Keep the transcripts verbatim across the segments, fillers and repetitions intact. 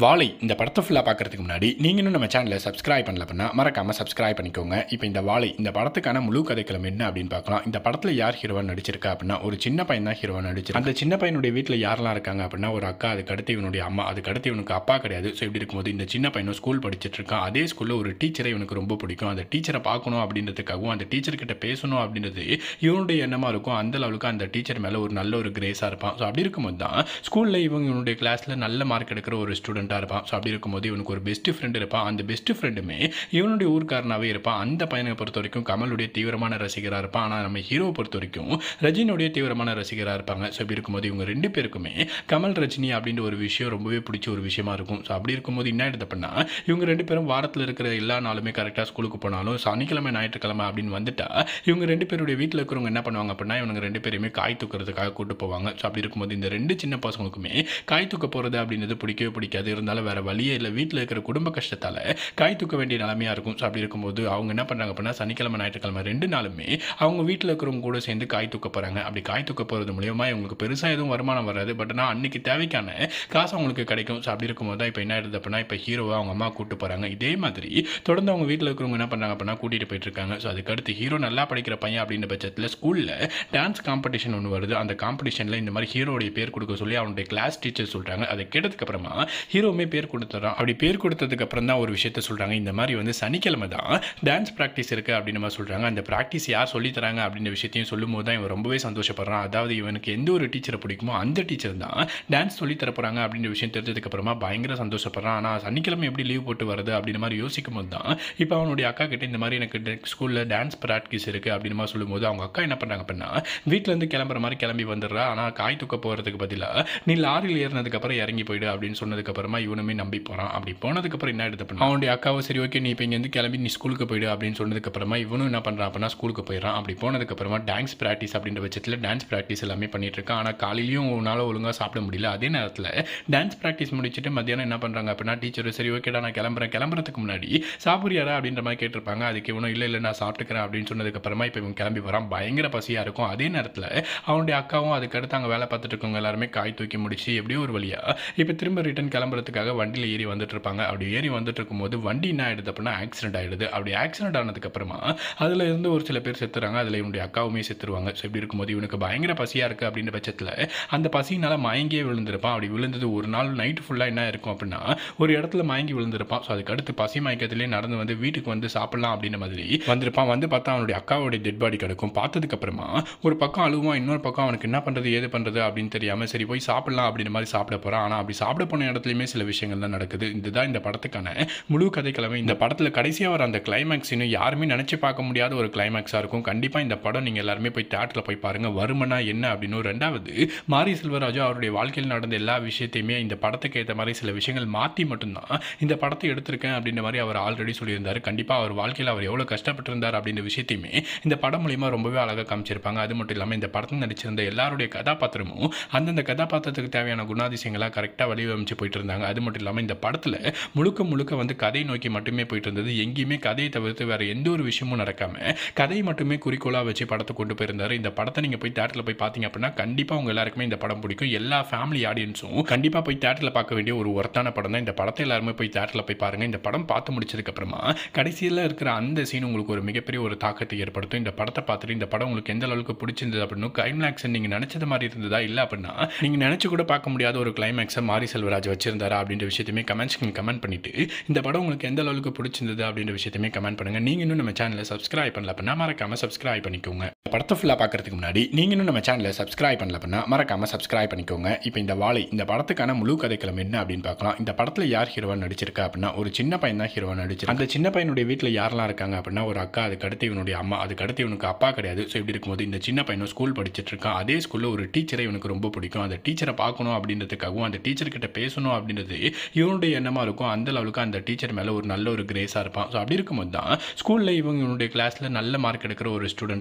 வாழை இந்த படத்தை ஃபுல்லாக பார்க்கறதுக்கு முன்னாடி நீங்கள் இன்னும் நம்ம சேனலை சப்ஸ்கிரைப் பண்ணல அப்படின்னா மறக்காமல் சப்ஸ்கிரைப் பண்ணிக்கோங்க. இப்போ இந்த வாழை இந்த படத்துக்கான முழு கதைக்களம் என்ன அப்படின்னு பார்க்கலாம். இந்த படத்தில் யார் ஹீரோவாக நடிச்சிருக்கா அப்படின்னா ஒரு சின்ன பையன் தான் ஹீரோவாக நடிச்சிருக்கு. அந்த சின்ன பையனுடைய வீட்டில் யாரெல்லாம் இருக்காங்க அப்படின்னா ஒரு அக்கா, அதுக்கு அடுத்து இவனுடைய அம்மா, அதுக்கு அடுத்து இவனுக்கு அப்பா கிடையாது. ஸோ இப்படி இருக்கும்போது இந்த சின்ன பையனும் ஸ்கூல் படிச்சுட்டு இருக்கான். அதே ஸ்கூலில் ஒரு டீச்சரை இவனுக்கு ரொம்ப பிடிக்கும். அந்த டீச்சரை பார்க்கணும் அப்படின்றதுக்காகவும் அந்த டீச்சர்கிட்ட பேசணும் அப்படின்றது இவனுடைய எண்ணமாக இருக்கும். அந்த லெவலுக்கு அந்த டீச்சர் மேலே ஒரு நல்ல ஒரு கிரேஸாக இருப்பான். ஸோ அப்படி இருக்கும்போது தான் ஸ்கூலில் இவங்க இவனுடைய கிளாஸில் நல்ல மார்க் எடுக்கிற ஒரு ஸ்டூடெண்ட்டாக இருப்பான். ஸோ அப்படி இருக்கும்போது இவனுக்கு ஒரு பெஸ்ட் ஃப்ரெண்ட் இருப்பான். அந்த பெஸ்ட் ஃப்ரெண்டுமே இவனுடைய ஊர்க்காரனாகவே இருப்பான். அந்த பையனை பொறுத்த வரைக்கும் கமலுடைய தீவிரமான ரசிகராக இருப்பான். ஆனால் நம்ம ஹீரோவை பொறுத்த வரைக்கும் ரஜினியுடைய தீவிரமான ரசிகராக இருப்பாங்க. ஸோ இப்படி இருக்கும்போது இவங்க ரெண்டு பேருக்குமே கமல் ரஜினி அப்படின்ற ஒரு விஷயம் ரொம்பவே பிடிச்ச ஒரு விஷயமா இருக்கும். ஸோ அப்படி இருக்கும்போது என்ன ஆயிடுது அப்படின்னா இவங்க ரெண்டு பேரும் வாரத்தில் இருக்கிற எல்லா நாளுமே கரெக்டாக ஸ்கூலுக்கு போனாலும் சனிக்கிழமை ஞாயிற்றுக்கிழமை அப்படின்னு வந்துட்டா இவங்க ரெண்டு பேருடைய வீட்டில் இருக்கிறவங்க என்ன பண்ணுவாங்க அப்படின்னா இவங்க ரெண்டு பேருமே காய் தூக்கிறதுக்காக கூட்டு போவாங்க. ஸோ அப்படி இருக்கும்போது இந்த ரெண்டு சின்ன பசங்களுக்குமே காய் தூக்க போகிறது அப்படின்றது பிடிக்கவே பிடிக்காது. இருந்தாலும் வேற வழியே இல்லை, வீட்டில் இருக்கிற குடும்ப கஷ்டத்தால் காய் தூக்க வேண்டிய நிலைமையாக இருக்கும். ஸோ அப்படி இருக்கும்போது அவங்க என்ன பண்ணுறாங்க அப்படின்னா சனிக்கிழமை ஞாயிற்றுக்கிழமை ரெண்டு நாளுமே அவங்க வீட்டில் இருக்கிறவங்க கூட சேர்ந்து காய் தூக்க போகிறாங்க. அப்படி காய் தூக்க போகிறது மூலியமா இவங்களுக்கு பெருசாக எதுவும் வருமானம் வராது. பட் ஆனால் அன்னைக்கு தேவைக்கான காசு அவங்களுக்கு கிடைக்கும். ஸோ அப்படி இருக்கும்போது தான் இப்போ என்ன ஆயிடுது அப்படின்னா இப்போ ஹீரோவை அவங்க அம்மா கூட்டு போகிறாங்க. இதே மாதிரி தொடர்ந்து அவங்க வீட்டில் இருக்கிறவங்க என்ன பண்ணுறாங்க அப்படின்னா கூட்டிகிட்டு போயிட்டு இருக்காங்க. ஸோ அதுக்கடுத்து ஹீரோ நல்லா படிக்கிற பையன் அப்படின்ற பட்சத்தில் ஸ்கூலில் டான்ஸ் காம்படிஷன் ஒன்று வருது. அந்த காம்படிஷனில் இந்த மாதிரி ஹீரோடைய பேர் கொடுக்க சொல்லி அவனுடைய கிளாஸ் டீச்சர் சொல்கிறாங்க. அதை கேட்டதுக்கு அப்புறமா ஹீரோவுமே பேர் கொடுத்துறான். அப்படி பேர் கொடுத்ததுக்கு அப்புறம் தான் ஒரு விஷயத்த சொல்கிறாங்க. இந்த மாதிரி வந்து சனிக்கிழமை தான் டான்ஸ் ப்ராக்டிஸ் இருக்குது அப்படின்னு மாதிரி சொல்கிறாங்க. அந்த ப்ராக்டிஸ் யார் சொல்லித் தராங்க அப்படின்ற விஷயத்தையும் சொல்லும்போது தான் இவன் ரொம்பவே சந்தோஷப்படுறான். அதாவது இவனுக்கு எந்த ஒரு டீச்சரை பிடிக்குமோ அந்த டீச்சர் தான் டான்ஸ் சொல்லித் தர போகிறாங்க அப்படின்ற விஷயம் தெரிஞ்சதுக்கு அப்புறமா பயங்கர சந்தோஷப்படுறான். ஆனால் சனிக்கிழமை எப்படி லீவ் போட்டு வருது அப்படின்ற மாதிரி யோசிக்கும் போது தான் இப்போ அவனுடைய அக்கா கிட்ட இந்த மாதிரி எனக்கு ஸ்கூலில் டான்ஸ் ப்ராக்டிஸ் இருக்குது அப்படின்னு மாதிரி சொல்லும்போது அவங்க அக்கா என்ன பண்ணுறாங்க அப்படின்னா வீட்டிலேருந்து கிளம்புற மாதிரி கிளம்பி வந்துடுறா. ஆனால் காய் தூக்க போகிறதுக்கு பதிலாக நீ லாரியில் ஏறினதுக்கப்புறம் இறங்கி போயிடு அப்படின்னு சொன்னதுக்கப்புறமா இவனுமே நம்பி போகிறான். அப்படி போனதுக்கப்புறம் என்ன எடுத்து பண்ணா அவனுடைய அக்காவை சரி ஓகே நீ இப்போ இங்கேருந்து கிளம்பி நீ ஸ்கூலுக்கு போயிடு அப்படின்னு சொன்னதுக்கப்புறமா இவனும் என்ன பண்ணுறான் அப்படின்னா ஸ்கூலுக்கு போயிடறான். அப்படி போனதுக்கப்புறமா டான்ஸ் ப்ராக்டிஸ் அப்படின்ற பட்சத்தில் டான்ஸ் ப்ராக்டிஸ் எல்லாமே பண்ணிட்டு இருக்கான். ஆனால் காலையிலையும் உன்னால் ஒழுங்காக சாப்பிட முடியல. அதே நேரத்தில் டான்ஸ் ப்ராக்டிஸ் முடிச்சுட்டு மத்தியானம் என்ன பண்ணுறாங்க அப்படின்னா டீச்சர் சரி ஓகேடா நான் கிளம்புறேன், கிளம்புறதுக்கு முன்னாடி சாப்பிட்றியாரா அப்படின்ற மாதிரி கேட்டிருப்பாங்க. அதுக்கு இவனும் இல்லை இல்லை நான் சாப்பிட்டுக்கிறேன் அப்படின்னு சொன்னதுக்கப்புறமா இப்போ இவன் கிளம்பி வரான். பயங்கர பசியாக இருக்கும். அதே நேரத்தில் அவனுடைய அக்காவும் அதுக்கடுத்து அங்கே வேலை பார்த்துட்டு இருக்கவங்க எல்லாருமே காய் தூக்கி முடிச்சு எப்படியோ ஒரு வழியாக இப்போ திரும்ப ரிட்டன் கிளம்புறதுக்காக வண்டியில் ஏறி வந்துட்டு இருப்பாங்க. அப்படி ஏறி வந்துட்டு இருக்கும்போது வண்டி என்ன ஆயிடுது அப்படின்னா ஆக்சிடென்ட் ஆயிடுது. அப்படி ஆக்சிடென்ட் ஆனதுக்கப்புறமா அதில் இருந்து ஒரு சில பேர் செத்துறாங்க. அதில் இவனுடைய அக்காவுமே செத்துருவாங்க. ஸோ இப்படி இருக்கும்போது இவனுக்கு பயங்கர பசியாக இருக்குது அப்படின்ற பட்சத்தில் அந்த பசியினால் மயங்கியே விழுந்திருப்பான். அப்படி விழுந்தது ஒரு நாள் நைட்டு ஃபுல்லாக என்ன இருக்கும் அப்படின்னா ஒரு இடத்துல மயங்கி விழுந்திருப்பான். ஸோ அதுக்கடுத்து பசி மயக்கத்திலே நடந்து வந்து வீட்டுக்கு வந்து சாப்பிடலாம் அப்படின்ற மாதிரி வந்திருப்பான். வந்து பார்த்தா அவனுடைய அக்காவுடைய டெட் பாடி கிடக்கும். பார்த்ததுக்கப்புறமா ஒரு பக்கம் அழுவான், இன்னொரு பக்கம் அவனுக்கு என்ன பண்ணுறது ஏது பண்ணுறது அப்படின்னு தெரியாமல் சரி போய் சாப்பிடலாம் அப்படின்ற மாதிரி சாப்பிட போகிறான். ஆனால் அப்படி சாப்பிட போன இடத்துலையுமே சில விஷயங்கள் தான் நடக்குது. இதுதான் இந்த படத்துக்கான முழு கதைக்கிழமை. இந்த படத்தில் கடைசியாக வர அந்த கிளைமேக்ஸ் இன்னும் யாருமே நினச்சி பார்க்க முடியாத ஒரு கிளைமேக்ஸாக இருக்கும். கண்டிப்பாக இந்த படம் நீங்கள் எல்லாருமே போய் தியேட்டரில் போய் பாருங்கள். வருமனா என்ன அப்படின்னு. ரெண்டாவது மாரி செல்வராஜு அவருடைய வாழ்க்கையில் நடந்த எல்லா விஷயத்தையுமே இந்த படத்துக்கு ஏற்ற மாதிரி சில விஷயங்கள் மாற்றி மட்டும்தான் இந்த படத்தை எடுத்திருக்கேன் அப்படின்ற மாதிரி அவர் ஆல்ரெடி சொல்லியிருந்தார். கண்டிப்பாக அவர் வாழ்க்கையில் அவர் எவ்வளோ கஷ்டப்பட்டிருந்தார் அப்படின்ற விஷயத்தையுமே இந்த படம் மூலிமா ரொம்பவே அழகாக காமிச்சிருப்பாங்க. அது மட்டும் இல்லாமல் இந்த படத்தில் நடிச்சிருந்த எல்லாருடைய கதாபாத்திரமும் அந்தந்த கதாபாத்திரத்துக்கு தேவையான குணாதிசயங்களாக கரெக்டாக வடிவமைச்சு போயிட்டு இருந்தாங்க. அது மட்டும் இல்லாமல் இந்த படத்தில் முழுக்க முழுக்க வந்து கதை நோக்கி மட்டுமே போயிட்டு இருந்தது. எங்கேயுமே கதையை தவிர்த்து வேற எந்த ஒரு விஷயமும் நடக்காம கதையை மட்டுமே குறிக்கோளாக வச்சு படத்தை கொண்டு போயிருந்தாரு. இந்த படத்தை நீங்கள் போய் தியேட்டரில் போய் பார்த்தீங்க அப்படின்னா கண்டிப்பாக உங்க எல்லாருக்குமே இந்த படம் பிடிக்கும். எல்லா ஃபேமிலி ஆடியன்ஸும் கண்டிப்பாக போய் தியேட்டரில் பார்க்க வேண்டிய ஒரு ஒர்த்தான படம் தான். இந்த படத்தை எல்லாருமே போய் தியேட்டரில் போய் பாருங்க. இந்த படம் பார்த்து முடிச்சதுக்கு அப்புறமா கடைசியில் இருக்கிற அந்த சீன் உங்களுக்கு ஒரு மிகப்பெரிய ஒரு தாக்கத்தை ஏற்படுத்தும். இந்த படத்தை பார்த்துட்டு இந்த படம் உங்களுக்கு எந்த அளவுக்கு பிடிச்சிருந்தது அப்படின்னு கிளைமேக்ஸ் நீங்க நினைச்சது மாதிரி இருந்ததா இல்லை அப்படின்னா நீங்க நினைச்சு கூட பார்க்க முடியாத ஒரு கிளைமேக்ஸை மாரி செல்வராஜ் வச்சிருந்தாரா அப்படின்ற விஷயத்தையுமே கமெண்ட்ஸ் கமெண்ட் பண்ணிட்டு இந்த படம் உங்களுக்கு எந்த அளவுக்கு பிடிச்சிருந்தது அப்படின்ற விஷயத்தையுமே கமெண்ட் பண்ணுங்க. நீங்க இன்னும் நம்ம சேனலை சப்ஸ்கிரைப் பண்ணல அப்படின்னா மறக்காம சப்ஸ்கிரைப் பண்ணிக்கோங்க. படத்தை ஃபுல்லாக பார்க்கறதுக்கு முன்னாடி நீங்க இன்னும் நம்ம சேனலை சப்ஸ்கிரைப் பண்ணல அப்படின்னா மறக்காம சப்ஸ்கிரைப் பண்ணிக்கோங்க. இப்போ இந்த வாழை இந்த படத்துக்கான முழு கதைக்களம் என்ன அப்படின்னு பார்க்கலாம். இந்த படத்தில் யார் ஹீரோவா நடிச்சிருக்கா அப்படின்னா ஒரு சின்ன பையன் தான் ஹீரோவா நடிச்சிருக்கு. அந்த சின்ன பையனுடைய வீட்டில் யாரெல்லாம் இருக்காங்க அப்படின்னா ஒரு அக்கா, அதுக்கு அடுத்து இவனுடைய அம்மா, அதுக்கு அடுத்து இவனுக்கு அப்பா கிடையாது. ஸோ இப்படி இருக்கும்போது இந்த சின்ன பையனும் ஸ்கூல் படிச்சுட்டு இருக்கான். அதே ஸ்கூலில் ஒரு டீச்சரை இவனுக்கு ரொம்ப பிடிக்கும். அந்த டீச்சரை பார்க்கணும் அப்படின்றதுக்காகவும் அந்த டீச்சர்கிட்ட பேசணும் அப்படின்றது இவனுடைய எண்ணமாக இருக்கும். அந்த லெவலுக்கு அந்த டீச்சர் மேலே ஒரு நல்ல ஒரு கிரேஸாக இருப்பான். ஸோ அப்படி இருக்கும்போது தான் ஸ்கூலில் இவங்க இவனுடைய கிளாஸில் நல்ல மார்க் எடுக்கிற ஒரு ஸ்டூடெண்ட்டாக இருப்பான். ஸோ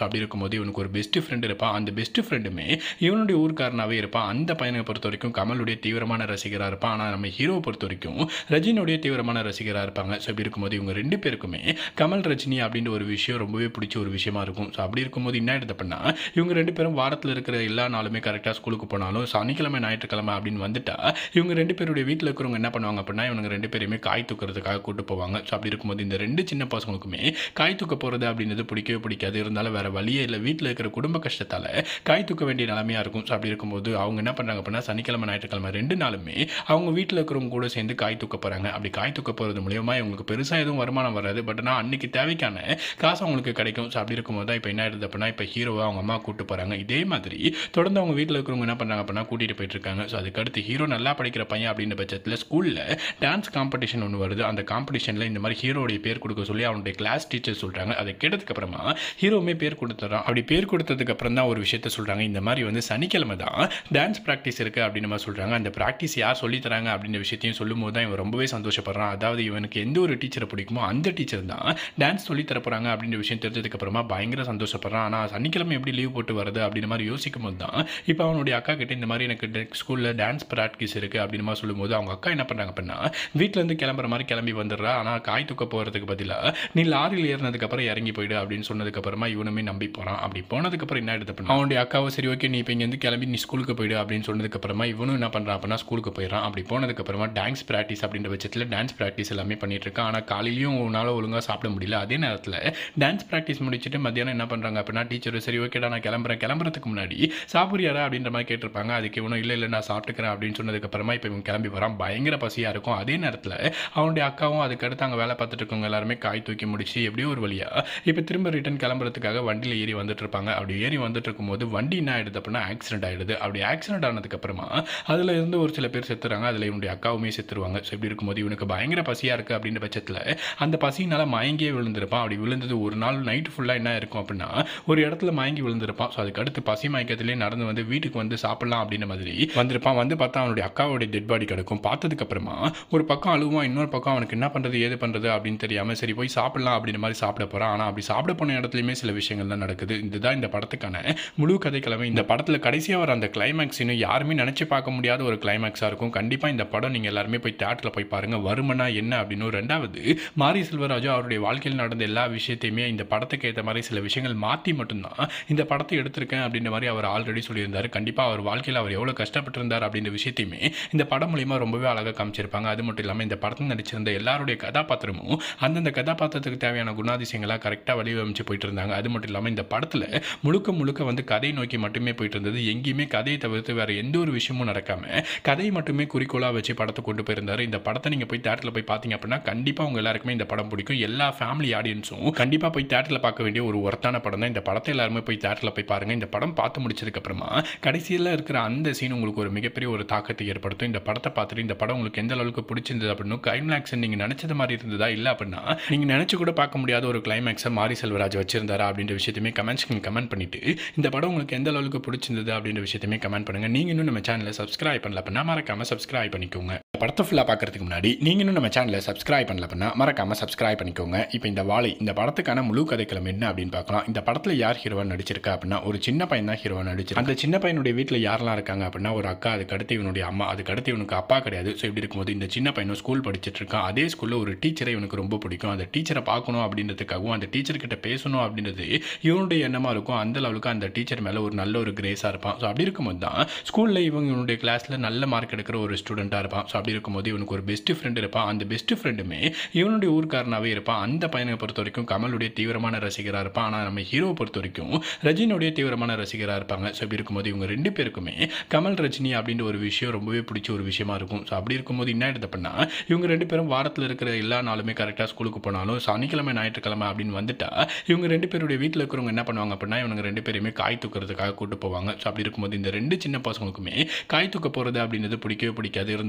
அப்படி இருக்கும்போது இவனுக்கு ஒரு பெஸ்ட் ஃப்ரெண்ட் இருப்பான். அந்த பெஸ்ட் ஃப்ரெண்டுமே இவனுடைய ஊர்க்காரனாவே இருப்பான். அந்த பையனை பொறுத்த வரைக்கும் கமலுடைய தீவிரமான ரசிகராக இருப்பான். ஆனால் நம்ம ஹீரோவை பொறுத்த வரைக்கும் ரஜினியுடைய தீவிரமான ரசிகராக இருப்பாங்க. ஸோ இப்படி இருக்கும்போது இவங்க ரெண்டு பேருக்குமே கமல் ரஜினி அப்படின்ற ஒரு விஷயம் ரொம்பவே பிடிச்ச ஒரு விஷயமா இருக்கும். ஸோ அப்படி இருக்கும்போது என்ன ஆயிடுது அப்படின்னா இவங்க ரெண்டு பேரும் வாரத்தில் இருக்கிற எல்லா நாளுமே கரெக்டாக ஸ்கூலுக்கு போனாலும் சனிக்கிழமை ஞாயிற்றுக்கிழமை அப்படின்னு வந்துட்டா இவங்க ரெண்டு பேருடைய வீட்டில் இருக்கிறவங்க என்ன பண்ணுவாங்க அப்படின்னா இவங்க ரெண்டு பேருமே காய் தூக்கிறதுக்காக கூட்டு போவாங்க. ஸோ அப்படி இருக்கும்போது இந்த ரெண்டு சின்ன பசங்களுக்குமே காய் தூக்க போகிறது அப்படின்றது பிடிக்கவே பிடிக்காது. இருந்தாலும் வேற வழியே இல்லை, வீட்டில் இருக்கிற குடும்ப கஷ்டத்தால் காய் தூக்க வேண்டிய நிலைமையாக இருக்கும். ஸோ அப்படி இருக்கும்போது அவங்க என்ன பண்ணுறாங்க அப்படின்னா சனிக்கிழமை ஞாயிற்றுக்கிழமை ரெண்டு நாளுமே அவங்க வீட்டில் இருக்கிறவங்க கூட சேர்ந்து காய் தூக்க போகிறாங்க. அப்படி காய் தூக்க போகிறது மூலியமா இவங்களுக்கு பெருசாக எதுவும் வருமானம் வராது. பட் ஆனால் அன்னைக்கு தேவைக்கான காசு அவங்களுக்கு கிடைக்கும். ஸோ அப்படி இருக்கும்போது தான் இப்போ என்ன ஆயிடுது அப்படின்னா இப்போ ஹீரோவை அவங்க அம்மா கூட்டு போகிறாங்க. இதே மாதிரி தொடர்ந்து அவங்க வீட்டில் இருக்கிறவங்க என்ன பண்ணுறாங்க அப்படின்னா கூட்டிகிட்டு போயிட்டு இருக்காங்க. ஸோ அதுக்கடுத்து ஹீரோ நல்லா படிக்கிற பையன் அப்படின்ற பட்சத்தில் ஸ்கூலில் டான்ஸ் காம்படிஷன் ஒன்று வருது. அந்த காம்படிஷனில் இந்த மாதிரி ஹீரோடைய பேர் கொடுக்க சொல்லி அவனுடைய கிளாஸ் டீச்சர் சொல்கிறாங்க. அதை கேட்டதுக்கு அப்புறமா ஹீரோவுமே பேர் கொடுத்துறான். அப்படி பேர் கொடுத்ததுக்கு அப்புறம் தான் ஒரு விஷயத்த சொல்கிறாங்க. இந்த மாதிரி வந்து சனிக்கிழமை தான் டான்ஸ் ப்ராக்டிஸ் இருக்குது அப்படின்னு மாதிரி சொல்கிறாங்க. அந்த ப்ராக்டிஸ் யார் சொல்லி தராங்க அப்படின்ற விஷயத்தையும் சொல்லும் போது தான் இவன் ரொம்பவே சந்தோஷப்படுறான். அதாவது இவனுக்கு எந்த ஒரு டீச்சரை பிடிக்குமோ அந்த டீச்சர் தான் டான்ஸ் சொல்லி தர போகிறாங்க அப்படின்ற விஷயம் தெரிஞ்சதுக்கு அப்புறமா பயங்கர சந்தோஷப்படுறான். ஆனால் சனிக்கிழமை எப்படி லீவ் போட்டு வருது அப்படின்ற மாதிரி யோசிக்கும் போது தான் இப்போ அவனுடைய அக்கா கிட்ட இந்த மாதிரி எனக்கு ஸ்கூலில் டான்ஸ் ப்ராக்டிஸ் இருக்குது அப்படின்னு மாதிரி சொல்லும்போது அவங்க அக்கா என்ன பண்ணுறாங்க அப்படின்னா வீட்டிலேருந்து கிளம்புற மாதிரி கிளம்பி வந்துடுறா. ஆனால் காய் தூக்க போகிறதுக்கு பதிலாக நீ லாரியில் ஏறினதுக்கப்புறம் இறங்கி போயிடு அப்படின்னு சொன்னதுக்கப்புறமா இவனுமே நம்பி போகிறான். அப்படி போனதுக்கப்புறம் என்ன ஆயிடுது அப்படின்னா அவனுடைய அக்காவை சரி ஓகே நீ இப்போ இங்கேருந்து கிளம்பி நீ ஸ்கூலுக்கு போயிடு அப்படின்னு சொன்னதுக்கப்புறமா இவனும் என்ன பண்ணுறான் அப்படின்னா ஸ்கூலுக்கு போயிடறான். அப்படி போனதுக்கப்புறமா டான்ஸ் ப்ராக்டிஸ் அப்படின்ற பட்சத்தில் டான்ஸ் ப்ராக்டிஸ் எல்லாமே பண்ணிட்டு இருக்கான். ஆனால் காலையிலையும் உன்னால் ஒழுங்காக சாப்பிட முடியல. அதே நேரத்தில் டான்ஸ் ப்ராக்டிஸ் முடிச்சுட்டு மத்தியானம் என்ன பண்ணுறாங்க அப்படின்னா டீச்சர் சரி ஓகேடா நான் கிளம்புறேன், கிளம்புறதுக்கு முன்னாடி சாப்பிட்றியாரா அப்படின்ற மாதிரி கேட்டிருப்பாங்க. அதுக்கு இவனும் இல்லை இல்லை நான் சாப்பிட்டுக்கிறேன் அப்படின்னு சொன்னதுக்கப்புறமா இப்போ இவன் கிளம்பி வரான். பயங்கர பசியாக இருக்கும். அதே நேரத்தில் அவனுடைய அக்காவும் அதுக்கடுத்து அங்கே வேலை பார்த்துட்டு இருக்கவங்க எல்லாருமே காய் தூக்கி முடிச்சு எப்படியோ ஒரு வழியாக இப்போ திரும்ப ரிட்டன் கிளம்புறதுக்காக வண்டியில் ஏறி வந்துட்டு இருப்பாங்க. அப்படி ஏறி வந்துட்டு இருக்கும்போது வண்டி என்ன ஆயிடுது அப்படின்னா ஆக்சிடென்ட் ஆயிடுது. அப்படி ஆக்சிடென்ட் ஆனதுக்கப்புறமா அதில் இருந்து ஒரு சில பேர் செத்துறாங்க. அதில் இவனுடைய அக்காவுமே செத்துருவாங்க. ஸோ இப்படி இருக்கும்போது இவனுக்கு பயங்கர பசியாக இருக்குது அப்படின்ற பட்சத்தில் அந்த பசியினால் மயங்கியே விழுந்திருப்பான். அப்படி விழுந்தது ஒரு நாள் நைட்டு ஃபுல்லாக என்ன இருக்கும் அப்படின்னா ஒரு இடத்துல மயங்கி விழுந்திருப்பான். ஸோ அதுக்கடுத்து பசி மயக்கத்திலே நடந்து வந்து வீட்டுக்கு வந்து சாப்பிடலாம் அப்படின்ற மாதிரி வந்திருப்பான். வந்து பார்த்தா அவனுடைய அக்காவுடைய டெட் பாடி கிடக்கும். பார்த்ததுக்கு அப்புறமா ஒரு பக்கம் அழுவான், இன்னொரு பக்கம் அவனுக்கு என்ன பண்ணுறது ஏது பண்ணுறது அப்படின்னு தெரியாமல் சரி போய் சாப்பிடலாம் அப்படின்ற மாதிரி சாப்பிட போகிறான். ஆனால் அப்படி சாப்பிட போன இடத்துலையுமே சில விஷயங்கள் தான் நடக்குது. இதுதான் இந்த படத்துக்கான முழு கதைக்கிழமை. இந்த படத்தில் கடைசியாக வர அந்த கிளைமேக்ஸ் இன்னும் யாருமே நினச்சி பார்க்க முடியாத ஒரு கிளைமேக்ஸாக இருக்கும். கண்டிப்பாக இந்த படம் நீங்கள் எல்லாருமே போய் தியேட்டரில் போய் பாருங்கள். வருமனா என்ன அப்படின்னு. ரெண்டாவது மாரி செல்வராஜு அவருடைய வாழ்க்கையில் நடந்த எல்லா விஷயத்தையுமே இந்த படத்துக்கு ஏற்ற மாதிரி சில விஷயங்கள் மாற்றி மட்டும்தான் இந்த படத்தை எடுத்திருக்கேன் அப்படின்ற மாதிரி அவர் ஆல்ரெடி சொல்லியிருந்தார். கண்டிப்பாக அவர் வாழ்க்கையில் அவர் எவ்வளோ கஷ்டப்பட்டிருந்தார் அப்படின்ற விஷயத்தையுமே இந்த படம் மூலியமாக ரொம்பவே அழகாக காமிச்சிருப்பாங்க. அது மட்டும் இல்லாமல் இந்த படத்தில் நடிச்சிருந்த எல்லாருடைய கதாபாத்திரமும் அந்தந்த கதாபாத்திரத்துக்கு தேவையான குணாதிசயங்களாக கரெக்டாக வடிவமைச்சு போயிட்டு இருந்தாங்க. அது மட்டும் இல்லாமல் இந்த படத்தில் முழுக்க முழுக்க வந்து கதை நோக்கி மட்டுமே போயிட்டு இருந்தது. எங்கேயுமே கதையை தவிர்த்து வேறு எந்த ஒரு விஷயமும் நடக்காமல் கதையை மட்டுமே குறிக்கோளாக வச்சு படத்தை கொண்டு போயிருந்தார். இந்த படத்தை நீங்கள் போய் தியேட்டரில் போய் பார்த்தீங்க அப்படின்னா கண்டிப்பாக உங்கள் எல்லாருக்குமே இந்த படம் பிடிக்கும். எல்லா ஃபேமிலி ஆடியன்ஸும் கண்டிப்பாக போய் தியேட்டரில் பார்க்க வேண்டிய ஒரு ஒர்த்தான படம் தான். இந்த படத்தை எல்லாருமே போய் தியேட்டரில் போய் பாருங்கள். இந்த படம் பார்த்து முடிச்சதுக்கப்புறமா கடைசியில் இருக்கிற அந்த சீன் உங்களுக்கு ஒரு மிகப்பெரிய ஒரு தாக்கத்தை ஏற்படுத்தும். இந்த படத்தை பார்த்துட்டு இந்த படம் உங்களுக்கு எந்த அளவுக்கு பிடிச்சிருந்தது அப்படின்னு கிளைமேக்ஸ் நீங்கள் நினச்சது மாதிரி இருந்ததா இல்லை அப்படின்னா நீங்கள் நினச்சி கூட பார்க்க முடியாத ஒரு கிளைமேக்ஸை மாரி செல்வராஜ் வச்சிருந்தாரா அப்படின்ற விஷயத்தையுமே கமெண்ட்ஸ்க்கு கமெண்ட் பண்ணிட்டு இந்த படம் உங்களுக்கு எந்த அளவுக்கு பிடிச்சிருந்தது அப்படின்ற விஷயத்தையுமே கமெண்ட் பண்ணுங்கள். நீங்கள் இன்னும் நம்ம சேனலை சப்ஸ்கிரைப் பண்ணல அப்படின்னா மறக்காமல் சப்ஸ்கிரைப் பண்ணிக்கோங்க. படத்தை ஃபுல்லாக பார்க்கறதுக்கு முன்னாடி நீங்கள் இன்னும் நம்ம சேனலை சப்ஸ்கிரைப் பண்ணல அப்படின்னா மறக்காமல் சப்ஸ்கிரைப் பண்ணிக்கோங்க. இப்போ இந்த வாழை இந்த படத்துக்கான முழு கதைக்களம் என்ன அப்படின்னு பார்க்கலாம். இந்த படத்தில் யார் ஹீரோவாக நடிச்சிருக்கா அப்படின்னா ஒரு சின்ன பையன் தான் ஹீரோவாக நடிச்சிருக்கு. அந்த சின்ன பையனுடைய வீட்டில் யாரெல்லாம் இருக்காங்க அப்படின்னா ஒரு அக்கா, அதுக்கடுத்து இவனுடைய அம்மா, அதுக்கடுத்து இவனுக்கு அப்பா கிடையாது. ஸோ இப்படி இருக்கும்போது இந்த சின்ன பையனும் ஸ்கூல் படிச்சுட்டு இருக்கான். அதே ஸ்கூலில் ஒரு டீச்சரை இவனுக்கு ரொம்ப பிடிக்கும். அந்த டீச்சரை பார்க்கணும் அப்படின்றதுக்காகவும் அந்த டீச்சர்கிட்ட பேசணும் அப்படின்றது இவனுடைய எண்ணமாக இருக்கும். அந்த அளவுக்கு அந்த டீச்சர் மேலே ஒரு நல்ல ஒரு கிரேஸாக இருப்பான். ஸோ அப்படி இருக்கும்போது தான் ஸ்கூலில் இவங்க இவனுடைய கிளாஸில் நல்ல மார்க் எடுக்கிற ஒரு ஸ்டூடெண்ட்டாக இருப்பான். ஸோ அப்படி இருக்கும்போது இவனுக்கு ஒரு பெஸ்ட் ஃப்ரெண்ட் இருப்பான். அந்த பெஸ்ட் ஃப்ரெண்டுமே இவனுடைய ஊர்க்காரனாகவே இருப்பான். அந்த பையனை பொறுத்த வரைக்கும் கமலுடைய தீவிரமான ரசிகராக இருப்பான். ஆனால் நம்ம ஹீரோவை பொறுத்த வரைக்கும் ரஜினியுடைய தீவிரமான ரசிகராக இருப்பாங்க. ஸோ அப்படி இருக்கும்போது இவங்க ரெண்டு பேருக்குமே கமல் ரஜினி அப்படின்ற ஒரு விஷயம் ரொம்பவே பிடிச்ச ஒரு விஷயமா இருக்கும். ஸோ அப்படி இருக்கும்போது என்ன ஆயிடுது அப்படின்னா இவங்க ரெண்டு பேரும் வாரத்தில் இருக்கிற எல்லா நாளுமே கரெக்டாக ஸ்கூலுக்கு போனாலும் சனிக்கிழமை ஞாயிற்றுக்கிழமை அப்படின்னு வந்துட்டா இவங்க ரெண்டு பேருடைய வீட்டில் இருக்கிறவங்க என்ன பண்ணுவாங்க அப்படின்னா இவங்க ரெண்டு பேருமே காய் தூக்கிறதுக்காக கூட்டு போவாங்க. ஸோ அப்படி இருக்கும்போது இந்த ரெண்டு சின்ன பசங்களுக்குமே காய் தூக்க போகிறது அப்படின்றது பிடிக்கவே பிடிக்காது. இருந்தாலும் வேற வழி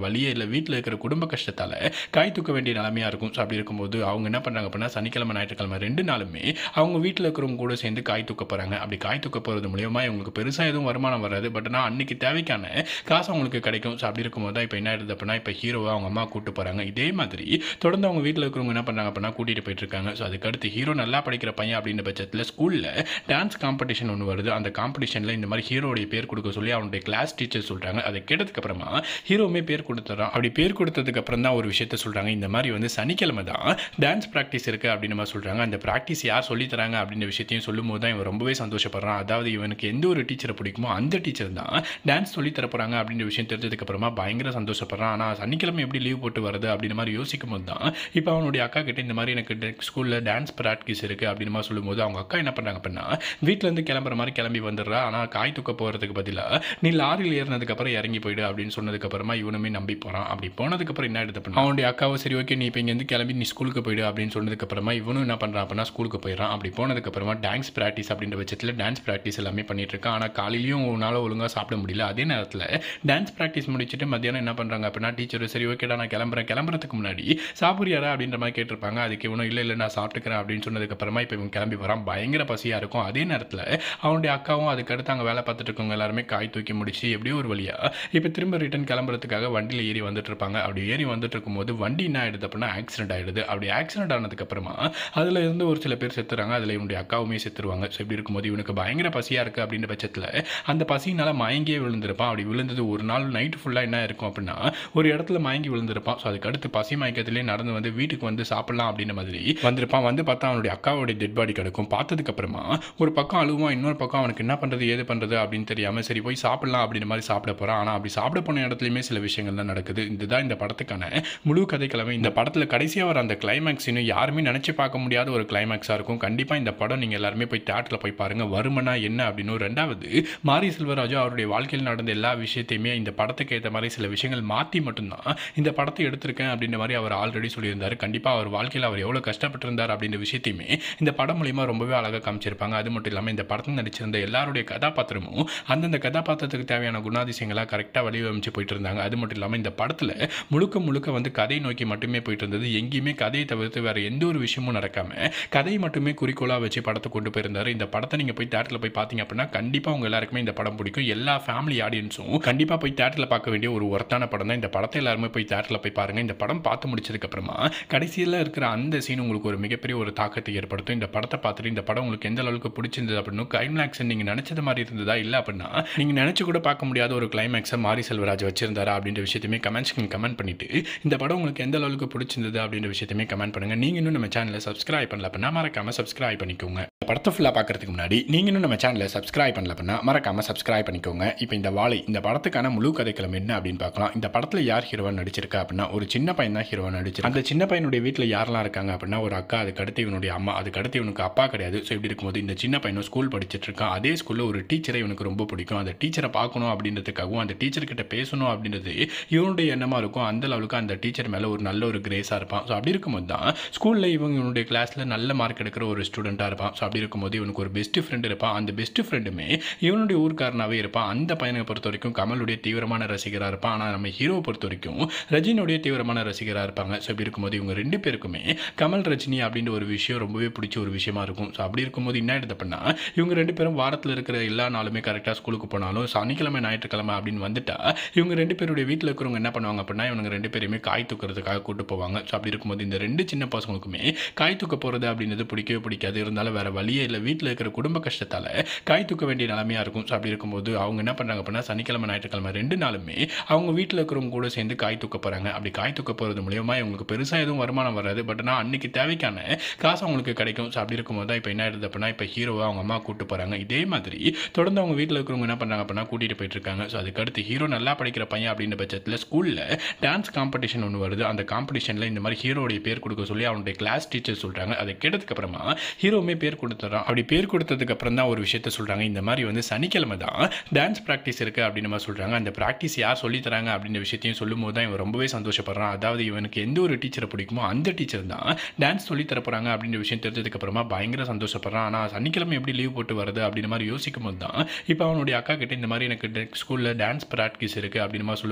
வழியே இல்லை, வீட்டில் இருக்கிற குடும்ப கஷ்டத்தால் காய் தூக்க வேண்டிய நிலைமையாக இருக்கும். ஸோ அப்படி இருக்கும்போது அவங்க என்ன பண்ணுறாங்க அப்படின்னா சனிக்கிழமை ஞாயிற்றுக்கிழமை ரெண்டு நாளுமே அவங்க வீட்டில் இருக்கிறவங்க கூட சேர்ந்து காய் தூக்க போகிறாங்க. அப்படி காய் தூக்க போகிறது மூலியமாக இவங்களுக்கு பெருசாக எதுவும் வருமானம் வராது, பட் ஆனால் அன்னைக்கு தேவைக்கான காசு அவங்களுக்கு கிடைக்கும். ஸோ அப்படி இருக்கும்போது தான் இப்போ என்ன ஆயிடுது அப்படின்னா இப்போ ஹீரோவை அவங்க அம்மா கூட்டு போகிறாங்க. இதே மாதிரி தொடர்ந்து அவங்க வீட்டில் இருக்கிறவங்க என்ன பண்ணுறாங்க அப்படின்னா கூட்டிகிட்டு போயிட்டு இருக்காங்க. ஸோ அதுக்கடுத்து ஹீரோ நல்லா படிக்கிற பையன் அப்படின்ற பட்சத்தில் ஸ்கூலில் டான்ஸ் காம்படிஷன் ஒன்று வருது. அந்த காம்படிஷனில் இந்த மாதிரி ஹீரோடைய பேர் கொடுக்க சொல்லி அவனுடைய கிளாஸ் டீச்சர் சொல்கிறாங்க. அதை கேட்டதுக்கு அப்புறமா ஹீரோவுமே பேர் கொடுத்துறான். அப்படி பேர் கொடுத்ததுக்கு அப்புறம் தான் ஒரு விஷயத்த சொல்கிறாங்க. இந்த மாதிரி வந்து சனிக்கிழமை தான் டான்ஸ் ப்ராக்டிஸ் இருக்குது அப்படின்னு மாதிரி சொல்கிறாங்க. அந்த ப்ராக்டிஸ் யார் சொல்லித்தராங்க அப்படின்ற விஷயத்தையும் சொல்லும் போது தான் இவன் ரொம்பவே சந்தோஷப்படுறான். அதாவது இவனுக்கு எந்த ஒரு டீச்சரை பிடிக்குமோ அந்த டீச்சர் தான் டான்ஸ் சொல்லி தரப்போறாங்க அப்படின்ற விஷயம் தெரிஞ்சதுக்கு அப்புறமா பயங்கர சந்தோஷப்படுறான். ஆனால் சனிக்கிழமை எப்படி லீவ் போட்டு வருது அப்படின்ற மாதிரி யோசிக்கும் போது தான் இப்போ அவனுடைய அக்கா கிட்ட இந்த மாதிரி எனக்கு ஸ்கூலில் டான்ஸ் ப்ராக்டிஸ் இருக்குது அப்படின்னு மாதிரி சொல்லும்போது அவங்க அக்கா என்ன பண்ணுறாங்க அப்படின்னா வீட்டிலேருந்து கிளம்புற மாதிரி கிளம்பி வந்துடுறா. ஆனால் காய் தூக்க போகிறதுக்கு பதிலாக நீ லாரியில் ஏறினதுக்கப்புறம் இறங்கி போயிடு அப்படின்னு சொன்னதுக்கப்புறமா இவனுமே நம்பி போகிறான். அப்படி போனதுக்கப்புறம் என்ன எடுத்து பண்ணா அவனுடைய அக்காவை சரி ஓகே நீ இப்போ இங்கேருந்து கிளம்பி நீ ஸ்கூலுக்கு போயிடு அப்படின்னு சொன்னதுக்கப்புறமா இவனும் என்ன பண்ணுறான் அப்படின்னா ஸ்கூலுக்கு போயிடறான். அப்படி போனதுக்கப்புறமா டான்ஸ் ப்ராக்டிஸ் அப்படின்ற பட்சத்தில் டான்ஸ் ப்ராக்டிஸ் எல்லாமே பண்ணிட்டு இருக்கான். ஆனால் காலையிலையும் உன்னால் ஒழுங்காக சாப்பிட முடியல. அதே நேரத்தில் டான்ஸ் ப்ராக்டிஸ் முடிச்சுட்டு மத்தியானம் என்ன பண்ணுறாங்க அப்படின்னா டீச்சர் சரி ஓகேடா நான் கிளம்புறேன், கிளம்புறதுக்கு முன்னாடி சாப்பிட்றியாரா அப்படின்ற மாதிரி கேட்டிருப்பாங்க. அதுக்கு இவனும் இல்லை இல்லை நான் சாப்பிட்டுக்கிறேன் அப்படின்னு சொன்னதுக்கப்புறமா இப்போ இவன் கிளம்பி வரான். பயங்கர பசியாக இருக்கும். அதே நேரத்தில் அவனுடைய அக்காவும் அதுக்கடுத்து அங்கே வேலை பார்த்துட்டு இருக்கவங்க எல்லாருமே காய் தூக்கி முடிச்சு எப்படியோ ஒரு வழியாக இப்போ திரும்ப ரிட்டன் கிளம்புறதுக்காக வண்டியில் ஏறி வந்துட்டு இருப்பாங்க. அப்படி ஏறி வந்துட்டு இருக்கும்போது வண்டி என்ன ஆயிடுது அப்படின்னா ஆக்சிடென்ட் ஆயிடுது. அப்படி ஆக்சிடென்ட் ஆனதுக்கப்புறமா அதில் இருந்து ஒரு சில பேர் செத்துறாங்க. அதில் இவனுடைய அக்காவுமே செத்துருவாங்க. ஸோ இப்படி இருக்கும்போது இவனுக்கு பயங்கர பசியாக இருக்குது அப்படின்ற பட்சத்தில் அந்த பசியினால் மயங்கியே விழுந்திருப்பான். அப்படி விழுந்தது ஒரு நாள் நைட் ஃபுல்லாக என்ன இருக்கும் அப்படின்னா ஒரு இடத்துல மயங்கி விழுந்திருப்பான். ஸோ அதுக்கடுத்து பசி மயக்கத்திலே நடந்து வந்து வீட்டுக்கு வந்து சாப்பிடலாம் அப்படின்ற மாதிரி வந்திருப்பான். வந்து பார்த்தா அவனுடைய அக்காவுடைய டெட் பாடி கிடக்கும். பார்த்ததுக்கப்புறமா ஒரு பக்கம் அழுவான், இன்னொரு பக்கம் அவனுக்கு என்ன பண்ணுறது ஏது பண்ணுறது அப்படின்னு தெரியாமல் சரி போய் சாப்பிடலாம் அப்படின்ற மாதிரி சாப்பிட போகிறான். ஆனால் அப்படி சாப்பிட போன இடத்துலையுமே சில விஷயங்கள் தான் நடக்குது. இதுதான் இந்த படத்துக்கான முழு கதைக்கிழமை. இந்த படத்தில் கடைசியாக வர அந்த கிளைமேக்ஸ் இன்னும் யாருமே நினச்சி பார்க்க முடியாத ஒரு கிளைமேக்ஸாக இருக்கும். கண்டிப்பாக இந்த படம் நீங்கள் எல்லாருமே போய் தியேட்டரில் போய் பாருங்கள். வருமனா என்ன அப்படின்னு. ரெண்டாவது மாரி செல்வராஜு அவருடைய வாழ்க்கையில் நடந்த எல்லா விஷயத்தையுமே இந்த படத்துக்கு ஏற்ற மாதிரி சில விஷயங்கள் மாற்றி மட்டும்தான் இந்த படத்தை எடுத்திருக்கேன் அப்படின்ற மாதிரி அவர் ஆல்ரெடி சொல்லியிருந்தார். கண்டிப்பாக அவர் வாழ்க்கையில் அவர் எவ்வளோ கஷ்டப்பட்டிருந்தார் அப்படின்ற விஷயத்தையுமே இந்த படம் மூலிமா ரொம்பவே அழகாக காமிச்சிருப்பாங்க. அது மட்டும் இல்லாமல் இந்த படத்தில் நடிச்சிருந்த எல்லாருடைய கதாபாத்திரமும் அந்தந்த கதாபாத்திரத்துக்கு தேவையான குணாதிசயங்களாக கரெக்டாக வடிவமைச்சு போயிட்டு இருந்தாங்க. அது மட்டும் இல்லாமல் இந்த படத்தில் முழுக்க முழுக்க வந்து கதை நோக்கி மட்டுமே போயிட்டு இருந்தது. எங்கேயுமே கதையை தவிர்த்து வேறு எந்த ஒரு விஷயமும் நடக்காமல் கதையை மட்டுமே குறிக்கோளாக வச்சு படத்தை கொண்டு போயிருந்தார். இந்த படத்தை நீங்கள் போய் தியேட்டரில் போய் பார்த்தீங்க அப்படின்னா கண்டிப்பாக உங்கள் எல்லாருக்குமே இந்த படம் பிடிக்கும். எல்லா ஃபேமிலி ஆடியன்ஸும் கண்டிப்பாக போய் தியேட்டரில் பார்க்க வேண்டிய ஒரு ஒர்த்தான படம் தான். இந்த படத்தை எல்லாருமே போய் தியேட்டரில் போய் பாருங்கள். இந்த படம் பார்த்து முடிச்சதுக்கப்புறமா கடைசியில் இருக்கிற அந்த சீன் உங்களுக்கு ஒரு மிகப்பெரிய ஒரு தாக்கத்தை ஏற்படுத்தும். இந்த படத்தை பார்த்துட்டு இந்த படம் உங்களுக்கு எந்த அளவுக்கு பிடிச்சிருந்தது அப்படின்னு கிளைமேக்ஸ் நீங்கள் நினச்சது மாதிரி இருந்ததா இல்லை அப்படின்னா நீங்கள் நினச்சி கூட பார்க்க முடியாத ஒரு கிளைமேக்ஸை மாரி செல்வராஜ் வச்சிருந்தாரா அப்படின்ற விஷயத்தையுமே கமெண்ட்ஸ்க்கு கமெண்ட் பண்ணிட்டு இந்த படம் உங்களுக்கு எந்த அளவுக்கு பிடிச்சிருந்தது அப்படின்ற விஷயத்தையுமே கமெண்ட் பண்ணுங்கள். நீங்கள் இன்னும் நம்ம சேனலை சப்ஸ்கிரைப் பண்ணல அப்படின்னா மறக்காமல் சப்ஸ்கிரைப் பண்ணிக்கோங்க. படத்தை ஃபுல்லாக பார்க்கறதுக்கு முன்னாடி நீங்கள் இன்னும் நம்ம சேனலை சப்ஸ்கிரைப் பண்ணல அப்படின்னா மறக்காமல் சப்ஸ்கிரைப் பண்ணிக்கோங்க. இப்போ இந்த வாழை இந்த படத்துக்கான முழு கதைக்களம் என்ன அப்படின்னு பார்க்கலாம். இந்த படத்தில் யார் ஹீரோவாக நடிச்சிருக்கா அப்படின்னா ஒரு சின்ன பையன் தான் ஹீரோவாக நடிச்சிருக்கு. அந்த சின்ன பையனுடைய வீட்டில் யாரெல்லாம் இருக்காங்க அப்படின்னா ஒரு அக்கா, அதுக்கு அடுத்து இவனுடைய அம்மா, அதுக்கு அடுத்து இவனுக்கு அப்பா கிடையாது. ஸோ இப்படி இருக்கும்போது இந்த சின்ன பையனும் ஸ்கூல் படிச்சுட்டு இருக்கான். அதே ஸ்கூலில் ஒரு டீச்சரை இவனுக்கு ரொம்ப பிடிக்கும். அந்த டீச்சரை பார்க்கணும் அப்படின்றதுக்காகவும் அந்த டீச்சர்கிட்ட பேசணும் அப்படின்றது இவனுடைய எண்ணமாக இருக்கும். அந்த அளவுக்கு அந்த டீச்சர் மேலே ஒரு நல்ல ஒரு கிரேஸாக இருப்பான். ஸோ அப்படி இருக்கும்போது தான் ஸ்கூலில் இவங்க இவனுடைய கிளாஸில் நல்ல மார்க் எடுக்கிற ஒரு ஸ்டூடெண்ட்டாக இருப்பான். ஸோ அப்படி இருக்கும்போது இவனுக்கு ஒரு பெஸ்ட் ஃப்ரெண்ட் இருப்பான். அந்த பெஸ்ட் ஃப்ரெண்டுமே இவனுடைய ஊர்க்காரனாகவே இருப்பான். அந்த பையனை பொறுத்த வரைக்கும் கமலுடைய தீவிரமான ரசிகராக இருப்பான். ஆனால் நம்ம ஹீரோவை பொறுத்த வரைக்கும் ரஜினியுடைய தீவிரமான ரசிகராக இருப்பாங்க. ஸோ இப்படி இருக்கும்போது இவங்க ரெண்டு பேருக்குமே கமல் ரஜினி அப்படின்ற ஒரு விஷயம் ரொம்பவே பிடிச்ச ஒரு விஷயமா இருக்கும். ஸோ அப்படி இருக்கும்போது என்ன ஆயிடுது அப்படின்னா இவங்க ரெண்டு பேரும் வாரத்தில் இருக்கிற எல்லா நாளுமே கரெக்டாக ஸ்கூலுக்கு போனாலும் சனிக்கிழமை ஞாயிற்றுக்கிழமை அப்படின்னு வந்துட்டா இவங்க ரெண்டு பேருடைய வீட்டில் இருக்கிறவங்க என்ன பண்ணுவாங்க அப்படின்னா இவங்க ரெண்டு பேருமே காய் தூக்கிறதுக்காக கூட்டு போவாங்க. ஸோ அப்படி இருக்கும்போது இந்த ரெண்டு சின்ன பசங்களுக்குமே காய் தூக்க போகிறது அப்படின்றது பிடிக்கவே பிடிக்காது. இருந்தாலும் வேறு வழியே இல்லை, வீட்டில் இருக்கிற குடும்ப கஷ்டத்தால் காய் தூக்க வேண்டிய நிலைமையாக இருக்கும். ஸோ அப்படி இருக்கும்போது அவங்க என்ன பண்ணுறாங்க அப்படின்னா சனிக்கிழமை ஞாயிற்றுக்கிழமை ரெண்டு நாளுமே அவங்க வீட்டில் இருக்கிறவங்க கூட சேர்ந்து காய் தூக்க போகிறாங்க. அப்படி காய் தூக்க போகிறது மூலியமாக இவங்களுக்கு பெருசாக எதுவும் வருமானம் வராது, பட் ஆனால் அன்னைக்கு தேவைக்கான காசு அவங்களுக்கு கிடைக்கும். ஸோ அப்படி இருக்கும்போது தான் இப்போ என்ன ஆயிடுது அப்படின்னா இப்போ ஹீரோவை அவங்க அம்மா கூட்டு போகிறாங்க. இதே மாதிரி தொடர்ந்து அவங்க வீட்டில் இருக்கிறவங்க என்ன பண்ணுறாங்க அப்படின்னா கூட்டிகிட்டு போயிட்டு இருக்காங்க. ஸோ அதுக்கடுத்து ஹீரோ நல்லா படிக்கிற பையன் அப்படின்ற பட்சத்தில் ஸ்கூலில் டான்ஸ் காம்படிஷன் ஒன்று வருது. அந்த காம்படிஷனில் இந்த மாதிரி ஹீரோடைய பேர் கொடுக்க சொல்லி அவனுடைய கிளாஸ் டீச்சர் சொல்கிறாங்க. அதை கேட்டதுக்கு அப்புறமா ஹீரோவுமே பேர் கொடுத்துறான். அப்படி பேர் கொடுத்ததுக்கு அப்புறம் தான் ஒரு விஷயத்த சொல்கிறாங்க. இந்த மாதிரி வந்து சனிக்கிழமை தான் டான்ஸ் ப்ராக்டிஸ் இருக்குது அப்படின்னு மாதிரி சொல்கிறாங்க. அந்த ப்ராக்டிஸ் யார் சொல்லித்தராங்க அப்படின்ற விஷயத்தையும் சொல்லும் போது தான் இவன் ரொம்பவே சந்தோஷப்படுறான். அதாவது இவனுக்கு எந்த ஒரு டீச்சரை பிடிக்குமோ அந்த டீச்சர் தான் டான்ஸ் சொல்லி தரப்போகிறாங்க அப்படின்ற விஷயம் தெரிஞ்சதுக்கு அப்புறமா பயங்கர சந்தோஷப்படுறான். ஆனால் சனிக்கிழமை எப்படி லீவ் போட்டு வருது அப்படின்ற மாதிரி யோசிக்கும் போது தான் இப்போ அவனுடைய அக்கா கிட்ட இந்த மாதிரி எனக்கு ஸ்கூலில் டான்ஸ் ப்ராக்டிஸ் இருக்குது அப்படின்னு மாதிரி சொல்லும்போது அவங்க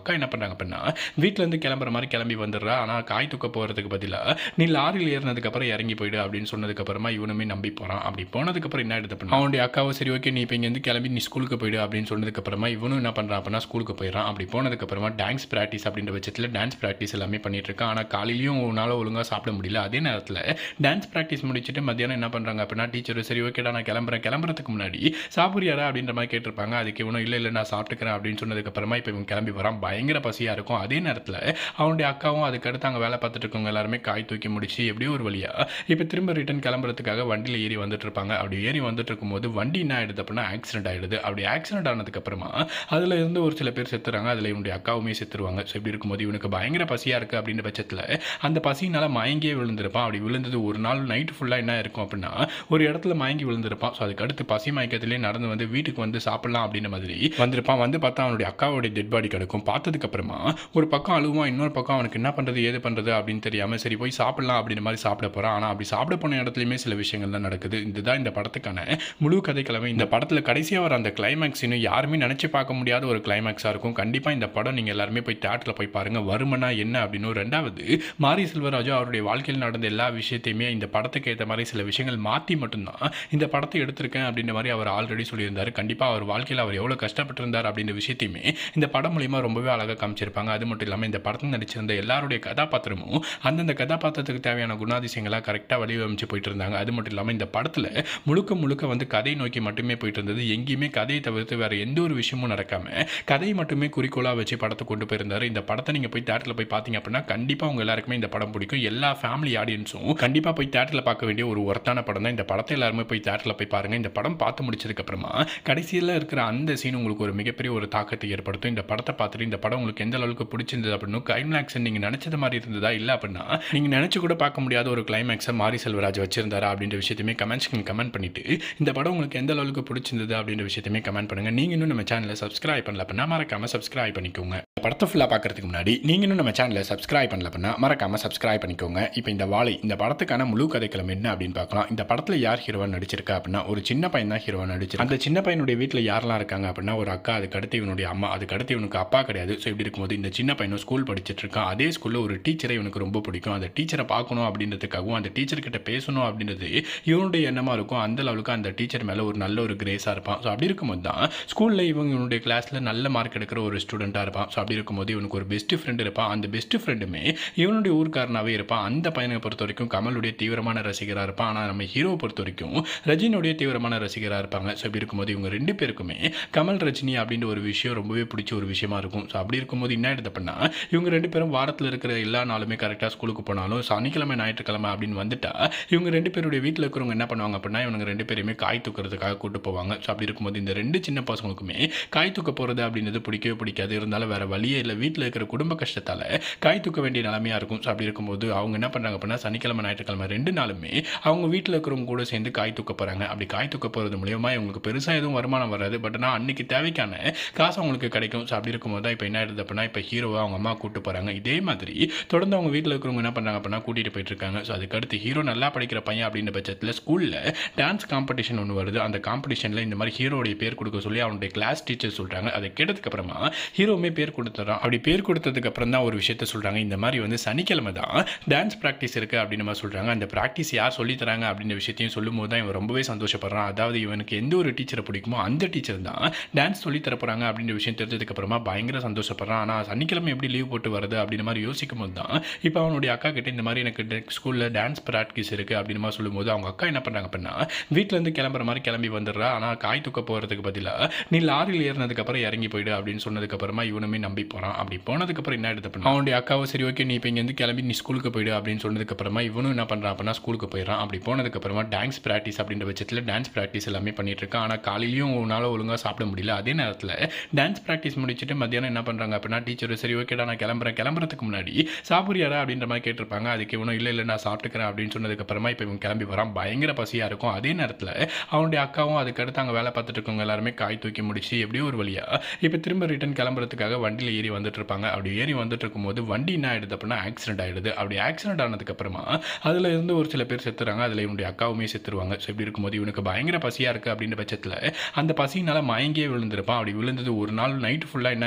அக்கா என்ன பண்ணுறாங்க அப்படின்னா வீட்டிலேருந்து கிளம்புற மாதிரி கிளம்பி வந்துடுறா. ஆனால் காய் தூக்க போகிறதுக்கு பதிலாக நீ லாரியில் ஏறினதுக்கப்புறம் இறங்கி போயிடு அப்படின்னு சொன்னதுக்கப்புறமா இவனுமே நம்பி போகிறான். அப்படி போனதுக்கப்புறம் என்ன எடுத்து பண்ணா அவனுடைய அக்காவை சரி ஓகே நீ இப்போ இங்கேருந்து கிளம்பி நீ ஸ்கூலுக்கு போயிடு அப்படின்னு சொன்னதுக்கப்புறமா இவனும் என்ன பண்ணுறான் அப்படின்னா ஸ்கூலுக்கு போயிடறான். அப்படி போனதுக்கப்புறமா டான்ஸ் ப்ராக்டிஸ் அப்படின்ற பட்சத்தில் டான்ஸ் ப்ராக்டிஸ் எல்லாமே பண்ணிட்டு இருக்கான். ஆனால் காலையிலையும் உன்னால் ஒழுங்காக சாப்பிட முடியல. அதே நேரத்தில் டான்ஸ் ப்ராக்டிஸ் முடிச்சுட்டு மத்தியானம் என்ன பண்ணுறாங்க அப்படின்னா டீச்சர் சரி ஓகேடா நான் கிளம்புறேன், கிளம்புறதுக்கு முன்னாடி சாப்பிட்றியாரா அப்படின்ற மாதிரி கேட்டிருப்பாங்க. அதுக்கு இவனும் இல்லை இல்லை நான் சாப்பிட்டுக்கிறேன் அப்படின்னு சொன்னதுக்கப்புறமா இப்போ இவன் கிளம்பி வரான். பயங்கர பசியாக இருக்கும். அதே நேரத்தில் அவனுடைய அக்காவும் அதுக்கடுத்து அங்கே வேலை பார்த்துட்டு இருக்கவங்க எல்லாருமே காய் தூக்கி முடிச்சு எப்படியோ ஒரு வழியாக இப்போ திரும்ப ரிட்டன் கிளம்புறதுக்காக வண்டியில் ஏறி வந்துட்டு இருப்பாங்க. அப்படி ஏறி வந்துட்டு இருக்கும்போது வண்டி என்ன ஆயிடுது அப்படின்னா ஆக்சிடென்ட் ஆயிடுது. அப்படி ஆக்சிடென்ட் ஆனதுக்கப்புறமா அதில் இருந்து ஒரு சில பேர் செத்துறாங்க. அதில் இவனுடைய அக்காவுமே செத்துருவாங்க. ஸோ இப்படி இருக்கும்போது இவனுக்கு பயங்கர பசியாக இருக்குது அப்படின்ற பட்சத்தில் அந்த பசியினால் மயங்கியே விழுந்திருப்பான். அப்படி விழுந்தது ஒரு நாள் நைட்டு ஃபுல்லாக என்ன இருக்கும் அப்படின்னா ஒரு இடத்துல மயங்கி விழுந்திருப்பான். ஸோ அதுக்கடுத்து பசி மயக்கத்திலே நடந்து வந்து வீட்டுக்கு வந்து சாப்பிடலாம் அப்படின்ற மாதிரி வந்திருப்பான். வந்து பார்த்தா அவனுடைய அக்காவுடைய டெட் பாடி கிடக்கும். பார்த்ததுக்கப்புறமா ஒரு பக்கம் அழுவான், இன்னொரு பக்கம் அவனுக்கு என்ன பண்ணுறது ஏது பண்ணுறது அப்படின்னு தெரியாமல் சரி போய் சாப்பிடலாம் அப்படின்ற மாதிரி சாப்பிட போகிறான். ஆனால் அப்படி சாப்பிட போன இடத்துலையுமே சில விஷயங்கள் தான் நடக்குது. இதுதான் இந்த படத்துக்கான முழு கதைக்கிழமை. இந்த படத்தில் கடைசியாக வர அந்த கிளைமேக்ஸ் இன்னும் யாருமே நினச்சி பார்க்க முடியாத ஒரு கிளைமேக்ஸாக இருக்கும். கண்டிப்பாக இந்த படம் நீங்கள் எல்லாருமே போய் தியேட்டரில் போய் பாருங்கள். வருமனா என்ன அப்படின்னு. ரெண்டாவது மாரி செல்வராஜு அவருடைய வாழ்க்கையில் நடந்த எல்லா விஷயத்தையுமே இந்த படத்துக்கு ஏற்ற மாதிரி சில விஷயங்கள் மாற்றி மட்டும்தான் இந்த படத்தை எடுத்திருக்கேன் அப்படின்ற மாதிரி அவர் ஆல்ரெடி சொல்லியிருந்தார். கண்டிப்பாக அவர் வாழ்க்கையில் அவர் எவ்வளோ கஷ்டப்பட்டிருந்தார் அப்படின்ற விஷயத்தையுமே இந்த படம் மூலிமா ரொம்பவே அழகாக காமிச்சிருப்பாங்க. அது மட்டும் இல்லாமல் இந்த படத்தில் நடிச்சிருந்த எல்லாருடைய கதாபாத்திரமும் அந்தந்த கதாபாத்திரத்துக்கு தேவையான குணாதிசயங்களாக கரெக்டாக வடிவமைச்சு போயிட்டு இருந்தாங்க. அது மட்டும் இல்லாமல் இந்த படத்தில் முழுக்க முழுக்க வந்து கதை நோக்கி மட்டுமே போயிட்டு இருந்தது. எங்கேயுமே கதையை தவிர்த்து வேறு எந்த ஒரு விஷயமும் நடக்காமல் கதையை மட்டுமே குறிக்கோளாக வச்சு படத்தை கொண்டு போயிருந்தார். இந்த படத்தை நீங்கள் போய் தியேட்டரில் போய் பார்த்தீங்க அப்படின்னா கண்டிப்பாக உங்கள் எல்லாருக்குமே இந்த படம் பிடிக்கும். எல்லா ஃபேமிலி ஆடியன்ஸும் கண்டிப்பாக போய் தியேட்டரில் பார்க்க வேண்டிய ஒரு ஒர்த்தான படம் தான். இந்த படத்தை எல்லாருமே போய் தியேட்டரில் போய் பாருங்கள். இந்த படம் பார்த்து முடிச்சதுக்கப்புறமா கடைசியில் இருக்கிற அந்த சீன் உங்களுக்கு ஒரு மிகப்பெரிய ஒரு தாக்கத்தை ஏற்படுத்தும். இந்த படத்தை பார்த்துட்டு இந்த படம் உங்களுக்கு எந்த அளவுக்கு பிடிச்சிருந்தது அப்படின்னு கிளைமேக்ஸ் நீங்கள் நினச்சது மாதிரி இருந்ததா இல்லை அப்படின்னா நீங்கள் நினச்சி கூட பார்க்க முடியாத ஒரு கிளைமேக்ஸை மாரி செல்வராஜ் வச்சிருந்தாரா அப்படின்ற விஷயத்தையுமே கமெண்ட்ஸ் கமெண்ட் பண்ணிட்டு இந்த படம் உங்களுக்கு எந்த அளவுக்கு பிடிச்சிருந்தது அப்படின்ற விஷயத்தையுமே கமெண்ட் பண்ணுங்கள். நீங்கள் இன்னும் நம்ம சேனலை சப்ஸ்கிரைப் பண்ணல அப்படின்னா மறக்காமல் சப்ஸ்கிரைப் பண்ணிக்கோங்க. படத்தை ஃபுல்லாக பார்க்கறதுக்கு முன்னாடி நீங்கள் இன்னும் நம்ம சேனலை சப்ஸ்கிரைப் பண்ணல அப்படின்னா மறக்காமல் சப்ஸ்கிரைப் பண்ணிக்கோங்க. இப்போ இந்த வாழை இந்த படத்துக்கான முழு கதைக்களம் என்ன அப்படின்னு பார்க்கலாம். இந்த படத்தில் யார் ஹீரோவாக நடிச்சிருக்கா அப்படின்னா ஒரு சின்ன பையன் தான் ஹீரோவாக நடிச்சிருக்கு. அந்த சின்ன பையனுடைய வீட்டில் யாரெல்லாம் இருக்காங்க அப்படின்னா ஒரு அக்கா, அதுக்கடுத்து இவனுடைய அம்மா, அதுக்கடுத்து இவனுக்கு அப்பா கிடையாது. ஸோ இப்படி இருக்கும்போது இந்த சின்ன பையனும் ஸ்கூல் படிச்சுட்டு இருக்கான். அதே ஸ்கூலில் ஒரு டீச்சரை இவனுக்கு ரொம்ப பிடிக்கும். அந்த டீச்சரை பார்க்கணும் அப்படின்றதுக்காகவும் அந்த டீச்சர்கிட்ட பேசணும் அப்படின்றது இவனுடைய எண்ணமாக இருக்கும். அந்த அளவுக்கு அந்த டீச்சர் மேலே ஒரு நல்ல ஒரு கிரேஸாக இருப்பான். ஸோ அப்படி இருக்கும்போது தான் ஸ்கூலில் இவங்க இவனுடைய கிளாஸில் நல்ல மார்க் எடுக்கிற ஒரு ஸ்டூடெண்ட்டாக இருப்பான். ஸோ அப்படி இருக்கும்போது இவனுக்கு ஒரு பெஸ்ட் ஃப்ரெண்ட் இருப்பான். அந்த பெஸ்ட் ஃப்ரெண்டுமே இவனுடைய ஊர்க்காரனாகவே இருப்பான். அந்த பையனை பொறுத்த வரைக்கும் கமலுடைய தீவிரமான ரசிகராக இருப்பான். ஆனால் நம்ம ஹீரோவை பொறுத்த வரைக்கும் ரஜினியுடைய தீவிரமான ரசிகராக இருப்பாங்க. ஸோ அப்படி இருக்கும்போது இவங்க ரெண்டு பேருக்குமே கமல் ரஜினி அப்படின்ற ஒரு விஷயம் ரொம்பவே பிடிச்ச ஒரு விஷயமா இருக்கும். ஸோ அப்படி இருக்கும்போது என்ன எடுத்து பண்ணா இவங்க ரெண்டு பேரும் வாரத்தில் இருக்கிற எல்லா நாளுமே கரெக்டாக ஸ்கூலுக்கு போனாலும் சனிக்கிழமை ஞாயிற்றுக்கிழமை அப்படின்னு வந்துட்டா இவங்க ரெண்டு பேருடைய வீட்டில் இருக்கிறவங்க என்ன பண்ணுவாங்க அப்படின்னா இவங்க ரெண்டு பேருமே காய் தூக்கிறதுக்காக கூட்டு போவாங்க. ஸோ அப்படி இருக்கும்போது இந்த ரெண்டு சின்ன பசங்களுக்குமே காய் தூக்க போகிறது அப்படின்றது பிடிக்கவே பிடிக்காது. இருந்தாலும் வேற வழியே இல்லை. வீட்டில் இருக்கிற குடும்ப கஷ்டத்தால் காய் தூக்க வேண்டிய நிலைமையாக இருக்கும். ஸோ அப்படி இருக்கும்போது அவங்க என்ன பண்ணுறாங்க அப்படின்னா சனிக்கிழமை ஞாயிற்றுக்கிழமை ரெண்டு நாளுமே அவங்க வீட்டில் இருக்கிறவங்க கூட சேர்ந்து காய் தூக்க போகிறாங்க. அப்படி காய் தூக்க போகிறது மூலியமா இவங்களுக்கு பெருசாக எதுவும் வருமானம் வராது. பட் ஆனால் அன்னைக்கு தேவைக்கான காசு அவங்களுக்கு கிடைக்கும். ஸோ அப்படி இருக்கும்போது தான் இப்போ என்ன ஆயிடுது அப்படின்னா இப்போ ஹீரோவை அவங்க அம்மா கூட்டு போகிறாங்க. இதே மாதிரி தொடர்ந்து அவங்க வீட்டில் இருக்கிறவங்க என்ன பண்ணுறாங்க அப்படின்னா கூட்டிகிட்டு போயிட்டு இருக்காங்க. ஸோ அதுக்கடுத்து ஹீரோ நல்லா படிக்கிற பையன் அப்படின்ற பட்சத்தில் ஸ்கூலில் டான்ஸ் காம்படிஷன் ஒன்று வருது. அந்த காம்படிஷனில் இந்த மாதிரி ஹீரோடைய பேர் கொடுக்க சொல்லி அவனுடைய கிளாஸ் டீச்சர் சொல்கிறாங்க. அதை கேட்டதுக்கு அப்புறமா ஹீரோவுமே பேர் கொடுத்துறான். அப்படி பேர் கொடுத்ததுக்கு அப்புறம் தான் ஒரு விஷயத்த சொல்கிறாங்க. இந்த மாதிரி வந்து சனிக்கிழமை தான் டான்ஸ் ப்ராக்டிஸ் இருக்குது அப்படின்னு மாதிரி சொல்கிறாங்க. அந்த ப்ராக்டிஸ் யார் சொல்லி தராங்க அப்படின்ற விஷயத்தையும் சொல்லும் போது தான் இவன் ரொம்பவே சந்தோஷப்படுறான். அதாவது இவனுக்கு எந்த ஒரு டீச்சரை பிடிக்குமோ அந்த டீச்சர் தான் டான்ஸ் சொல்லி தர போகிறாங்க அப்படின்ற விஷயம் தெரிஞ்சதுக்கு அப்புறமா பயங்கர சந்தோஷப்படுறான். ஆனால் சனிக்கிழமை எப்படி லீவ் போட்டு வருது அப்படின்ற மாதிரி யோசிக்கும் போது தான் இப்போ அவனுடைய அக்கா கிட்ட இந்த மாதிரி எனக்கு ஸ்கூலில் டான்ஸ் ப்ராக்டிஸ் இருக்குது அப்படின்னு மாதிரி சொல்லும்போது அவங்க அக்கா என்ன பண்ணுறாங்க அப்படின்னா வீட்டிலேருந்து கிளம்புற மாதிரி கிளம்பி வந்துடுறா. ஆனால் காய் தூக்க போகிறதுக்கு பதிலாக நீ லாரியில் ஏறினதுக்கப்புறம் இறங்கி போயிடு அப்படின்னு சொன்னதுக்கப்புறமா இவனுமே நம்பி போகிறான். அப்படி போனதுக்கப்புறம் என்ன எடுத்து பண்ணா அவனுடைய அக்காவை சரி ஓகே நீ இப்போ இங்கேருந்து கிளம்பி நீ ஸ்கூலுக்கு போயிடு அப்படின்னு சொன்னதுக்கப்புறமா இவனும் என்ன பண்ணுறான் அப்படின்னா ஸ்கூலுக்கு போயிடறான். அப்படி போனதுக்கப்புறமா டான்ஸ் ப்ராக்டிஸ் அப்படின்ற பட்சத்தில் டான்ஸ் ப்ராக்டிஸ் எல்லாமே பண்ணிட்டு இருக்கான். ஆனால் காலையிலையும் உன்னால் ஒழுங்காக சாப்பிட முடியல. அதே நேரத்தில் டான்ஸ் ப்ராக்டிஸ் முடிச்சுட்டு மத்தியானம் என்ன பண்ணுறாங்க அப்படின்னா டீச்சர் சரி ஓகேடா நான் கிளம்புறேன், கிளம்புறதுக்கு முன்னாடி சாப்பிட்றியாரா அப்படின்ற மாதிரி கேட்டிருப்பாங்க. அதுக்கு இவனும் இல்லை இல்லை நான் சாப்பிட்டுக்கிறேன் அப்படின்னு சொன்னதுக்கப்புறமா இப்போ இவன் கிளம்பி வரான். பயங்கர பசியாக இருக்கும். அதே நேரத்தில் அவனுடைய அக்காவும் அதுக்கடுத்து அங்கே வேலை பார்த்துட்டு இருக்கவங்க எல்லாருமே காய் தூக்கி முடிச்சு எப்படியோ ஒரு வழியாக இப்போ திரும்ப ரிட்டன் கிளம்புறதுக்காக வண்டியில் ஏறி வந்துட்டு இருப்பாங்க. அப்படி ஏறி வந்துட்டு இருக்கும்போது வண்டி என்ன ஆயிடுது அப்படின்னா ஆக்சிடென்ட் ஆயிடுது. அப்படி ஆக்சிடென்ட் ஆனதுக்கப்புறமா அதில் இருந்து ஒரு சில பேர் செத்துறாங்க. அதில் இவனுடைய அக்காவுமே செத்துருவாங்க. ஸோ இப்படி இருக்கும்போது இவனுக்கு பயங்கர பசியாக இருக்குது அப்படின்ற பட்சத்தில் அந்த பசியினால் மயங்கியே விழுந்திருப்பான். அப்படி விழுந்தது ஒரு நாள் நைட்டு ஃபுல்லாக என்ன இருக்கும் அப்படின்னா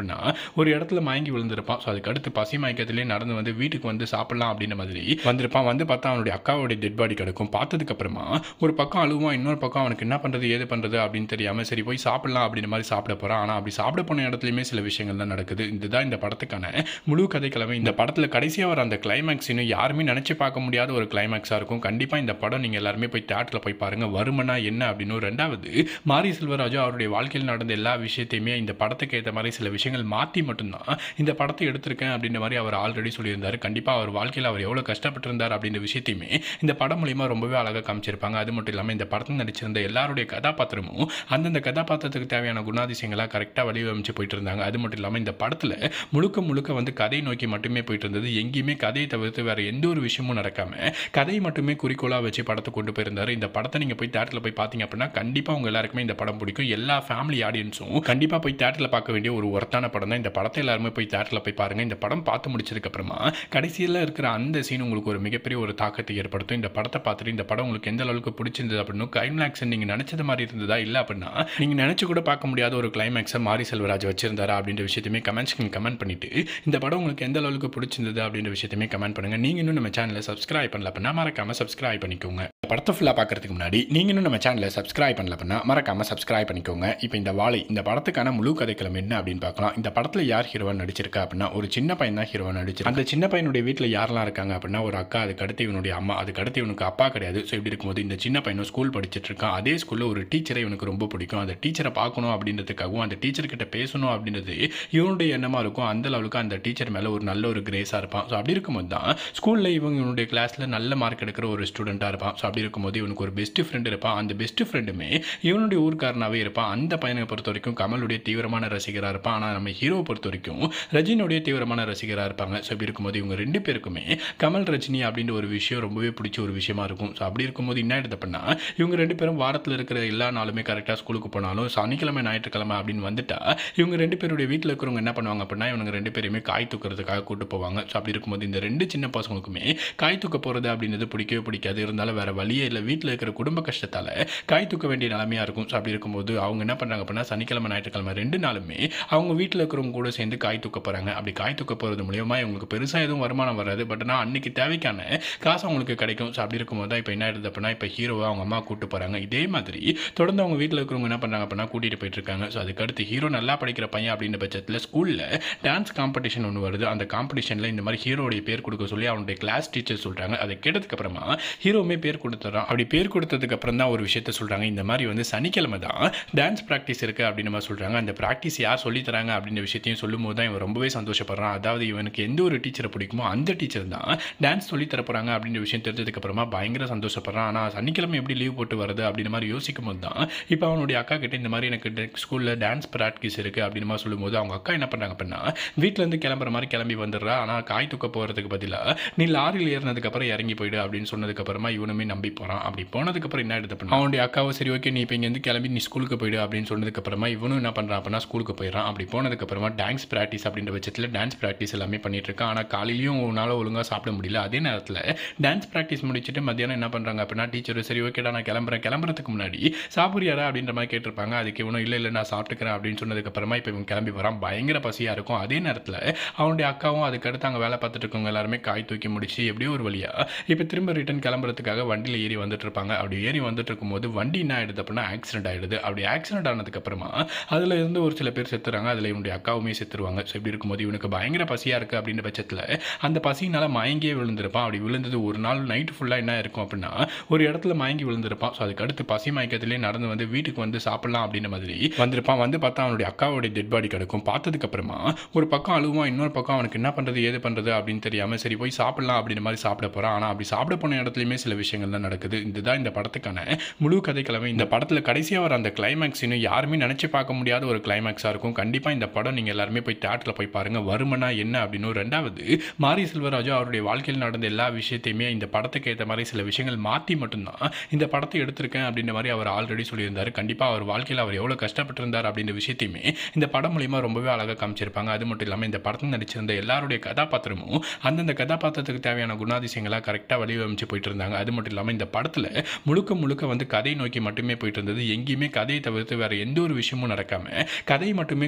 அப்படின்னா ஒரு இடத்துல மயங்கி விழுந்திருப்பான். ஸோ அதுக்கு அடுத்து பசி மயக்கத்திலே நடந்து வந்து வீட்டுக்கு வந்து சாப்பிடலாம் அப்படின்ற மாதிரி வந்திருப்பான். வந்து பார்த்தா அவனுடைய அக்காவுடைய டெட் பாடி கிடக்கும். பார்த்ததுக்கு அப்புறமா ஒரு பக்கம் அழுவான், இன்னொரு பக்கம் அவனுக்கு என்ன பண்றது ஏது பண்றது அப்படின்னு தெரியாம சரி போய் சாப்பிடலாம் அப்படின்ற மாதிரி சாப்பிட போறான். ஆனா அப்படி சாப்பிட போன இடத்துலயுமே சில விஷயங்கள் தான் நடக்குது. இதுதான் இந்த படத்துக்கான முழு கதைக்களமே. இந்த படத்துல கடைசியா வர அந்த கிளைமேக்ஸ் இன்னும் யாருமே நினைச்சு பார்க்க முடியாத ஒரு கிளைமேக்ஸா இருக்கும். கண்டிப்பா இந்த படம் நீங்க எல்லாருமே போய் தியேட்டர்ல போய் பாருங்க. வருமனா என்ன அப்படின்னு. ரெண்டாவது மாரி செல்வராஜு அவருடைய வாழ்க்கையில் நடந்த எல்லா விஷயத்தையுமே இந்த படத்துக்கு ஏற்ற மாதிரி சில விஷயங்கள் மாற்றி மட்டும்தான் இந்த படத்தை எடுத்திருக்கேன் அப்படின்ற மாதிரி அவர் ஆல்ரெடி சொல்லியிருந்தார். கண்டிப்பாக அவர் வாழ்க்கையில் அவர் எவ்வளோ கஷ்டப்பட்டிருந்தார் அப்படின்ற விஷயத்தையுமே இந்த படம் மூலியமாக ரொம்பவே அழகாக காமிச்சிருப்பாங்க. அது மட்டும் இல்லாமல் இந்த படத்தில் நடிச்சிருந்த எல்லாருடைய கதாபாத்திரமும் அந்தந்த கதாபாத்திரத்துக்கு தேவையான குணாதிசயங்களாக கரெக்டாக வடிவமைச்சு போயிட்டு இருந்தாங்க. அது மட்டும் இல்லாமல் இந்த படத்தில் முழுக்க முழுக்க வந்து கதை நோக்கி மட்டுமே போயிட்டு இருந்தது. எங்கேயுமே கதையை தவிர்த்து வேற எந்த ஒரு விஷயமும் நடக்காம கதை மட்டுமே குறிக்கோளாக வச்சு படத்தை கொண்டு போயிருந்தார். இந்த படத்தை நீங்கள் போய் தியேட்டரில் போய் பார்த்தீங்க அப்படின்னா கண்டிப்பாக உங்கள் எல்லாருக்குமே இந்த படம் பிடிக்கும். எல்லா ஃபேமிலி ஆடியன்ஸும் கண்டிப்பாக போய் தியேட்டரில் பார்க்க வேண்டிய ஒரு ஒர்த்தான படம் தான். இந்த படத்தை எல்லாருமே போய் தியேட்டரில் போய் பாருங்க. இந்த படம் பார்த்து முடிச்சதுக்கு அப்புறமா கடைசியில் இருக்கிற அந்த சீன் உங்களுக்கு ஒரு மிகப்பெரிய ஒரு தாக்கத்தை ஏற்படுத்தும். இந்த படத்தை பார்த்துட்டு இந்த படம் உங்களுக்கு எந்த அளவுக்கு பிடிச்சிருந்தது அப்படின்னு கிளைமேக்ஸ் நீங்கள் நினைச்சது மாதிரி இருந்ததா இல்லை அப்படின்னா நீங்கள் நினைச்சு கூட பார்க்க முடியாத ஒரு கிளைமேக்ஸை மாரி செல்வராஜ் வச்சிருந்தாரா அப்படின்ற விஷயத்தையுமே கமெண்ட்ஸ்க்கு கமெண்ட் பண்ணிட்டு இந்த படம் உங்களுக்கு எந்த அளவுக்கு பிடிச்சிருந்தது அப்படின்ற விஷயத்தையுமே கமெண்ட் பண்ணுங்க. நீங்க இன்னும் நம்ம சேனலை சப்ஸ்கிரைப் பண்ணல அப்படின்னா மறக்காம சப்ஸ்கிரைப் பண்ணிக்கோங்க. படத்தை ஃபுல்லாக பார்க்கறதுக்கு முன்னாடி நீங்கள் இன்னும் நம்ம சேனலை சப்ஸ்கிரைப் பண்ணல அப்படின்னா மறக்காம சப்ஸ்கிரைப் பண்ணிக்கோங்க. இப்போ இந்த வாழை இந்த படத்துக்கான முழு கதைக்களம் என்ன அப்படின்னு பார்க்கலாம். இந்த படத்தில் யார் ஹீரோவா நடிச்சிருக்கா அப்படின்னா ஒரு சின்ன பையன் தான் ஹீரோவா நடிச்சிருக்கு. அந்த சின்ன பையனுடைய வீட்டில் யாரெல்லாம் இருக்காங்க அப்படின்னா ஒரு அக்கா, அதுக்கு அடுத்து இவனுடைய அம்மா, அதுக்கு அடுத்து இவனுக்கு அப்பா கிடையாது. ஸோ இப்படி இருக்கும்போது இந்த சின்ன பையனும் ஸ்கூல் படிச்சுட்டு இருக்கான். அதே ஸ்கூலில் ஒரு டீச்சரை இவனுக்கு ரொம்ப பிடிக்கும். அந்த டீச்சரை பார்க்கணும் அப்படின்றதுக்காகவும் அந்த டீச்சர் கிட்ட பேசணும் அப்படின்றது இவனுடைய எண்ணமாக இருக்கும். அந்த அளவுக்கு அந்த டீச்சர் மேலே ஒரு நல்ல ஒரு கிரேஸாக இருப்பான். ஸோ அப்படி இருக்கும்போது தான் ஸ்கூலில் இவங்க இவனுடைய கிளாஸில் நல்ல மார்க் எடுக்கிற ஒரு ஸ்டூடெண்ட்டாக இருப்பான். ஸோ அப்படி இருக்கும்போது இவனுக்கு ஒரு பெஸ்ட் ஃப்ரெண்ட் இருப்பான். அந்த பெஸ்ட் ஃப்ரெண்டுமே இவனுடைய ஊர்க்காரனாகவே இருப்பான். அந்த பையனை பொறுத்த வரைக்கும் கமலுடைய தீவிரமான ரசிகராக இருப்பான். ஆனால் நம்ம ஹீரோவை பொறுத்த வரைக்கும் ரஜினியுடைய தீவிரமான ரசிகராக இருப்பாங்க. ஸோ அப்படி இருக்கும்போது இவங்க ரெண்டு பேருக்குமே கமல் ரஜினி அப்படின்ற ஒரு விஷயம் ரொம்பவே பிடிச்ச ஒரு விஷயமா இருக்கும். ஸோ அப்படி இருக்கும்போது என்ன எடுத்து பண்ணா இவங்க ரெண்டு பேரும் வாரத்தில் இருக்கிற எல்லா நாளுமே கரெக்டாக ஸ்கூலுக்கு போனாலும் சனிக்கிழமை ஞாயிற்றுக்கிழமை அப்படின்னு வந்துட்டா இவங்க ரெண்டு பேருடைய வீட்டில் இருக்கிறவங்க என்ன பண்ணுவாங்க அப்படின்னா இவங்க ரெண்டு பேருமே காய் தூக்கிறதுக்காக கூட்டு போவாங்க. ஸோ அப்படி இருக்கும்போது இந்த ரெண்டு சின்ன பசங்களுக்குமே காய் தூக்க போகிறது அப்படின்றது பிடிக்கவே பிடிக்காது. இருந்தாலும் வேற வழியே இல்லை. வீட்டில் இருக்கிற குடும்ப கஷ்டத்தால் காய் தூக்க வேண்டிய நிலைமையாக இருக்கும். ஸோ அப்படி இருக்கும்போது அவங்க என்ன பண்ணுறாங்க அப்படின்னா சனிக்கிழமை ஞாயிற்றுக்கிழமை ரெண்டு நாளுமே அவங்க வீட்டில் இருக்கிறவங்க கூட சேர்ந்து காய் தூக்க போகிறாங்க. அப்படி காய் தூக்க போகிறது மூலியமாக இவங்களுக்கு பெருசாக எதுவும் வருமானம் வராது. பட் ஆனால் அன்னைக்கு தேவைக்கான காசு அவங்களுக்கு கிடைக்கும். ஸோ அப்படி இருக்கும்போது தான் இப்போ என்ன ஆயிடுது அப்படின்னா இப்போ ஹீரோவை அவங்க அம்மா கூட்டு போகிறாங்க. இதே மாதிரி தொடர்ந்து அவங்க வீட்டில் இருக்கிறவங்க என்ன பண்ணுறாங்க அப்படின்னா கூட்டிகிட்டு போயிட்டு இருக்காங்க. ஸோ அதுக்கடுத்து ஹீரோ நல்லா படிக்கிற பையன் அப்படின்ற பட்சத்தில் ஸ்கூலில் டான்ஸ் காம்படிஷன் ஒன்று வருது. அந்த காம்படிஷனில் இந்த மாதிரி ஹீரோடைய பேர் கொடுக்க சொல்லி அவனுடைய கிளாஸ் டீச்சர் சொல்கிறாங்க. அதை கேட்டதுக்கு அப்புறமா ஹீரோவுமே பேர் கொடுத்துறான். அப்படி பேர் கொடுத்ததுக்கு அப்புறம் தான் ஒரு விஷயத்த சொல்கிறாங்க. இந்த மாதிரி வந்து சனிக்கிழமை தான் டான்ஸ் ப்ராக்டிஸ் இருக்குது அப்படின்னு மாதிரி சொல்கிறாங்க. அந்த ப்ராக்டிஸ் யார் சொல்லித்தராங்க அப்படின்ற விஷயத்தையும் சொல்லும் போது தான் இவன் ரொம்பவே சந்தோஷப்படுறான். அதாவது இவனுக்கு எந்த ஒரு டீச்சரை பிடிக்குமோ அந்த டீச்சர் தான் டான்ஸ் சொல்லி தர போகிறாங்க அப்படின்ற விஷயம் தெரிஞ்சதுக்கு அப்புறமா பயங்கர சந்தோஷப்படுறான். ஆனால் சனிக்கிழமை எப்படி லீவ் போட்டு வருது அப்படின்ற மாதிரி யோசிக்கும் போது தான் இப்போ அவனுடைய அக்கா கிட்ட இந்த மாதிரி எனக்கு ஸ்கூலில் டான்ஸ் ப்ராக்டிஸ் இருக்குது அப்படின்னு மாதிரி சொல்லும்போது அவங்க அக்கா என்ன பண்ணுறாங்க அப்படின்னா வீட்டிலேருந்து கிளம்புற மாதிரி கிளம்பி வந்துடுறா. ஆனால் காய் தூக்க போகிறதுக்கு பதிலாக நீ லாரியில் ஏறினதுக்கப்புறம் இறங்கி போயிடு அப்படின்னு சொன்னதுக்கப்புறமா இவனுமே நம்பி போகிறான். அப்படி போனதுக்கப்புறம் என்ன எடுத்து பண்ணா அவனுடைய அக்காவை சரி ஓகே நீ இப்போ இங்கேருந்து கிளம்பி நீ ஸ்கூலுக்கு போயிடு அப்படின்னு சொன்னதுக்கப்புறமா இவனும் என்ன பண்ணுறான் அப்படின்னா ஸ்கூலுக்கு போயிடறான். அப்படி போனதுக்கப்புறமா டான்ஸ் ப்ராக்டிஸ் அப்படின்ற பட்சத்தில் டான்ஸ் ப்ராக்டிஸ் எல்லாமே பண்ணிட்டு இருக்கான். ஆனால் காலையிலையும் உன்னால் ஒழுங்காக சாப்பிட முடியல. அதே நேரத்தில் டான்ஸ் ப்ராக்டிஸ் முடிச்சுட்டு மத்தியானம் என்ன பண்ணுறாங்க அப்படின்னா டீச்சர் சரி ஓகேடா நான் கிளம்புறேன், கிளம்புறதுக்கு முன்னாடி சாப்பிட்றியாரா அப்படின்ற மாதிரி கேட்டிருப்பாங்க. அதுக்கு இவனும் இல்லை இல்லை நான் சாப்பிட்டுக்கிறேன் அப்படின்னு சொன்னதுக்கப்புறமா இப்போ இவன் கிளம்பி வரான். பயங்கர பசியாக இருக்கும். அதே நேரத்தில் அவனுடைய அக்காவும் அதுக்கடுத்து அங்கே வேலை பார்த்துட்டு இருக்கவங்க எல்லாருமே காய் தூக்கி முடிச்சு எப்படியோ ஒரு வழியாக இப்போ திரும்ப ரிட்டன் கிளம்புறதுக்காக வண்டியில் ஏறி வந்துட்டு இருப்பாங்க. அப்படி ஏறி வந்துட்டு இருக்கும்போது வண்டி என்ன ஆயிடுது அப்படின்னா ஆக்சிடென்ட் ஆயிடுது. அப்படி ஆக்சிடென்ட் ஆனதுக்கப்புறமா அதில் இருந்து ஒரு சில பேர் செத்துறாங்க. அதில் இவனுடைய அக்காவுமே செத்துருவாங்க. ஸோ இப்படி இருக்கும்போது இவனுக்கு பயங்கர பசியாக இருக்குது அப்படின்ற பட்சத்தில் அந்த பசியினால் மயங்கியே விழுந்திருப்பான். அப்படி விழுந்தது ஒரு நாள் நைட் ஃபுல்லாக என்ன இருக்கும் அப்படின்னா ஒரு இடத்துல மயங்கி விழுந்திருப்பான். ஸோ அதுக்கு அடுத்து பசி மயக்கத்திலே நடந்து வந்து வீட்டுக்கு வந்து சாப்பிடலாம் அப்படின்ற மாதிரி வந்திருப்பான். வந்து பார்த்தா அவனுடைய அக்காவுடைய டெட் பாடி கிடக்கும். பார்த்ததுக்கு அப்புறமா ஒரு பக்கம் அழுவான், இன்னொரு பக்கம் அவனுக்கு என்ன பண்ணுறது ஏது பண்ணுறது அப்படின்னு தெரியாமல் சரி போய் சாப்பிடலாம் அப்படின்ற மாதிரி சாப்பிட போகிறான். ஆனால் அப்படி சாப்பிட போன இடத்துலையுமே சில விஷயங்கள் தான் நடக்குது. இதுதான் இந்த படத்துக்கான முழு கதைக்களமே. இந்த படத்தில் கடைசியாக வர அந்த கிளைமேக்ஸ் இன்னும் யாருமே நினச்சி பார்க்க முடியாத ஒரு கிளைமேக்ஸாக இருக்கும். கண்டிப்பாக இந்த படம் நீங்கள் எல்லாருமே போய் தியேட்டரில் போய் பாருங்கள். வருமனா என்ன அப்படின்னு. ரெண்டாவது மாரி செல்வராஜு அவருடைய வாழ்க்கையில் நடந்த எல்லா விஷயத்தையுமே இந்த படத்துக்கு ஏற்ற மாதிரி சில விஷயங்கள் மாற்றி மட்டும்தான் இந்த படத்தை எடுத்திருக்கேன் அப்படின்ற மாதிரி அவர் ஆல்ரெடி சொல்லியிருந்தார். கண்டிப்பாக அவர் வாழ்க்கையில் அவர் எவ்வளோ கஷ்டப்பட்டிருந்தார் அப்படின்ற விஷயத்தையுமே இந்த படம் மூலியமாக ரொம்பவே அழகாக காமிச்சிருப்பாங்க. அது மட்டும் இல்லாமல் இந்த படத்தில் நடிச்சிருந்த எல்லாருடைய கதாபாத்திரமும் அந்தந்த கதாபாத்திரத்துக்கு தேவையான குணாதிசயங்களாக கரெக்டாக வடிவமைச்சு போயிட்டு இருந்தாங்க. அது மட்டும் இல்லாமல் இந்த படத்தில் முழுக்க முழுக்க வந்து கதை நோக்கி மட்டுமே போயிட்டு இருந்தது. எங்கேயுமே கதையை தவிர்த்து வேற எந்த ஒரு விஷயமும் நடக்காம கதை மட்டுமே குறிக்கோளாக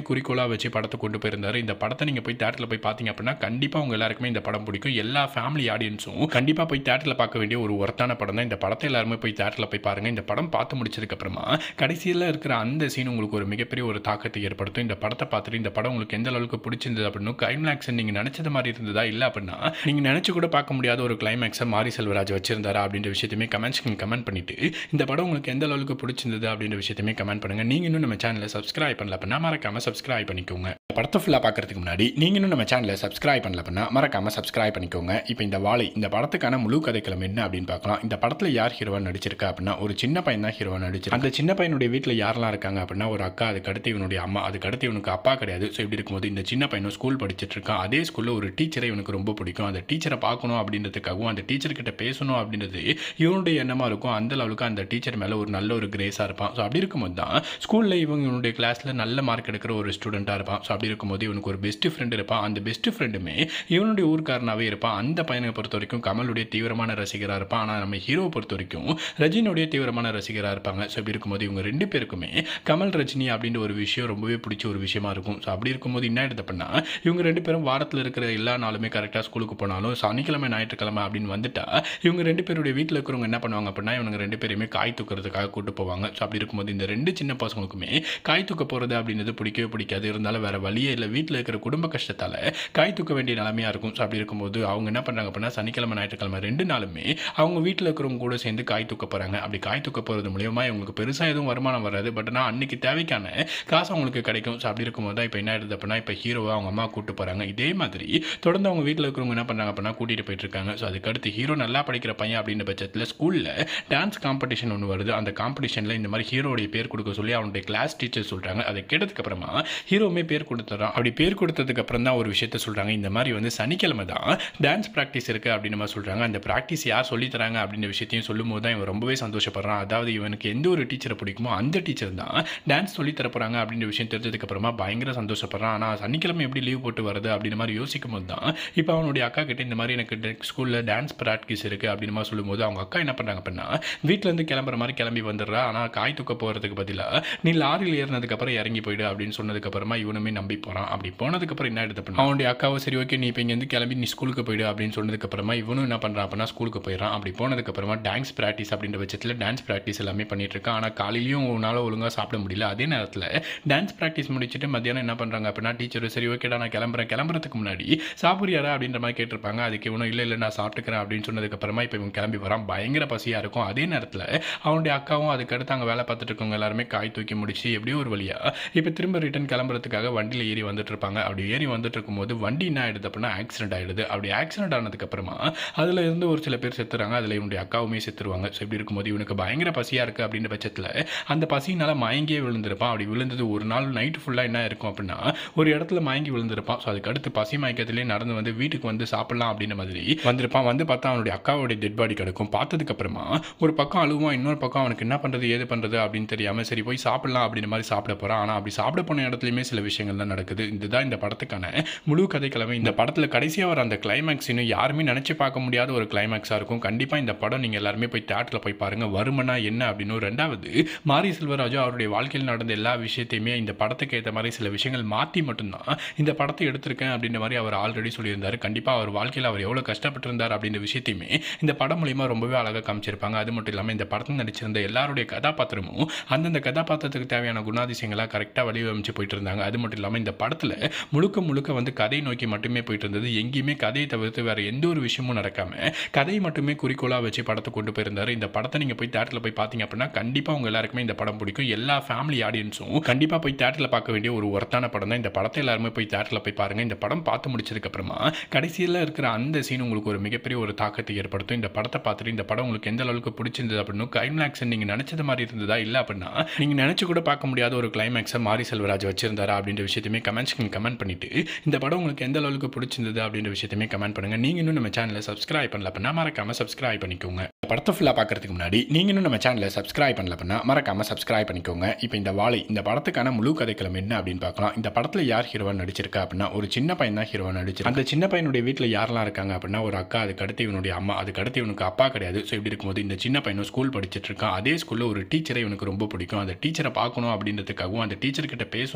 குறிக்கோளாக வச்சு படத்தை கொண்டு போயிருந்தாரு. இந்த படத்தை நீங்கள் போய் தேட்டரில் போய் பார்த்தீங்க அப்படின்னா கண்டிப்பாக உங்கள் எல்லாருக்குமே இந்த படம் பிடிக்கும். எல்லா ஃபேமிலி ஆடியன்ஸும் கண்டிப்பாக போய் தேட்டரில் பார்க்க வேண்டிய ஒரு ஒர்த்தான படம் தான். இந்த படத்தை எல்லாருமே போய் தேட்டரில் போய் பாருங்கள். இந்த படம் பார்த்து முடிச்சதுக்கப்புறமா கடைசியில் இருக்கிற அந்த சீன் உங்களுக்கு ஒரு மிகப்பெரிய ஒரு தாக்கத்தை ஏற்படுத்தும். இந்த படத்தை பார்த்துட்டு இந்த படம் உங்களுக்கு எந்த அளவுக்கு பிடிச்சிருந்தது அப்படின்னு கிளைமேக்ஸ் நீங்கள் நினச்சது மாதிரி இருந்ததா, இல்லை அப்படின்னா நீங்கள் நினச்சி கூட பார்க்க முடியாத ஒரு கிளைமேக்ஸை மாரி செல்வராஜ் வச்சிருந்தாரா அப்படின்ற விஷயத்தையுமே கமெண்ட்ஸ் கமெண்ட் பண்ணிட்டு இந்த படம் உங்களுக்கு எந்த அளவுக்கு பிடிச்சிருந்தது அப்படின்ற விஷயத்தையுமே கமெண்ட் பண்ணுங்க. நீங்க இன்னும் நம்ம சேனலை சப்ஸ்கிரைப் பண்ணல அப்படின்னா மறக்காம சப்ஸ்கிரைப் பண்ணிக்கோங்க. படத்தை ஃபுல்லாக பார்க்கறதுக்கு முன்னாடி நீங்க இன்னும் நம்ம சேனலை சப்ஸ்கிரைப் பண்ணல அப்படின்னா மறக்காம சப்ஸ்கிரைப் பண்ணிக்கோங்க. இப்போ இந்த வாழை இந்த படத்துக்கான முழு கதைக்களம் என்ன அப்படின்னு பார்க்கலாம். இந்த படத்தில் யார் ஹீரோவா நடிச்சிருக்கா அப்படின்னா ஒரு சின்ன பையன் தான் ஹீரோவா நடிச்சிருக்கு. அந்த சின்ன பையனுடைய வீட்டில் யாரெல்லாம் இருக்காங்க அப்படின்னா ஒரு அக்கா, அதுக்கு அடுத்து இவனுடைய அம்மா, அதுக்கு அடுத்து இவனுக்கு அப்பா கிடையாது. ஸோ இப்படி இருக்கும்போது இந்த சின்ன பையனும் ஸ்கூல் படிச்சுட்டு இருக்கான். அதே ஸ்கூலில் ஒரு டீச்சரை இவனுக்கு ரொம்ப பிடிக்கும். அந்த டீச்சரை பார்க்கணும் அப்படின்றதுக்காகவும் அந்த டீச்சர் கிட்ட பேசணும் அப்படின்றது இவனுடைய எண்ணமாக இருக்கும். அந்த அளவுக்கு அந்த டீச்சர் மேலே ஒரு நல்ல ஒரு கிரேஸாக இருப்பான். ஸோ அப்படி இருக்கும்போது தான் ஸ்கூலில் இவங்க இவனுடைய கிளாஸில் நல்ல மார்க் எடுக்கிற ஒரு ஸ்டூடெண்ட்டாக இருப்பான். ஸோ அப்படி இருக்கும்போது இவனுக்கு ஒரு பெஸ்ட் ஃப்ரெண்ட் இருப்பான். அந்த பெஸ்ட் ஃப்ரெண்டுமே இவனுடைய ஊர்க்காரனாகவே இருப்பான். அந்த பையனை பொறுத்த வரைக்கும் கமலுடைய தீவிரமான ரசிகராக இருப்பான். ஆனால் நம்ம ஹீரோவை பொறுத்த வரைக்கும் ரஜினியுடைய தீவிரமான ரசிகராக இருப்பாங்க. ஸோ இப்படி இருக்கும்போது இவங்க ரெண்டு பேருக்குமே கமல் ரஜினி அப்படின்ற ஒரு விஷயம் ரொம்பவே பிடிச்ச ஒரு விஷயமா இருக்கும். ஸோ அப்படி இருக்கும்போது என்ன ஆயிடுது அப்படின்னா இவங்க ரெண்டு பேரும் வாரத்தில் இருக்கிற எல்லா நாளுமே கரெக்டாக ஸ்கூலுக்கு போனாலும் சனிக்கிழமை ஞாயிற்றுக்கிழமை அப்படின்னு வந்துட்டா இவங்க ரெண்டு பேருடைய வீட்டில் இருக்கிறவங்க என்ன பண்ணுவாங்க அப்படின்னா இவங்க ரெண்டு பேருமே காய் தூக்கிறதுக்காக கூட்டு போவாங்க. ஸோ அப்படி இருக்கும்போது இந்த ரெண்டு சின்ன பசங்களுக்குமே காய் தூக்க போகிறது அப்படின்றது பிடிக்கவே பிடிக்காது. இருந்தாலும் வேற வழியே இல்லை, வீட்டில் இருக்கிற குடும்ப கஷ்டத்தால் காய் தூக்க வேண்டிய நிலைமையாக இருக்கும். ஸோ அப்படி இருக்கும்போது அவங்க என்ன பண்ணுறாங்க அப்படின்னா சனிக்கிழமை ஞாயிற்றுக்கிழமை ரெண்டு நாளுமே அவங்க வீட்டில் இருக்கிறவங்க கூட சேர்ந்து காய் தூக்க போகிறாங்க. அப்படி காய் தூக்க போகிறது மூலியமா இவங்களுக்கு பெருசாக எதுவும் வருமானம் வராது. பட் ஆனால் அன்னைக்கு தேவைக்கான காசு அவங்களுக்கு கிடைக்கும். ஸோ அப்படி இருக்கும்போது தான் இப்போ என்ன ஆயிடுது அப்படின்னா இப்போ ஹீரோவை அவங்க அம்மா கூட்டு போகிறாங்க. இதே மாதிரி தொடர்ந்து அவங்க வீட்டில் இருக்கிறவங்க என்ன பண்ணுறாங்க அப்படின்னா கூட்டிகிட்டு போயிட்டு இருக்காங்க. ஸோ அதுக்கடுத்து ஹீரோ நல்லா படிக்கிற பையன் அப்படின்ற பட்சத்தில் ஸ்கூலில் டான்ஸ் காம்படிஷன் ஒன்று வருது. அந்த காம்படிஷனில் இந்த மாதிரி ஹீரோடைய பேர் கொடுக்க சொல்லி அவனுடைய கிளாஸ் டீச்சர் சொல்கிறாங்க. அதை கேட்டதுக்கு அப்புறமா ஹீரோவுமே பேர் கொடுத்துறான். அப்படி பேர் கொடுத்ததுக்கு அப்புறம் தான் ஒரு விஷயத்த சொல்கிறாங்க. இந்த மாதிரி வந்து சனிக்கிழமை தான் டான்ஸ் ப்ராக்டிஸ் இருக்குது அப்படின்னு மாதிரி சொல்கிறாங்க. அந்த ப்ராக்டிஸ் யார் சொல்லி தராங்க அப்படின்ற விஷயத்தையும் சொல்லும் போது தான் இவன் ரொம்பவே சந்தோஷப்படுறான். அதாவது இவனுக்கு எந்த ஒரு டீச்சரை பிடிக்குமோ அந்த டீச்சர் தான் டான்ஸ் சொல்லி தர போகிறாங்க அப்படின்ற விஷயம் தெரிஞ்சதுக்கு அப்புறமா பயங்கர சந்தோஷப்படுறான். ஆனால் சனிக்கிழமை எப்படி லீவ் போட்டு வருது அப்படின்ற மாதிரி யோசிக்கும் போது தான் இப்போ அவனுடைய அக்கா கிட்ட இந்த மாதிரி எனக்கு ஸ்கூலில் டான்ஸ் ப்ராக்டிஸ் இருக்குது அப்படின்னு மாதிரி சொல்லும்போது அவங்க அக்கா என்ன பண்ணுறாங்க அப்படின்னா வீட்டிலேருந்து கிளம்புற மாதிரி கிளம்பி வந்துடுறா. ஆனால் காய் தூக்க போகிறதுக்கு பதிலாக நீ லாரியில் ஏறினதுக்கப்புறம் இறங்கி போயிடு அப்படின்னு சொன்னதுக்கப்புறமா இவனுமே நம்பி போகிறான். அப்படி போனதுக்கப்புறம் என்ன எடுத்து பண்ணா அவனுடைய அக்காவை சரி ஓகே நீ இப்போ இங்கேருந்து கிளம்பி நீ ஸ்கூலுக்கு போயிடு அப்படின்னு சொன்னதுக்கப்புறமா இவனும் என்ன பண்ணுறான் அப்படின்னா ஸ்கூலுக்கு போயிடறான். அப்படி போனதுக்கப்புறமா டான்ஸ் ப்ராக்டிஸ் அப்படின்ற பட்சத்தில் டான்ஸ் ப்ராக்டிஸ் எல்லாமே பண்ணிட்டு இருக்கான். ஆனால் காலையிலையும் உன்னால் ஒழுங்காக சாப்பிட முடியல. அதே நேரத்தில் டான்ஸ் ப்ராக்டிஸ் முடிச்சுட்டு மத்தியானம் என்ன பண்ணுறாங்க அப்படின்னா டீச்சர் சரி ஓகேடா நான் கிளம்புறேன், கிளம்புறதுக்கு முன்னாடி சாப்பிட்றியாரா அப்படின்ற மாதிரி கேட்டிருப்பாங்க. அதுக்கு இவனும் இல்லை இல்லை நான் சாப்பிட்டுக்கிறேன் அப்படின்னு சொன்னதுக்கப்புறமா இப்போ இவன் கிளம்பி வரான். பயங்கர பசியாக இருக்கும். அதே நேரத்தில் அவனுடைய அக்காவும் அதுக்கடுத்து அங்கே வேலை பார்த்துட்டு இருக்கவங்க எல்லாருமே காய் தூக்கி முடிச்சு எப்படியோ ஒரு வழியாக இப்போ திரும்ப ரிட்டன் கிளம்புறதுக்காக வண்டியில் ஏறி வந்துட்டு இருப்பாங்க. அப்படி ஏறி வந்துட்டு இருக்கும்போது வண்டி என்ன ஆயிடுது அப்படின்னா ஆக்சிடென்ட் ஆயிடுது. அப்படி ஆக்சிடென்ட் ஆனதுக்கப்புறமா அதில் இருந்து ஒரு சில பேர் செத்துறாங்க. அதில் இவனுடைய அக்காவுமே செத்துருவாங்க. ஸோ இப்படி இருக்கும்போது இவனுக்கு பயங்கர பசியாக இருக்குது அப்படின்ற பட்சத்தில் அந்த பசியினால் மயங்கியே விழுந்திருப்பான். அப்படி விழுந்தது ஒரு நாள் நைட்டு ஃபுல்லாக என்ன இருக்கும் அப்படின்னா ஒரு இடத்துல மயங்கி விழுந்திருப்பான். ஸோ அதுக்கு அடுத்து பசி மயக்கத்திலே நடந்து வந்து வீட்டுக்கு வந்து சாப்பிடலாம் அப்படின்ற மாதிரி வந்திருப்பான். வந்து பார்த்தா அவனுடைய அக்காவுடைய டெட் பாடி கிடக்கும். பார்த்ததுக்கு அப்புறமா ஒரு பக்கம் அழுவான், இன்னொரு பக்கம் அவனுக்கு என்ன பண்ணுறது ஏது பண்ணுறது அப்படின்னு தெரியாமல் சரி போய் சாப்பிடலாம் அப்படின்ற மாதிரி சாப்பிட போகிறான். ஆனால் அப்படி சாப்பிட போன இடத்துலையுமே சில விஷயங்கள் தான் நடக்குது. இதுதான் இந்த படத்துக்கான முழு கதைக்கிழமை. இந்த படத்தில் கடைசியாக வர அந்த கிளைமேக்ஸ் இன்னும் யாருமே நினச்சி பார்க்க முடியாத ஒரு கிளைமேக்ஸாக இருக்கும். கண்டிப்பாக இந்த படம் நீங்கள் எல்லாருமே போய் தியேட்டரில் போய் பாருங்கள். வருமனா என்ன அப்படின்னு. ரெண்டாவது மாரி செல்வராஜு அவருடைய வாழ்க்கையில் நடந்த எல்லா விஷயத்தையுமே இந்த படத்துக்கு ஏற்ற மாதிரி சில விஷயங்கள் மாற்றி மட்டும்தான் இந்த படத்தை எடுத்திருக்கேன் அப்படின்ற மாதிரி அவர் ஆல்ரெடி சொல்லியிருந்தார். கண்டிப்பாக அவர் வாழ்க்கையில் அவர் எவ்வளோ கஷ்டப்பட்டிருந்தார் அப்படின்ற விஷயத்தையுமே இந்த படம் மூலிமா ரொம்பவே அழகாக காமிச்சிருப்பாங்க. அது மட்டும் இல்லாமல் இந்த படத்தில் நடிச்சிருந்த எல்லாருடைய கதாபாத்திரமும் அந்தந்த கதாபாத்திரத்துக்கு தேவையான குணாதிசயங்களாக கரெக்டாக வடிவமைச்சு போயிட்டு இருந்தாங்க. அது மட்டும் இல்லாமல் இந்த படத்தில் முழுக்க முழுக்க வந்து கதை நோக்கி மட்டுமே போயிட்டு இருந்தது. எங்கேயுமே கதையை தவிர்த்து வேற எந்த ஒரு விஷயமும் நடக்காம கதையை மட்டுமே குறிக்கோளாக வச்சு படத்தை கொண்டு போயிருந்தாரு. இந்த படத்தை நீங்கள் போய் தியேட்டரில் போய் பார்த்தீங்க அப்படின்னா கண்டிப்பாக உங்கள் எல்லாருக்குமே இந்த படம் பிடிக்கும். எல்லா ஃபேமிலி ஆடியன்ஸும் கண்டிப்பாக போய் தியேட்டரில் பார்க்க வேண்டிய ஒரு ஒர்த்தான படம் தான். இந்த படத்தை எல்லாருமே போய் தியேட்டரில் போய் பாருங்கள். இந்த படம் பார்த்து முடிச்சதுக்கு அப்புறமா கடைசியில் இருக்கிற அந்த சீன் உங்களுக்கு ஒரு மிகப்பெரிய ஒரு தாக்கத்தை ஏற்படுத்தும். இந்த படத்தை பார்த்துட்டு இந்த படம் உங்களுக்கு எந்த அளவுக்கு பிடிச்சிருந்தது அப்படின்னு கிளைமேக்ஸ் நீங்கள் நினச்சது மாதிரி இருந்ததா, இல்லை அப்படின்னா நீங்கள் நினச்சி கூட பார்க்க முடியாத ஒரு கிளைமேக்ஸை மாரி செல்வராஜ் வச்சிருந்தாரா அப்படின்ற விஷயத்தையுமே கமெண்ட்ஸ் கமெண்ட் பண்ணிட்டு இந்த படம் உங்களுக்கு எந்த அளவுக்கு பிடிச்சிருந்தது அப்படின்ற விஷயத்தையுமே கமெண்ட் பண்ணுங்கள். நீங்கள் இன்னும் நம்ம சேனலை சப்ஸ்கிரைப் பண்ணல அப்படின்னா மறக்காம சப்ஸ்கிரைப் பண்ணிக்கோங்க. படத்தை ஃபுல்லாக பார்க்கறதுக்கு முன்னாடி நீங்கள் இன்னும் நம்ம சேனலை சப்ஸ்கிரைப் பண்ணல அப்படின்னா மறக்காம சப்ஸ்கிரைப் பண்ணிக்கோங்க. இப்போ இந்த வாழை இந்த படத்துக்கான முழு கதைக்களம் என்ன அப்படின்னு பார்க்கலாம். இந்த படத்தில் யார் ஹீரோவா நடிச்சிருக்கா அப்படின்னா ஒரு சின்ன பையன் தான் ஹீரோவா நடிச்சிருக்கு. அந்த சின்ன பையனுடைய வீட்டில் யாரெல்லாம் இருக்காங்க அப்படின்னா ஒரு அக்கா, அதுக்கு அடுத்து இவனுடைய அம்மா, அதுக்கு அடுத்து இவனுக்கு அப்பா கிடையாது. ஸோ இப்படி இருக்கும்போது இந்த சின்ன பையனும் ஸ்கூல் படிச்சுட்டு இருக்கான். அதே ஸ்கூலில் ஒரு டீச்சரை இவனுக்கு ரொம்ப பிடிக்கும். அந்த டீச்சரை பார்க்கணும் அப்படின்றதுக்காகவும் அந்த டீச்சர் கிட்ட பேசணும் அப்படின்ற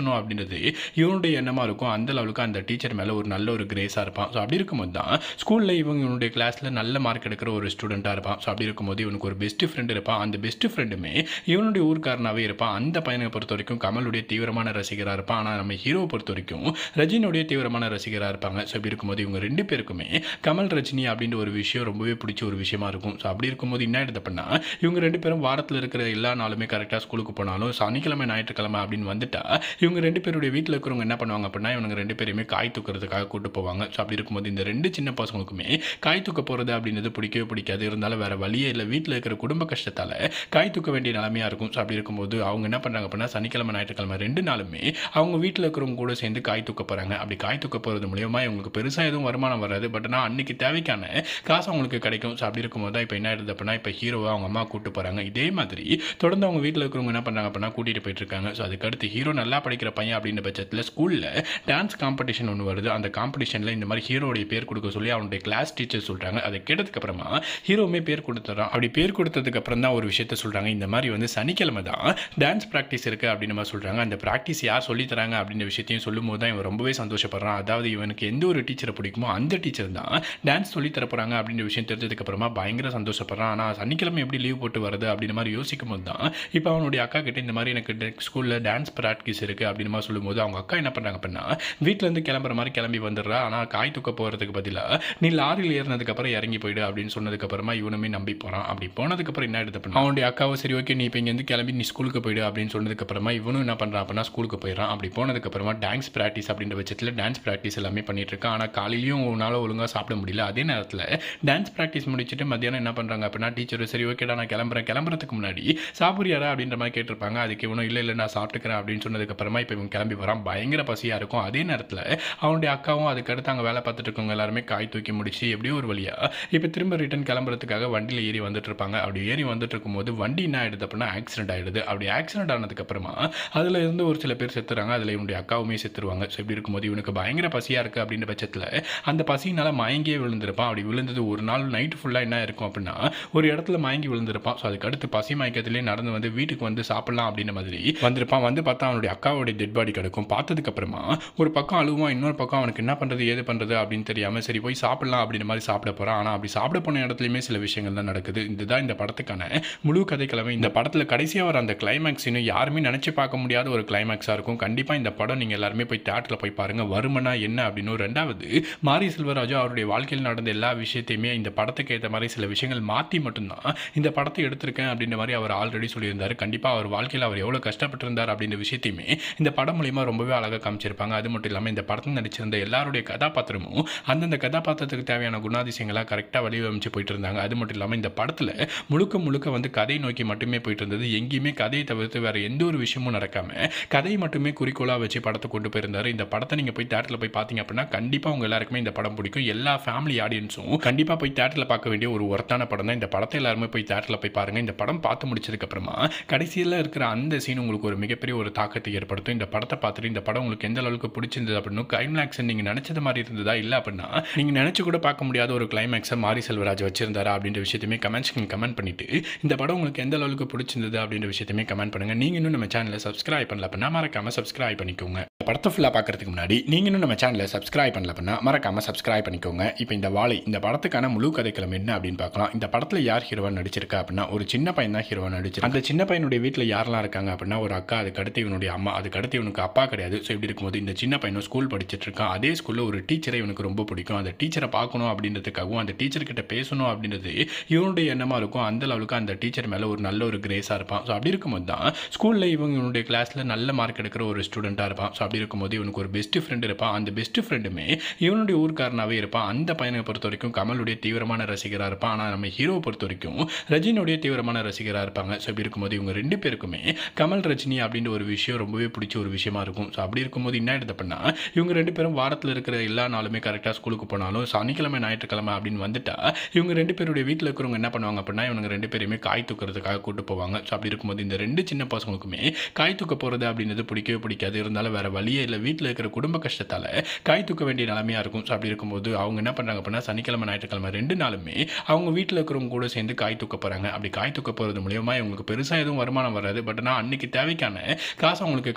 அப்படின்றது இவனுடைய எண்ணமாக இருக்கும். அந்த லெவலுக்கு அந்த டீச்சர் மேலே ஒரு நல்ல ஒரு கிரேஸாக இருப்பான். ஸோ அப்படி இருக்கும்போது தான் ஸ்கூலில் இவங்க இவனுடைய கிளாஸில் நல்ல மார்க் எடுக்கிற ஒரு ஸ்டூடெண்ட்டாக இருப்பான். ஸோ அப்படி இருக்கும்போது இவனுக்கு ஒரு பெஸ்ட் ஃப்ரெண்ட் இருப்பான். அந்த பெஸ்ட் ஃப்ரெண்டுமே இவனுடைய ஊர்க்காரனாகவே இருப்பான். அந்த பையனை பொறுத்த வரைக்கும் கமலுடைய தீவிரமான ரசிகராக இருப்பான். ஆனால் நம்ம ஹீரோவை பொறுத்த வரைக்கும் ரஜினியுடைய தீவிரமான ரசிகராக இருப்பாங்க. ஸோ இப்படி இருக்கும்போது இவங்க ரெண்டு பேருக்குமே கமல் ரஜினி அப்படின்ற ஒரு விஷயம் ரொம்பவே பிடிச்ச ஒரு விஷயமா இருக்கும். ஸோ அப்படி இருக்கும்போது என்ன ஆயிடுது அப்படின்னா இவங்க ரெண்டு பேரும் வாரத்தில் இருக்கிற எல்லா நாளுமே கரெக்டாக ஸ்கூலுக்கு போனாலும் சனிக்கிழமை ஞாயிற்றுக்கிழமை அப்படின்னு வந்துட்டா இவங்க ரெண்டு பேருடைய வீட்டில் இருக்கிறவங்க என்ன பண்ணுவாங்க அப்படின்னா இவங்க ரெண்டு பேருமே காய் தூக்கிறதுக்காக கூட்டு போவாங்க. ஸோ அப்படி இருக்கும்போது இந்த ரெண்டு சின்ன பசங்களுக்குமே காய் தூக்க போகிறது அப்படின்றது பிடிக்கவே பிடிக்காது. இருந்தாலும் வேற வழியே இல்லை, வீட்டில் இருக்கிற குடும்ப கஷ்டத்தால் காய் தூக்க வேண்டிய நிலைமையாக இருக்கும். ஸோ அப்படி இருக்கும்போது அவங்க என்ன பண்ணுறாங்க அப்படின்னா சனிக்கிழமை ஞாயிற்றுக்கிழமை ரெண்டு நாளுமே அவங்க வீட்டில் இருக்கிறவங்க கூட சேர்ந்து காய் தூக்க போகிறாங்க. அப்படி காய் தூக்க போகிறது மூலியமா இவங்களுக்கு பெருசாக எதுவும் வருமானம் வராது. பட் ஆனால் அன்னைக்கு தேவைக்கான காசு அவங்களுக்கு கிடைக்கும். ஸோ அப்படி இருக்கும்போது தான் இப்போ என்ன ஆயிடுது அப்படின்னா இப்போ ஹீரோவை அவங்க அம்மா கூட்டு போகிறாங்க. இதே மாதிரி தொடர்ந்து அவங்க வீட்டில் இருக்கிறவங்க என்ன பண்ணுறாங்க அப்படின்னா கூட்டிகிட்டு போயிட்டு இருக்காங்க. ஸோ அதுக்கடுத்து ஹீரோ நல்லா படிக்கிற பையன் அப்படின்ற பட்சத்தில் ஸ்கூலில் டான்ஸ் காம்படிஷன் ஒன்று வருது. அந்த காம்படிஷனில் இந்த மாதிரி ஹீரோடைய பேர் கொடுக்க சொல்லி அவனுடைய கிளாஸ் டீச்சர் சொல்கிறாங்க. அதை கேட்டதுக்கு அப்புறமா ஹீரோவுமே பேர் கொடுத்துறான். அப்படி பேர் கொடுத்ததுக்கு அப்புறம் தான் ஒரு விஷயத்த சொல்கிறாங்க. இந்த மாதிரி வந்து சனிக்கிழமை தான் டான்ஸ் ப்ராக்டிஸ் இருக்குது அப்படின்னு மாதிரி சொல்கிறாங்க. அந்த ப்ராக்டிஸ் யார் சொல்லி தராங்க அப்படின்ற விஷயத்தையும் சொல்லும் போது தான் இவன் ரொம்பவே சந்தோஷப்படுறான். அதாவது இவனுக்கு எந்த ஒரு டீச்சரை பிடிக்குமோ அந்த டீச்சர் தான் டான்ஸ் சொல்லி தர போகிறாங்க அப்படின்ற விஷயம் தெரிஞ்சதுக்கு அப்புறமா பயங்கர சந்தோஷப்படுறான். ஆனால் சனிக்கிழமை எப்படி லீவ் போட்டு வருது அப்படின்ற மாதிரி யோசிக்கும் போது தான் இப்போ அவனுடைய அக்கா கிட்ட இந்த மாதிரி எனக்கு ஸ்கூலில் டான்ஸ் ப்ராக்டிஸ் இருக்குது அப்படின்னு மாதிரி சொல்லும்போது அவங்க அக்கா என்ன பண்ணுறாங்க அப்படின்னா வீட்டிலேருந்து கிளம்புற மாதிரி கிளம்பி வந்துடுறா. ஆனால் காய் தூக்க போகிறதுக்கு பதிலாக நீ லாரியில் ஏறினதுக்கப்புறம் இறங்கி போயிடு அப்படின்னு சொன்னதுக்கப்புறமா இவனுமே நம்பி போகிறான். அப்படி போனதுக்கப்புறம் என்ன ஆயிடுது அப்படின்னா அவனுடைய அக்காவை சரி ஓகே நீ இப்போ இங்கேருந்து கிளம்பி நீ ஸ்கூலுக்கு போயிடு அப்படின்னு சொன்னதுக்கப்புறமா இவனும் என்ன பண்ணுறான் அப்படின்னா ஸ்கூலுக்கு போயிடறான். அப்படி போனதுக்கப்புறமா டான்ஸ் ப்ராக்டிஸ் அப்படின்ற பட்சத்தில் டான்ஸ் ப்ராக்டிஸ் எல்லாமே பண்ணிட்டு இருக்கான். ஆனால் காலையிலையும் உன்னால் ஒழுங்காக சாப்பிட முடியல. அதே நேரத்தில் டான்ஸ் ப்ராக்டிஸ் முடிச்சுட்டு மத்தியானம் என்ன பண்ணுறாங்க அப்படின்னா டீச்சர் சரி ஓகேடா நான் கிளம்புறேன், கிளம்புறதுக்கு முன்னாடி சாப்பிட்றியாரா அப்படின்ற மாதிரி கேட்டிருப்பாங்க. அதுக்கு இவனும் இல்லை இல்லை நான் சாப்பிட்டுக்கிறேன் அப்படின்னு சொன்னதுக்கப்புறமா இப்போ இவன் கிளம்பி வரான். பயங்கர பசியாக இருக்கும். அதே நேரத்தில் அவனுடைய அக்காவும் அதுக்கடுத்து அங்கே வேலை பார்த்துட்டு இருக்கவங்க எல்லாருமே காய் தூக்கி முடிச்சு எப்படியோ ஒரு வழியா இப்போ திரும்ப ரிட்டர்ன் கிளம்புறதுக்காக வண்டியில் ஏறி வந்துட்டு இருப்பாங்க. அப்படி ஏறி வந்துட்டு இருக்கும்போது வண்டி என்ன ஆயிடுது அப்படின்னா ஆக்சிடென்ட் ஆயிடுது. அப்படி ஆக்சிடென்ட் ஆனதுக்கு அப்புறமா அதில் இருந்து ஒரு சில பேர் செத்துறாங்க. அதில் இவனுடைய அக்காவுமே செத்துருவாங்க. ஸோ இப்படி இருக்கும்போது இவனுக்கு பயங்கர பசியாக இருக்குது அப்படின்ற பட்சத்தில் அந்த பசியினால மயங்கியே விழுந்திருப்பான். அப்படி விழுந்தது ஒரு நாள் நைட்டு ஃபுல்லாக என்ன இருக்கும் அப்படின்னா ஒரு இடத்துல மயங்கி விழுந்திருப்பான். ஸோ அதுக்கடுத்து பசி மயக்கத்திலே நடந்து வந்து வீட்டுக்கு வந்து சாப்பிடலாம் அப்படின்ற மாதிரி வந்திருப்பான். வந்து பார்த்தா அவனுடைய அக்காவுடைய டெட் பாடி கிடக்கும். பார்த்ததுக்கு அப்புறமா ஒரு பக்கம் அழுவான், இன்னொரு பக்கம் அவனுக்கு என்ன பண்ணுறது ஏது பண்ணுறது அப்படின்னு தெரியாமல் சரி போய் சாப்பிடலாம் அப்படின்ற மாதிரி சாப்பிட போகிறான். ஆனால் அப்படி சாப்பிட போன இடத்துலையுமே சில விஷயங்கள் தான் நடக்குது. இதுதான் இந்த படத்துக்கான முழு கதைக்கிழமை. இந்த படத்தில் கடைசியாக வர அந்த கிளைமேக்ஸ் இன்னும் யாருமே நினச்சி பார்க்க முடியாத ஒரு கிளைமேக்ஸாக இருக்கும். கண்டிப்பாக இந்த படம் நீங்கள் எல்லாருமே போய் தியேட்டரில் போய் பாருங்கள். வருமனா என்ன அப்படின்னு. ரெண்டாவது மாரி செல்வராஜு அவருடைய வாழ்க்கையில் நடந்த எல்லா விஷயத்தையுமே இந்த படத்துக்கு ஏற்ற மாதிரி சில விஷயங்கள் மாற்றி மட்டும்தான் இந்த படத்தை எடுத்திருக்கேன் அப்படின்ற மாதிரி அவர் ஆல்ரெடி சொல்லியிருந்தார். கண்டிப்பாக அவர் வாழ்க்கையில் அவர் எவ்வளோ கஷ்டப்பட்டிருந்தார் அப்படின்ற விஷயத்தையுமே இந்த படம் மூலியமாக ரொம்பவே அழகாக காமிச்சிருப்பாங்க. அது மட்டும் இல்லாமல் இந்த படத்தில் நடிச்சிருந்த எல்லாருடைய கதாபாத்திரமும் அந்தந்த கதாபாத்திரத்துக்கு தேவையான குணாதிசயங்களாக கரெக்டாக வடிவமைச்சு போயிட்டு இருந்தாங்க. அது மட்டும் இல்லாமல் இந்த படத்தில் முழுக்க முழுக்க வந்து கதை நோக்கி மட்டுமே போயிட்டு இருந்தது. எங்கேயுமே கதையை தவிர்த்து வேறு எந்த ஒரு விஷயமும் நடக்காமல் கதையை மட்டுமே குறிக்கோளாக வச்சு படத்தை கொண்டு போயிருந்தார். இந்த படத்தை நீங்கள் போய் தியேட்டரில் போய் பார்த்தீங்க அப்படின்னா கண்டிப்பாக உங்கள் எல்லாருக்குமே இந்த படம் பிடிக்கும். எல்லா ஃபேமிலி ஆடியன்ஸும் கண்டிப்பாக போய் தியேட்டரில் பார்க்க வேண்டிய ஒரு ஒர்த்தான படம் தான். இந்த படத்தை எல்லாருமே போய் தியேட்டரில் போய் பாருங்கள். இந்த படம் பார்த்து முடிச்சதுக்கப்புறமா கடைசியில் இருக்கிற அந்த சீன் உங்களுக்கு ஒரு மிகப்பெரிய ஒரு தாக்கத்தை ஏற்படுத்தும். இந்த படத்தை பார்த்துட்டு இந்த படம் உங்களுக்கு எந்த அளவுக்கு பிடிச்சிருந்தது அப்படின்னு கிளைமேக்ஸ் நீங்கள் நினச்சது மாதிரி இருந்ததா இல்லை அப்படின்னா நீங்கள் நினச்சி கூட பார்க்க முடியாத ஒரு கிளைமேக்ஸை மாரி செல்வராஜ் வச்சிருந்தாரா அப்படின்ற விஷயத்தையுமே கமெண்ட்ஸ்க்கு கமெண்ட் பண்ணிட்டு இந்த படம் உங்களுக்கு எந்த அளவுக்கு பிடிச்சிருந்தது அப்படின்ற விஷயத்தையுமே கமெண்ட் பண்ணுங்கள். நீங்கள் இன்னும் நம்ம சேனலை சப்ஸ்கிரைப் பண்ணல அப்படின்னா மறக்காமல் சப்ஸ்கிரைப் பண்ணிக்கோங்க. படத்தை ஃபுல்லாக பார்க்கறதுக்கு முன்னாடி நீங்கள் இன்னும் நம்ம சேனலை சப்ஸ்கிரைப் பண்ணல அப்படின்னா மறக்காமல் சப்ஸ்கிரைப் பண்ணிக்கோங்க. இப்போ இந்த வாழை இந்த படத்துக்கான முழு கதைக்களம் என்ன அப்படின்னு பார்க்கலாம். இந்த படத்தில் யார் ஹீரோவாக நடிச்சிருக்கா அப்படின்னா ஒரு சின்ன பையன் தான் ஹீரோவாக நடிச்சிருக்கு. அந்த சின்ன பையனுடைய வீட்டில் யாரெல்லாம் இருக்காங்க அப்படின்னா ஒரு அக்கா, அதுக்கடுத்து இவனுடைய அம்மா, அதுக்கடுத்து இவனுக்கு அப்பா கிடையாது. ஸோ இப்படி இருக்கும்போது இந்த சின்ன பையனும் ஸ்கூல் படிச்சுட்டு இருக்கான். அதே ஸ்கூலில் ஒரு டீச்சரை இவனுக்கு ரொம்ப பிடிக்கும். அந்த டீச்சரை பார்க்கணும் அப்படின்றதுக்காகவும் அந்த டீச்சர்கிட்ட பேசணும் அப்படின்றது இவனுடைய எண்ணமாக இருக்கும். அந்த லெவலுக்கு அந்த டீச்சர் மேலே ஒரு நல்ல ஒரு கிரேஸாக இருப்பான். ஸோ அப்படி இருக்கும்போது தான் ஸ்கூலில் இவங்க இவனுடைய கிளாஸில் நல்ல மார்க் எடுக்கிற ஒரு ஸ்டூடெண்ட்டாக இருப்பான். ஸோ அப்படி இருக்கும்போது இவனுக்கு ஒரு பெஸ்ட் ஃப்ரெண்ட் இருப்பான். அந்த பெஸ்ட் ஃப்ரெண்டுமே இவனுடைய ஊர்க்காரனாகவே இருப்பான். அந்த பையனை பொறுத்த வரைக்கும் கமலுடைய தீவிரமான ரசிகராக இருப்பான். ஆனால் நம்ம ஹீரோவை பொறுத்த வரைக்கும் ரஜினியுடைய தீவிரமான ரசிகராக இருப்பாங்க. ஸோ இப்படி இருக்கும்போது இவங்க ரெண்டு பேருக்குமே கமல் ரஜினி அப்படின்ற ஒரு விஷயம் ரொம்பவே பிடிச்ச ஒரு விஷயமா இருக்கும். ஸோ அப்படி இருக்கும்போது என்ன ஆயிடுது அப்படின்னா இவங்க ரெண்டு பேரும் வாரத்தில் இருக்கிற எல்லா நாளுமே கரெக்டாக ஸ்கூலுக்கு போனாலும் சனிக்கிழமை ஞாயிற்றுக்கிழமை அப்படின்னு வந்துட்டா இவங்க ரெண்டு பேருடைய வீட்டில் இருக்கிறவங்க என்ன பண்ணுவாங்க அப்படின்னா இவங்க ரெண்டு பேருமே காய் தூக்கிறதுக்காக கூட்டு போவாங்க. ஸோ அப்படி இருக்கும்போது இந்த ரெண்டு சின்ன பசங்களுக்குமே காய் தூக்க போகிறது அப்படின்றது பிடிக்கவே பிடிக்காது. இருந்தாலும் வேறு வழியே இல்லை, வீட்டில் இருக்கிற குடும்ப கஷ்டத்தால் காய் தூக்க வேண்டிய நிலைமையாக இருக்கும். ஸோ அப்படி இருக்கும்போது அவங்க என்ன பண்ணுறாங்க அப்படின்னா சனிக்கிழமை ஞாயிற்றுக்கிழமை ரெண்டு நாளுமே அவங்க வீட்டில் இருக்கிறவங்க கூட சேர்ந்து காய் தூக்க போகிறாங்க. அப்படி காய் தூக்க போகிறது மூலியமாக இவங்களுக்கு பெருசாக எதுவும் வருமானம் வராது. பட் ஆனால் அன்னைக்கு தேவைக்கான காசு அவங்களுக்கு கிடைக்கும். ஸோ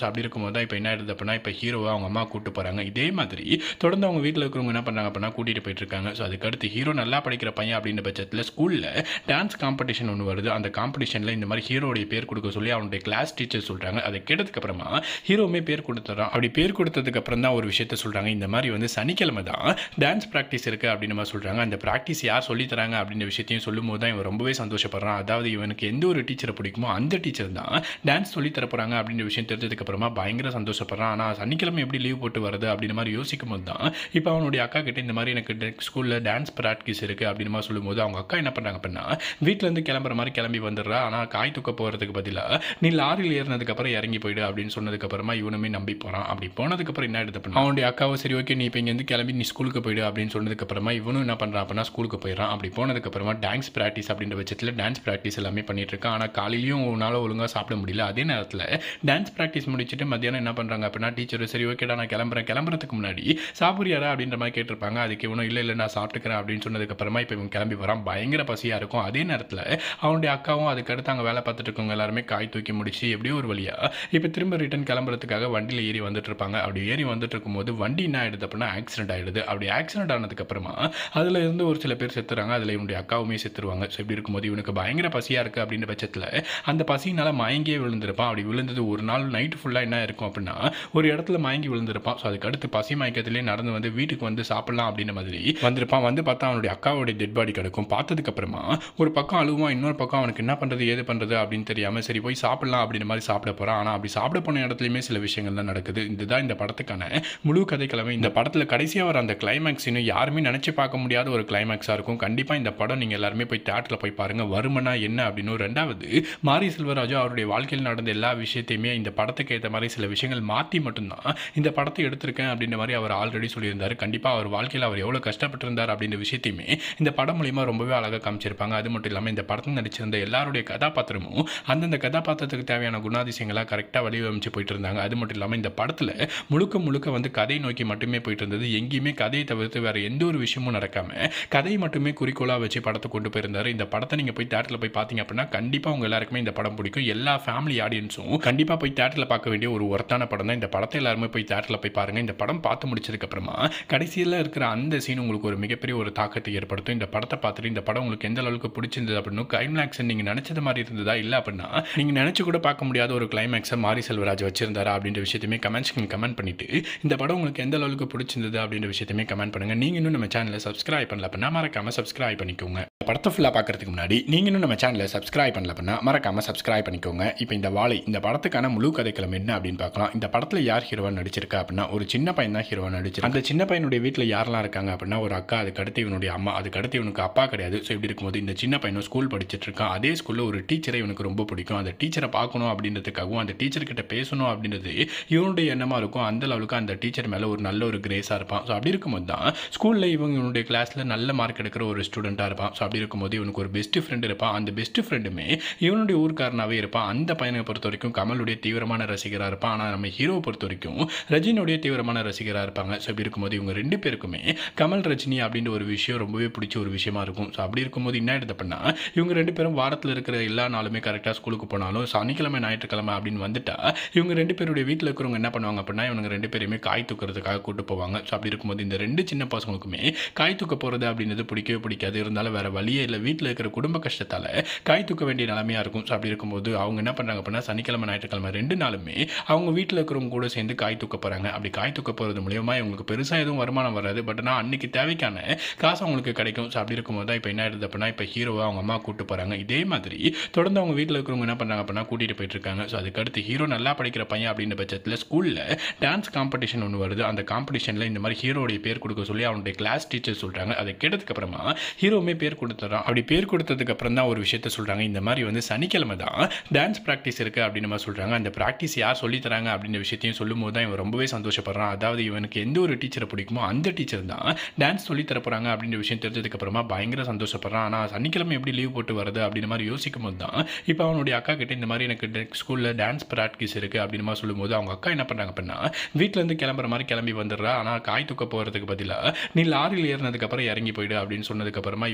அப்படி இருக்கும்போது தான் இப்போ என்ன ஆயிடுது அப்படின்னா இப்போ ஹீரோவை அவங்க அம்மா கூட்டு போகிறாங்க. இதே மாதிரி தொடர்ந்து அவங்க வீட்டில் இருக்கிறவங்க என்ன பண்ணுறாங்க அப்படின்னா கூட்டிகிட்டு போயிட்டு இருக்காங்க. ஸோ அதுக்கடுத்து ஹீரோ நல்லா படிக்கிற பையன் அப்படின்ற பட்சத்தில் ஸ்கூலில் டான்ஸ் காம்படிஷன் ஒன்று வருது. அந்த காம்படிஷனில் இந்த மாதிரி ஹீரோடைய பேர் கொடுக்க சொல்லி அவனுடைய கிளாஸ் டீச்சர் சொல்கிறாங்க. அதை கேட்டதுக்கு அப்புறமா ஹீரோவுமே பேர் கொடுத்துறான். அப்படி பேர் கொடுத்ததுக்கு அப்புறம் தான் ஒரு விஷயத்த சொல்கிறாங்க. இந்த மாதிரி வந்து சனிக்கிழமை தான் டான்ஸ் ப்ராக்டிஸ் இருக்குது அப்படின்னு மாதிரி சொல்கிறாங்க. அந்த ப்ராக்டிஸ் யார் சொல்லித்தராங்க அப்படின்ற விஷயத்தையும் சொல்லும்போது தான் இவன் ரொம்பவே சந்தோஷப்படுறான். அதாவது இவனுக்கு எந்த ஒரு டீச்சரை பிடிக்குமோ அந்த டீச்சர் தான் டான்ஸ் சொல்லி தர போகிறாங்க அப்படின்ற விஷயம் தெரிஞ்சதுக்கு அப்புறமா பயங்கர சந்தோஷப்படுறான். ஆனால் சனிக்கிழமை எப்படி லீவ் போட்டு வருது அப்படின்ற மாதிரி யோசிக்கும் போது தான் இப்போ அவனுடைய அக்கா கிட்ட இந்த மாதிரி எனக்கு ஸ்கூலில் டான்ஸ் ப்ராக்டிஸ் இருக்குது அப்படின்னு மாதிரி சொல்லும்போது அவங்க அக்கா என்ன பண்ணுறாங்க அப்படின்னா வீட்டிலேருந்து கிளம்புற மாதிரி கிளம்பி வந்துடுறா. ஆனால் காய் தூக்க போகிறதுக்கு பதிலாக நீ லாரியில் ஏறினதுக்கப்புறம் இறங்கி போயிடு அப்படின்னு சொன்னதுக்கப்புறமா இவனுமே நம்பி போகிறான். அப்படி போனதுக்கப்புறம் என்ன எடுத்து பண்ணா அவனுடைய அக்காவை சரி ஓகே நீ இப்போ இங்கேருந்து கிளம்பி நீ ஸ்கூலுக்கு போயிடு அப்படின்னு சொன்னதுக்கப்புறமா இவனும் என்ன பண்ணுறான் அப்படின்னா ஸ்கூலுக்கு போயிடறான். அப்படி போனதுக்கப்புறமா டான்ஸ் ப்ராக்டிஸ் அப்படின்ற பட்சத்தில் டான்ஸ் ப்ராக்டிஸ் எல்லாமே பண்ணிட்டு இருக்கான். ஆனால் காலையிலையும் உன்னால் ஒழுங்காக சாப்பிட முடியல. அதே நேரத்தில் டான்ஸ் ப்ராக்டிஸ் முடிச்சுட்டு மத்தியானம் என்ன பண்ணுறாங்க அப்படின்னா டீச்சர் சரி ஓகேடா நான் கிளம்புறேன், கிளம்புறதுக்கு முன்னாடி சாப்பிட்றியாரா அப்படின்ற மாதிரி கேட்டிருப்பாங்க. அதுக்கு இவனும் இல்லை இல்லை நான் சாப்பிட்டுக்கிறேன் அப்படின்னு சொன்னதுக்கப்புறமா இப்போ இவன் கிளம்பி வரான். பயங்கர பசியாக இருக்கும். அதே நேரத்தில் அவனுடைய அக்காவும் அதுக்கடுத்து அங்கே வேலை பார்த்துட்டு இருக்கவங்க எல்லாருமே காய் தூக்கி முடிச்சு எப்படியோ ஒரு வழியாக இப்போ திரும்ப ரிட்டன் கிளம்புறதுக்காக வண்டியில் ஏறி வந்துட்டு இருப்பாங்க. அப்படி ஏறி வந்துட்டு இருக்கும்போது வண்டி என்ன ஆயிடுது அப்படின்னா ஆக்சிடென்ட் ஆயிடுது. அப்படி ஆக்சிடென்ட் ஆனதுக்கப்புறமா அதில் இருந்து ஒரு சில பேர் செத்துறாங்க. அதில் இவனுடைய அக்காவுமே செத்துருவாங்க. ஸோ இப்படி இருக்கும்போது இவனுக்கு பயங்கர பசியாக இருக்குது அப்படின்ற பட்சத்தில் அந்த பசியினால் மயங்கியே விழுந்திருப்பான். அப்படி விழுந்தது ஒரு நாள் நைட்டு ஃபுல்லாக என்ன இருக்கும் அப்படின்னா ஒரு இடத்துல மயங்கி விழுந்திருப்பான். ஸோ அதுக்கடுத்து பசி மயக்கத்திலே நடந்து வந்து வீட்டுக்கு வந்து சாப்பிடலாம் அப்படின்ற மாதிரி வந்திருப்பான். வந்து பார்த்தா அவனுடைய அக்காவுடைய டெட் பாடி கிடக்கும். பார்த்ததுக்கப்புறமா ஒரு பக்கம் அழுவான், இன்னொரு பக்கம் அவனுக்கு என்ன பண்ணுறது ஏது பண்ணுறது அப்படின்னு தெரியாமல் சரி போய் சாப்பிடலாம் அப்படின்ற மாதிரி சாப்பிட போகிறான். ஆனால் அப்படி சாப்பிட போன இடத்துலையுமே சில விஷயங்கள் தான் நடக்குது. இதுதான் இந்த படத்துக்கான முழு கதைக்கிழமை. இந்த படத்தில் கடைசியாக வர அந்த கிளைமேக்ஸ் இன்னும் யாருமே நினச்சி பார்க்க முடியாத ஒரு கிளைமேக்ஸாக இருக்கும். கண்டிப்பாக இந்த படம் நீங்கள் எல்லாருமே போய் தியேட்டரில் போய் பாருங்கள். வருமனா என்ன அப்படின்னு. ரெண்டாவது மாரி செல்வராஜு அவருடைய வாழ்க்கையில் நடந்த எல்லா விஷயத்தையுமே இந்த படத்துக்கு ஏற்ற மாதிரி சில விஷயங்கள் மாற்றி மட்டும்தான் இந்த படத்தை எடுத்திருக்கேன் அப்படின்ற மாதிரி அவர் ஆல்ரெடி சொல்லியிருந்தார். கண்டிப்பாக அவர் வாழ்க்கையில் அவர் எவ்வளோ கஷ்டப்பட்டிருந்தார் அப்படின்ற விஷயத்தையுமே இந்த படம் மூலிமா ரொம்பவே அழகாக காமிச்சிருப்பாங்க. அது மட்டும் இல்லாமல் இந்த படத்தில் நடிச்சிருந்த எல்லாருடைய கதாபாத்திரமும் அந்தந்த கதாபாத்திரத்துக்கு தேவையான குணாதிசயங்களாக கரெக்டாக வடிவமைச்சு போயிட்டு இருந்தாங்க. அது மட்டும் இல்லாமல் இந்த படத்தில் முழுக்க முழுக்க வந்து கதை நோக்கி மட்டுமே போயிட்டு இருந்தது. எங்கேயுமே கதையை தவிர்த்து வேறு எந்த ஒரு விஷயமும் நடக்காமல் கதையை மட்டுமே குறிக்கோளாக வச்சு படத்தை கொண்டு போயிருந்தார். இந்த படத்தை நீங்கள் போய் தியேட்டரில் போய் பார்த்தீங்க அப்படின்னா கண்டிப்பாக உங்கள் எல்லாருக்குமே இந்த படம் பிடிக்கும். எல்லா ஃபேமிலி ஆடியன்ஸும் கண்டிப்பாக போய் தியேட்டரில் பார்க்க வேண்டிய ஒரு ஒர்த்தான படம் தான். இந்த படத்தை எல்லாருமே போய் தியேட்டரில் போய் பாருங்கள். இந்த படம் பார்த்து முடிச்சதுக்கப்புறமா கடைசியில் இருக்கிற அந்த சீன் உங்களுக்கு ஒரு மிகப்பெரிய ஒரு தாக்கத்தை ஏற்படுத்தும். இந்த படத்தை பார்த்துட்டு இந்த படம் உங்களுக்கு எந்த அளவுக்கு பிடிச்சிருந்தது அப்படின்னு கிளைமேக்ஸ் நீங்கள் நினச்சது மாதிரி இருந்ததா இல்லை அப்படின்னா நீங்கள் நினச்சி கூட பார்க்க முடியாத ஒரு கிளைமேக்ஸை மாரி செல்வராஜ் வச்சிருந்தாரா அப்படின்ற விஷயத்தையுமே கமெண்ட்ஸ் கமெண்ட் பண்ணிட்டு இந்த படம் உங்களுக்கு எந்த அளவுக்கு பிடிச்சிருந்தது அப்படின்ற விஷயத்தையுமே கமெண்ட் பண்ணுங்கள். நீங்கள் இன்னும் நம்ம சேனலை சப்ஸ்கிரைப் பண்ணல அப்படின்னா மறக்காமல் சப்ஸ்கிரைப் பண்ணிக்கோங்க. படத்தை ஃபுல்லாக பார்க்கறதுக்கு முன்னாடி நீங்கள் இன்னும் நம்ம சேனலை சப்ஸ்கிரைப் பண்ணல அப்படின்னா மறக்காமல் சப்ஸ்கிரைப் பண்ணிக்கோங்க. இப்போ இந்த வாழை இந்த படத்துக்கான முழு கதைக்களம் என்ன அப்படின்னு பார்க்கலாம். இந்த படத்தில் யார் ஹீரோவாக நடிச்சிருக்கா அப்படின்னா ஒரு சின்ன பையன் தான் ஹீரோவாக நடிச்சிருக்கு. அந்த சின்ன பையனுடைய வீட்டில் யாரெல்லாம் இருக்காங்க அப்படின்னா ஒரு அக்கா, அதுக்கடுத்து இவனுடைய அம்மா, அதுக்கடுத்து இவனுக்கு அப்பா கிடையாது. ஸோ இப்படி இருக்கும்போது இந்த சின்ன பையனும் ஸ்கூல் படிச்சுட்டு இருக்கான். அதே ஸ்கூலில் ஒரு டீச்சரை இவனுக்கு ரொம்ப பிடிக்கும். அந்த டீச்சரை பார்க்கணும் அப்படின்றதுக்காகவும் அந்த டீச்சர்கிட்ட பேசணும் அப்படின்றது இவனுடைய எண்ணமாக இருக்கும். அந்த அளவுக்கு அந்த டீச்சர் மேலே ஒரு நல்ல ஒரு கிரேஸாக இருப்பான். ஸோ அப்படி இருக்கும்போது தான் ஸ்கூலில் இவங்க இவனுடைய கிளாஸில் நல்ல மார்க் எடுக்கிற ஒரு ஸ்டூடெண்ட்டாக இருப்பான். ஸோ அப்படி இருக்கும்போது இவனுக்கு ஒரு பெஸ்ட் ஃப்ரெண்ட் இருப்பான். அந்த பெஸ்ட் ஃப்ரெண்டுமே இவனுடைய ஊர்க்காரனாகவே இருப்பான். அந்த பையனை பொறுத்த வரைக்கும் கமலுடைய தீவிரமான ரசிகராக இருப்பான். ஆனால் நம்ம ஹீரோவை பொறுத்த வரைக்கும் ரஜினியுடைய தீவிரமான ரசிகராக இருப்பாங்க. ஸோ இப்படி இருக்கும்போது இவங்க ரெண்டு பேருக்குமே கமல் ரஜினி அப்படின்ற ஒரு விஷயம் ரொம்பவே பிடிச்ச ஒரு விஷயமா இருக்கும். ஸோ அப்படி இருக்கும்போது என்ன ஆயிடுது அப்படின்னா இவங்க ரெண்டு பேரும் வாரத்தில் இருக்கிற எல்லா நாளுமே கரெக்டாக ஸ்கூலுக்கு போனாலும் சனிக்கிழமை ஞாயிற்றுக்கிழமை அப்படின்னு வந்துட்டா இவங்க ரெண்டு பேருடைய வீட்டில் இருக்கிறவங்க என்ன பண்ணுவாங்க அப்படின்னா இவங்க ரெண்டு பேருமே காய் தூக்கிறதுக்காக கூட்டு போவாங்க. ஸோ அப்படி இருக்கும்போது இந்த ரெண்டு சின்ன பசங்களுக்குமே காய் தூக்க போகிறது அப்படின்றது பிடிக்கவே பிடிக்காது. இருந்தாலும் வேற வழியே இல்லை, வீட்டில் இருக்கிற குடும்ப கஷ்டத்தால் காய் தூக்க வேண்டிய நிலைமையாக இருக்கும். ஸோ அப்படி இருக்கும்போது அவங்க என்ன பண்ணுறாங்க அப்படின்னா சனிக்கிழமை ஞாயிற்றுக்கிழமை ரெண்டு நாளுமே அவங்க வீட்டில் இருக்கிறவங்க கூட சேர்ந்து காய் தூக்க போகிறாங்க. அப்படி காய் தூக்க போகிறது மூலியமா இவங்களுக்கு பெருசாக எதுவும் வருமானம் வராது. பட் ஆனால் அன்னைக்கு தேவைக்கான காசு அவங்களுக்கு கிடைக்கும். ஸோ அப்படி இருக்கும்போது தான் இப்போ என்ன ஆயிடுது அப்படின்னா இப்போ ஹீரோவை அவங்க அம்மா கூட்டு போகிறாங்க. இதே மாதிரி தொடர்ந்து அவங்க வீட்டில் இருக்கிறவங்க என்ன பண்ணுறாங்க அப்படின்னா கூட்டிகிட்டு போயிட்டு இருக்காங்க. ஸோ அதுக்கடுத்து ஹீரோ நல்லா படிக்கிற பையன் அப்படின்ற பட்சத்தில் ஸ்கூலில் டான்ஸ் காம்படிஷன் ஒன்று வருது. அந்த காம்படிஷனில் இந்த மாதிரி ஹீரோடைய பேர் கொடுக்க சொல்லி அவனுடைய கிளாஸ் டீச்சர் சொல்கிறாங்க. அதை கேட்டதுக்கு அப்புறமா ஹீரோவுமே பேர் கொடுத்துறான். அப்படி பேர் கொடுத்ததுக்கு அப்புறம் தான் ஒரு விஷயத்த சொல்கிறாங்க. இந்த மாதிரி வந்து சனிக்கிழமை தான் டான்ஸ் ப்ராக்டிஸ் இருக்குது அப்படின்னு மாதிரி சொல்கிறாங்க. அந்த ப்ராக்டிஸ் யார் சொல்லித்தராங்க அப்படின்ற விஷயத்தையும் சொல்லும்போது தான் இவன் ரொம்பவே சந்தோஷப்படுறான். அதாவது இவனுக்கு எந்த ஒரு டீச்சரை பிடிக்குமோ அந்த டீச்சர் தான் டான்ஸ் சொல்லி தர போகிறாங்க அப்படின்ற விஷயம் தெரிஞ்சதுக்கு அப்புறமா பயங்கர சந்தோஷப்படுறான். ஆனால் சனிக்கிழமை எப்படி லீவ் போட்டு வருது அப்படின்ற மாதிரி யோசிக்கும் போது தான் இப்போ அவனுடைய அக்கா கிட்ட இந்த மாதிரி எனக்கு ஸ்கூலில் டான்ஸ் ப்ராக்டிஸ் இருக்குது அப்படின்னு மாதிரி சொல்லும்போது அவங்க அக்கா என்ன பண்ணுறாங்க அப்படின்னா வீட்டிலேருந்து கிளம்புற மாதிரி கிளம்பி வந்துடுறா. ஆனால் காய் தூக்க போகிறதுக்கு பதிலாக நீ லாரியில் ஏறினதுக்கப்புறம் இறங்கி போயிடு அப்படின்னு சொன்னதுக்கப்புறமா இவனுமே நம்பி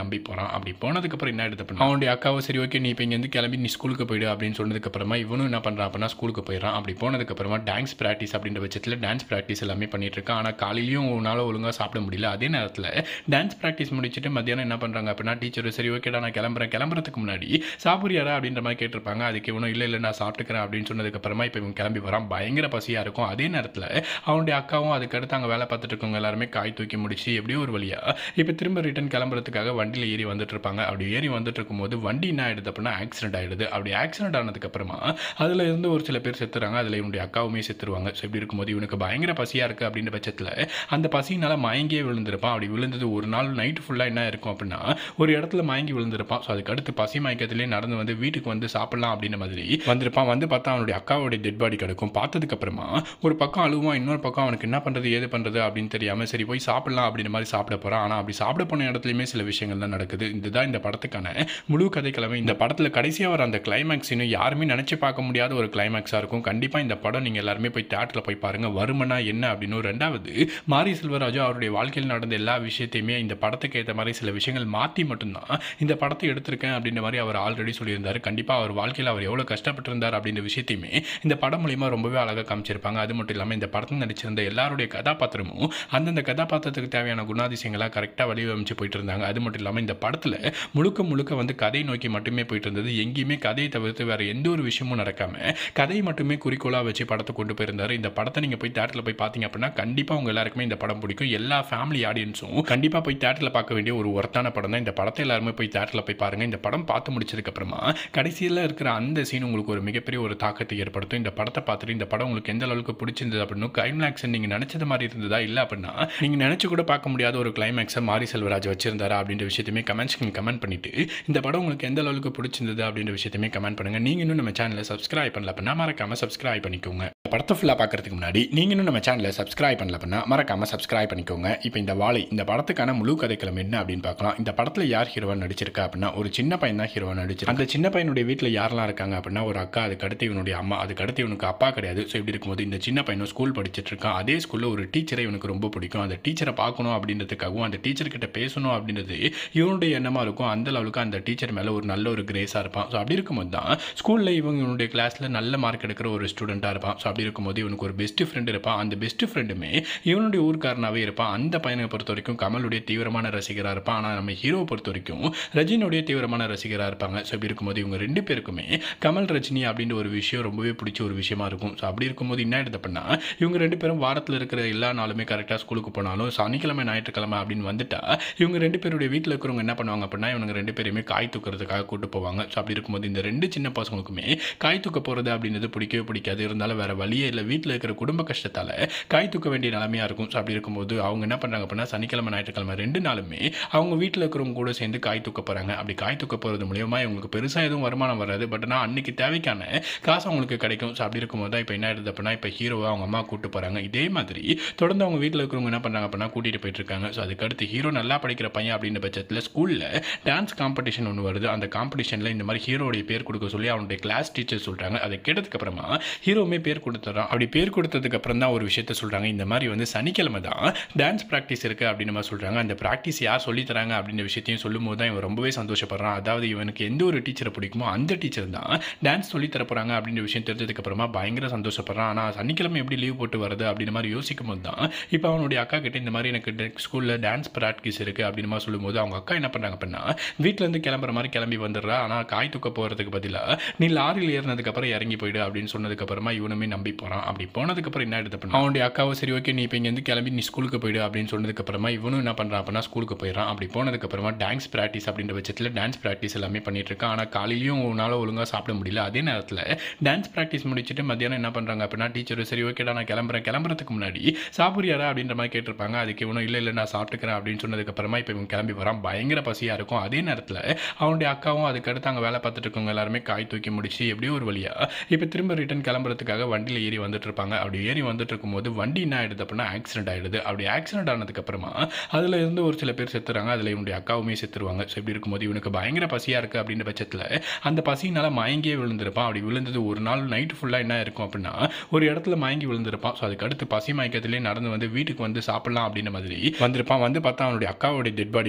நம்பி போகிறான். அப்படி போனதுக்கப்புறம் என்ன ஆயிடுது அப்படின்னா அவனுடைய அக்காவை சரி ஓகே நீ இப்போ இங்கேருந்து கிளம்பி நீ ஸ்கூலுக்கு போயிடு அப்படின்னு சொன்னதுக்கப்புறமா இவனும் என்ன பண்ணுறான் அப்படின்னா ஸ்கூலுக்கு போயிடறான். அப்படி போனதுக்கப்புறமா டான்ஸ் ப்ராக்டிஸ் அப்படின்ற பட்சத்தில் டான்ஸ் ப்ராக்டிஸ் எல்லாமே பண்ணிட்டு இருக்கான். ஆனால் காலையிலையும் உன்னால் ஒழுங்காக சாப்பிட முடியல. அதே நேரத்தில் டான்ஸ் ப்ராக்டிஸ் முடிச்சுட்டு மத்தியானம் என்ன பண்ணுறாங்க அப்படின்னா டீச்சர் சரி ஓகேடா நான் கிளம்புறேன், கிளம்புறதுக்கு முன்னாடி சாப்பிட்றியாரா அப்படின்ற மாதிரி கேட்டிருப்பாங்க. அதுக்கு இவனும் இல்லை இல்லை நான் சாப்பிட்டுக்கிறேன் அப்படின்னு சொன்னதுக்கப்புறமா இப்போ இவன் கிளம்பி வரான். பயங்கர பசியாக இருக்கும். அதே நேரத்தில் அவனுடைய அக்காவும் அதுக்கடுத்து அங்கே வேலை பார்த்துட்டு இருக்கவங்க எல்லாருமே காய் தூக்கி முடிச்சு எப்படியோ ஒரு வழியாக இப்போ திரும்ப ரிட்டர்ன் கிளம்புறதுக்காக வண்டியில் ஏறி வந்துட்டு இருப்பாங்க. அப்படி ஏறி வந்துட்டு இருக்கும்போது வண்டி என்ன ஆயிடுது அப்படின்னா ஆக்சிடென்ட் ஆயிடுது. அப்படி ஆக்சிடென்ட் ஆனதுக்கப்புறமா அதில் இருந்து ஒரு சில பேர் செத்துறாங்க. அதில் இவனுடைய அக்காவுமே செத்துருவாங்க. ஸோ இப்படி இருக்கும்போது இவனுக்கு பயங்கர பசியாக இருக்குது அப்படின்ற பட்சத்தில் அந்த பசியினால் மயங்கியே விழுந்திருப்பான். அப்படி விழுந்தது ஒரு நாள் நைட்டு ஃபுல்லாக என்ன இருக்கும் அப்படின்னா ஒரு இடத்துல மயங்கி விழுந்திருப்பான். ஸோ அதுக்கடுத்து பசி மயக்கத்திலே நடந்து வந்து வீட்டுக்கு வந்து சாப்பிடலாம் அப்படின்ற மாதிரி வந்திருப்பான். வந்து பார்த்தா அவனுடைய அக்காவுடைய டெட் பாடி கிடக்கும். பார்த்ததுக்கப்புறமா ஒரு பக்கம் அழுவான், இன்னொரு பக்கம் அவனுக்கு என்ன பண்ணுறது ஏது பண்ணுறது அப்படின்னு தெரியாமல் சரி போய் சாப்பிடலாம் அப்படின்ற மாதிரி சாப்பிட போகிறான். ஆனால் அப்படி சாப்பிட போன இடத்துலையுமே சில விஷயங்கள் தான் நடக்குது. இதுதான் இந்த படத்துக்கான முழு கதைக்கிழமை. இந்த படத்தில் கடைசியாக வர அந்த கிளைமேக்ஸ் இன்னும் யாருமே நினச்சி பார்க்க முடியாத ஒரு கிளைமேக்ஸாக இருக்கும். கண்டிப்பாக இந்த படம் நீங்கள் எல்லாருமே போய் தியேட்டரில் போய் பாருங்கள். வருமனா என்ன அப்படின்னு. ரெண்டாவது மாரி செல்வராஜு அவருடைய வாழ்க்கையில் நடந்த எல்லா விஷயத்தையுமே இந்த படத்துக்கு ஏற்ற மாதிரி சில விஷயங்கள் மாற்றி மட்டும்தான் இந்த படத்தை எடுத்திருக்கேன் அப்படின்ற மாதிரி அவர் ஆல்ரெடி சொல்லியிருந்தார். கண்டிப்பாக அவர் வாழ்க்கையில் அவர் எவ்வளோ கஷ்டப்பட்டிருந்தார் அப்படின்ற விஷயத்தையுமே இந்த படம் மூலிமா ரொம்பவே அழகாக காமிச்சிருப்பாங்க. அது மட்டும் இல்லாமல் இந்த படத்தில் நடிச்சிருந்த எல்லாருடைய கதாபாத்திரமும் அந்தந்த கதாபாத்திரத்துக்கு தேவையான குணாதிசயங்களாக கரெக்டாக வடிவமைச்சு போயிட்டு இருந்தாங்க. அது மட்டும் இல்லாமல் இந்த படத்தில் முழுக்க முழுக்க வந்து கதை நோக்கி மட்டுமே போயிட்டு இருந்தது. எங்கேயுமே கதையை தவிர்த்து வேறு எந்த ஒரு விஷயமும் நடக்காமல் கதையை மட்டுமே குறிக்கோளாக வச்சு படத்தை கொண்டு போயிருந்தார். இந்த படத்தை நீங்கள் போய் தியேட்டரில் போய் பார்த்தீங்க அப்படின்னா கண்டிப்பாக உங்கள் எல்லாருக்குமே இந்த படம் பிடிக்கும். எல்லா ஃபேமிலி ஆடியன்ஸும் கண்டிப்பாக போய் தியேட்டரில் பார்க்க வேண்டிய ஒரு ஒர்த்தான படம் தான். இந்த படத்தை எல்லாருமே போய் தியேட்டரில் போய் பாருங்கள். இந்த படம் பார்த்து முடிச்சதுக்கப்புறமா கடைசியில் இருக்கிற அந்த சீன் உங்களுக்கு ஒரு மிகப்பெரிய ஒரு தாக்கத்தை ஏற்படுத்தும். இந்த படத்தை பார்த்துட்டு இந்த படம் உங்களுக்கு எந்த அளவுக்கு பிடிச்சிருந்தது அப்படின்னு கிளைமேக்ஸ் நீங்கள் நினச்சது மாதிரி இருந்ததா இல்லை அப்படின்னா நீங்கள் நினச்சி கூட பார்க்க முடியாத ஒரு கிளைமேக்ஸை மாரி செல்வராஜ் வச்சிருந்தாரா அப்படின்ற விஷயத்தையுமே கமெண்ட்ஸ் கமெண்ட் பண்ணிட்டு இந்த படம் உங்களுக்கு எந்த அளவுக்கு பிடிச்சிருந்தது அப்படின்ற விஷயத்தையுமே கமெண்ட் பண்ணுங்கள். நீங்கள் இன்னும் நம்ம சேனலை சப்ஸ்கிரைப் பண்ணல அப்படின்னா மறக்காமல் சப்ஸ்கிரைப் பண்ணிக்கோங்க. படத்தை ஃபுல்லாக பார்க்கறதுக்கு முன்னாடி நீங்கள் இன்னும் நம்ம சேனலை சப்ஸ்கிரைப் பண்ணல அப்படின்னா மறக்காமல் சப்ஸ்கிரைப் பண்ணிக்கோங்க. இப்போ இந்த வாழை இந்த படத்துக்கான முழு கதைக்களம் என்ன அப்படின்னு பார்க்கலாம். இந்த படத்தில் யார் ஹீரோவாக நடிச்சிருக்கா அப்படின்னா ஒரு சின்ன பையன் தான் ஹீரோவாக நடிச்சிருக்கா. அந்த சின்ன பையனுடைய வீட்டில் யாரெல்லாம் இருக்காங்க அப்படின்னா ஒரு அக்கா, அதுக்கு அடுத்து இவனுடைய அம்மா, அதுக்கு அடுத்து இவனுக்கு அப்பா கிடையாது. ஸோ இப்படி இருக்கும்போது இந்த சின்ன பையனும் ஸ்கூல் படிச்சுட்டு இருக்கான். அதே ஸ்கூலில் ஒரு டீச்சரை இவனுக்கு ரொம்ப பிடிக்கும். அந்த டீச்சரை பார்க்கணும் அப்படின்றதுக்காகவும் அந்த டீச்சர்கிட்ட பேசணும் அப்படின்றது இவனுடைய எண்ணமாக இருக்கும். அந்த அளவுக்கு அந்த டீச்சர் மேலே ஒரு நல்ல ஒரு கிரேஸாக இருப்பான். ஸோ அப்படி இருக்கும்போது தான் ஸ்கூலில் இவங்க இவனுடைய கிளாஸில் நல்ல மார்க் எடுக்கிற ஒரு ஸ்டூடெண்ட்டாக இருப்பான். ஸோ அப்படி இருக்கும்போது இவனுக்கு ஒரு பெஸ்ட் ஃப்ரெண்ட் இருப்பான். அந்த பெஸ்ட் ஃப்ரெண்டுமே இவனுடைய ஊர்க்காரனாகவே இருப்பான். அந்த பையனை பொறுத்த வரைக்கும் கமலுடைய தீவிரமான ரசிகராக இருப்பான். ஆனால் நம்ம ஹீரோவை பொறுத்த வரைக்கும் ரஜினியுடைய தீவிரமான ரசிகராக இருப்பாங்க. ஸோ அப்படி இருக்கும்போது இவங்க ரெண்டு பேருக்குமே கமல் ரஜினி அப்படின்ற ஒரு விஷயம் ரொம்பவே பிடிச்ச ஒரு விஷயமா இருக்கும். ஸோ அப்படி இருக்கும்போது என்ன ஆயிடுது அப்படின்னா இவங்க ரெண்டு பேரும் வாரத்தில் இருக்கிற எல்லா நாளுமே கரெக்டாக ஸ்கூலுக்கு போனாலும் சனிக்கிழமை ஞாயிற்றுக்கிழமை அப்படின்னு வந்துட்டா இவங்க ரெண்டு பேருடைய வீட்டில் இருக்கிறவங்க என்ன பண்ணுவாங்க அப்படின்னா இவங்க ரெண்டு பேருமே காய் தூக்கிறதுக்காக கூட்டு போவாங்க. ஸோ அப்படி இருக்கும்போது இந்த ரெண்டு சின்ன பசங்களுக்குமே காய் தூக்க போகிறது அப்படின்றது பிடிக்கவே பிடிக்காது. இருந்தாலும் வேற வழியே இல்லை, வீட்டில் இருக்கிற குடும்ப கஷ்டத்தால் காய் தூக்க வேண்டிய நிலைமையாக இருக்கும். ஸோ அப்படி இருக்கும்போது அவங்க என்ன பண்ணுறாங்க அப்படின்னா சனிக்கிழமை ஞாயிற்றுக்கிழமை ரெண்டு நாளுமே அவங்க வீட்டில் இருக்கிறவங்க கூட சேர்ந்து காய் தூக்க போகிறாங்க. அப்படி காய் தூக்க போகிறது மூலியமாக இவங்களுக்கு பெருசாக எதுவும் வருமானம் வராது. பட் ஆனால் அன்னைக்கு தேவைக்கான காசு அவங்களுக்கு கிடைக்கும். ஸோ அப்படி இருக்கும்போது தான் இப்போ என்ன ஆயிடுது அப்படின்னா இப்போ ஹீரோவை அவங்க அம்மா கூட்டு போகிறாங்க. இதே மாதிரி தொடர்ந்து அவங்க வீட்டில் இருக்கிறவங்க என்ன பண்ணுறாங்க அப்படின்னா கூட்டிகிட்டு போயிட்டு இருக்காங்க. ஸோ அதுக்கடுத்து ஹீரோ நல்லா படிக்கிற பையன் அப்படின்ற பட்சத்தில் ஸ்கூலில் டான்ஸ் காம்படிஷன் ஒன்று வருது. அந்த காம்படிஷனில் இந்த மாதிரி ஹீரோடைய பேர் கொடுக்க சொல்லி அவனுடைய கிளாஸ் டீச்சர் சொல்கிறாங்க. அதை கேட்டதுக்கு அப்புறமா ஹீரோவுமே பேர் கொடுத்துட்றான். அப்படி பேர் கொடுத்ததுக்கு அப்புறம் தான் ஒரு விஷயத்த சொல்கிறாங்க. இந்த மாதிரி வந்து சனிக்கிழமை தான் டான்ஸ் ப்ராக்டிஸ் இருக்குது அப்படின்னு மாதிரி சொல்கிறாங்க. அந்த ப்ராக்டிஸ் யார் சொல்லித்தராங்க அப்படின்ற விஷயத்தையும் சொல்லும் போது தான் இவன் ரொம்பவே சந்தோஷப்படுறான். அதாவது இவனுக்கு எந்த ஒரு டீச்சரை பிடிக்குமோ அந்த டீச்சர் தான் டான்ஸ் சொல்லி தர போகிறாங்க அப்படின்ற விஷயம் தெரிஞ்சதுக்கு அப்புறமா பயங்கர சந்தோஷப்படுறான். ஆனால் சனிக்கிழமை எப்படி லீவ் போட்டு வருது அப்படின்ற மாதிரி யோசிக்கும் போது தான் இப்போ அவனுடைய அக்கா கிட்ட இந்த மாதிரி எனக்கு ஸ்கூலில் டான்ஸ் ப்ராக்டிஸ் இருக்குது அப்படின்னு மாதிரி சொல்லும்போது அவங்க அக்கா என்ன பண்ணுறாங்க அப்படின்னா வீட்டிலேருந்து கிளம்புற மாதிரி கிளம்பி வந்துடுறா. ஆனால் காய் தூக்க போகிறதுக்கு பதிலாக நீ லாரியில் ஏறினதுக்கப்புறம் இறங்கி போயிடு அப்படின்னு சொன்னதுக்கப்புறமா இவனுமே நம்பி போகிறான். அப்படி போனதுக்கப்புறம் என்ன ஆயிடுது அப்படின்னா அவனுடைய அக்காவை சரி ஓகே நீ இப்போ இங்கேருந்து கிளம்பி நீ ஸ்கூலுக்கு போயிடு அப்படின்னு சொன்னதுக்கப்புறமா இவனும் என்ன பண்ணுறான் அப்படின்னா ஸ்கூலுக்கு போயிடறான். அப்படி போனதுக்கப்புறமா டான்ஸ் ப்ராக்டிஸ் அப்படின்ற பட்சத்தில் டான்ஸ் ப்ராக்டிஸ் எல்லாமே பண்ணிட்டு இருக்கான். ஆனால் காலையிலையும் உன்னால் ஒழுங்காக சாப்பிட முடியல. அதே நேரத்தில் டான்ஸ் ப்ராக்டிஸ் முடிச்சுட்டு மத்தியானம் என்ன பண்ணுறாங்க அப்படின்னா டீச்சர் சரி ஓகேடா நான் கிளம்புறேன், கிளம்புறதுக்கு முன்னாடி சாப்பிட்றியாரா அப்படின்ற மாதிரி கேட்டிருப்பாங்க. அதுக்கு இவனும் இல்லை இல்லை நான் சாப்பிட்டுக்கிறேன் அப்படின்னு சொன்னதுக்கப்புறமா இப்போ இவன் கிளம்பி வரான். பயங்கர பசியாக இருக்கும். அதே நேரத்தில் அவனுடைய அக்காவும் அதுக்கடுத்து அங்கே வேலை பார்த்துட்டு இருக்கவங்க எல்லாருமே காய் தூக்கி முடிச்சு எப்படியோ ஒரு வழியாக இப்போ திரும்ப ரிட்டர்ன் கிளம்புறதுக்காக வண்டியில் ஏறி வந்துட்டு இருப்பாங்க. அப்படி ஏறி வந்துட்டு இருக்கும்போது வண்டி என்ன ஆயிடுது அப்படின்னா ஆக்சிடென்ட் ஆயிடுது. அப்படி ஆக்சிடென்ட் ஆனதுக்கப்புறமா அதில் இருந்து ஒரு சில பேர் செத்துறாங்க. அதில் இவனுடைய அக்காவுமே செத்துருவாங்க. ஸோ இப்படி இருக்கும்போது இவனுக்கு பயங்கர பசியாக இருக்குது அப்படின்ற பட்சத்தில் அந்த பசியினால் மயங்கியே விழுந்திருப்பான். அப்படி விழுந்தது ஒரு நாள் நைட்டு ஃபுல்லாக என்ன இருக்கும் அப்படின்னா ஒரு இடத்துல மயங்கி விழுந்திருப்பான். ஸோ அதுக்கடுத்து பசி மயக்கத்திலே நடந்து வந்து வீட்டுக்கு வந்து சாப்பிடலாம் அப்படின்ற மாதிரி வந்திருப்பான். வந்து பார்த்தா அவனுடைய அக்காவுடைய டெட் பாடி கிடக்கும்.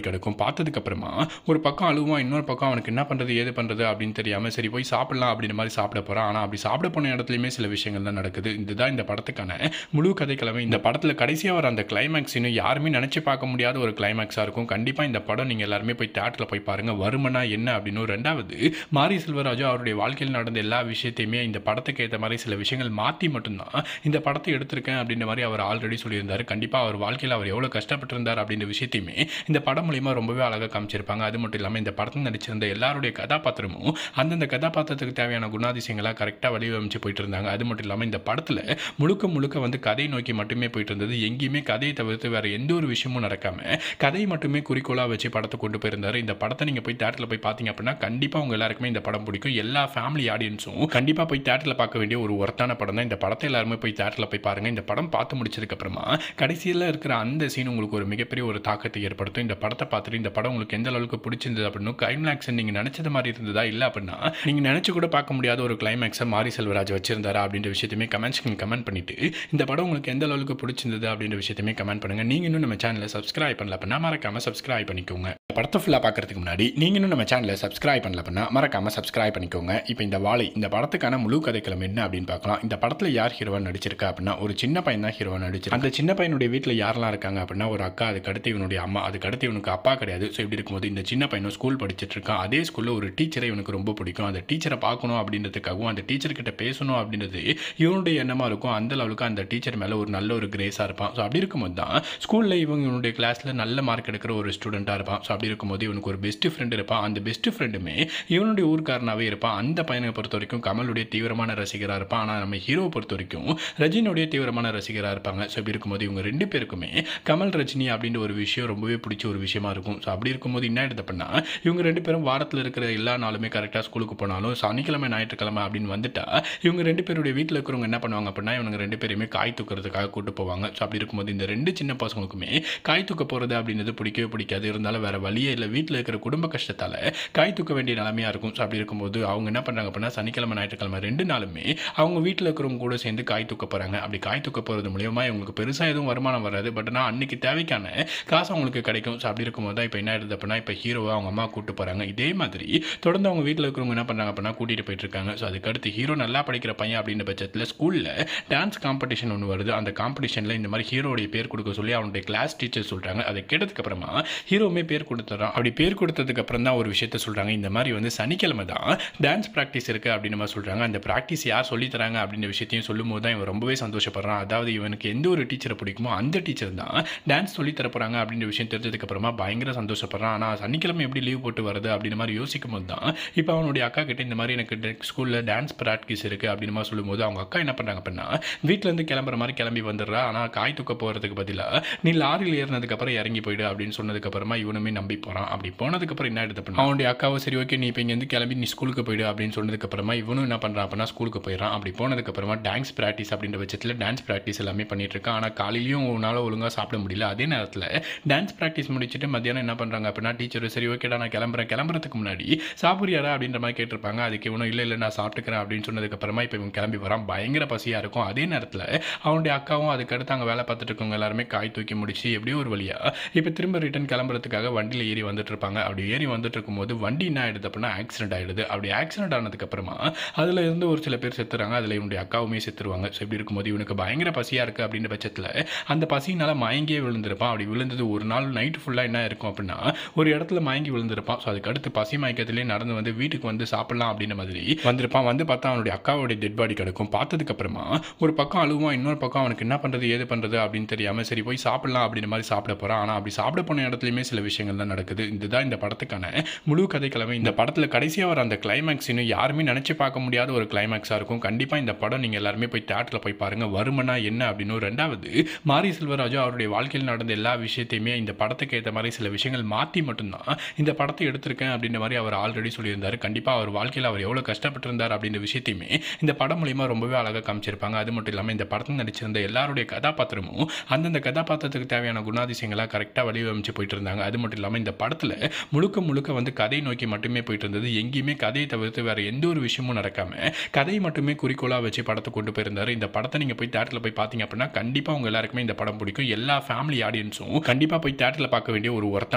பார்த்ததுக்கப்புறமா ஒரு பக்கம் அழுவான், இன்னொரு பக்கம் அவனுக்கு என்ன பண்ணுறது ஏது பண்ணுறது அப்படின்னு தெரியாமல் சரி போய் சாப்பிடலாம் அப்படின்ற மாதிரி சாப்பிட போகிறான். ஆனால் அப்படி சாப்பிட போன இடத்துலையுமே சில விஷயங்கள் தான் நடக்குது. இதுதான் இந்த படத்துக்கான முழு கதைக்கிழமை. இந்த படத்தில் கடைசியாக வர அந்த கிளைமேக்ஸ் இன்னும் யாருமே நினச்சி பார்க்க முடியாத ஒரு கிளைமேக்ஸாக இருக்கும். கண்டிப்பாக இந்த படம் நீங்கள் எல்லாருமே போய் தியேட்டரில் போய் பாருங்கள். வருமனா என்ன அப்படின்னு. ரெண்டாவது, மாரி செல்வராஜு அவருடைய வாழ்க்கையில் நடந்த எல்லா விஷயத்தையுமே இந்த படத்துக்கு ஏற்ற மாதிரி சில விஷயங்கள் மாற்றி மட்டும்தான் இந்த படத்தை எடுத்திருக்கேன் அப்படின்ற மாதிரி அவர் ஆல்ரெடி சொல்லியிருந்தார். கண்டிப்பாக அவர் வாழ்க்கையில் அவர் எவ்வளோ கஷ்டப்பட்டிருந்தார் அப்படின்ற விஷயத்தையுமே இந்த படம் மூலியமாக ரொம்பவே அழகாக காமிச்சிருப்பாங்க. அது மட்டும் இல்லாமல் இந்த படத்தில் நடிச்சிருந்த எல்லாருடைய கதாபாத்திரமும் அந்தந்த கதாபாத்திரத்துக்கு தேவையான குணாதிசயங்களாக கரெக்டாக வடிவமைச்சு போயிட்டு இருந்தாங்க. அது மட்டும் இல்லாமல் இந்த படத்தில் முழுக்க முழுக்க வந்து கதை நோக்கி மட்டுமே போயிட்டு இருந்தது. எங்கேயுமே கதையை தவிர்த்து வேற எந்த ஒரு விஷயமும் நடக்காம கதை மட்டுமே குறிக்கோளாக வச்சு படத்தை கொண்டு போயிருந்தாரு. இந்த படத்தை நீங்கள் போய் தியேட்டரில் போய் பார்த்தீங்க அப்படின்னா கண்டிப்பாக உங்க எல்லாருக்குமே இந்த படம் பிடிக்கும். எல்லா ஃபேமிலி ஆடியன்ஸும் கண்டிப்பாக போய் தியேட்டரில் பார்க்க வேண்டிய ஒரு ஒர்த்தான படம் தான். இந்த படத்தை எல்லாருமே போய் தியேட்டரில் போய் பாருங்க. இந்த படம் பார்த்து முடிச்சதுக்கு அப்புறமா கடைசியில் இருக்கிற அந்த சீன் உங்களுக்கு ஒரு மிகப்பெரிய ஒரு தாக்கத்தை ஏற்படுத்தும். இந்த படத்தை பார்த்துட்டு இந்த படம் உங்களுக்கு எந்த அளவுக்கு பிடிச்சிருந்தது அப்படின்னு கிளைமேக்ஸ் நீங்கள் நினைச்சது மாதிரி இருந்ததா இல்லை அப்படின்னா நீங்கள் நினைச்சு கூட பார்க்க முடியாத ஒரு கிளைமேக்ஸை மாரி செல்வராஜ் வச்சிருந்தாரா அப்படின்ற விஷயத்தையுமே கமெண்ட்ஸ்க்கு கமெண்ட் பண்ணிட்டு இந்த படம் உங்களுக்கு எந்த அளவுக்கு பிடிச்சிருந்தது அப்படின்ற விஷயத்தையுமே கமெண்ட் பண்ணுங்க. நீங்க இன்னும் நம்ம சேனலை சப்ஸ்கிரைப் பண்ணல அப்படின்னா மறக்காம சப்ஸ்கிரைப் பண்ணிக்கோங்க. படத்தை ஃபுல்லாக பார்க்கறதுக்கு முன்னாடி நீங்க இன்னும் நம்ம சேனலை சப்ஸ்கிரைப் பண்ணல அப்படின்னா மறக்காம சப்ஸ்கிரைப் பண்ணிக்கோங்க. இப்போ இந்த வாழை இந்த படத்துக்கான முழு கதைக்களம் என்ன அப்படின்னு பார்க்கலாம். இந்த படத்தில் யார் ஹீரோவா நடிச்சிருக்கா அப்படின்னா ஒரு சின்ன பையன் தான் ஹீரோவா நடிச்சிருக்கு. அந்த சின்ன பையனுடைய வீட்டில் யாரெல்லாம் இருக்காங்க அப்படின்னா ஒரு அக்கா, அதுக்கு அடுத்து இவனுடைய அம்மா, அதுக்கு அடுத்து இவனுக்கு அப்பா கிடையாது. ஸோ இப்படி இருக்கும்போது இந்த சின்ன பையனும் ஸ்கூல் படிச்சுட்டு இருக்கான். அதே ஸ்கூலில் ஒரு டீச்சரை இவனுக்கு ரொம்ப பிடிக்கும். அந்த டீச்சரை பார்க்கணும் அப்படின்றதுக்காகவும் அந்த டீச்சர் கிட்ட பேசணும் அப்படின்றது இவனுடைய எண்ணமாக இருக்கும். அந்த அளவுக்கு அந்த டீச்சர் மேலே ஒரு நல்ல ஒரு கிரேஸாக இருப்பான். ஸோ அப்படி இருக்கும்போது தான் ஸ்கூலில் இவங்க இவனுடைய கிளாஸில் நல்ல மார்க் எடுக்கிற ஒரு ஸ்டூடெண்ட்டாக இருப்பான். ஸோ அப்படி இருக்கும்போது இவனுக்கு ஒரு பெஸ்ட் ஃப்ரெண்ட் இருப்பான். அந்த பெஸ்ட் ஃப்ரெண்டுமே இவனுடைய ஊர்க்காரனாகவே இருப்பான். அந்த பையனை பொறுத்த வரைக்கும் கமலுடைய தீவிரமான ரசிகராக இருப்பான். ஆனால் நம்ம ஹீரோவை பொறுத்த வரைக்கும் ரஜினியுடைய தீவிரமான ரசிகராக இருப்பாங்க. ஸோ இப்படி இருக்கும்போது இவங்க ரெண்டு பேருக்குமே கமல் ரஜினி அப்படின்ற ஒரு விஷயம் ரொம்பவே பிடிச்ச ஒரு விஷயமா இருக்கும். ஸோ அப்படி இருக்கும்போது என்ன எடுத்து பண்ணா இவங்க ரெண்டு பேரும் வாரத்தில் இருக்கிற எல்லா நாளுமே கரெக்டாக ஸ்கூலுக்கு போனாலும் சனிக்கிழமை ஞாயிற்றுக்கிழமை அப்படின்னு வந்துட்டா இவங்க ரெண்டு பேருடைய வீட்டில் இருக்கிறவங்க என்ன பண்ணுவாங்க அப்படின்னா இவங்க ரெண்டு பேருமே காய் தூக்கிறதுக்காக கூட்டு போவாங்க. ஸோ அப்படி இருக்கும்போது இந்த ரெண்டு சின்ன பசங்களுக்குமே காய் தூக்க போகிறது அப்படின்றது பிடிக்கவே பிடிக்காது. இருந்தாலும் வேற வழியே இல்லை, வீட்டில் இருக்கிற குடும்ப கஷ்டத்தால் காய் தூக்க வேண்டிய நிலைமையாக இருக்கும். ஸோ அப்படி இருக்கும்போது அவங்க என்ன பண்ணுறாங்க அப்படின்னா சனிக்கிழமை ஞாயிற்றுக்கிழமை ரெண்டு நாளுமே அவங்க வீட்டில் இருக்கிறவங்க கூட சேர்ந்து காய் தூக்க போகிறாங்க. அப்படி காய் தூக்க போகிறது மூலியமாக இவங்களுக்கு பெருசாக எதுவும் வருமானம் வராது. பட் ஆனால் அன்னைக்கு தேவைக்கான காசு அவங்களுக்கு கிடைக்கும். ஸோ அப்படி இருக்கும்போது தான் இப்போ என்ன ஆயிடுது அப்படின்னா இப்போ ஹீரோவை அவங்க அம்மா கூட்டு போகிறாங்க. இதே மாதிரி தொடர்ந்து அவங்க வீட்டில் இருக்கிறவங்க என்ன பண்ணுறாங்க அப்படின்னா கூட்டிகிட்டு போயிட்டு இருக்காங்க. ஸோ அதுக்கடுத்து ஹீரோ நல்லா படிக்கிற பையன் அப்படின்ற பட்சத்தில் ஸ்கூலில் டான்ஸ் காம்படிஷன் ஒன்று வருது. அந்த காம்படிஷனில் இந்த மாதிரி ஹீரோடைய பேர் கொடுக்க சொல்லி அவனுடைய கிளாஸ் டீச்சர் சொல்கிறாங்க. அதை கேட்டதுக்கு அப்புறமா ஹீரோவுமே பேர் கொடுத்துறான். அப்படி பேர் கொடுத்ததுக்கு அப்புறம் தான் ஒரு விஷயத்த சொல்கிறாங்க. இந்த மாதிரி வந்து சனிக்கிழமை தான் டான்ஸ் ப்ராக்டிஸ் இருக்குது அப்படின்னு மாதிரி சொல்கிறாங்க. அந்த ப்ராக்டிஸ் யார் சொல்லித்தராங்க அப்படின்ற விஷயத்தையும் சொல்லும் போது தான் இவன் ரொம்பவே சந்தோஷப்படுறான். அதாவது இவனுக்கு எந்த ஒரு டீச்சரை பிடிக்குமோ அந்த டீச்சர் தான் டான்ஸ் சொல்லி தர போகிறாங்க அப்படின்ற விஷயம் தெரிஞ்சதுக்கு அப்புறமா பயங்கர சந்தோஷப்படுறான். ஆனால் சனிக்கிழமை எப்படி லீவ் போட்டு வருது அப்படின்ற மாதிரி யோசிக்கும் போது தான் இப்போ அவனுடைய அக்கா கிட்ட இந்த மாதிரி எனக்கு ஸ்கூலில் டான்ஸ் ப்ராக்டிஸ் இருக்குது அப்படின்னு மாதிரி சொல்லும்போது அவங்க அக்கா என்ன பண்ணுறாங்க அப்படின்னா வீட்டிலேருந்து கிளம்புற மாதிரி கிளம்பி வந்துடுறா. ஆனால் காய் தூக்க போகிறதுக்கு பதிலாக நீ லாரியில் ஏறினதுக்கப்புறம் இறங்கி போயிடு அப்படின்னு சொன்னதுக்கப்புறமா இவனுமே நம்பி போகிறான். அப்படி போனதுக்கப்புறம் என்ன எடுத்து பண்ணா அவனுடைய அக்காவை சரி ஓகே நீ இப்போ இங்கேருந்து கிளம்பி நீ ஸ்கூலுக்கு போயிடு அப்படின்னு சொன்னதுக்கப்புறமா இவனும் என்ன பண்ணுறான் அப்படின்னா ஸ்கூலுக்கு போயிடறான். அப்படி போனதுக்கப்புறமா டான்ஸ் ப்ராக்டிஸ் அப்படின்ற பட்சத்தில் டான்ஸ் ப்ராக்டிஸ் எல்லாமே பண்ணிட்டு இருக்கான். ஆனால் காலையிலையும் உன்னால் ஒழுங்காக சாப்பிட முடியல. அதே நேரத்தில் டான்ஸ் ப்ராக்டிஸ் முடிச்சுட்டு மத்தியானம் என்ன பண்ணுறாங்க அப்படின்னா டீச்சர் சரி ஓகேடா நான் கிளம்புறேன், கிளம்புறதுக்கு முன்னாடி சாப்பிட்றியாடா அப்படின்ற மாதிரி கேட்டிருப்பாங்க. அதுக்கு இவனும் இல்லை இல்லை நான் சாப்பிட்டுக்கிறேன் அப்படின்னு சொன்னதுக்கப்புறமா இப்போ இவன் கிளம்பி வரான். பயங்கர பசியாக இருக்கும். அதே நேரத்தில் அவனுடைய அக்காவும் அதுக்கடுத்து அங்கே வேலை பார்த்துட்டு இருக்கவங்க எல்லாருமே காய் தூக்கி முடிச்சு எப்படியோ ஒரு வழியாக இப்போ திரும்ப ரிட்டன் கிளம்புறதுக்காக வண்டியில் ஏறி வந்துட்டு இருப்பாங்க. அப்படி ஏறி வந்துட்டு இருக்கும்போது வண்டி என்ன ஆயிடுது அப்படின்னா ஆக்சிடென்ட் ஆயிடுது. அப்படி ஆக்சிடென்ட் ஆனதுக்கப்புறமா அதில் இருந்து ஒரு சில பேர் செத்துறாங்க. அதில் இவனுடைய அக்காவுமே செத்துருவாங்க. ஸோ இப்படி இருக்கும்போது இவனுக்கு பயங்கர பசியாக இருக்குது அப்படின்ற பட்சத்தில் அந்த பசியினால் மயங்கியே விழுந்திருப்பான். அப்படி விழுந்தது ஒரு நாள் நைட்டு ஃபுல்லாக என்ன இருக்கும் அப்படின்னா ஒரு இடத்துல மயங்கி விழுந்திருப்பான். ஸோ அதுக்கடுத்து பசி மயக்கத்திலே நடந்து வந்து வீட்டுக்கு வந்து சாப்பிடலாம் அப்படின்ற மாதிரி வந்திருப்பான். வந்து பார்த்தா அவனுடைய அக்காவுடைய டெட் பாடி கிடக்கும். பார்த்ததுக்கு அப்புறமா ஒரு பக்கம் அழுவான், இன்னொரு பக்கம் அவனுக்கு என்ன பண்ணுறது ஏது பண்ணுறது அப்படின்னு தெரியாமல் சரி போய் சாப்பிடலாம் அப்படின்ற மாதிரி சாப்பிட போகிறான். ஆனால் அப்படி சாப்பிட போன இடத்துலையுமே சில விஷயங்கள் தான் நடக்குது. இதுதான் இந்த படத்துக்கான முழு கதைக்கிழமை. இந்த படத்தில் கடைசியாக வர அந்த கிளைமேக்ஸ் இன்னும் யாருமே நினச்சி பார்க்க முடியாத ஒரு கிளைமேக்ஸாக இருக்கும். கண்டிப்பாக இந்த படம் நீங்கள் எல்லாருமே போய் தியேட்டரில் போய் பாருங்கள். வருமனா என்ன அப்படின்னு. ரெண்டாவது, மாரி செல்வராஜு அவருடைய வாழ்க்கையில் நடந்த எல்லா விஷயத்தையுமே இந்த படத்துக்கு ஏற்ற மாதிரி சில விஷயங்கள் மாற்றி மட்டும்தான் இந்த படத்தை எடுத்திருக்கேன் அப்படின்ற மாதிரி அவர் ஆல்ரெடி சொல்லியிருந்தார். கண்டிப்பாக அவர் வாழ்க்கையில் அவர் எவ்வளோ கஷ்டப்பட்டிருந்தார் அப்படின்ற விஷயத்தையுமே இந்த படம் மூலியமாக ரொம்பவே அழகாக காமிச்சிருப்பாங்க. அது மட்டும் இல்லாமல் இந்த படத்தில் நடிச்சிருந்த எல்லாருடைய கதாபாத்திரமும் அந்தந்த கதாபாத்திரத்துக்கு தேவையான குணாதிசயங்களாக கரெக்டாக வடிவமைச்சு போயிட்டு இருந்தாங்க. அது மட்டும் இல்லாமல் இந்த படத்தில் முழுக்க முழுக்க வந்து கதை நோக்கி மட்டுமே போயிட்டு இருந்தது. எங்கேயுமே கதையை தவிர்த்து வேற எந்த ஒரு விஷயமும் நடக்காம கதை மட்டுமே குறிக்கோளாக வச்சு படத்தை கொண்டு போயிருந்தார். இந்த படத்தை நீங்கள் போய் தியேட்டரில் போய் பார்த்தீங்க அப்படின்னா கண்டிப்பாக உங்க எல்லாருக்குமே இந்த படம் பிடிக்கும். எல்லா ஃபேமிலி ஆடியன்ஸும் கண்டிப்பாக போய் தியேட்டரில் பார்க்க வேண்டிய ஒரு ஒர்த்தான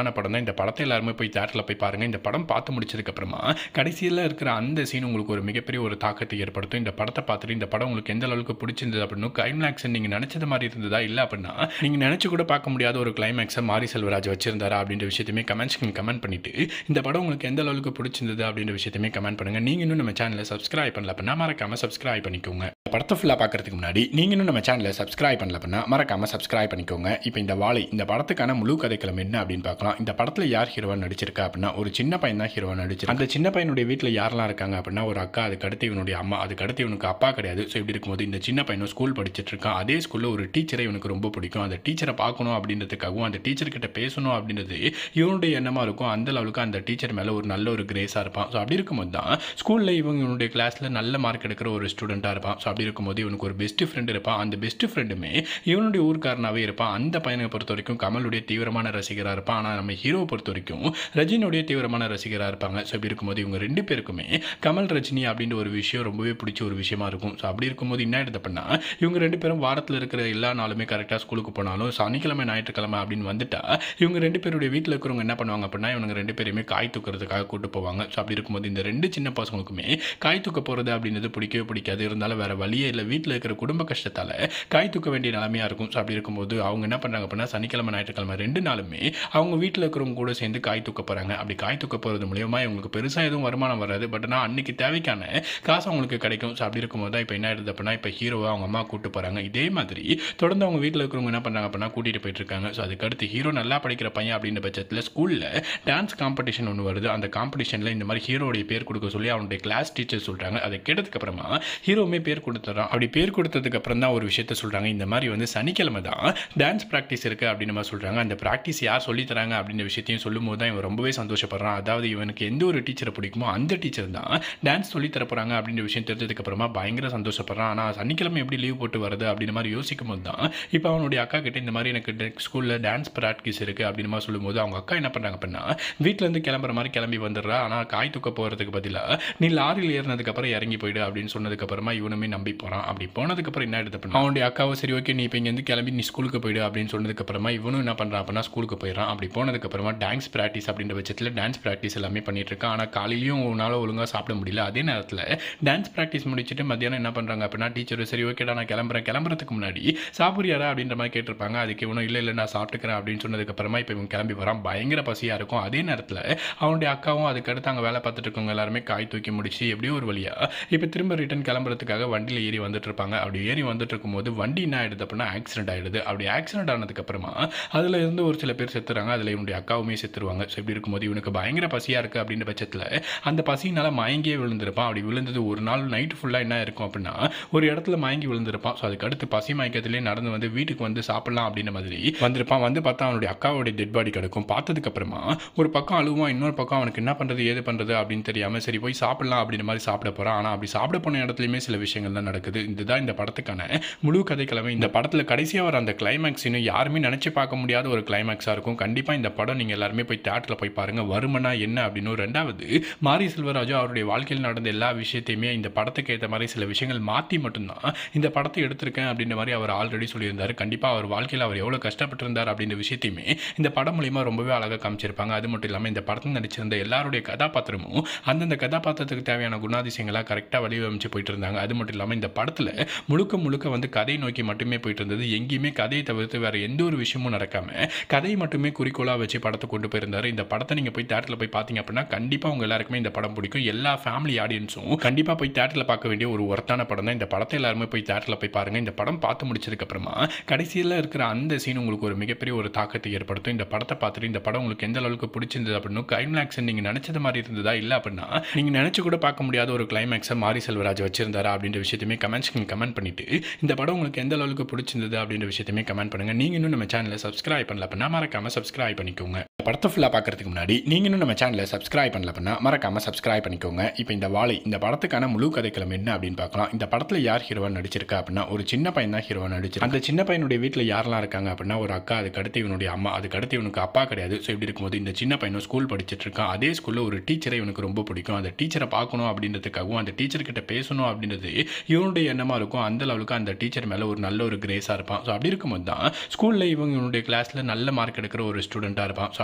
ஒர்த்தான படம் தான். இந்த படத்தை எல்லாருமே போய் தியேட்டரில் போய் பாருங்கள். இந்த படம் பார்த்து முடிச்சதுக்கப்புறமா கடைசியில் இருக்கிற அந்த சீன் உங்களுக்கு ஒரு மிகப்பெரிய ஒரு தாக்கத்தை ஏற்படுத்தும். இந்த படத்தை பார்த்துட்டு இந்த படம் உங்களுக்கு எந்த அளவுக்கு பிடிச்சிருந்தது அப்படின்னு கிளைமேக்ஸ் நீங்கள் நினச்சது மாதிரி இருந்ததா, இல்லை அப்படின்னா நீங்கள் நினச்சி கூட பார்க்க முடியாத ஒரு கிளைமேக்ஸை மாரி செல்வராஜ் வச்சிருந்தாரா அப்படின்ற விஷயத்தையுமே கமெண்ட்ஸ் கமெண்ட் பண்ணிட்டு இந்த படம் உங்களுக்கு எந்த அளவுக்கு பிடிச்சிருந்தது அப்படின்ற விஷயத்தையுமே கமெண்ட் பண்ணுங்கள். நீங்கள் இன்னும் நம்ம சேனலை சப்ஸ்கிரைப் பண்ணல அப்படின்னா மறக்காமல் சப்ஸ்கிரைப் பண்ணிக்கோங்க. படத்தை ஃபுல்லாக பார்க்கறதுக்கு முன்னாடி நீங்கள் இன்னும் நம்ம சேனலை சப்ஸ்கிரைப் பண்ணல அப்படின்னா மறக்காமல் சப்ஸ்கிரைப் பண்ணிக்கோங்க. இப்போ இந்த வாழை இந்த படத்துக்கான முழு கதைக்களம் என்ன அப்படின்னு பார்க்கலாம். இந்த படத்தில் யார் ஹீரோவாக நடிச்சிருக்கா அப்படின்னா ஒரு சின்ன பையன் தான் ஹீரோவாக நடிச்சிருக்கு. அந்த சின்ன பையனுடைய வீட்டில் யாரெல்லாம் இருக்காங்க அப்படின்னா ஒரு அக்கா, அதுக்கு அடுத்து இவனுடைய அம்மா, அதுக்கு அடுத்து இவனுக்கு அப்பா கிடையாது. ஸோ இப்படி இருக்கும்போது இந்த சின்ன பையனும் ஸ்கூல் படிச்சுட்டு இருக்கான். அதே ஸ்கூலில் ஒரு டீச்சரை இவனுக்கு ரொம்ப பிடிக்கும். அந்த டீச்சரை பார்க்கணும் அப்படின்றதுக்காகவும் அந்த டீச்சர்கிட்ட பேசணும் அப்படின்றது இவனுடைய எண்ணமாக இருக்கும். அந்த அளவுக்கு அந்த டீச்சர் மேலே ஒரு நல்ல ஒரு கிரேஸாக இருப்பான். ஸோ அப்படி இருக்கும்போது தான் ஸ்கூலில் இவங்க இவனுடைய கிளாஸில் நல்ல மார்க் எடுக்கிற ஒரு ஸ்டூடெண்ட்டாக இருப்பான். ஸோ அப்படி இருக்கும்போது இவனுக்கு ஒரு பெஸ்ட் ஃப்ரெண்ட் இருப்பான். அந்த பெஸ்ட் ஃப்ரெண்டுமே இவனுடைய ஊர்க்காரனாகவே இருப்பான். அந்த பையனை பொறுத்த வரைக்கும் கமலுடைய தீவிரமான ரசிகராக இருப்பான். ஆனால் நம்ம ஹீரோவை பொறுத்த வரைக்கும் ரஜினியுடைய தீவிரமான ரசிகராக இருப்பாங்க. ஸோ இப்படி இருக்கும்போது இவங்க ரெண்டு பேருக்குமே கமல் ரஜினி அப்படின்ற ஒரு விஷயம் ரொம்பவே பிடிச்ச ஒரு விஷயமா இருக்கும். ஸோ அப்படி இருக்கும்போது என்ன ஆயிடுது அப்படின்னா இவங்க ரெண்டு பேரும் வாரத்தில் இருக்கிற எல்லா நாளுமே கரெக்டாக ஸ்கூலுக்கு போனாலும் சனிக்கிழமை ஞாயிற்றுக்கிழமை அப்படின்னு வந்துட்டா இவங்க ரெண்டு பேருடைய வீட்டில் இருக்கிறவங்க என்ன பண்ணுவாங்க அப்படின்னா இவங்க ரெண்டு பேருமே காய் தூக்கிறதுக்காக கூட்டு போவாங்க. ஸோ அப்படி இருக்கும்போது இந்த ரெண்டு சின்ன பசங்களுக்குமே காய் தூக்க போகிறது அப்படின்றது பிடிக்கவே பிடிக்காது. இருந்தாலும் வேற வழியே இல்லை, வீட்டில் இருக்கிற குடும்ப கஷ்டத்தால் காய் தூக்க வேண்டிய நிலைமையாக இருக்கும். ஸோ அப்படி இருக்கும்போது அவங்க என்ன பண்ணுறாங்க அப்படின்னா சனிக்கிழமை ஞாயிற்றுக்கிழமை ரெண்டு நாளுமே அவங்க வீட்டில் இருக்கிறவங்க கூட சேர்ந்து காய் தூக்க போகிறாங்க. அப்படி காய் தூக்க போகிறது மூலியமா இவங்களுக்கு பெருசாக எதுவும் வருமானம் வராது. பட் ஆனால் அன்னைக்கு தேவைக்கான காசு அவங்களுக்கு கிடைக்கும். ஸோ அப்படி இருக்கும்போது தான் இப்போ என்ன ஆயிடுது அப்படின்னா இப்போ ஹீரோவை அவங்க அம்மா கூட்டு போகிறாங்க. இதே மாதிரி தொடர்ந்து அவங்க வீட்டில் இருக்கிறவங்க என்ன பண்ணுறாங்க அப்படின்னா கூட்டிகிட்டு போயிட்டு இருக்காங்க. ஸோ அதுக்கடுத்து ஹீரோ நல்லா படிக்கிற பையன் அப்படின்ற பட்சத்தில் ஸ்கூலில் டான்ஸ் காம்படிஷன் ஒன்று வருது. அந்த காம்படிஷனில் இந்த மாதிரி ஹீரோடைய பேர் கொடுக்க சொல்லி அவனுடைய கிளாஸ் டீச்சர் சொல்கிறாங்க. அதை கேட்டதுக்கு அப்புறமா ஹீரோவுமே பேர் கொடுத்துறான். அப்படி பேர் கொடுத்ததுக்கு அப்புறம் தான் ஒரு விஷயத்த சொல்கிறாங்க. இந்த மாதிரி வந்து சனிக்கிழமை தான் டான்ஸ் ப்ராக்டிஸ் இருக்குது அப்படின்னு மாதிரி சொல்கிறாங்க. அந்த ப்ராக்டிஸ் யார் சொல்லி தராங்க அப்படின்ற விஷயத்தையும் சொல்லும் போது தான் இவன் ரொம்பவே சந்தோஷப்படுறான். அதாவது இவனுக்கு எந்த ஒரு டீச்சரை பிடிக்குமோ அந்த டீச்சர் தான் டான்ஸ் சொல்லி தர போகிறாங்க அப்படின்ற விஷயம் தெரிஞ்சதுக்கு அப்புறமா பயங்கர சந்தோஷப்படுறான். ஆனால் சனிக்கிழமை எப்படி லீவ் போட்டு வருது அப்படின்ற மாதிரி யோசிக்கும் போது தான் இப்போ அவனுடைய அக்கா கிட்ட இந்த மாதிரி எனக்கு ஸ்கூலில் டான்ஸ் ப்ராக்டிஸ் இருக்குது அப்படின்னு மாதிரி சொல்லும்போது அவங்க அக்கா என்ன பண்ணுறாங்க அப்படின்னா வீட்டிலேருந்து கிளம்புற மாதிரி கிளம்பி வந்துடுறா. ஆனால் காய் தூக்க போகிறதுக்கு பதிலாக நீ லாரியில் ஏறினதுக்கப்புறம் இறங்கி போயிடு அப்படின்னு சொன்னதுக்கப்புறமா இவனுமே நம்பி போகிறான். அப்படி போனதுக்கப்புறம் என்ன எடுத்து பண்ணா அவனுடைய அக்காவை சரி ஓகே நீ இப்போ இங்கேருந்து கிளம்பி நீ ஸ்கூலுக்கு போயிடு அப்படின்னு சொன்னதுக்கப்புறமா இவனும் என்ன பண்ணுறான் அப்படின்னா ஸ்கூலுக்கு போயிடறான். அப்படி போனதுக்கப்புறமா டான்ஸ் ப்ராக்டிஸ் அப்படின்ற பட்சத்தில் டான்ஸ் ப்ராக்டிஸ் எல்லாமே பண்ணிட்டு இருக்கான். ஆனால் காலையிலையும் உன்னால் ஒழுங்காக சாப்பிட முடியல. அதே நேரத்தில் டான்ஸ் ப்ராக்டிஸ் முடிச்சுட்டு மத்தியானம் என்ன பண்ணுறாங்க அப்படின்னா டீச்சர் சரி ஓகேடா நான் கிளம்புறேன், கிளம்புறதுக்கு முன்னாடி சாப்பிட்றியாரா அப்படின்ற மாதிரி கேட்டிருப்பாங்க. அதுக்கு இவனும் இல்லை இல்லை நான் சாப்பிட்டுக்கிறேன் அப்படின்னு சொன்னதுக்கப்புறமா இப்போ இவன் கிளம்பி வரான். பயங்கர பசியாக இருக்கும். அதே நேரத்தில் அவனுடைய அக்காவும் அதுக்கடுத்து அங்கே வேலை பார்த்துட்டு இருக்கவங்க எல்லாருமே காய் தூக்கி முடிச்சு எப்படியோ ஒரு வழியாக இப்போ திரும்ப ரிட்டன் கிளம்புறதுக்காக வண்டியில் ஏறி வந்துட்டு இருப்பாங்க. அப்படி ஏறி வந்துட்டு இருக்கும்போது வண்டி என்ன ஆயிடுது அப்படின்னா ஆக்சிடென்ட் ஆயிடுது. அப்படி ஆக்சிடென்ட் ஆனதுக்கப்புறமா அதில் இருந்து ஒரு சில பேர் செத்துறாங்க. அதில் இவனுடைய அக்காவுமே செத்துருவாங்க. ஸோ இப்படி இருக்கும்போது இவனுக்கு பயங்கர பசியாக இருக்குது அப்படின்ற பட்சத்தில் அந்த பசியினால் மயங்கியே விழுந்திருப்பான். அப்படி விழுந்தது ஒரு நாள் நைட்டு ஃபுல்லாக என்ன இருக்கும் அப்படின்னா ஒரு இடத்துல மயங்கி விழுந்திருப்பான். ஸோ அதுக்கடுத்து பசி மயக்கத்திலே நடந்து வந்து வீட்டுக்கு வந்து சாப்பிடலாம் அப்படின்ற மாதிரி வந்திருப்பான். வந்து பார்த்தா அவனுடைய அக்காவுடைய டெட் பாடி கிடக்கும். பார்த்ததுக்கப்புறமா ஒரு பக்கம் அழுவான், இன்னொரு பக்கம் அவனுக்கு என்ன பண்ணுறது ஏது பண்ணுறது அப்படின்னு தெரியாமல் சரி போய் சாப்பிடலாம் அப்படின்ற மாதிரி சாப்பிட போகிறான். ஆனால் அப்படி சாப்பிட போன இடத்துலையுமே சில விஷயங்கள் தான் நடக்குது. இதுதான் இந்த படத்துக்கான முழு கதைக்கிழமை. இந்த படத்தில் கடைசியாக வர அந்த கிளைமேக்ஸ் இன்னும் யாருமே நினச்சி பார்க்க முடியாத ஒரு கிளைமேக்ஸாக இருக்கும். கண்டிப்பாக இந்த படம் நீங்கள் எல்லாருமே போய் தியேட்டரில் போய் பாருங்கள். வருமனா என்ன அப்படின்னு. ரெண்டாவது மாரி செல்வராஜு அவருடைய வாழ்க்கையில் நடந்த எல்லா விஷயத்தையுமே இந்த படத்துக்கு ஏற்ற மாதிரி சில விஷயங்கள் மாற்றி மட்டும்தான் இந்த படத்தை எடுத்திருக்கேன் அப்படின்ற மாதிரி அவர் ஆல்ரெடி சொல்லியிருந்தார். கண்டிப்பாக அவர் வாழ்க்கையில் அவர் எவ்வளோ கஷ்டப்பட்டிருந்தார் அப்படின்ற விஷயத்தையுமே இந்த படம் மூலிமா ரொம்பவே அழகாக காமிச்சிருப்பாங்க. அது மட்டும் இல்லாமல் இந்த படத்தில் நடிச்சிருந்த எல்லாருடைய கதாபாத்திரமும் அந்தந்த கதாபாத்திரத்துக்கு தேவையான குணாதிசயங்களாக கரெக்டாக வடிவமைச்சு போயிட்டு இருந்தாங்க. அது மட்டும் இல்லாமல் இந்த படத்தில் முழுக்க முழுக்க வந்து கதை நோக்கி மட்டுமே போயிட்டு இருந்தது. எங்கேயுமே கதையை தவிர்த்து வேற எந்த ஒரு விஷயமும் நடக்காம கதையை மட்டுமே குறிக்கோளாக வச்சு படத்தை கொண்டு போயிருந்தாரு. இந்த படத்தை நீங்கள் போய் தியேட்டரில் போய் பார்த்தீங்க அப்படின்னா கண்டிப்பாக உங்க எல்லாருக்குமே இந்த படம் பிடிக்கும். எல்லா ஃபேமிலி ஆடியன்ஸும் கண்டிப்பாக போய் தியேட்டரில் பார்க்க வேண்டிய ஒரு ஒர்த்தான படம் தான். இந்த படத்தை எல்லாருமே போய் தியேட்டரில் போய் பாருங்க. இந்த படம் பார்த்து முடிச்சதுக்கு அப்புறமா கடைசியில் இருக்கிற அந்த சீன் உங்களுக்கு ஒரு மிகப்பெரிய ஒரு தாக்கத்தை ஏற்படுத்தும். இந்த படத்தை பார்த்துட்டு இந்த படம் உங்களுக்கு எந்த அளவுக்கு பிடிச்சிருந்தது அப்படின்னு கிளைமேக்ஸ் நீங்கள் நினைச்சது மாதிரி இருந்ததா, இல்லை அப்படின்னா நீங்கள் நினைச்சு கூட பார்க்க முடியாத ஒரு கிளைமேக்ஸை மாரி செல்வராஜ் வச்சிருந்தாரா அப்படின்ற விஷயத்தையுமே கமெண்ட்ஸ் கமெண்ட் பண்ணிட்டு இந்த படம் உங்களுக்கு எந்த அளவுக்கு பிடிச்சிருந்தது அப்படின்ற விஷயத்தையுமே கமெண்ட் பண்ணுங்க. நீங்க இன்னும் நம்ம சேனலை சப்ஸ்கிரைப் பண்ணல அப்படின்னா மறக்காம சப்ஸ்கிரைப் பண்ணிக்கோங்க. படத்தை ஃபுல்லாக பார்க்கறதுக்கு முன்னாடி நீங்கள் இன்னும் நம்ம சேனலை சப்ஸ்கிரைப் பண்ணல அப்படின்னா மறக்காம சப்ஸ்கிரைப் பண்ணிக்கோங்க. இப்போ இந்த வாழை இந்த படத்துக்கான முழு கதைக்களம் என்ன அப்படின்னு பார்க்கலாம். இந்த படத்தில் யார் ஹீரோவா நடிச்சிருக்கா அப்படின்னா ஒரு சின்ன பையன் தான் ஹீரோவா நடிச்சிருக்கு. அந்த சின்ன பையனுடைய வீட்டில் யாரெல்லாம் இருக்காங்க அப்படின்னா ஒரு அக்கா, அதுக்கு அடுத்து இவனுடைய அம்மா, அதுக்கு அடுத்து இவனுக்கு அப்பா கிடையாது. ஸோ இப்படி இருக்கும்போது இந்த சின்ன பையனும் ஸ்கூல் படிச்சுட்டு இருக்கான். அதே ஸ்கூலில் ஒரு டீச்சரை இவனுக்கு ரொம்ப பிடிக்கும். அந்த டீச்சரை பார்க்கணும் அப்படின்றதுக்காகவும் அந்த டீச்சர்கிட்ட பேசணும் அப்படின்றது இவனுடைய எண்ணமாக இருக்கும். அந்த அளவுக்கு அந்த டீச்சர் மேலே ஒரு நல்ல ஒரு கிரேஸாக இருப்பான். ஸோ அப்படி இருக்கும்போது தான் ஸ்கூலில் இவங்க இவனுடைய கிளாஸில் நல்ல மார்க் எடுக்கிற ஒரு ஸ்டூடெண்ட்டாக இருப்பான். ஸோ அப்படி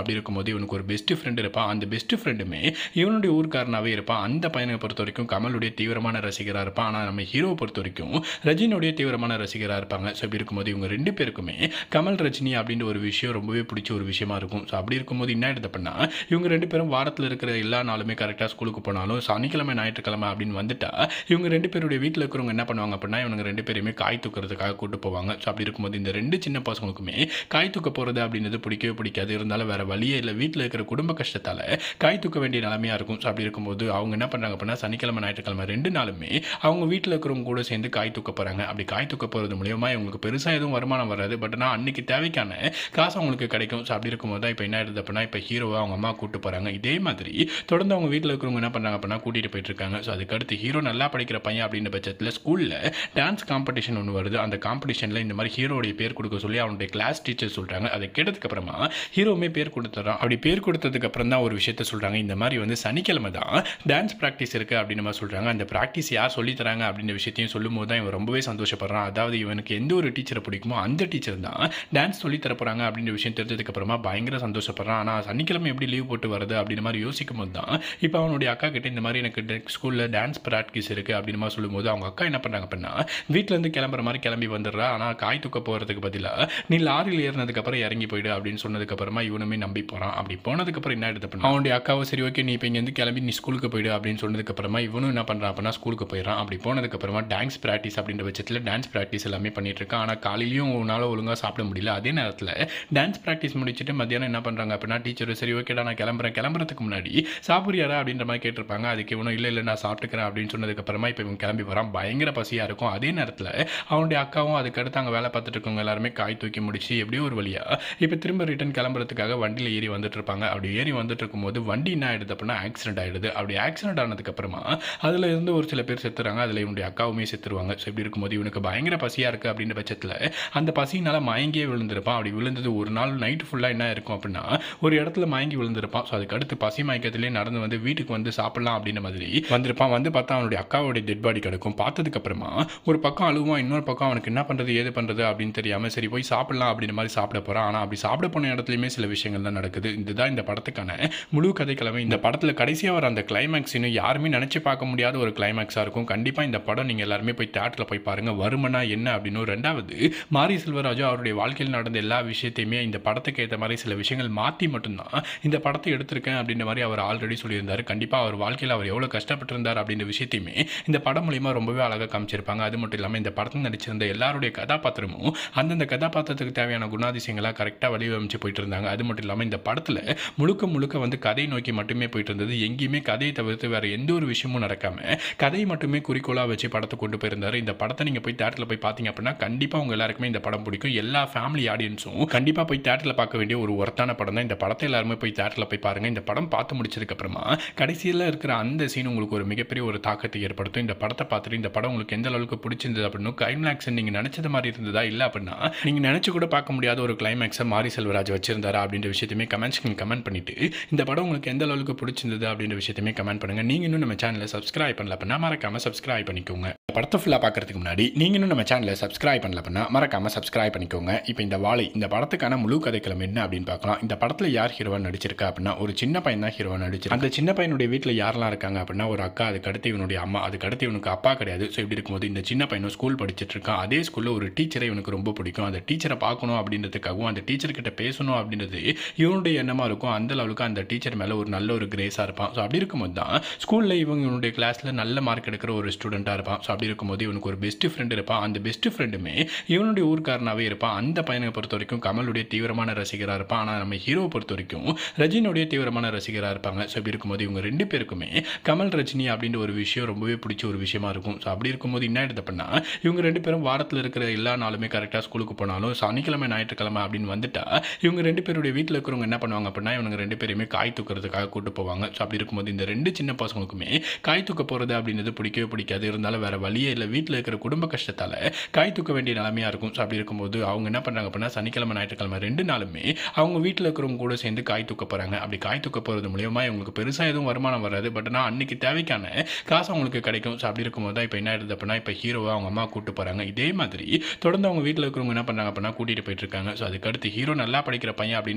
அப்படி இருக்கும்போது இவனுக்கு ஒரு பெஸ்ட் ஃப்ரெண்ட் இருப்பான். அந்த பெஸ்ட் ஃப்ரெண்டுமே இவனுடைய ஊர்க்காரனாவே இருப்பான். அந்த பையனை பொறுத்த வரைக்கும் கமலுடைய தீவிரமான ரசிகராக இருப்பான். ஆனால் நம்ம ஹீரோவை பொறுத்த வரைக்கும் ரஜினியுடைய தீவிரமான ரசிகராக இருப்பாங்க. ஸோ இப்படி இருக்கும்போது இவங்க ரெண்டு பேருக்குமே கமல் ரஜினி அப்படின்ற ஒரு விஷயம் ரொம்பவே பிடிச்ச ஒரு விஷயமா இருக்கும். ஸோ அப்படி இருக்கும்போது என்ன ஆயிடுது அப்படின்னா இவங்க ரெண்டு பேரும் வாரத்தில் இருக்கிற எல்லா நாளுமே கரெக்டாக ஸ்கூலுக்கு போனாலும் சனிக்கிழமை ஞாயிற்றுக்கிழமை அப்படின்னு வந்துட்டா இவங்க ரெண்டு பேருடைய வீட்டில் இருக்கிறவங்க என்ன பண்ணுவாங்க அப்படின்னா இவங்க ரெண்டு பேருமே காய் தூக்கிறதுக்காக கூட்டு போவாங்க. ஸோ அப்படி இருக்கும்போது இந்த ரெண்டு சின்ன பசங்களுக்குமே காய் தூக்க போகிறது அப்படின்றது பிடிக்கவே பிடிக்காது. இருந்தாலும் வேற வழியே இல்லை, வீட்டில் இருக்கிற குடும்ப கஷ்டத்தால் காய் தூக்க வேண்டிய நிலைமையாக இருக்கும். ஸோ அப்படி இருக்கும்போது அவங்க என்ன பண்ணுறாங்க அப்படின்னா சனிக்கிழமை ஞாயிற்றுக்கிழமை ரெண்டு நாளுமே அவங்க வீட்டில் இருக்கிறவங்க கூட சேர்ந்து காய் தூக்க போகிறாங்க. அப்படி காய் தூக்க போகிறது மூலியமாக இவங்களுக்கு பெருசாக எதுவும் வருமானம் வராது. பட் ஆனால் அன்னைக்கு தேவைக்கான காசு அவங்களுக்கு கிடைக்கும். ஸோ அப்படி இருக்கும்போது தான் இப்போ என்ன ஆயிடுது அப்படின்னா இப்போ ஹீரோவை அவங்க அம்மா கூட்டு போகிறாங்க. இதே மாதிரி தொடர்ந்து அவங்க வீட்டில் இருக்கிறவங்க என்ன பண்ணுறாங்க அப்படின்னா கூட்டிகிட்டு போயிட்டு இருக்காங்க. ஸோ அதுக்கடுத்து ஹீரோ நல்லா படிக்கிற பையன் அப்படின்ற பட்சத்தில் ஸ்கூலில் டான்ஸ் காம்படிஷன் ஒன்று வருது. அந்த காம்படிஷனில் இந்த மாதிரி ஹீரோடைய பேர் கொடுக்க சொல்லி அவனுடைய கிளாஸ் டீச்சர் சொல்கிறாங்க. அதை கேட்டதுக்கு அப்புறமா ஹீரோவுமே பேர் கொடுத்துறான். அப்படி பேர் கொடுத்ததுக்கு அப்புறம் தான் ஒரு விஷயத்த சொல்கிறாங்க. இந்த மாதிரி வந்து சனிக்கிழமை தான் டான்ஸ் ப்ராக்டிஸ் இருக்குது அப்படின்னு மாதிரி சொல்கிறாங்க. அந்த ப்ராக்டிஸ் யார் சொல்லி தராங்க அப்படின்ற விஷயத்தையும் சொல்லும் போது தான் இவன் ரொம்பவே சந்தோஷப்படுறான். அதாவது இவனுக்கு எந்த ஒரு டீச்சரை பிடிக்குமோ அந்த டீச்சர் தான் டான்ஸ் சொல்லி தர போகிறாங்க அப்படின்ற விஷயம் தெரிஞ்சதுக்கு அப்புறமா பயங்கர சந்தோஷப்படுறான். ஆனால் சனிக்கிழமை எப்படி லீவ் போட்டு வருது அப்படின்ற மாதிரி யோசிக்கும் போது தான் இப்போ அவனுடைய அக்கா கிட்ட இந்த மாதிரி எனக்கு ஸ்கூலில் டான்ஸ் ப்ராக்டிஸ் இருக்குது அப்படின்னு மாதிரி சொல்லும்போது அவங்க அக்கா என்ன பண்ணுறாங்க அப்படின்னா வீட்டிலேருந்து கிளம்புற மாதிரி கிளம்பி வந்துடுறா. ஆனால் காய் தூக்க போகிறதுக்கு பதிலாக நீ லாரியில் ஏறினதுக்கப்புறம் இறங்கி போயிடு அப்படின்னு சொன்னதுக்கப்புறமா இவனுமே நம்பி போகிறான். அப்படி போனதுக்கப்புறம் என்ன ஆயிடுது அப்படின்னா அவனுடைய அக்காவை சரி ஓகே நீ இப்போ இங்கேருந்து கிளம்பி நீ ஸ்கூலுக்கு போயிடு அப்படின்னு சொன்னதுக்கப்புறமா இவனும் என்ன பண்ணுறான் அப்படின்னா ஸ்கூலுக்கு போயிடறான். அப்படி போனதுக்கப்புறமா டான்ஸ் ப்ராக்டிஸ் அப்படின்ற பட்சத்தில் டான்ஸ் ப்ராக்டிஸ் எல்லாமே பண்ணிட்டு இருக்கான். ஆனால் காலையிலையும் உன்னால் ஒழுங்காக சாப்பிட முடியல. அதே நேரத்தில் டான்ஸ் ப்ராக்டிஸ் முடிச்சுட்டு மத்தியானம் என்ன பண்ணுறாங்க அப்படின்னா டீச்சர் சரி ஓகேடா நான் கிளம்புறேன், கிளம்புறதுக்கு முன்னாடி சாப்பிட்றியாடா அப்படின்ற மாதிரி கேட்டிருப்பாங்க. அதுக்கு இவனும் இல்லை இல்லை நான் சாப்பிட்டுக்கிறேன் அப்படின்னு சொன்னதுக்கப்புறமா இப்போ இவன் கிளம்பி வரான். பயங்கர பசியாக இருக்கும். அதே நேரத்தில் அவனுடைய அக்காவும் அதுக்கடுத்து அங்கே வேலை பார்த்துட்டு இருக்கவங்க எல்லாருமே காய் தூக்கி முடிச்சு எப்படியோ ஒரு வழியாக இப்போ திரும்ப ரிட்டன் கிளம்புறதுக்காக வண்டியில் ஏறி வந்துட்டு இருப்பாங்க. அப்படி ஏறி வந்துட்டு இருக்கும்போது வண்டி என்ன ஆயிடுது அப்படின்னா ஆக்சிடென்ட் ஆயிடுது. அப்படி ஆக்சிடென்ட் ஆனதுக்கப்புறமா அதில் இருந்து ஒரு சில பேர் செத்துறாங்க. அதில் இவனுடைய அக்காவுமே செத்துருவாங்க. ஸோ இப்படி இருக்கும்போது இவனுக்கு பயங்கர பசியாக இருக்குது அப்படின்ற பட்சத்தில் அந்த பசியினால் மயங்கியே விழுந்திருப்பான். அப்படி விழுந்தது ஒரு நாள் நைட்டு ஃபுல்லாக என்ன இருக்கும் அப்படின்னா ஒரு இடத்துல மயங்கி விழுந்திருப்பான். ஸோ அதுக்கடுத்து பசி மயக்கத்திலே நடந்து வந்து வீட்டுக்கு வந்து சாப்பிடலாம் அப்படின்ற மாதிரி வந்திருப்பான். வந்து பார்த்தா அவனுடைய அக்காவுடைய டெட் பாடி கிடக்கும். பார்த்ததுக்கப்புறமா ஒரு பக்கம் அழுவான், இன்னொரு பக்கம் அவனுக்கு என்ன பண்ணுறது ஏது பண்ணுறது அப்படின்னு தெரியாமல் சரி போய் சாப்பிடலாம் அப்படின்ற மாதிரி சாப்பிட போகிறான். ஆனால் அப்படி சாப்பிட போன இடத்துலையுமே சில விஷயங்கள் தான் நடக்குது. இதுதான் இந்த படத்துக்கான முழு கதைக்கிழமை. இந்த படத்தில் கடைசியாக வர அந்த கிளைமேக்ஸ் இன்னும் யாருமே நினச்சி பார்க்க முடியாத ஒரு கிளைமேக்ஸாக இருக்கும். கண்டிப்பாக இந்த படம் நீங்கள் எல்லாருமே போய் தியேட்டரில் போய் பாருங்கள். வருமனா என்ன அப்படின்னு. ரெண்டாவது மாரி செல்வராஜு அவருடைய வாழ்க்கையில் நடந்த எல்லா விஷயத்தையுமே இந்த படத்துக்கு ஏற்ற மாதிரி சில விஷயங்கள் மாற்றி மட்டும்தான் இந்த படத்தை எடுத்திருக்கேன் அப்படின்ற மாதிரி அவர் ஆல்ரெடி சொல்லியிருந்தார். கண்டிப்பாக அவர் வாழ்க்கையில் அவர் எவ்வளோ கஷ்டப்பட்டிருந்தார் அப்படின்ற விஷயத்தையுமே இந்த படம் மூலியமாக ரொம்பவே அழகாக காமிச்சிருப்பாங்க. அது மட்டும் இல்லாமல் இந்த படத்தில் நடிச்சிருந்த எல்லாருடைய கதாபாத்திரமும் அந்தந்த கதாபாத்திரத்துக்கு தேவையான குணாதிசயங்களாக கரெக்டாக வடிவமைச்சு போயிட்டு இருந்தாங்க. அது மட்டும் இல்லாமல் இந்த படத்தில் முழுக்க முழுக்க வந்து கதை நோக்கி மட்டுமே போயிட்டு இருந்தது. எங்கேயுமே கதையை தவிர்த்து வேறு எந்த ஒரு விஷயமும் நடக்காமல் கதையை மட்டுமே குறிக்கோளாக வச்சு படத்தை கொண்டு போயிருந்தார். இந்த படத்தை நீங்கள் போய் தியேட்டரில் போய் பார்த்தீங்க அப்படின்னா கண்டிப்பாக உங்கள் எல்லாருக்குமே இந்த படம் பிடிக்கும். எல்லா ஃபேமிலி ஆடியன்ஸும் கண்டிப்பாக போய் தியேட்டரில் பார்க்க வேண்டிய ஒரு ஒர்த்தான படம் தான். இந்த படத்தை எல்லாருமே போய் தியேட்டரில் போய் பாருங்கள். இந்த படம் பார்த்து முடிச்சதுக்கப்புறமா கடைசியில் இருக்கிற அந்த சீன் உங்களுக்கு ஒரு மிகப்பெரிய ஒரு தாக்கத்தை ஏற்படுத்தும். இந்த படத்தை பார்த்துட்டு இந்த படம் உங்களுக்கு எந்த அளவுக்கு பிடிச்சிருந்தது அப்படின்னு கிளைமேக்ஸ் நீங்கள் நினச்சது மாதிரி இருந்ததா இல்லை அப்படின்னா நீங்கள் நினச்சி கூட பார்க்க முடியாத ஒரு கிளைமேக்ஸை மாரி செல்வராஜ் வச்சிருந்தாரா அப்படின்ற விஷயத்தையுமே கமெண்ட்ஸ்க்கு கமெண்ட் பண்ணிட்டு இந்த படம் உங்களுக்கு எந்த அளவுக்கு பிடிச்சிருந்தது அப்படின்ற விஷயத்தையுமே கமெண்ட் பண்ணுங்கள். நீங்கள் இன்னும் நம்ம சேனலை சப்ஸ்கிரைப் பண்ணல அப்படின்னா மறக்காமல் சப்ஸ்கிரைப் பண்ணிக்கோங்க. படத்தை ஃபுல்லாக பார்க்கறதுக்கு முன்னாடி நீங்கள் இன்னும் நம்ம சேனலை சப்ஸ்கிரைப் பண்ணல அப்படின்னா மறக்காமல் சப்ஸ்கிரைப் பண்ணிக்கோங்க. இப்போ இந்த வாழை இந்த படத்துக்கான முழு கதைக்களம் என்ன அப்படின்னு பார்க்கலாம். இந்த படத்தில் யார் ஹீரோவாக நடிச்சிருக்கா அப்படின்னா ஒரு சின்ன பையன் தான் ஹீரோவாக நடிச்சிருக்கு. அந்த சின்ன பையனுடைய வீட்டில் யாரெல்லாம் இருக்காங்க அப்படின்னா ஒரு அக்கா, அதுக்கடுத்து இவனுடைய அம்மா, அதுக்கடுத்து இவனுக்கு அப்பா கிடையாது. ஸோ இப்படி இருக்கும்போது இந்த சின்ன பையனும் ஸ்கூல் படிச்சுட்டு இருக்கான். அதே ஸ்கூலில் ஒரு டீச்சரை இவனுக்கு ரொம்ப பிடிக்கும். அந்த டீச்சரை பார்க்கணும் அப்படின்றதுக்காகவும் அந்த டீச்சர்கிட்ட பேசணும் அப்படின்றது இவனுடைய எண்ணமாக இருக்கும். அந்த அளவுக்கு அந்த டீச்சர் மேலே ஒரு நல்ல ஒரு கிரேஸாக இருப்பான். ஸோ அப்படி இருக்கும்போது தான் ஸ்கூலில் இவங்க இவனுடைய கிளாஸில் நல்ல மார்க் எடுக்கிற ஒரு ஸ்டூடெண்ட்டாக இருப்பான். ஸோ அப்படி இருக்கும்போது இவனுக்கு ஒரு பெஸ்ட் ஃப்ரெண்ட் இருப்பான். அந்த பெஸ்ட் ஃப்ரெண்டுமே இவனுடைய ஊர்க்காரனாகவே இருப்பான். அந்த பையனை பொறுத்த வரைக்கும் கமலுடைய தீவிரமான ரசிகராக இருப்பான். ஆனால் நம்ம ஹீரோவை பொறுத்த வரைக்கும் ரஜினியுடைய தீவிரமான ரசிகராக இருப்பாங்க. ஸோ இப்படி இருக்கும்போது இவங்க ரெண்டு பேருக்குமே கமல் ரஜினி அப்படின்ற ஒரு விஷயம் ரொம்பவே பிடிச்ச ஒரு விஷயமா இருக்கும். ஸோ அப்படி இருக்கும்போது என்ன ஆயிடுது அப்படின்னா இவங்க ரெண்டு பேரும் வாரத்தில் இருக்கிற எல்லா நாளுமே கரெக்டாக ஸ்கூலுக்கு போனாலும் சனிக்கிழமை ஞாயிற்றுக்கிழமை அப்படின்னு வந்துட்டா இவங்க ரெண்டு பேருடைய வீட்டில் இருக்கிறவங்க என்ன பண்ணுவாங்க அப்படின்னா இவங்க ரெண்டு பேருமே காய் தூக்கிறதுக்காக கூட்டு போவாங்க. ஸோ அப்படி இருக்கும்போது இந்த ரெண்டு சின்ன பசங்களுக்குமே காய் தூக்க போகிறது அப்படின்றது பிடிக்கவே பிடிக்காது. இருந்தாலும் வேறு வழியே இல்லை, வீட்டில் இருக்கிற குடும்ப கஷ்டத்தால் காய் தூக்க வேண்டிய நிலைமையாக இருக்கும். ஸோ அப்படி இருக்கும்போது அவங்க என்ன பண்ணுறாங்க அப்படின்னா சனிக்கிழமை ஞாயிற்றுக்கிழமை ரெண்டு நாளுமே அவங்க வீட்டில் இருக்கிறவங்க கூட சேர்ந்து காய் தூக்க போகிறாங்க. அப்படி காய் தூக்க போகிறது மூலியமாக இவங்களுக்கு பெருசாக எதுவும் வருமானம் வராது. பட் ஆனால் அன்னைக்கு தேவைக்கான காசு அவங்களுக்கு கிடைக்கும். ஸோ அப்படி இருக்கும்போது தான் இப்போ என்ன ஆயிடுது அப்படின்னா இப்போ ஹீரோவை அவங்க அம்மா கூட்டு போகிறாங்க. இதே மாதிரி தொடர்ந்து அவங்க வீட்டில் இருக்கிறவங்க என்ன பண்ணுறாங்க அப்படின்னா கூட்டிகிட்டு போயிட்டு இருக்காங்க. ஸோ அதுக்கடுத்து ஹீரோ நல்லா படிக்கிற பையன் அப்படின்ற பட்சத்தில்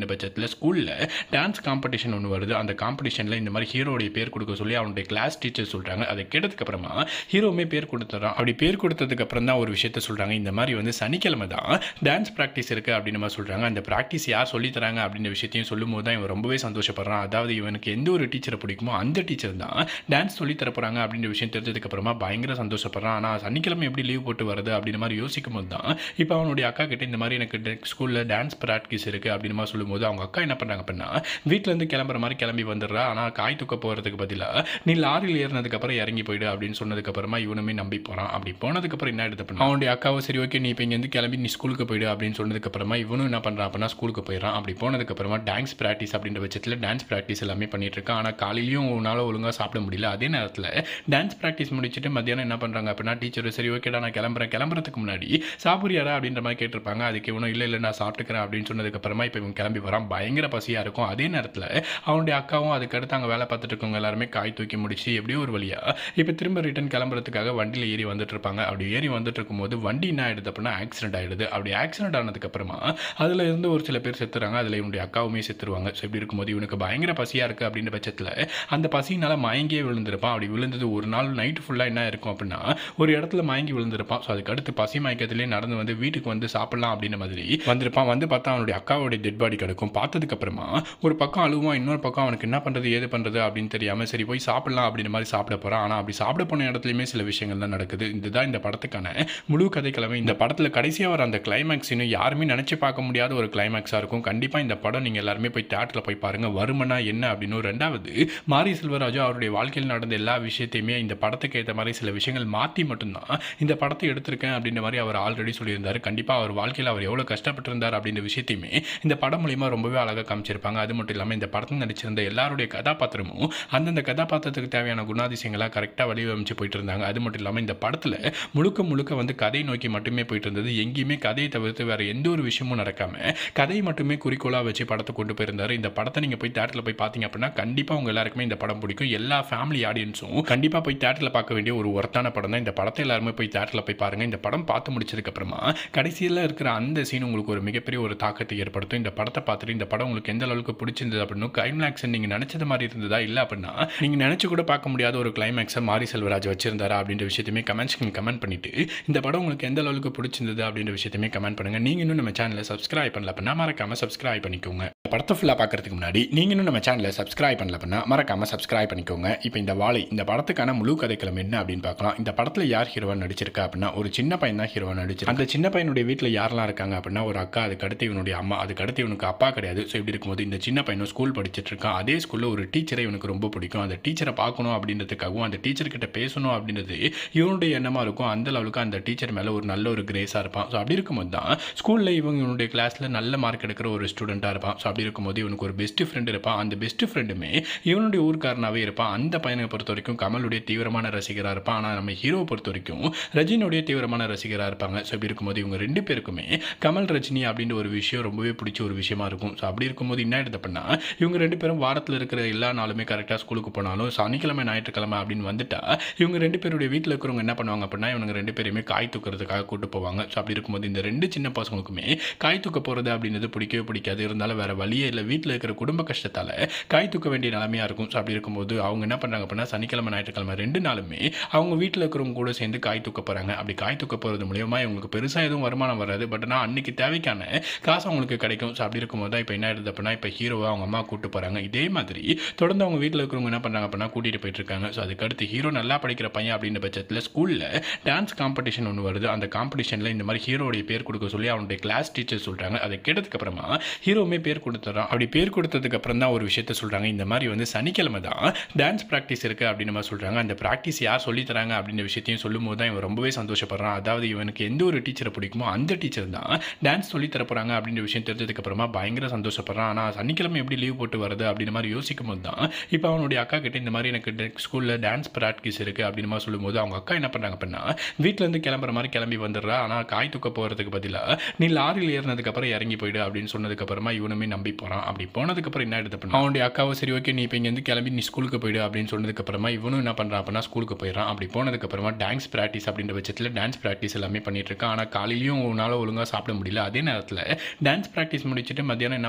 பட்சத்தில் ஸ்கூலில் டான்ஸ் காம்படிஷன் ஒன்று வருது. அந்த காம்படிஷனில் இந்த மாதிரி ஹீரோடைய பேர் கொடுக்க சொல்லி அவனுடைய கிளாஸ் டீச்சர் சொல்கிறாங்க. அதை கேட்டதுக்கப்புறமா ஹீரோவுமே பேர் கொடுத்துட்றான். அப்படி பேர் கொடுத்ததுக்கு அப்புறம் தான் ஒரு விஷயத்த சொல்கிறாங்க. இந்த மாதிரி வந்து சனிக்கிழமை தான் டான்ஸ் ப்ராக்டிஸ் இருக்குது அப்படின்னு மாதிரி சொல்கிறாங்க. அந்த ப்ராக்டிஸ் யார் சொல்லித்தராங்க அப்படின்ற விஷயத்தையும் சொல்லும்போது தான் இவன் ரொம்பவே சந்தோஷப்படுறான். அதாவது இவனுக்கு எந்த ஒரு டீச்சரை பிடிக்குமோ அந்த டீச்சர் தான் டான்ஸ் சொல்லி தரப்போகிறாங்க அப்படின்ற விஷயம் தெரிஞ்சதுக்கப்புறமா பயங்கர சந்தோஷப்படுறான். ஆனால் சனிக்கிழமை எப்படி லீவ் போட்டு வருது அப்படின்ற மாதிரி யோசிக்கும் போது தான் இப்போ அவனுடைய அக்கா கிட்ட இந்த மாதிரி எனக்கு ஸ்கூலில் டான்ஸ் ப்ராக்டிஸ் இருக்குது அப்படின்னு மாதிரி சொல்லும்போது அவங்க அக்கா என்ன பண்ணுறாங்க அப்படின்னா வீட்டிலேருந்து கிளம்புற மாதிரி கிளம்பி வந்துடுறா. ஆனால் காய் தூக்க போகிறதுக்கு பதிலாக நீ லாரியில் ஏறினதுக்கப்புறம் இறங்கி போயிடு அப்படின்னு சொன்னதுக்கப்புறமா இவனுமே நம்பி போகிறான். அப்படி போனதுக்கப்புறம் என்ன எடுத்து பண்ணா அவனுடைய அக்காவை சரி ஓகே நீ இப்போ இங்கேருந்து கிளம்பி நீ ஸ்கூலுக்கு போயிடு அப்படின்னு சொன்னதுக்கப்புறமா இவனும் என்ன பண்ணுறான் அப்படின்னா ஸ்கூலுக்கு போயிடறான். அப்படி போனதுக்கப்புறமா டான்ஸ் ப்ராக்டிஸ் அப்படின்ற பட்சத்தில் டான்ஸ் ப்ராக்டிஸ் எல்லாமே பண்ணிட்டு இருக்கான். ஆனால் காலையிலையும் உன்னால் ஒழுங்காக சாப்பிட முடியல. அதே நேரத்தில் டான்ஸ் ப்ராக்டிஸ் முடிச்சுட்டு மத்தியானம் என்ன பண்ணுறாங்க அப்படின்னா டீச்சர் சரி ஓகேடா நான் கிளம்புறேன், கிளம்புறதுக்கு முன்னாடி சாப்பிட்றியாரா அப்படின்ற மாதிரி கேட்டிருப்பாங்க. அதுக்கு இவனும் இல்லை இல்லை நான் சாப்பிட்டுக்கிறேன் அப்படின்னு சொன்னதுக்கப்புறமா இப்போ இவன் கிளம்பி வரான். பயங்கர பசியாக இருக்கும். அதே நேரத்தில் அவனுடைய அக்காவும் அதுக்கடுத்து அங்கே வேலை பார்த்துட்டு இருக்கவங்க எல்லாருமே காய் தூக்கி முடிச்சு எப்படியோ ஒரு வழியாக இப்போ திரும்ப ரிட்டன் கிளம்புறதுக்காக வண்டியில் ஏறி வந்துட்டு இருப்பாங்க. அப்படி ஏறி வந்துட்டு இருக்கும்போது வண்டி என்ன ஆயிடுது அப்படின்னா ஆக்சிடென்ட் ஆயிடுது. அப்படி ஆக்சிடென்ட் ஆனதுக்கப்புறமா அதில் இருந்து ஒரு சில பேர் செத்துறாங்க. அதில் இவனுடைய அக்காவுமே செத்துருவாங்க. ஸோ இப்படி இருக்கும்போது இவனுக்கு பயங்கர பசியாக இருக்குது அப்படின்ற பட்சத்தில் அந்த பசியினால் மயங்கியே விழுந்திருப்பான். அப்படி விழுந்தது ஒரு நாள் நைட்டு ஃபுல்லாக என்ன இருக்கும் அப்படின்னா ஒரு இடத்துல மயங்கி விழுந்திருப்பான். ஸோ அதுக்கடுத்து பசி மயக்கத்திலே நடந்து வந்து வீட்டுக்கு வந்து சாப்பிடலாம் அப்படின்ற மாதிரி வந்திருப்பான். வந்து பார்த்தா அவனுடைய அக்காவுடைய டெட் பாடி கிடக்கும். பார்த்ததுக்கப்புறமா ஒரு பக்கம் அழுவான், இன்னொரு பக்கம் அவனுக்கு என்ன பண்ணுறது ஏது பண்ணுறது அப்படின்னு தெரியாமல் சரி போய் சாப்பிடலாம் அப்படின்ற மாதிரி சாப்பிட போகிறான். ஆனால் அப்படி சாப்பிட போன இடத்துலையுமே சில விஷயங்கள் தான் நடக்குது. இதுதான் இந்த படத்துக்கான முழு கதைக்கிழமை. இந்த படத்தில் கடைசியாக வர அந்த கிளைமேக்ஸ் இன்னும் யாருமே நினச்சி பார்க்க முடியாத ஒரு கிளைமேக்ஸாக இருக்கும். கண்டிப்பாக இந்த படம் நீங்கள் எல்லாருமே போய் தியேட்டரில் போய் பாருங்கள். வருமனா என்ன அப்படின்னு. ரெண்டாவது மாரி செல்வராஜு அவருடைய வாழ்க்கையில் நடந்த எல்லா விஷயத்தையுமே இந்த படத்துக்கு ஏற்ற மாதிரி சில விஷயங்கள் மாற்றி மட்டும்தான் இந்த படத்தை எடுத்திருக்கேன் அப்படின்ற மாதிரி அவர் ஆல்ரெடி சொல்லியிருந்தார். கண்டிப்பாக அவர் வாழ்க்கையில் அவர் எவ்வளோ கஷ்டப்பட்டிருந்தார் அப்படின்ற விஷயத்தையுமே இந்த படம் மூலிமா ரொம்பவே அழகாக காமிச்சிருப்பாங்க. அது மட்டும் இல்லாமல் இந்த படத்தில் நடிச்சிருந்த எல்லாருடைய கதாபாத்திரமும் அந்தந்த கதாபாத்திரத்துக்கு தேவையான குணாதிசயங்களாக கரெக்டாக வடிவமைச்சு போயிட்டு இருந்தாங்க. அது மட்டும் இல்லாமல் இந்த படத்தில் முழுக்க முழுக்க வந்து கதை நோக்கி மட்டுமே போயிட்டு இருந்தது. எங்கேயுமே கதையை தவிர்த்து வேறு எந்த ஒரு விஷயமும் நடக்காமல் கதையை மட்டுமே குறிக்கோளாக வச்சு படத்தை கொண்டு போயிருந்தார். இந்த படத்தை நீங்கள் போய் தியேட்டரில் போய் பார்த்தீங்க அப்படின்னா கண்டிப்பாக உங்கள் எல்லாருக்குமே இந்த படம் பிடிக்கும். எல்லா ஃபேமிலி ஆடியன்ஸும் கண்டிப்பாக போய் தியேட்டரில் பார்க்க வேண்டிய ஒரு ஒர்த்தான படம் தான். இந்த படத்தை எல்லாருமே போய் தியேட்டரில் போய் பாருங்கள். இந்த படம் பார்த்து முடிச்சதுக்கப்புறமா கடைசியில் இருக்கிற அந்த சீன் உங்களுக்கு ஒரு மிகப்பெரிய ஒரு தாக்கத்தை ஏற்படுத்தும். இந்த படத்தை பார்த்துட்டு இந்த படம் உங்களுக்கு எந்த அளவுக்கு பிடிச்சிருந்தது அப்படின்னு கிளைமேக்ஸ் நீங்கள் நினச்சது மாதிரி இருந்ததா இல்லை அப்படின்னா நீங்கள் நினச்சி கூட பார்க்க முடியாத ஒரு கிளைமேக்ஸை மாரி செல்வராஜ் வச்சிருந்தாரா அப்படின்ற விஷயத்தையுமே கமெண்ட்ஸ் கமெண்ட் பண்ணிட்டு இந்த படம் உங்களுக்கு எந்த அளவுக்கு பிடிச்சிருந்தது அப்படின்ற விஷயத்தையுமே கமெண்ட் பண்ணுங்கள். நீங்கள் இன்னும் நம்ம சேனலை சப்ஸ்கிரைப் பண்ணல அப்படின்னா மறக்காமல் சப்ஸ்கிரைப் பண்ணிக்கோங்க. படத்தை ஃபுல்லாக பார்க்கறதுக்கு முன்னாடி நீங்கள் இன்னும் நம்ம சேனலை சப்ஸ்கிரைப் பண்ணல அப்படின்னா மறக்காமல் சப்ஸ்கிரைப் பண்ணிக்கோங்க. இப்போ இந்த வாழை இந்த படத்துக்கான முழு கதைக்களம் என்ன அப்படின்னு பார்க்கலாம். இந்த படத்தில் யார் ஹீரோவாக நடிச்சிருக்கா அப்படின்னா ஒரு சின்ன பையன் தான் ஹீரோவாக நடிச்சிருக்கு. அந்த சின்ன பையனுடைய வீட்டில் யாரெல்லாம் இருக்காங்க அப்படின்னா ஒரு அக்கா, அதுக்கு அடுத்து இவனுடைய அம்மா, அதுக்கு அடுத்து இவனுக்கு அப்பா கிடையாது. ஸோ இப்படி இருக்கும்போது இந்த சின்ன பையனும் ஸ்கூல் படிச்சுட்டு இருக்கான். அதே ஸ்கூலில் ஒரு டீச்சரை இவனுக்கு ரொம்ப பிடிக்கும். அந்த டீச்சரை பார்க்கணும் அப்படின்றதுக்காகவும் அந்த டீச்சர்கிட்ட பேசணும் அப்படின்றது இவனுடைய எண்ணமாக இருக்கும். அந்த அளவுக்கு அந்த டீச்சர் மேலே ஒரு நல்ல ஒரு கிரேஸாக இருப்பான். ஸோ அப்படி இருக்கும்போது தான் ஸ்கூலில் இவங்க இவனுடைய கிளாஸில் நல்ல மார்க் எடுக்கிற ஒரு ஸ்டூடெண்ட்டாக இருப்பான். ஸோ அப்படி இருக்கும்போது இவனுக்கு ஒரு பெஸ்ட் ஃப்ரெண்ட் இருப்பான். அந்த பெஸ்ட் ஃப்ரெண்டுமே இவனுடைய ஊர்க்காரனாகவே இருப்பான். அந்த பையனை பொறுத்த வரைக்கும் கமலுடைய தீவிரமான ரசிகராக இருப்பான். ஆனால் நம்ம ஹீரோவை பொறுத்த வரைக்கும் ரஜினியுடைய தீவிரமான ரசிகராக இருப்பாங்க. ஸோ இப்படி இருக்கும்போது இவங்க ரெண்டு பேருக்குமே கமல் ரஜினி அப்படின்ற ஒரு விஷயம் ரொம்பவே பிடிச்ச ஒரு விஷயமா இருக்கும். ஸோ அப்படி இருக்கும்போது என்ன ஆயிடுது அப்படின்னா இவங்க ரெண்டு பேரும் வாரத்தில் இருக்கிற எல்லா நாளுமே கரெக்டாக ஸ்கூலுக்கு போனாலும் சனிக்கிழமை ஞாயிற்றுக்கிழமை அப்படின்னு வந்துட்டா இவங்க ரெண்டு பேருடைய வீட்டில் இருக்கிறவங்க என்ன பண்ணுவாங்க அப்படின்னா இவங்க ரெண்டு பேருமே காய் தூக்கிறதுக்காக கூட்டு போவாங்க. ஸோ அப்படி இருக்கும்போது இந்த ரெண்டு சின்ன பசங்களுக்குமே காய் தூக்க போகிறது அப்படின்றது பிடிக்கவே பிடிக்காது. இருந்தாலும் வேறு வழியே இல்லை, வீட்டில் இருக்கிற குடும்ப கஷ்டத்தால் காய் தூக்க வேண்டிய நிலைமையாக இருக்கும். ஸோ அப்படி இருக்கும்போது அவங்க என்ன பண்ணுறாங்க அப்படின்னா சனிக்கிழமை ஞாயிற்றுக்கிழமை ரெண்டு நாளுமே அவங்க வீட்டில் இருக்கிறவங்க கூட சேர்ந்து காய் தூக்க போகிறாங்க. அப்படி காய் தூக்க போகிறது மூலியமா இவங்களுக்கு பெருசாக எதுவும் வருமானம் வராது. பட் ஆனால் அன்னைக்கு தேவைக்கான காசு அவங்களுக்கு கிடைக்கும். ஸோ அப்படி இருக்கும்போது தான் இப்போ என்ன ஆயிடுது அப்படின்னா இப்போ ஹீரோவை அவங்க அம்மா கூட்டு போகிறாங்க. இதே மாதிரி தொடர்ந்து அவங்க வீட்டில் இருக்கிறவங்க என்ன பண்ணுறாங்க அப்படின்னா கூட்டிகிட்டு போயிட்டு இருக்காங்க. ஸோ அதுக்கடுத்து ஹீரோ நல்லா படிக்கிற பையன் அப்படின்ற பட்சத்தில் ஸ்கூலில் டான்ஸ் காம்படிஷன் ஒன்று வருது. அந்த காம்படிஷனில் இந்த மாதிரி ஹீரோடைய பேர் கொடுக்க சொல்லி அவனுடைய கிளாஸ் டீச்சர் சொல்கிறாங்க. அதை கேட்டதுக்கப்புறமா ஹீரோவுமே பேர் கொடுத்துட்றான். அப்படி பேர் கொடுத்ததுக்கு அப்புறம் தான் ஒரு விஷயத்த சொல்கிறாங்க. இந்த மாதிரி வந்து சனிக்கிழமை தான் டான்ஸ் ப்ராக்டிஸ் இருக்குது அப்படின்னு மாதிரி சொல்கிறாங்க. அந்த ப்ராக்டிஸ் யார் சொல்லித்தராங்க அப்படின்ற விஷயத்தையும் சொல்லும்போது தான் இவன் ரொம்பவே சந்தோஷப்படுறான். அதாவது இவனுக்கு எந்த ஒரு டீச்சரை பிடிக்குமோ அந்த டீச்சர் தான் டான்ஸ் சொல்லி தரப்போகிறாங்க அப்படின்ற விஷயம் தெரிஞ்சதுக்கப்புறமா பயங்கர சந்தோஷப்படுறான். ஆனால் சனிக்கிழமை எப்படி லீவ் போட்டு வருது அப்படின்ற மாதிரி யோசிக்கும் போது தான் இப்போ அவனுடைய அக்கா கிட்ட இந்த மாதிரி எனக்கு ஸ்கூலில் டான்ஸ் ப்ராக்டிஸ் இருக்குது அப்படின்னு மாதிரி சொல்லும்போது அவங்க அக்கா என்ன பண்ணுறாங்க அப்படின்னா வீட்டிலேருந்து கிளம்புற மாதிரி கிளம்பி வந்துடுறா. ஆனால் காய் தூக்க போகிறதுக்கு பதிலாக நீ லாரியில் ஏறினதுக்கப்புறம் இறங்கி போயிடு அப்படின்னு சொன்னதுக்கப்புறமா இவனுமே நம்பி போகிறான். அப்படி போனதுக்கப்புறம் என்ன எடுத்து பண்ணா அவனுடைய அக்காவை சரி ஓகே நீ இப்போ இங்கேருந்து கிளம்பி நீ ஸ்கூலுக்கு போயிடு அப்படின்னு சொன்னதுக்கப்புறமா இவனும் என்ன பண்ணுறான் அப்படின்னா ஸ்கூலுக்கு போயிடறான். அப்படி போனதுக்கப்புறமா டான்ஸ் ப்ராக்டிஸ் அப்படின்ற பட்சத்தில் டான்ஸ் ப்ராக்டிஸ் எல்லாமே பண்ணிட்டு இருக்கான். ஆனால் காலையிலையும் உன்னால் ஒழுங்காக சாப்பிட முடியல. அதே நேரத்தில் டான்ஸ் ப்ராக்டிஸ் முடிச்சுட்டு மத்தியானம் என்ன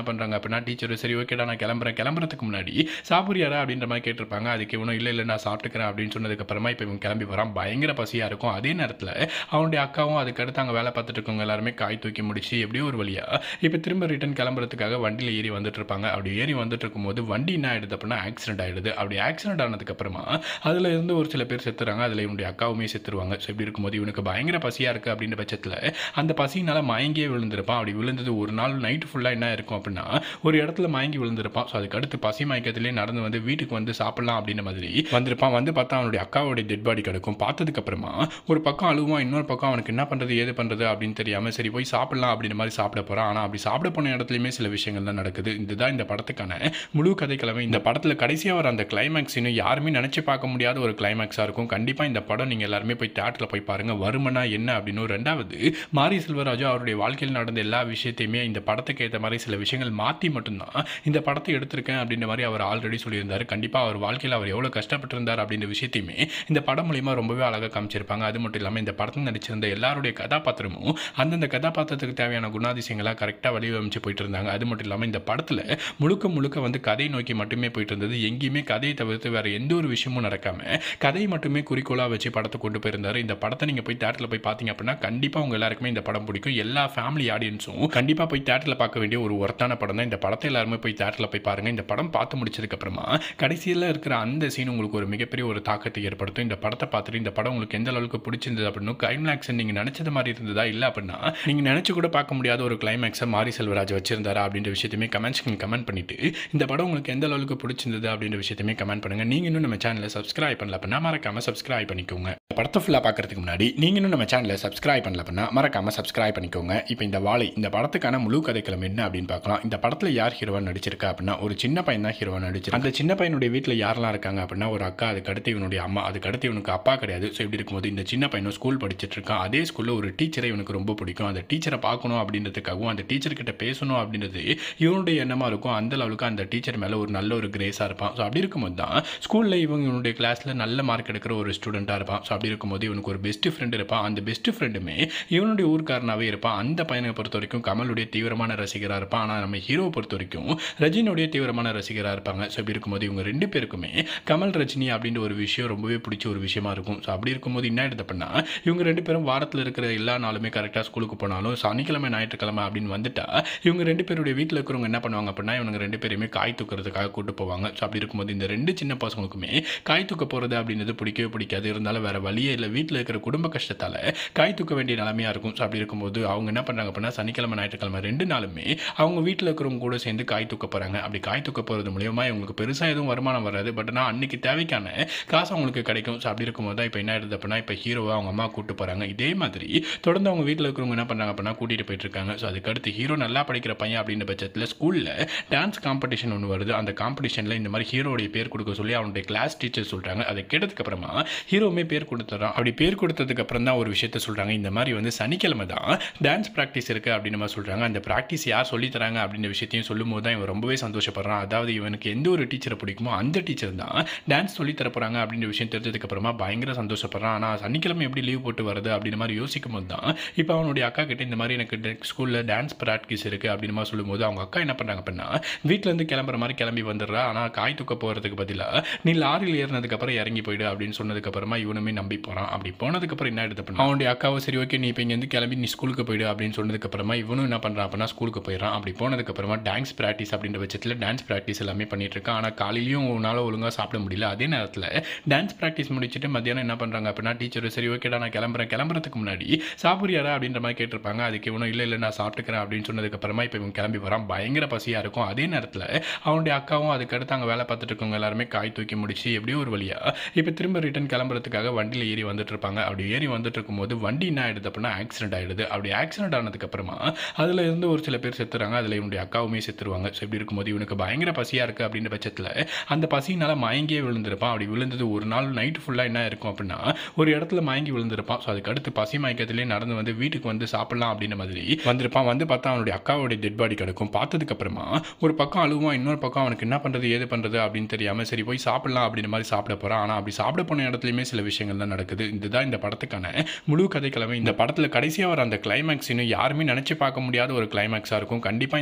பண்ணுறாங்க அப்படின்னா டீச்சர் சரி ஓகேடா நான் கிளம்புறேன் கிளம்புறதுக்கு முன்னாடி சாப்பிட்றியாரா அப்படின்ற மாதிரி கேட்டிருப்பாங்க. அதுக்கு இவனும் இல்லை இல்லை நான் சாப்பிட்டுக்கிறேன் அப்படின்னு சொன்னதுக்கப்புறமா இப்போ இவன் கிளம்பி வரான். பயங்கர பசியாக இருக்கும். அதே நேரத்தில் அவனுடைய அக்காவும் அதுக்கடுத்து அங்கே வேலை பார்த்துட்டு இருக்கவங்க எல்லாருமே காய் தூக்கி முடிச்சு எப்படியோ ஒரு வழியாக இப்போ திரும்ப ரிட்டர்ன் கிளம்புறதுக்காக வண்டியில் ஏறி வந்துட்டு இருப்பாங்க. அப்படி ஏறி வந்துட்டு இருக்கும்போது வண்டி என்ன ஆயிடுது அப்படின்னா ஆக்சிடென்ட் ஆயிடுது. அப்படி ஆக்சிடென்ட் ஆனதுக்கப்புறமா அதில் இருந்து ஒரு சில பேர் செத்துறாங்க. அதில் இவனுடைய அக்காவுமே செத்துருவாங்க. ஸோ இப்படி இருக்கும்போது இவனுக்கு பயங்கர பசியாக இருக்குது அப்படின்ற பட்சத்தில் அந்த பசியினால் மயங்கியே விழுந்திருப்பான். அப்படி விழுந்தது ஒரு நாள் நைட்டு ஃபுல்லாக என்ன இருக்கும் அப்படின்னா ஒரு இடத்துல மயங்கி விழுந்திருப்பான். ஸோ அதுக்கடுத்து பசி மயக்கத்திலே நடந்து வந்து வீட்டுக்கு வந்து சாப்பிடலாம் அப்படின்ற மாதிரி வந்திருப்பான். வந்து பார்த்தா அவனுடைய அக்காவுடைய டெட் பாடி கிடக்கும். பார்த்ததுக்கப்புறமா ஒரு பக்கம் அழுவான், இன்னொரு பக்கம் அவனுக்கு என்ன பண்ணுறது ஏது பண்ணுறது அப்படின்னு தெரியாமல் சரி போய் சாப்பிடலாம் அப்படின்ற மாதிரி சாப்பிட போகிறான். ஆனால் அப்படி சாப்பிட போன இடத்துலையுமே சில விஷயங்கள் தான் நடக்குது. இதுதான் இந்த படத்துக்கான முழு கதைக்கிழமை. இந்த படத்தில் கடைசியாக வர அந்த கிளைமேக்ஸ் இன்னும் யாருமே நினச்சி பார்க்க முடியாத ஒரு கிளைமேக்ஸாக இருக்கும். கண்டிப்பாக இந்த படம் நீங்கள் எல்லாருமே போய் தியேட்டரில் போய் பாருங்கள். வருமனா என்ன அப்படின்னு. ரெண்டாவது மாரி செல்வராஜு அவருடைய வாழ்க்கையில் நடந்த எல்லா விஷயத்தையுமே இந்த படத்துக்கு ஏற்ற மாதிரி சில விஷயங்கள் மாற்றி மட்டும்தான் இந்த படத்தை எடுத்திருக்கேன் அப்படின்ற மாதிரி அவர் ஆல்ரெடி சொல்லியிருந்தார். கண்டிப்பாக அவர் வாழ்க்கையில் அவர் எவ்வளோ கஷ்டப்பட்டிருந்தார் அப்படின்ற விஷயத்தையுமே இந்த படம் மூலிமா ரொம்பவே அழகாக காமிச்சிருப்பாங்க. அது மட்டும் இல்லாமல் இந்த படத்தில் நடிச்சிருந்த எல்லாருடைய கதாபாத்திரமும் அந்தந்த கதாபாத்திரத்துக்கு தேவையான குணாதிசயங்களாக கரெக்டாக வடிவமைச்சு போயிட்டு இருந்தாங்க. அது மட்டும் இல்லாமல் இந்த படத்தில் முழுக்க முழுக்க வந்து கதை நோக்கி மட்டுமே போயிட்டு இருந்தது. எங்கேயுமே கதையை தவிர்த்து வேறு எந்த ஒரு விஷயமும் நடக்காமல் கதையை மட்டுமே குறிக்கோளாக வச்சு படத்தை கொண்டு போயிருந்தார். இந்த படத்தை நீங்கள் போய் தியேட்டரில் போய் பார்த்தீங்க அப்படின்னா கண்டிப்பாக உங்கள் எல்லாருக்குமே இந்த படம் பிடிக்கும். எல்லா ஃபேமிலி ஆடியன்ஸும் கண்டிப்பாக போய் தியேட்டரில் பார்க்க வேண்டிய ஒரு ஒர்த்தான படம் தான். இந்த படத்தை எல்லாருமே போய் தியேட்டரில் போய் பாருங்கள். இந்த படம் பார்த்து முடிச்சதுக்கப்புறமா கடைசியில் இருக்கிற அந்த சீன் உங்களுக்கு ஒரு மிகப்பெரிய ஒரு தாக்கத்தை ஏற்படுத்தும். இந்த படத்தை பார்த்துட்டு இந்த படம் உங்களுக்கு எந்த அளவுக்கு பிடிச்சிருந்தது அப்படின்னு கிளைமேக்ஸ் நீங்கள் நினச்சது மாதிரி இருந்ததா இல்லை அப்படின்னா நீங்கள் நினச்சி கூட பார்க்க முடியாத ஒரு கிளைமேக்ஸை மாரி செல்வராஜ் வச்சிருந்தாரா அப்படின்ற விஷயத்தையுமே கமெண்ட்ஸ்க்கு கமெண்ட் பண்ணிட்டு இந்த படம் உங்களுக்கு எந்த அளவுக்கு பிடிச்சிருந்தது அப்படின்ற விஷயத்தையுமே கமெண்ட் பண்ணுங்கள். நீங்கள் இன்னும் நம்ம சேனலை சப்ஸ்கிரைப் பண்ணல அப்படின்னா மறக்காமல் சப்ஸ்கிரைப் பண்ணிக்கோங்க. படத்தை ஃபுல்லாக பார்க்கறதுக்கு முன்னாடி நீங்கள் இன்னும் நம்ம சேனலை சப்ஸ்கிரைப் பண்ணல அப்படின்னா மறக்காமல் சப்ஸ்கிரைப் பண்ணிக்கோங்க. இப்போ இந்த வாழை இந்த படத்துக்கான முழு கதைக்களம் என்ன அப்படின்னு பார்க்கலாம். இந்த படத்தில் யார் ஹீரோவா நடிச்சிருக்கா அப்படின்னா ஒரு சின்ன பையன் தான் ஹீரோவா நடிச்சிருக்கு. அந்த சின்ன பையனுடைய வீட்டில் யாரெல்லாம் இருக்காங்க அப்படின்னா ஒரு அக்கா, அதுக்கு அடுத்து இவனுடைய அம்மா, அதுக்கு அடுத்து இவனுக்கு அப்பா கிடையாது. ஸோ இப்படி இருக்கும்போது இந்த சின்ன பையனும் ஸ்கூல் படிச்சுட்டு இருக்கான். அதே ஸ்கூலில் ஒரு டீச்சரை இவனுக்கு ரொம்ப பிடிக்கும். அந்த டீச்சரை பார்க்கணும் அப்படின்றதுக்காகவும் அந்த டீச்சர்கிட்ட பேசணும் அப்படின்றது இவனுடைய எண்ணமாக இருக்கும். அந்த அளவுக்கு அந்த டீச்சர் மேலே ஒரு நல்ல ஒரு கிரேஸாக இருப்பான். ஸோ அப்படி இருக்கும்போது தான் ஸ்கூலில் இவங்க இவனுடைய கிளாஸில் நல்ல மார்க் எடுக்கிற ஒரு ஸ்டூடெண்ட்டாக இருப்பான். ஸோ அப்படி இருக்கும்போது இவனுக்கு ஒரு பெஸ்ட் ஃப்ரெண்ட் இருப்பான். அந்த பெஸ்ட் ஃப்ரெண்டுமே இவனுடைய ஊர்க்காரனாகவே இருப்பான். அந்த பையனை பொறுத்த வரைக்கும் கமலுடைய தீவிரமான ரசிகராக இருப்பான். ஆனால் நம்ம ஹீரோவை பொறுத்த வரைக்கும் ரஜினியுடைய தீவிரமான ரசிகராக இருப்பாங்க. ஸோ அப்படி இருக்கும்போது இவங்க ரெண்டு பேருக்குமே கமல் ரஜினி அப்படின்ற ஒரு விஷயம் ரொம்பவே பிடிச்ச ஒரு விஷயமா இருக்கும். ஸோ அப்படி இருக்கும்போது என்ன ஆயிடுது அப்படின்னா இவங்க ரெண்டு பேரும் வாரத்தில் இருக்கிற எல்லா நாளுமே கரெக்டாக ஸ்கூலுக்கு போனாலும் சனிக்கிழமை ஞாயிற்றுக்கிழமை அப்படின்னு வந்துட்டா இவங்க ரெண்டு பேருடைய வீட்டில் இருக்கிறவங்க என்ன பண்ணுவாங்க அப்படின்னா இவங்க ரெண்டு பேருமே காய் தூக்கிறதுக்காக கூட்டு போவாங்க. ஸோ அப்படி இருக்கும்போது இந்த ரெண்டு சின்ன பசங்களுக்குமே காய் தூக்க போகிறது அப்படின்றது பிடிக்கவே பிடிக்காது. இருந்தாலும் வேற வழியே இல்லை. வீட்டில் இருக்கிற குடும்ப கஷ்டத்தால் காய் தூக்க வேண்டிய நிலைமையாக இருக்கும். ஸோ அப்படி இருக்கும்போது அவங்க என்ன பண்ணுறாங்க அப்படின்னா சனிக்கிழமை ஞாயிற்றுக்கிழமை ரெண்டு நாளுமே அவங்க வீட்டில் இருக்கிறவங்க கூட சேர்ந்து காய் தூக்க போகிறாங்க. அப்படி காய் தூக்க போகிறது மூலியமாக இவங்களுக்கு பெருசாக எதுவும் வருமானம் வராது. பட் ஆனால் அன்னைக்கு தேவைக்கான காசு அவங்களுக்கு கிடைக்கும். ஸோ அப்படி இருக்கும்போது தான் இப்போ என்ன ஆயிடுது அப்படின்னா இப்போ ஹீரோவை அவங்க அம்மா கூட்டு போகிறாங்க. இதே மாதிரி தொடர்ந்து அவங்க வீட்டில் இருக்கிறவங்க என்ன பண்ணுறாங்க அப்படின்னா கூட்டிகிட்டு போயிட்டு இருக்காங்க. ஸோ அதுக்கடுத்து ஹீரோ நல்லா படிக்கிற பையன் அப்படின்ற பட்சத்தில் ஸ்கூலில் டான்ஸ் காம்படிஷன் ஒன்று வருது. அந்த காம்படிஷனில் இந்த மாதிரி ஹீரோடைய பேர் கொடுக்க சொல்லி அவனுடைய கிளாஸ் டீச்சர் சொல்கிறாங்க. அதை கேட்டதுக்கு அப்புறமா ஹீரோவுமே பேர் கொடுத்துறான். அப்படி பேர் கொடுத்ததுக்கு அப்புறம் தான் ஒரு விஷயத்த சொல்கிறாங்க. இந்த மாதிரி வந்து சனிக்கிழமை தான் டான்ஸ் ப்ராக்டிஸ் இருக்குது அப்படின்னு மாதிரி சொல்கிறாங்க. அந்த ப்ராக்டிஸ் யார் சொல்லி தராங்க அப்படின்ற விஷயத்தையும் சொல்லும் போது தான் இவன் ரொம்பவே சந்தோஷப்படுறான். அதாவது இவனுக்கு எந்த ஒரு டீச்சரை பிடிக்குமோ அந்த டீச்சர் தான் டான்ஸ் சொல்லி தர போகிறாங்க அப்படின்ற விஷயம் தெரிஞ்சதுக்கு அப்புறமா பயங்கர சந்தோஷப்படுறான். ஆனால் சனிக்கிழமை எப்படி லீவ் போட்டு வருது அப்படின்ற மாதிரி யோசிக்கும் போது தான் இப்போ அவனுடைய அக்கா கிட்ட இந்த மாதிரி எனக்கு ஸ்கூலில் டான்ஸ் ப்ராக்டிஸ் இருக்குது அப்படின்னு மாதிரி சொல்லும்போது அவங்க அக்கா என்ன பண்ணுறாங்க அப்படின்னா வீட்டிலேருந்து கிளம்புற மாதிரி கிளம்பி வந்துடுறா. ஆனால் காய் தூக்க போகிறதுக்கு பதிலாக நீ லாரியில் ஏறினதுக்கப்புறம் இறங்கி போயிடு அப்படின்னு சொன்னதுக்கப்புறமா இவனுமே நம்பி போகிறான். அப்படி போனதுக்கப்புறம் என்ன எடுத்து அப்படின்னா அவனுடைய அக்காவை சரி ஓகே நீ இப்போ இங்கேருந்து கிளம்பி நீ ஸ்கூலுக்கு போயிடு அப்படின்னு சொன்னதுக்கப்புறமா இவனும் என்ன பண்ணுறான் அப்படின்னா ஸ்கூலுக்கு போயிடறான். அப்படி போனதுக்கப்புறமா டான்ஸ் ப்ராக்டிஸ் அப்படின்ற பட்சத்தில் டான்ஸ் ப்ராக்டிஸ் எல்லாமே பண்ணிட்டு இருக்கான். ஆனால் காலையிலையும் உன்னால் ஒழுங்காக சாப்பிட முடியல. அதே நேரத்தில் டான்ஸ் ப்ராக்டிஸ் முடிச்சுட்டு மத்தியானம் என்ன பண்ணுறாங்க அப்படின்னா டீச்சர் சரி ஓகேடா நான் கிளம்புறேன் கிளம்புறதுக்கு முன்னாடி சாப்பிட்றியாரா அப்படின்ற மாதிரி கேட்டிருப்பாங்க. அதுக்கு இவனும் இல்லை இல்லை நான் சாப்பிட்டுக்கிறேன் அப்படின்னு சொன்னதுக்கப்புறமா இப்போ இவன் கிளம்பி வரான். பயங்கர பசியாக இருக்கும். அதே நேரத்தில் அவனுடைய அக்காவும் அதுக்கடுத்து அங்கே வேலை பார்த்துட்டு இருக்கவங்க எல்லாருமே காய் தூக்கி முடிச்சு எப்படியோ ஒரு வழியாக இப்போ திரும்ப ரிட்டர்ன் கிளம்புறதுக்காக வண்டியில் ஏறி வந்துட்டு இருப்பாங்க. அப்படி ஏறி வந்துட்டு இருக்கும்போது வண்டி என்ன ஆயிடுது அப்படின்னா ஆக்சிடென்ட் ஆயிடுது. அப்படி ஆக்சிடென்ட் ஆனதுக்கப்புறமா அதில் இருந்து ஒரு சில பேர் செத்துறாங்க. அதில் இவனுடைய அக்காவுமே செத்துருவாங்க. ஸோ இப்படி இருக்கும்போது இவனுக்கு பயங்கர பசியாக இருக்குது அப்படின்ற பட்சத்தில் அந்த பசியினால் மயங்கியே விழுந்திருப்பான். அப்படி விழுந்தது ஒரு நாள் நைட்டு ஃபுல்லாக என்ன இருக்கும் அப்படின்னா ஒரு இடத்துல மயங்கி விழுந்திருப்பான். ஸோ அதுக்கடுத்து பசி மயக்கத்திலே நடந்து வந்து வீட்டுக்கு வந்து சாப்பிடலாம் அப்படின்ற மாதிரி வந்திருப்பான். வந்து பார்த்தா அவனுடைய அக்காவுடைய டெட் பாடி கிடக்கும். பார்த்ததுக்கப்புறமா ஒரு பக்கம் அழுவான், இன்னொரு பக்கம் அவனுக்கு என்ன பண்ணுறது ஏது பண்ணுறது அப்படின்னு தெரியாமல் சரி போய் சாப்பிடலாம் அப்படின்ற மாதிரி சாப்பிட போகிறான். ஆனால் அப்படி சாப்பிட போன இடத்துலையுமே சில விஷயங்கள் தான் நடக்குது. இதுதான் இந்த படத்துக்கான முழு கதைக்கிழமை. இந்த படத்தில் கடைசியாக வர அந்த கிளைமேக்ஸ் இன்னும் யாருமே நினச்சி பார்க்க முடியாத ஒரு கிளைமேக்ஸாக இருக்கும். கண்டிப்பாக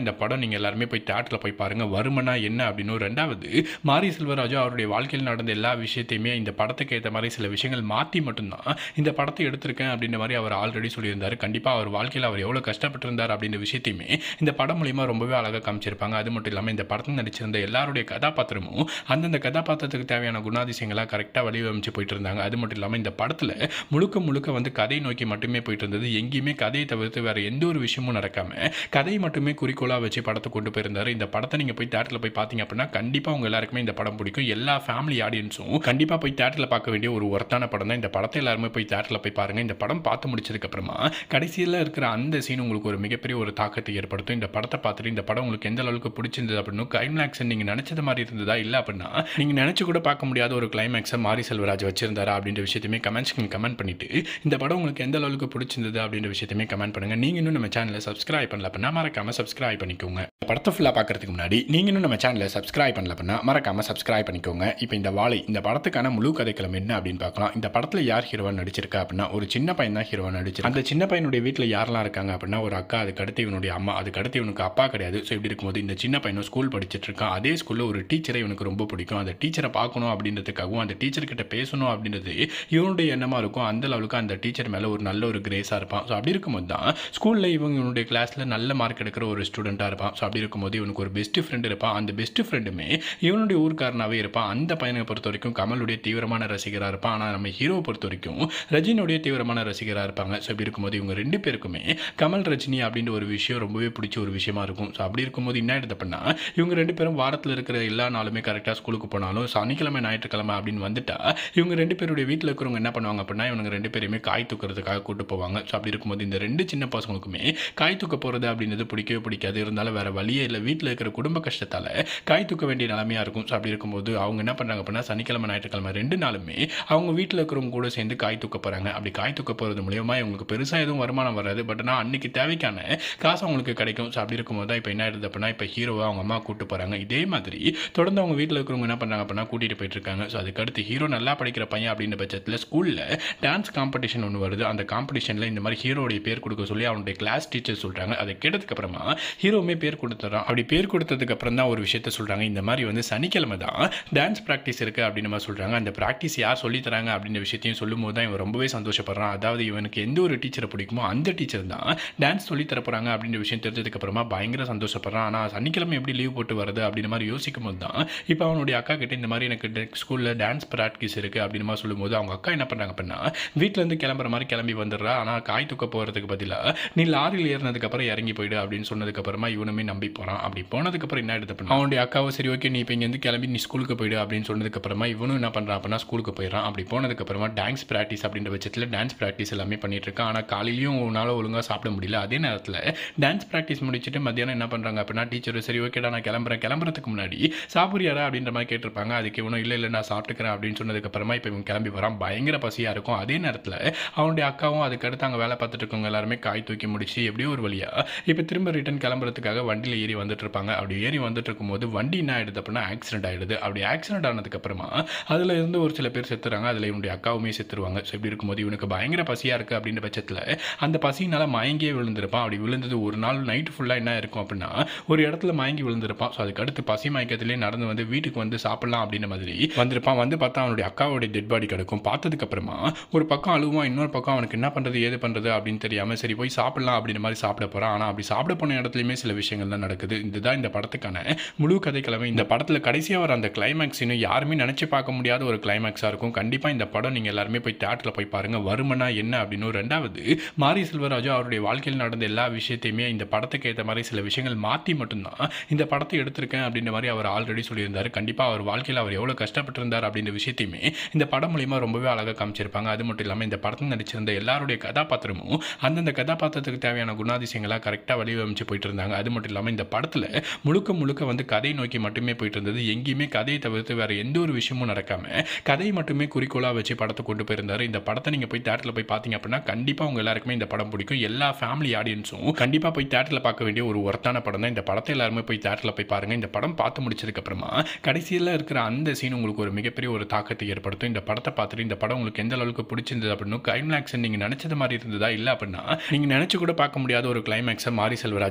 இந்த படம் நீங்கள் எல்லாருமே போய் தியேட்டரில் போய் பாருங்கள். வருமனா என்ன அப்படின்னு. ரெண்டாவது, மாரி செல்வராஜு அவருடைய வாழ்க்கையில் நடந்த எல்லா விஷயத்தையுமே இந்த படத்துக்கு ஏற்ற மாதிரி சில விஷயங்கள் மாற்றி மட்டும்தான் இந்த படத்தை எடுத்திருக்கேன் அப்படின்ற மாதிரி அவர் ஆல்ரெடி சொல்லியிருந்தார். கண்டிப்பாக அவர் வாழ்க்கையில் அவர் எவ்வளோ கஷ்டப்பட்டிருந்தார் அப்படின்ற விஷயத்தையுமே இந்த படம் மூலியமாக ரொம்பவே அழகாக காமிச்சிருப்பாங்க. அது மட்டும் இல்லாமல் இந்த படத்தில் நடிச்சிருந்த எல்லாருடைய கதாபாத்திரமும் அந்தந்த கதாபாத்திரத்துக்கு தேவையான குணாதிசயங்களாக கரெக்டாக வடிவமைச்சு போயிட்டு இருந்தாங்க. அது மட்டும் இல்லாமல் இந்த படத்தில் முழுக்க முழுக்க வந்து கதை நோக்கி மட்டுமே போயிட்டு இருந்தது. எங்கேயுமே கதையை தவிர்த்து வேறு எந்த ஒரு விஷயமும் நடக்காமல் கதை மட்டுமே குறிக்கோளாக வச்சு படத்தை கொண்டு போயிருந்தார். இந்த படத்தை நீங்கள் போய் தியேட்டரில் போய் பார்த்தீங்க அப்படின்னா கண்டிப்பாக உங்கள் எல்லாருக்குமே இந்த படம் பிடிக்கும். எல்லா ஃபேமிலி ஆடியன்ஸும் கண்டிப்பாக போய் தியேட்டரில் பார்க்க வேண்டிய ஒரு ஒர்த்தான படம் தான். இந்த படத்தை எல்லாருமே போய் தியேட்டரில் போய் பாருங்கள். இந்த படம் பார்த்து முடிச்சதுக்கப்புறமா கடைசியில் இருக்கிற அந்த சீன் உங்களுக்கு ஒரு மிகப்பெரிய ஒரு தாக்கத்தை ஏற்படுத்தும். இந்த படத்தை பார்த்துட்டு இந்த படம் உங்களுக்கு எந்த அளவுக்கு பிடிச்சிருந்தது அப்படின்னு கிளைமேக்ஸ் நீங்கள் நினச்சது மாதிரி இருந்ததா, இல்லை அப்படின்னா நீங்கள் நினச்சி கூட பார்க்க முடியாத ஒரு கிளைமேக்ஸை மாரி செல்வராஜ் வச்சிருந்தாரா அப்படின்ற விஷயத்தையுமே கமெண்ட்ஸ்க்கு கமெண்ட் பண்ணிட்டு இந்த படம் உங்களுக்கு எந்த அளவுக்கு பிடிச்சிருந்தது அப்படின்ற விஷயத்தையுமே கமெண்ட் பண்ணுங்கள். நீங்கள் இன்னும் நம்ம சேனலை சப்ஸ்கிரைப் பண்ணல அப்படின்னா மறக்காமல் சப்ஸ்கிரைப் பண்ணிக்கோங்க. படத்தை ஃபுல்லாக பார்க்கறதுக்கு முன்னாடி நீங்கள் இன்னும் நம்ம சேனலை சப்ஸ்கிரைப் பண்ணல அப்படின்னா மறக்காமல் சப்ஸ்கிரைப் பண்ணிக்கோங்க. இப்போ இந்த வாழை இந்த படத்துக்கான முழு கதைக்களம் என்ன அப்படின்னு பார்க்கலாம். இந்த படத்தில் யார் ஹீரோவாக நடிச்சிருக்கா அப்படின்னா ஒரு சின்ன பையன் தான் ஹீரோவாக நடிச்சிருக்கு. அந்த சின்ன பையனுடைய வீட்டில் யாரெல்லாம் இருக்காங்க அப்படின்னா ஒரு அக்கா, அதுக்கு அடுத்து இவனுடைய அம்மா, அதுக்கு அடுத்து இவனுக்கு அப்பா கிடையாது. ஸோ இப்படி இருக்கும்போது இந்த சின்ன பையனும் ஸ்கூல் படிச்சுட்டு இருக்கான். அதே ஸ்கூலில் ஒரு டீச்சரை இவனுக்கு ரொம்ப பிடிக்கும். அந்த டீச்சரை பார்க்கணும் அப்படின்றதுக்காகவும் அந்த டீச்சர் கிட்ட பேசணும் அப்படின்றது இவனுடைய எண்ணமாக இருக்கும். அந்த அளவுக்கு அந்த டீச்சர் மேலே ஒரு நல்ல ஒரு கிரேஸாக இருப்பான். ஸோ அப்படி இருக்கும்போது தான் ஸ்கூலில் இவங்க இவனுடைய கிளாஸில் நல்ல மார்க் எடுக்கிற ஒரு ஸ்டூடெண்ட்டாக இருப்பான். ஸோ அப்படி இருக்கும்போது இவனுக்கு ஒரு பெஸ்ட் ஃப்ரெண்ட் இருப்பான். அந்த பெஸ்ட் ஃப்ரெண்டுமே இவனுடைய ஊர்க்காரனாகவே இருப்பான். அந்த பையனை பொறுத்த வரைக்கும் கமலுடைய தீவிரமான ரசிகராக இருப்பான். ஆனால் நம்ம ஹீரோவை பொறுத்த வரைக்கும் ரஜினியுடைய தீவிரமான ரசிகராக இருப்பாங்க. ஸோ இப்படி இருக்கும்போது இவங்க ரெண்டு பேருக்குமே கமல் ரஜினி அப்படின்ற ஒரு விஷயம் ரொம்பவே பிடிச்ச ஒரு விஷயமா இருக்கும். ஸோ அப்படி இருக்கும்போது என்ன எடுத்து பண்ணா இவங்க ரெண்டு பேரும் வாரத்தில் இருக்கிற எல்லா நாளுமே கரெக்டாக ஸ்கூலுக்கு போனாலும் சனிக்கிழமை ஞாயிற்றுக்கிழமை அப்படின்னு வந்துட்டா இவங்க ரெண்டு பேருடைய வீட்டில் இருக்கிறவங்க என்ன பண்ணுவாங்க அப்படின்னா இவங்க ரெண்டு பேருமே காய் தூக்கிறதுக்காக கூட்டு போவாங்க. ஸோ அப்படி இருக்கும்போது இந்த ரெண்டு சின்ன பசங்களுக்குமே காய் தூக்க போகிறது அப்படின்றது பிடிக்கவே பிடிக்காது. இருந்தாலும் வேறு வழியே இல்லை, வீட்டில் இருக்கிற குடும்ப கஷ்டத்தால் காய் தூக்க வேண்டிய நிலைமையாக இருக்கும். ஸோ அப்படி இருக்கும்போது அவங்க என்ன பண்ணுறாங்க அப்படின்னா சனிக்கிழமை ஞாயிற்றுக்கிழமை ரெண்டு நாளுமே அவங்க வீட்டில் இருக்கிறவங்க கூட சேர்ந்து காய் தூக்க போகிறாங்க. அப்படி காய் தூக்க போகிறது மூலியமாக இவங்களுக்கு பெருசாக எதுவும் வருமானம் வராது. பட் ஆனால் அன்னைக்கு தேவைக்கான காசு அவங்களுக்கு கிடைக்கும். ஸோ அப்படி இருக்கும்போது தான் இப்போ என்ன ஆயிடுது அப்படின்னா இப்போ ஹீரோவை அவங்க அம்மா கூட்டு போகிறாங்க. இதே மாதிரி தொடர்ந்து அவங்க வீட்டில் இருக்கிறவங்க என்ன பண்ணுறாங்க அப்படின்னா கூட்டிகிட்டு போயிட்டு இருக்காங்க. ஸோ அதுக்கடுத்து ஹீரோ நல்லா படிக்கிற பையன் அப்படின்ற பட்சத்தில் ஸ்கூலில் டான்ஸ் காம்படிஷன் ஒன்று வருது. அந்த காம்படிஷனில் இந்த மாதிரி ஹீரோடைய பேர் கொடுக்க சொல்லி அவனுடைய கிளாஸ் டீச்சர் சொல்கிறாங்க. அதை கேட்டதுக்கப்புறமா ஹீரோவுமே பேர் கொடுத்துட்றான். அப்படி பேர் கொடுத்ததுக்கு அப்புறம் தான் ஒரு விஷயத்த சொல்கிறாங்க. இந்த மாதிரி வந்து சனிக்கிழமை தான் டான்ஸ் ப்ராக்டிஸ் இருக்குது அப்படின்னு மாதிரி சொல்கிறாங்க. அந்த ப்ராக்டிஸ் யார் சொல்லித்தராங்க அப்படின்ற விஷயத்தையும் சொல்லும்போது தான் இவன் ரொம்பவே சந்தோஷப்படுறான். அதாவது இவனுக்கு எந்த ஒரு டீச்சரை பிடிக்குமோ அந்த டீச்சர் தான் டான்ஸ் சொல்லி தரப்போகிறாங்க அப்படின்ற விஷயம் தெரிஞ்சதுக்கு அப்புறமா பயங்கர சந்தோஷப்படுறான். ஆனால் சனிக்கிழமை எப்படி லீவ் போட்டு வருது அப்படின்ற மாதிரி யோசிக்கும் போது தான் இப்போ அவனுடைய அக்கா கிட்ட இந்த மாதிரி எனக்கு ஸ்கூலில் டான்ஸ் ப்ராக்டிஸ் இருக்குது அப்படின்னு மாதிரி சொல்லும்போது அவங்க அக்கா என்ன பண்ணுறாங்க அப்படின்னா வீட்டிலேருந்து கிளம்புற மாதிரி கிளம்பி வந்துடுறா. ஆனால் காய் தூக்க போகிறதுக்கு பதிலாக நீ லாரியில் ஏறினதுக்கப்புறம் இறங்கி போயிடு அப்படின்னு சொன்னதுக்கப்புறமா இவனுமே நம்பி போகிறான். அப்படி போனதுக்கப்புறம் என்ன எடுத்து பண்ணா அவனுடைய அக்காவை சரி ஓகே நீ இப்போ இங்கேருந்து கிளம்பி நீ ஸ்கூலுக்கு போயிடு அப்படின்னு சொன்னதுக்கப்புறமா இவனும் என்ன பண்ணுறான் அப்படின்னா ஸ்கூலுக்கு போயிடறான். அப்படி போனதுக்கப்புறமா டான்ஸ் ப்ராக்டிஸ் அப்படின்ற பட்சத்தில் டான்ஸ் ப்ராக்டிஸ் எல்லாமே பண்ணிட்டு இருக்கான். ஆனால் காலையிலையும் உன்னால் ஒழுங்காக சாப்பிட முடியல. அதே நேரத்தில் டான்ஸ் ப்ராக்டிஸ் முடிச்சுட்டு மத்தியானம் என்ன பண்ணுறாங்க அப்படின்னா டீச்சர் சரி ஓகேடா நான் கிளம்புறேன், கிளம்புறதுக்கு முன்னாடி சாப்பிட்றியாரா அப்படின்ற மாதிரி கேட்டிருப்பாங்க. அதுக்கு இவனும் இல்லை இல்லை நான் சாப்பிட்டுக்கிறேன் அப்படின்னு சொன்னதுக்கப்புறமா இப்போ இவன் கிளம்பி வரான். பயங்கர பசியாக இருக்கும். அதே நேரத்தில் அவனுடைய அக்காவும் அதுக்கடுத்து அங்கே வேலை பார்த்துட்டு இருக்கவங்க எல்லாருமே காய் தூக்கி முடிச்சு எப்படியோ ஒரு வழியாக இப்போ திரும்ப ரிட்டன் கிளம்புறதுக்காக வண்டியில் ஏறி வந்துட்டு இருப்பாங்க. அப்படி ஏறி வந்துட்டு இருக்கும்போது வண்டி என்ன ஆயிடுது அப்படின்னா ஆக்சிடென்ட் ஆயிடுது. அப்படி ஆக்சிடென்ட் ஆனதுக்கப்புறமா அதில் இருந்து ஒரு சில பேர் செத்துறாங்க. அதில் இவனுடைய அக்காவுமே செத்துருவாங்க. ஸோ இப்படி இருக்கும்போது இவனுக்கு பயங்கர பசியாக இருக்குது அப்படின்ற பட்சத்தில் அந்த பசியினால் மயங்கியே விழுந்திருப்பான். அப்படி விழுந்தது ஒரு நாள் நைட்டு ஃபுல்லாக என்ன இருக்கும் அப்படின்னா ஒரு இடத்துல மயங்கி விழுந்திருப்பான். ஸோ அதுக்கடுத்து பசி மயக்கத்திலே நடந்து வந்து வீட்டுக்கு வந்து சாப்பிடலாம் அப்படின்ற மாதிரி வந்திருப்பான். வந்து பார்த்தா அவனுடைய அக்காவுடைய டெட் பாடி கிடக்கும். பார்த்ததுக்கப்புறமா ஒரு பக்கம் அழுவான், இன்னொரு பக்கம் அவனுக்கு என்ன பண்ணுறது ஏது பண்ணுறது அப்படின்னு தெரியாமல் சரி போய் சாப்பிடலாம் அப்படின்ற மாதிரி சாப்பிட போகிறான். ஆனால் அப்படி சாப்பிட போன இடத்துலையுமே சில விஷயங்கள் தான் நடக்குது. இதுதான் இந்த படத்துக்கான முழு கதைக்கிழமை. இந்த படத்தில் கடைசியாக வர அந்த கிளைமேக்ஸ் இன்னும் யாருமே நினச்சி பார்க்க முடியாத ஒரு கிளைமேக்ஸாக இருக்கும். கண்டிப்பாக இந்த படம் நீங்கள் எல்லாருமே போய் தியேட்டரில் போய் பாருங்கள். வருமனா என்ன அப்படின்னு. ரெண்டாவது, மாரி செல்வராஜு அவருடைய வாழ்க்கையில் நடந்த எல்லா விஷயத்தையுமே இந்த படத்துக்கு ஏற்ற மாதிரி சில விஷயங்கள் மாற்றி மட்டும்தான் இந்த படத்தை எடுத்திருக்கேன் அப்படின்ற மாதிரி அவர் ஆல்ரெடி சொல்லியிருந்தார். கண்டிப்பாக அவர் வாழ்க்கையில் அவர் எவ்வளோ கஷ்டப்பட்டிருந்தார் அப்படின்ற விஷயத்தையுமே இந்த படம் மூலியமாக ரொம்பவே அழகாக காமிச்சிருப்பாங்க. அது மட்டும் இல்லாமல் இந்த படத்தில் நடிச்சிருந்த எல்லாருடைய கதாபாத்திரமும் அந்தந்த கதாபாத்திரத்துக்கு தேவையான குணாதிசயங்களாக கரெக்டாக வடிவமைச்சு போயிட்டு இருந்தாங்க. அது மட்டும் இல்லாமல் இந்த படத்தில் முழுக்க முழுக்க வந்து கதை நோக்கி மட்டுமே போயிட்டு இருந்தது. எங்கேயுமே கதையை தவிர்த்து வேறு எந்த ஒரு விஷயமும் நடக்காமல் கதை மட்டுமே குறிக்கோளாக வச்சு படத்தை கொண்டு போயிருந்தார். இந்த படத்தை நீங்கள் போய் தியேட்டரில் போய் பார்த்தீங்க அப்படின்னா கண்டிப்பாக உங்கள் எல்லாருக்குமே இந்த படம் பிடிக்கும். எல்லா ஃபேமிலி ஆடியன்ஸும் கண்டிப்பாக போய் தியேட்டரில் பார்க்க வேண்டிய ஒரு ஒர்த்தான படம் தான். இந்த படத்தை எல்லாருமே போய் தியேட்டரில் போய் பாருங்கள். இந்த படம் பார்த்து முடிச்சதுக்கப்புறமா கடைசியில் இருக்கிற அந்த சீன் உங்களுக்கு ஒரு மிகப்பெரிய ஒரு தாக்கத்தை ஏற்படுத்தும். இந்த படத்தை பார்த்துட்டு இந்த படம் உங்களுக்கு எந்த அளவுக்கு பிடிச்சிருந்தது அப்படின்னு கிளைமேக்ஸ் நீங்கள் நினச்சது மாதிரி இருந்ததா, இல்லை அப்படின்னா நீங்கள் நினச்சி கூட பார்க்க முடியாத ஒரு கிளைமேக்ஸை மாரி செல்வராஜ் வச்சிருந்தார்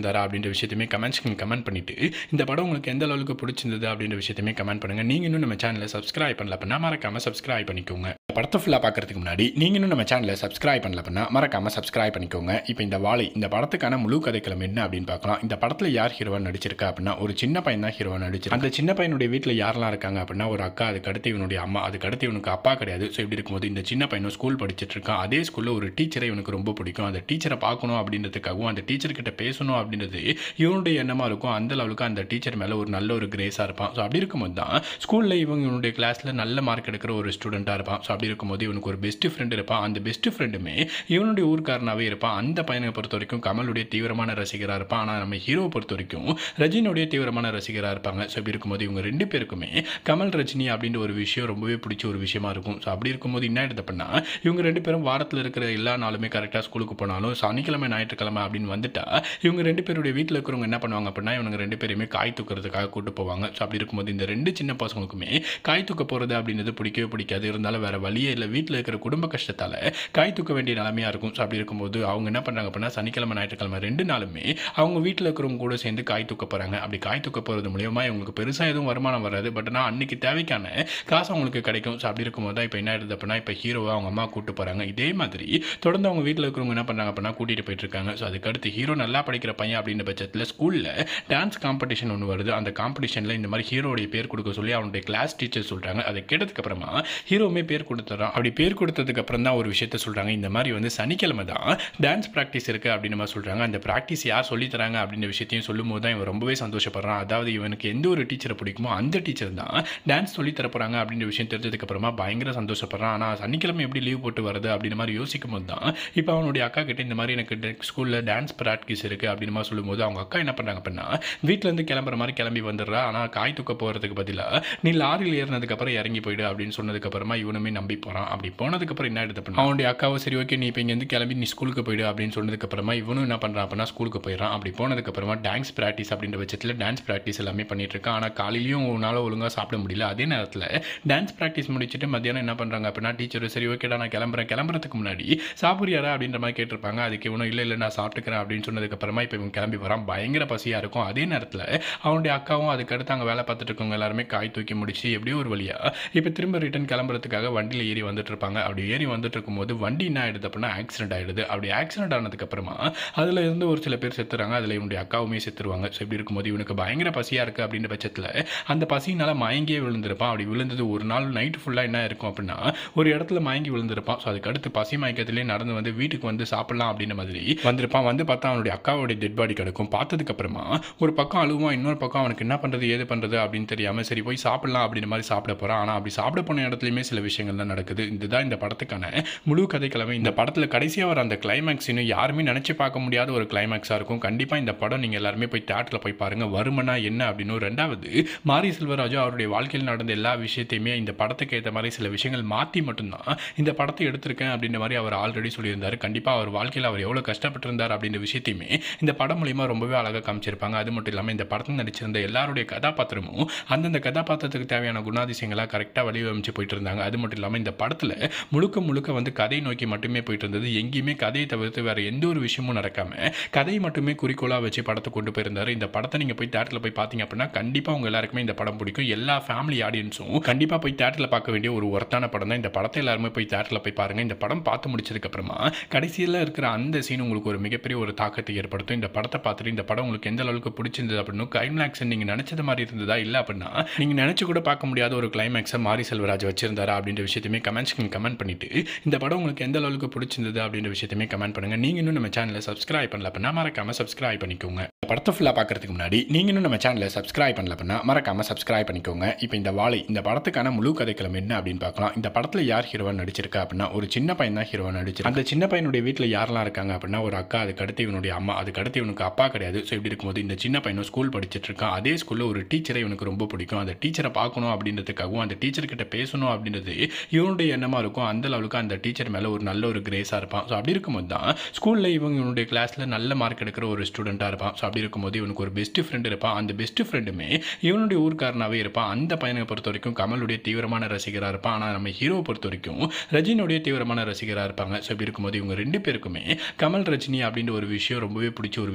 வச்சிருந்தாரா அப்படின்ற விஷயத்தையுமே கமெண்ட்ஸ்க்கு கமெண்ட் பண்ணிட்டு இந்த படம் உங்களுக்கு எந்த அளவுக்கு பிடிச்சிருந்தது அப்படின்ற விஷயத்தையுமே கமெண்ட் பண்ணுங்க. நீங்க இன்னும் நம்ம சேனலை சப்ஸ்கிரைப் பண்ணல அப்படின்னா மறக்காம சப்ஸ்கிரைப் பண்ணிக்கோங்க. படத்தை ஃபுல்லாக பார்க்கறதுக்கு முன்னாடி நீங்கள் இன்னும் நம்ம சேனலை சப்ஸ்கிரைப் பண்ணல அப்படின்னா மறக்காம சப்ஸ்கிரைப் பண்ணிக்கோங்க. இப்போ இந்த வாழை இந்த படத்துக்கான முழு கதைக்களம் என்ன அப்படின்னு பார்க்கலாம். இந்த படத்தில் யார் ஹீரோவா நடிச்சிருக்கா அப்படின்னா ஒரு சின்ன பையன் தான் ஹீரோவா நடிச்சிருக்கா. அந்த சின்ன பையனுடைய வீட்டில் யாரெல்லாம் இருக்காங்க அப்படின்னா ஒரு அக்கா, அதுக்கு அடுத்து இவனுடைய அம்மா, அதுக்கு அடுத்து இவனுக்கு அப்பா கிடையாது. ஸோ இப்படி இருக்கும்போது இந்த சின்ன பையனும் ஸ்கூல் படிச்சுட்டு இருக்கான். அதே ஸ்கூலில் ஒரு டீச்சரை இவனுக்கு ரொம்ப பிடிக்கும். அந்த டீச்சரை பார்க்கணும் அப்படின்றதுக்காகவும் அந்த டீச்சர் கிட்ட பேசணும் அப்படின்றது இவனுடைய எண்ணமாக இருக்கும். அந்த அளவுக்கு அந்த டீச்சர் மேலே ஒரு நல்ல ஒரு கிரேஸாக இருப்பான். ஸோ அப்படி இருக்கும்போது தான் ஸ்கூலில் இவங்க இவனுடைய கிளாஸில் நல்ல மார்க் எடுக்கிற ஒரு ஸ்டூடெண்ட்டாக இருப்பான். ஸோ அப்படி இருக்கும்போது இவனுக்கு ஒரு பெஸ்ட் ஃப்ரெண்ட் இருப்பான். அந்த பெஸ்ட் ஃப்ரெண்டுமே இவனுடைய ஊர்க்காரனாவே இருப்பான். அந்த பையனை பொறுத்த வரைக்கும் கமலுடைய தீவிரமான ரசிகராக இருப்பான். ஆனால் நம்ம ஹீரோவை பொறுத்த வரைக்கும் ரஜினியுடைய தீவிரமான ரசிகராக இருப்பாங்க. ஸோ இப்படி இருக்கும்போது இவங்க ரெண்டு பேருக்குமே கமல் ரஜினி அப்படின்ற ஒரு விஷயம் ரொம்பவே பிடிச்ச ஒரு விஷயமா இருக்கும். ஸோ அப்படி இருக்கும்போது என்ன ஆயிடுது அப்படின்னா இவங்க ரெண்டு பேரும் வாரத்தில் இருக்கிற எல்லா நாளுமே கரெக்டாக ஸ்கூலுக்கு போனாலும் சனிக்கிழமை ஞாயிற்றுக்கிழமை அப்படின்னு வந்துட்டா இவங்க ரெண்டு பேருடைய வீட்டில் இருக்கிறவங்க என்ன பண்ணுவாங்க அப்படின்னா இவங்க ரெண்டு பேருமே காய் தூக்கிறதுக்காக கூட்டு போவாங்க. ஸோ அப்படி இருக்கும்போது இந்த ரெண்டு சின்ன பசங்களுக்குமே காய் தூக்க போகிறது அப்படின்றது பிடிக்கவே பிடிக்காது. இருந்தாலும் வேற வழியே இல்லை, வீட்டில் இருக்கிற குடும்ப கஷ்டத்தால் காய் தூக்க வேண்டிய நிலைமையாக இருக்கும். ஸோ அப்படி இருக்கும்போது அவங்க என்ன பண்ணுறாங்க அப்படின்னா சனிக்கிழமை ஞாயிற்றுக்கிழமை ரெண்டு நாளுமே அவங்க வீட்டில் இருக்கிறவங்க கூட சேர்ந்து காய் தூக்க போகிறாங்க. அப்படி காய் தூக்க போகிறது மூலியமா இவங்களுக்கு பெருசாக எதுவும் வருமானம் வராது. பட் ஆனால் அன்னைக்கு தேவைக்கான காசு அவங்களுக்கு கிடைக்கும். ஸோ அப்படி இருக்கும்போது தான் இப்போ என்ன ஆயிடுது அப்படின்னா இப்போ ஹீரோவை அவங்க அம்மா கூட்டு போகிறாங்க. இதே மாதிரி தொடர்ந்து அவங்க வீட்டில் இருக்கிறவங்க என்ன பண்ணுறாங்க அப்படின்னா கூட்டிகிட்டு போயிட்டு இருக்காங்க. ஸோ அதுக்கடுத்து ஹீரோ நல்லா படிக்கிற பையன் அப்படின்ற பட்சத்தில் ஸ்கூலில் டான்ஸ் காம்படிஷன் ஒன்று வருது. அந்த காம்படிஷனில் இந்த மாதிரி ஹீரோடைய பேர் கொடுக்க சொல்லி அவனுடைய கிளாஸ் டீச்சர் சொல்கிறாங்க. அதை கேட்டதுக்கு அப்புறமா ஹீரோவுமே பேர் கொடுத்துறான். அப்படி பேர் கொடுத்ததுக்கு அப்புறம் தான் ஒரு விஷயத்த சொல்கிறாங்க. இந்த மாதிரி வந்து சனிக்கிழமை தான் டான்ஸ் ப்ராக்டிஸ் இருக்குது அப்படின்னு மாதிரி சொல்கிறாங்க. அந்த ப்ராக்டிஸ் யார் சொல்லி தராங்க அப்படின்ற விஷயத்தையும் சொல்லும் போது தான் இவன் ரொம்பவே சந்தோஷப்படுறான். அதாவது இவனுக்கு எந்த ஒரு டீச்சரை பிடிக்குமோ அந்த டீச்சர் தான் டான்ஸ் சொல்லி தர போகிறாங்க அப்படின்ற விஷயம் தெரிஞ்சதுக்கு அப்புறமா பயங்கர சந்தோஷப்படுறான். ஆனால் சனிக்கிழமை எப்படி லீவ் போட்டு வருது அப்படின்ற மாதிரி யோசிக்கும் போது தான் இப்போ அவனுடைய அக்கா கிட்ட இந்த மாதிரி எனக்கு ஸ்கூலில் டான்ஸ் ப்ராக்டிஸ் இருக்குது அப்படின்னு மாதிரி சொல்லும்போது அவங்க அக்கா என்ன பண்ணுறாங்க அப்படின்னா வீட்டிலேருந்து கிளம்புற மாதிரி கிளம்பி வந்துடுறா. ஆனால் காய் தூக்க போகிறதுக்கு பதிலாக நீ லாரியில் ஏறினதுக்கப்புறம் இறங்கி போயிடு அப்படின்னு சொன்னதுக்கப்புறமா இவனுமே நம்பி போகிறான். அப்படி போனதுக்கப்புறம் என்ன எடுத்து பண்ணா அவனுடைய அக்காவை சரி ஓகே நீ இப்போ இங்கேருந்து கிளம்பி நீ ஸ்கூலுக்கு போயிடு அப்படின்னு சொன்னதுக்கப்புறமா இவனும் என்ன பண்ணுறான் அப்படின்னா ஸ்கூலுக்கு போயிடறான். அப்படி போனதுக்கப்புறமா டான்ஸ் ப்ராக்டிஸ் அப்படின்ற பட்சத்தில் டான்ஸ் ப்ராக்டிஸ் எல்லாமே பண்ணிட்டு இருக்கான். ஆனால் காலையிலையும் உன்னால் ஒழுங்காக சாப்பிட முடியல. அதே நேரத்தில் டான்ஸ் ப்ராக்டிஸ் முடிச்சுட்டு மத்தியானம் என்ன பண்ணுறாங்க அப்படின்னா டீச்சர் சரி ஓகேடா நான் கிளம்புறேன், கிளம்புறதுக்கு முன்னாடி சாப்பிட்றியாரா அப்படின்ற மாதிரி கேட்டிருப்பாங்க. அதுக்கு இவனும் இல்லை இல்லை நான் சாப்பிட்டுக்கிறேன் அப்படின்னு சொன்னதுக்கப்புறமா இப்போ இவன் கிளம்பி வரான். பயங்கர பசியாக இருக்கும். அதே நேரத்தில் அவனுடைய அக்காவும் அதுக்கடுத்து அங்கே வேலை பார்த்துட்டு இருக்கவங்க எல்லாருமே காய் தூக்கி முடிச்சு எப்படியோ ஒரு வழியாக இப்போ திரும்ப ரிட்டன் கிளம்புறதுக்காக வண்டியில் ஏறி வந்துட்டு இருப்பாங்க. அப்படி ஏறி வந்துட்டு இருக்கும்போது வண்டி என்ன ஆயிடுது அப்படின்னா ஆக்சிடென்ட் ஆயிடுது. அப்படி ஆக்சிடென்ட் ஆனதுக்கப்புறமா அதில் இருந்து ஒரு சில பேர் செத்துறாங்க. அதில் இவனுடைய அக்காவுமே செத்துருவாங்க. ஸோ இப்படி இருக்கும்போது இவனுக்கு பயங்கர பசியாக இருக்குது அப்படின்ற பட்சத்தில் அந்த பசியினால் மயங்கியே விழுந்திருப்பான். அப்படி விழுந்தது ஒரு நாள் நைட்டு ஃபுல்லாக என்ன இருக்கும் அப்படின்னா ஒரு இடத்துல மயங்கி விழுந்திருப்பான். ஸோ அதுக்கடுத்து பசி மயக்கத்திலே நடந்து வந்து வீட்டுக்கு வந்து சாப்பிடலாம் அப்படின்ற மாதிரி வந்திருப்பான். வந்து பார்த்தா அவனுடைய அக்காவுடைய டெட் பாடி கிடக்கும். பார்த்ததுக்கப்புறமா ஒரு பக்கம் அழுவான், இன்னொரு பக்கம் அவனுக்கு என்ன பண்ணுறது ஏது பண்ணுறது அப்படின்னு தெரியாமல் சரி போய் சாப்பிடலாம் அப்படின்ற மாதிரி சாப்பிட போகிறான். ஆனால் அப்படி சாப்பிட போன இடத்துலையுமே சில விஷயங்கள் தான் நடக்குது. இதுதான் இந்த படத்துக்கான முழு கதைக்கிழமை. இந்த படத்தில் கடைசியாக வர அந்த கிளைமேக்ஸ் இன்னும் யாருமே நினச்சி பார்க்க முடியாத ஒரு கிளைமேக்ஸாக இருக்கும். கண்டிப்பாக இந்த படம் நீங்கள் எல்லாருமே போய் தியேட்டரில் போய் பாருங்கள். வருமனா என்ன அப்படின்னு. ரெண்டாவது மாரி செல்வராஜு அவருடைய வாழ்க்கையில் நடந்த எல்லா விஷயத்தையுமே இந்த படத்துக்கு ஏற்ற மாதிரி சில விஷயங்கள் மாற்றி மட்டும்தான் இந்த படத்தை எடுத்திருக்கேன் அப்படின்ற மாதிரி அவர் ஆல்ரெடி சொல்லியிருந்தார். கண்டிப்பாக அவர் வாழ்க்கையில் அவர் எவ்வளோ கஷ்டப்பட்டிருந்தார் அப்படின்ற விஷயத்தையுமே இந்த படம் மூலிமா ரொம்பவே அழகாக காமிச்சிருப்பாங்க. அது மட்டும் இல்லாமல் இந்த படத்தில் நடிச்சிருந்த எல்லாருடைய கதாபாத்திரமும் அந்தந்த கதாபாத்திரத்துக்கு தேவையான குணாதிசயங்களாக கரெக்டாக வடிவமைச்சு போயிட்டு இருந்தாங்க. அது மட்டும் இல்லாமல் இந்த படத்தில் முழுக்க முழுக்க வந்து கதை நோக்கி மட்டுமே போயிட்டு இருந்தது. எங்கேயுமே கதையை தவிர்த்து வேறு எந்த ஒரு விஷயமும் நடக்காமல் கதையை மட்டுமே குறிக்கோளாக வச்சு படத்தை கொண்டு போயிருந்தார். இந்த படத்தை நீங்கள் போய் தியேட்டரில் போய் பார்த்தீங்க அப்படின்னா கண்டிப்பாக உங்கள் எல்லாருக்குமே இந்த படம் பிடிக்கும். எல்லா ஃபேமிலி ஆடியன்ஸும் கண்டிப்பாக போய் தியேட்டரில் பார்க்க வேண்டிய ஒரு ஒர்த்தான படம் தான். இந்த படத்தை எல்லாருமே போய் தியேட்டரில் போய் பாருங்கள். இந்த படம் பார்த்து முடிச்சதுக்கப்புறமா கடைசியில் இருக்கிற அந்த சீன் உங்களுக்கு ஒரு மிகப்பெரிய ஒரு தாக்கத்தை ஏற்படுத்தும். இந்த படத்தை பார்த்துட்டு இந்த படம் உங்களுக்கு எந்த அளவுக்கு பிடிச்சிருந்தது அப்படின்னு கிளைமேக்ஸ் நீங்கள் நினச்சது மாதிரி இருந்ததா இல்லை அப்படின்னா நீங்கள் நினச்சி கூட பார்க்க முடியாத ஒரு கிளைமேக்ஸை மாரி செல்வராஜ் வச்சிருந்தாரா அப்படின்ற விஷயத்தையுமே கமெண்ட்ஸ்க்கு கமெண்ட் பண்ணிட்டு இந்த படம் உங்களுக்கு எந்த அளவுக்கு பிடிச்சிருந்தது அப்படின்ற விஷயத்தையுமே கமெண்ட் பண்ணுங்கள். நீங்கள் இன்னும் நம்ம சேனலை சப்ஸ்கிரைப் பண்ணல அப்படின்னா மறக்காம சப்ஸ்கிரைப் பண்ணிக்கோங்க. படத்தை ஃபுல்லாக பார்க்கறதுக்கு முன்னாடி நீங்கள் இன்னும் நம்ம சேனலை சப்ஸ்கிரைப் பண்ணல அப்படின்னா மறக்காம சப்ஸ்கிரைப் பண்ணிக்கோங்க. இப்போ இந்த வாழை இந்த படத்துக்கான முழு கதைக்களம் என்ன அப்படின்னு பார்க்கலாம். இந்த படத்தில் யார் ஹீரோவா நடிச்சிருக்கா அப்படின்னா ஒரு சின்ன பையன் தான் ஹீரோவா நடிச்சிருக்கா. அந்த சின்ன பையனுடைய வீட்டில் யாரெல்லாம் இருக்காங்க அப்படின்னா ஒரு அக்கா, அதுக்கு அடுத்து இவனுடைய அம்மா, அதுக்கு அடுத்து இவனுக்கு அப்பா கிடையாது. ஸோ இப்படி இருக்கும்போது இந்த சின்ன பையனும் ஸ்கூல் படிச்சுட்டு இருக்கான். அதே ஸ்கூலில் ஒரு டீச்சரை இவனுக்கு ரொம்ப பிடிக்கும். அந்த டீச்சரை பார்க்கணும் அப்படின்றதுக்காகவும் அந்த டீச்சர் கிட்ட பேசணும் அப்படின்றது இவனுடைய எண்ணமாக இருக்கும். அந்த அளவுக்கு அந்த டீச்சர் மேலே ஒரு நல்ல ஒரு கிரேஸாக இருப்பான். ஸோ அப்படி இருக்கும்போது தான் ஸ்கூலில் இவங்க இவனுடைய கிளாஸில் நல்ல மார்க் எடுக்கிற ஒரு ஸ்டூடெண்ட்டாக இருப்பான். ஸோ அப்படி இருக்கும்போது இவனுக்கு ஒரு பெஸ்ட் ஃப்ரெண்ட் இருப்பான். அந்த பெஸ்ட் ஃப்ரெண்டுமே இவனுடைய ஊர்க்காரனாகவே இருப்பான். அந்த பையனை பொறுத்த வரைக்கும் கமலுடைய தீவிரமான ரசிகராக இருப்பான். ஆனால் நம்ம ஹீரோவை பொறுத்த வரைக்கும் ரஜினியுடைய தீவிரமான ரசிகராக இருப்பாங்க. ஸோ இப்படி இருக்கும்போது இவங்க ரெண்டு பேருக்குமே கமல் ரஜினி அப்படின்ற ஒரு விஷயம் ரொம்பவே பிடிச்ச ஒரு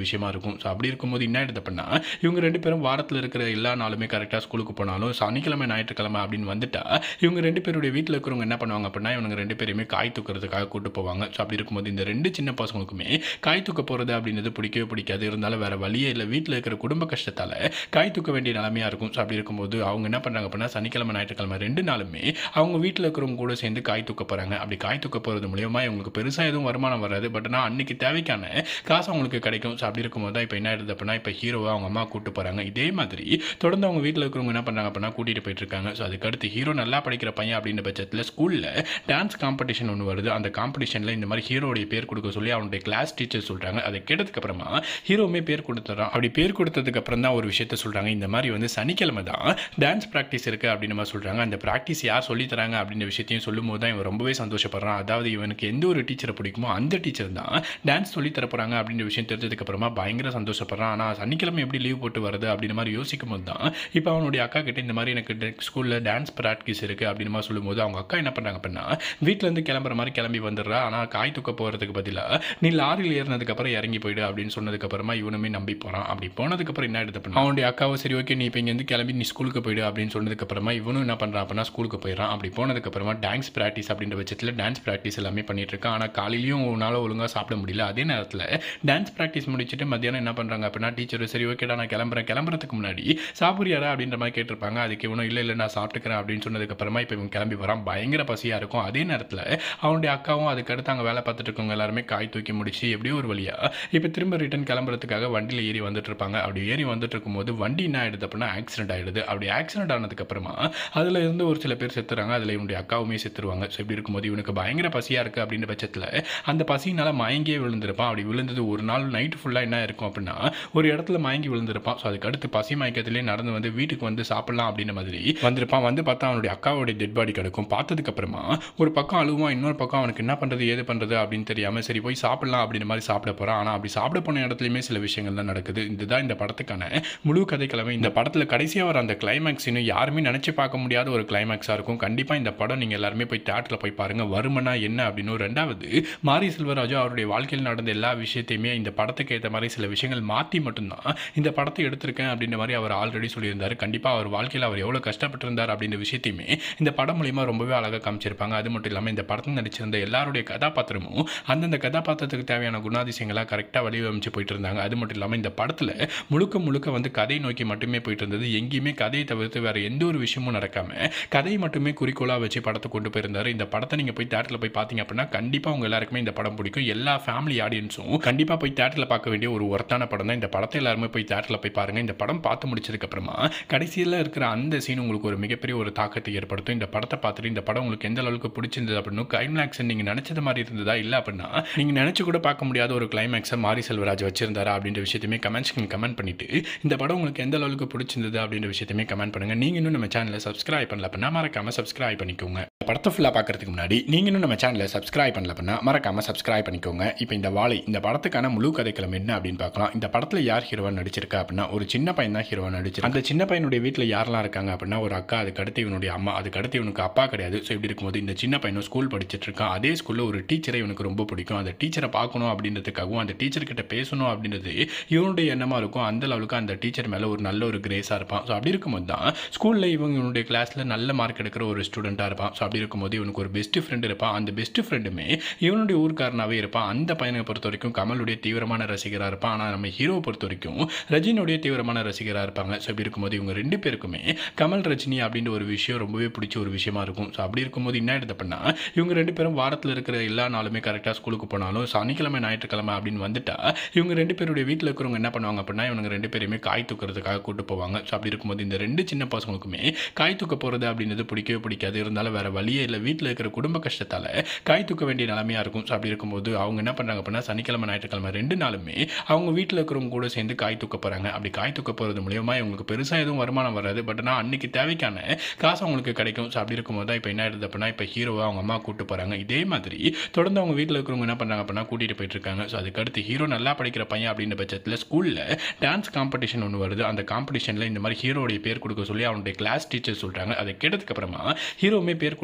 விஷயமா இருக்கும். ஸோ அப்படி இருக்கும்போது என்ன ஆயிடுது அப்படின்னா, இவங்க ரெண்டு பேரும் வாரத்தில் இருக்கிற எல்லா நாளுமே கரெக்டாக ஸ்கூலுக்கு போனாலும் சனிக்கிழமை ஞாயிற்றுக்கிழமை அப்படின்னு வந்துட்டா இவங்க ரெண்டு பேருடைய வீட்டில் இருக்கிறவங்க என்ன பண்ணுவாங்க அப்படின்னா, இவங்க ரெண்டு பேருமே காய் தூக்கிறதுக்காக கூட்டு போவாங்க. ஸோ அப்படி இருக்கும்போது இந்த ரெண்டு சின்ன பசங்களுக்குமே காய் தூக்க போகிறது அப்படின்றது பிடிக்கவே பிடிக்காது. இருந்தாலும் வேற வழியே இல்லை, வீட்டில் இருக்கிற குடும்ப கஷ்டத்தால் காய் தூக்க வேண்டிய நிலைமையாக இருக்கும். ஸோ அப்படி இருக்கும்போது அவங்க என்ன பண்ணுறாங்க அப்படின்னா, சனிக்கிழமை ஞாயிற்றுக்கிழமை ரெண்டு நாளுமே அவங்க வீட்டில் இருக்கிறவங்க கூட சேர்ந்து காய் தூக்க போகிறாங்க. அப்படி காய் தூக்க போகிறது மூலியமாக இவங்களுக்கு பெருசாக எதுவும் வருமானம் வராது. பட் ஆனால் அன்னைக்கு தேவைக்கான காசு அவங்களுக்கு கிடைக்கும். ஸோ அப்படி இருக்கும்போது தான் இப்போ என்ன ஆயிடுது அப்படின்னா, இப்போ ஹீரோவை அவங்க அம்மா கூட்டு போகிறாங்க. இதே மாதிரி தொடர்ந்து அவங்க வீட்டில் இருக்கிறவங்க என்ன பண்ணுறாங்க அப்படின்னா கூட்டிகிட்டு போயிட்டு இருக்காங்க. ஸோ அதுக்கடுத்து ஹீரோ நல்லா படிக்கிற பையன் அப்படின்ற பட்சத்தில் ஸ்கூலில் டான்ஸ் காம்படிஷன் ஒன்று வருது. அந்த காம்படிஷனில் இந்த மாதிரி ஹீரோடைய பேர் கொடுக்க சொல்லி அவனுடைய கிளாஸ் டீச்சர் சொல்கிறாங்க. அதை கேட்டதுக்கு அப்புறமா ஹீரோவுமே பேர் கொடுத்துறான். அப்படி பேர் கொடுத்ததுக்கு அப்புறம் தான் ஒரு விஷயத்த சொல்கிறாங்க. இந்த மாதிரி வந்து சனிக்கிழமை தான் டான்ஸ் ப்ராக்டிஸ் இருக்குது அப்படின்னு மாதிரி சொல்கிறாங்க. அந்த ப்ராக்டிஸ் யார் சொல்லி தராங்க அப்படின்ற விஷயத்தையும் சொல்லும் போது தான் இவன் ரொம்பவே சந்தோஷப்படுறான். அதாவது இவனுக்கு எந்த ஒரு டீச்சரை பிடிக்குமோ அந்த டீச்சர் தான் டான்ஸ் சொல்லி தர போகிறாங்க அப்படின்ற விஷயம் தெரிஞ்சதுக்கு அப்புறமா பயங்கர சந்தோஷப்படுறான். ஆனால் சனிக்கிழமை எப்படி லீவ் போட்டு வருது அப்படின்ற மாதிரி யோசிக்கும் போது தான் இப்போ அவனுடைய அக்கா கிட்ட இந்த மாதிரி எனக்கு ஸ்கூலில் டான்ஸ் ப்ராக்டிஸ் இருக்குது அப்படின்னு மாதிரி சொல்லும்போது அவங்க அக்கா என்ன பண்ணுறாங்க அப்படின்னா, வீட்டிலேருந்து கிளம்புற மாதிரி கிளம்பி வந்துடுறா. ஆனால் காய் தூக்க போகிறதுக்கு பதிலாக நீ லாரியில் ஏறினதுக்கப்புறம் இறங்கி போயிடு அப்படின்னு சொன்னதுக்கப்புறமா இவனுமே நம்பி போகிறான். அப்படி போனதுக்கப்புறம் என்ன ஆயிடுது அப்படின்னா, அவனுடைய அக்காவை சரி ஓகே நீ இப்போ இங்கேருந்து கிளம்பி நீ ஸ்கூலுக்கு போயிடு அப்படின்னு சொன்னதுக்கப்புறமா இவனும் என்ன பண்ணுறான் அப்படின்னா ஸ்கூலுக்கு போயிடறான். அப்படி போனதுக்கப்புறமா டான்ஸ் ப்ராக்டிஸ் அப்படின்ற பட்சத்தில் டான்ஸ் ப்ராக்டிஸ் எல்லாமே பண்ணிட்டு இருக்கான். ஆனால் காலையிலையும் உன்னால் ஒழுங்காக சாப்பிட முடியல. அதே நேரத்தில் டான்ஸ் ப்ராக்டிஸ் முடிச்சுட்டு மத்தியானம் என்ன பண்ணுறாங்க அப்படின்னா, டீச்சர் சரி ஓகேடா நான் கிளம்புறேன், கிளம்புறதுக்கு முன்னாடி சாப்பிட்றியாடா அப்படின்ற மாதிரி கேட்டிருப்பாங்க. அதுக்கு இவனும் இல்லை இல்லை நான் சாப்பிட்டுக்கிறேன் அப்படின்னு சொன்னதுக்கப்புறமா இப்போ இவன் கிளம்பி வரான். பயங்கர பசியாக இருக்கும். அதே நேரத்தில் அவனுடைய அக்காவும் அதுக்கடுத்து அங்கே வேலை பார்த்துட்டு இருக்கவங்க எல்லாருமே காய் தூக்கி முடிச்சு எப்படியோ ஒரு வழியாக இப்போ திரும்ப ரிட்டன் கிளம்புறதுக்காக வண்டியில் ஏறி வந்துட்டு இருப்பாங்க. அப்படி ஏறி வந்துட்டு இருக்கும்போது வண்டி என்ன ஆயிடுது அப்படின்னா ஆக்சிடென்ட் ஆயிடுது. அப்படி ஆக்சிடென்ட் ஆனதுக்கப்புறமா அதில் இருந்து ஒரு சில பேர் செத்துறாங்க. அதில் இவனுடைய அக்காவுமே செத்துருவாங்க. ஸோ இப்படி இருக்கும்போது இவனுக்கு பயங்கர பசியாக இருக்குது அப்படின்ற பட்சத்தில் அந்த பசியினால் மயங்கியே விழுந்திருப்பான். அப்படி விழுந்தது ஒரு நாள் நைட்டு ஃபுல்லாக என்ன இருக்கும் அப்படின்னா ஒரு இடத்துல மயங்கி விழுந்திருப்பான். ஸோ அதுக்கடுத்து பசி மயக்கத்திலே நடந்து வந்து வீட்டுக்கு வந்து சாப்பிடலாம் அப்படின்ற மாதிரி வந்திருப்பான். வந்து பார்த்தா அவனுடைய அக்காவுடைய டெட் பாடி கிடக்கும். பார்த்ததுக்கு அப்புறமா ஒரு பக்கம் அழுவான், இன்னொரு பக்கம் அவனுக்கு என்ன பண்ணுறது ஏது பண்ணுறது அப்படின்னு தெரியாமல் சரி போய் சாப்பிடலாம் அப்படின்ற மாதிரி சாப்பிட போகிறான். ஆனால் அப்படி சாப்பிட போன இடத்துலையுமே சில விஷயங்கள் தான் நடக்குது. இதுதான் இந்த படத்துக்கான முழு கதைக்கிழமை. இந்த படத்தில் கடைசியாக வர அந்த கிளைமேக்ஸ் இன்னும் யாருமே நினச்சி பார்க்க முடியாத ஒரு கிளைமேக்ஸாக இருக்கும். கண்டிப்பாக இந்த படம் நீங்கள் எல்லாருமே போய் தியேட்டரில் போய் பாருங்கள். வருமனா என்ன அப்படின்னு. ரெண்டாவது மாரி செல்வராஜு அவருடைய வாழ்க்கையில் நடந்த எல்லா விஷயத்தையுமே இந்த படத்துக்கு ஏற்ற மாதிரி சில விஷயங்கள் மாற்றி மட்டும்தான் இந்த படத்தை எடுத்திருக்கேன் அப்படின்ற மாதிரி அவர் ஆல்ரெடி சொல்லியிருந்தார். கண்டிப்பாக அவர் வாழ்க்கையில் அவர் எவ்வளோ கஷ்டப்பட்டிருந்தார் அப்படின்ற விஷயத்தையுமே இந்த படம் மூலிமா ரொம்பவே அழகாக காமிச்சிருப்பாங்க. அது மட்டும் இல்லாமல் இந்த படத்தில் நடிச்சிருந்த எல்லாருடைய கதாபாத்திரமும் அந்தந்த கதாபாத்திரத்துக்கு தேவையான குணாதிசயங்களாக கரெக்டாக வடிவமைச்சு போயிட்டு இருந்தாங்க. அது மட்டும் இல்லாமல் இந்த படத்தில் முழுக்க முழுக்க வந்து கதை நோக்கி மட்டுமே போயிட்டு இருந்தது. எங்கேயுமே கதையை தவிர்த்து வேறு எந்த ஒரு விஷயமும் நடக்காமல் கதையை மட்டுமே குறிக்கோளாக வச்சு படத்தை கொண்டு போயிருந்தார். இந்த படத்தை நீங்கள் போய் தியேட்டரில் போய் பார்த்தீங்க அப்படின்னா கண்டிப்பாக உங்கள் எல்லாருக்குமே இந்த படம் பிடிக்கும். எல்லா ஃபேமிலி ஆடியன்ஸும் கண்டிப்பாக போய் தியேட்டரில் பார்க்க வேண்டிய ஒரு ஒர்த்தான படம் தான். இந்த படத்தை எல்லாருமே போய் தியேட்டரில் போய் பாருங்கள். இந்த படம் பார்த்து முடிச்சதுக்கப்புறமா கடைசியில் இருக்கிற அந்த சீன் உங்களுக்கு ஒரு மிகப்பெரிய ஒரு தாக்கத்தை ஏற்படுத்தும். இந்த படத்தை பார்த்துட்டு இந்த படம் உங்களுக்கு எந்த அளவுக்கு பிடிச்சிருந்தது அப்படின்னு கிளைமேக்ஸ் நீங்கள் நினச்சது மாதிரி இருந்ததா இல்லை அப்படின்னா நீங்கள் நினச்சி கூட பார்க்க முடியாத ஒரு கிளைமேக்ஸை மாரி செல்வராஜ் வச்சிருந்தாரா அப்படின்ற விஷயத்தையுமே கமெண்ட்ஸ்க்கு கமெண்ட் பண்ணிட்டு இந்த படம் உங்களுக்கு எந்த அளவுக்கு பிடிச்சிருந்தது அப்படின்ற விஷயத்தையுமே கமெண்ட் பண்ணுங்கள். நீங்கள் இன்னும் நம்ம சேனலை சப்ஸ்கிரைப் பண்ணல அப்படின்னா மறக்காமல் சப்ஸ்கிரைப் பண்ணிக்கோங்க. படத்தை ஃபுல்லாக பார்க்கறதுக்கு முன்னாடி நீங்கள் இன்னும் நம்ம சேனலை சப்ஸ்கிரைப் பண்ணல அப்படின்னா மறக்காமல் சப்ஸ்கிரைப் பண்ணிக்கோங்க. இப்போ இந்த வாழை இந்த படத்துக்கான முழு கதைக்களம் என்ன அப்படின்னு பார்க்கலாம். இந்த படத்தில் யார் ஹீரோவாக நடிச்சிருக்கா அப்படின்னா ஒரு சின்ன பையன் தான் ஹீரோவாக நடிச்சிருக்கு. அந்த சின்ன பையனுடைய வீட்டில் யாரெல்லாம் இருக்காங்க அப்படின்னா ஒரு அக்கா, அதுக்கடுத்து இவனுடைய அம்மா, அதுக்கடுத்து இவனுக்கு அப்பா கிடையாது. ஸோ இப்படி இருக்கும்போது இந்த சின்ன பையனும் ஸ்கூல் படிச்சுட்டு இருக்கான். அதே ஸ்கூலில் ஒரு டீச்சரை இவனுக்கு ரொம்ப பிடிக்கும். அந்த டீச்சரை பார்க்கணும் அப்படின்றதுக்காகவும் அந்த டீச்சர்கிட்ட பேசணும் அப்படின்றது இவனுடைய எண்ணமாக இருக்கும். அந்த அளவுக்கு அந்த டீச்சர் மேலே ஒரு நல்ல ஒரு கிரேஸாக இருப்பான். ஸோ அப்படி இருக்கும்போது தான் ஸ்கூலில் இவங்க இவனுடைய கிளாஸில் நல்ல மார்க் எடுக்கிற ஒரு ஸ்டூடெண்ட்டாக இருப்பான். ஸோ அப்படி இருக்கும்போது இவனுக்கு ஒரு பெஸ்ட் ஃப்ரெண்ட் இருப்பான். அந்த பெஸ்ட் ஃப்ரெண்டுமே இவனுடைய ஊர்க்காரனாகவே இருப்பான். அந்த பையனை பொறுத்த வரைக்கும் கமலுடைய தீவிரமான ரசிகராக இருப்பான். ஆனால் நம்ம ஹீரோவை பொறுத்த வரைக்கும் ரஜினியுடைய தீவிரமான ரசிகராக இருப்பாங்க. ஸோ இப்படி இருக்கும்போது இவங்க ரெண்டு பேருக்குமே கமல் ரஜினி அப்படின்ற ஒரு விஷயம் ரொம்பவே பிடிச்ச ஒரு விஷயமா இருக்கும். ஸோ அப்படி இருக்கும்போது என்ன ஆயிடுது அப்படின்னா இவங்க ரெண்டு பேரும் வாரத்தில் இருக்கிற எல்லா நாளுமே கரெக்டாக ஸ்கூலுக்கு போனாலும் சனிக்கிழமை ஞாயிற்றுக்கிழமை அப்படின்னு வந்துட்டா இவங்க ரெண்டு பேருடைய வீட்டில் இருக்கிறவங்க என்ன பண்ணுவாங்க அப்படின்னா இவங்க ரெண்டு பேருமே காய் தூக்கிறதுக்காக கூட்டு போவாங்க. ஸோ அப்படி இருக்கும்போது இந்த ரெண்டு சின்ன பசங்களுக்குமே காய் தூக்க போகிறது அப்படின்றது பிடிக்கவே பிடிக்காது. இருந்தாலும் வேறு வழியே இல்லை, வீட்டில் இருக்கிற குடும்ப கஷ்டத்தால் காய் தூக்க வேண்டிய நிலைமையாக இருக்கும். ஸோ அப்படி இருக்கும்போது அவங்க என்ன பண்ணுறாங்க அப்படின்னா சனிக்கிழமை ஞாயிற்றுக்கிழமை ரெண்டு நாளுமே அவங்க வீட்டில் இருக்கிறவங்க கூட சேர்ந்து காய் தூக்க போகிறாங்க. அப்படி காய் தூக்க போகிறது மூலியமாக இவங்களுக்கு பெருசாக எதுவும் வருமானம் வராது. பட் ஆனால் அன்னைக்கு தேவைக்கான காசு அவங்களுக்கு கிடைக்கும். ஸோ அப்படி இருக்கும்போது தான் இப்போ என்ன ஆயிடுது அப்படின்னா இப்போ ஹீரோவை அவங்க அம்மா கூட்டு போகிறாங்க. இதே மாதிரி தொடர்ந்து அவங்க வீட்டில் இருக்கிறவங்க என்ன பண்ணுறாங்க அப்படின்னா கூட்டிகிட்டு போயிட்டு இருக்காங்க. ஸோ அதுக்கடுத்து ஹீரோ நல்லா படிக்கிற பையன் அப்படின்ற பட்சத்தில் ஸ்கூலில் டான்ஸ் காம்படிஷன் ஒன்று வருது. அந்த காம்படிஷனில் இந்த மாதிரி ஹீரோடைய பேர் கொடுக்க சொல்லி அவனுடைய கிளாஸ் டீச்சர் சொல்கிறாங்க. அதை கேட்டதுக்கப்புறமா ஹீரோவுமே பேர் கொடுத்து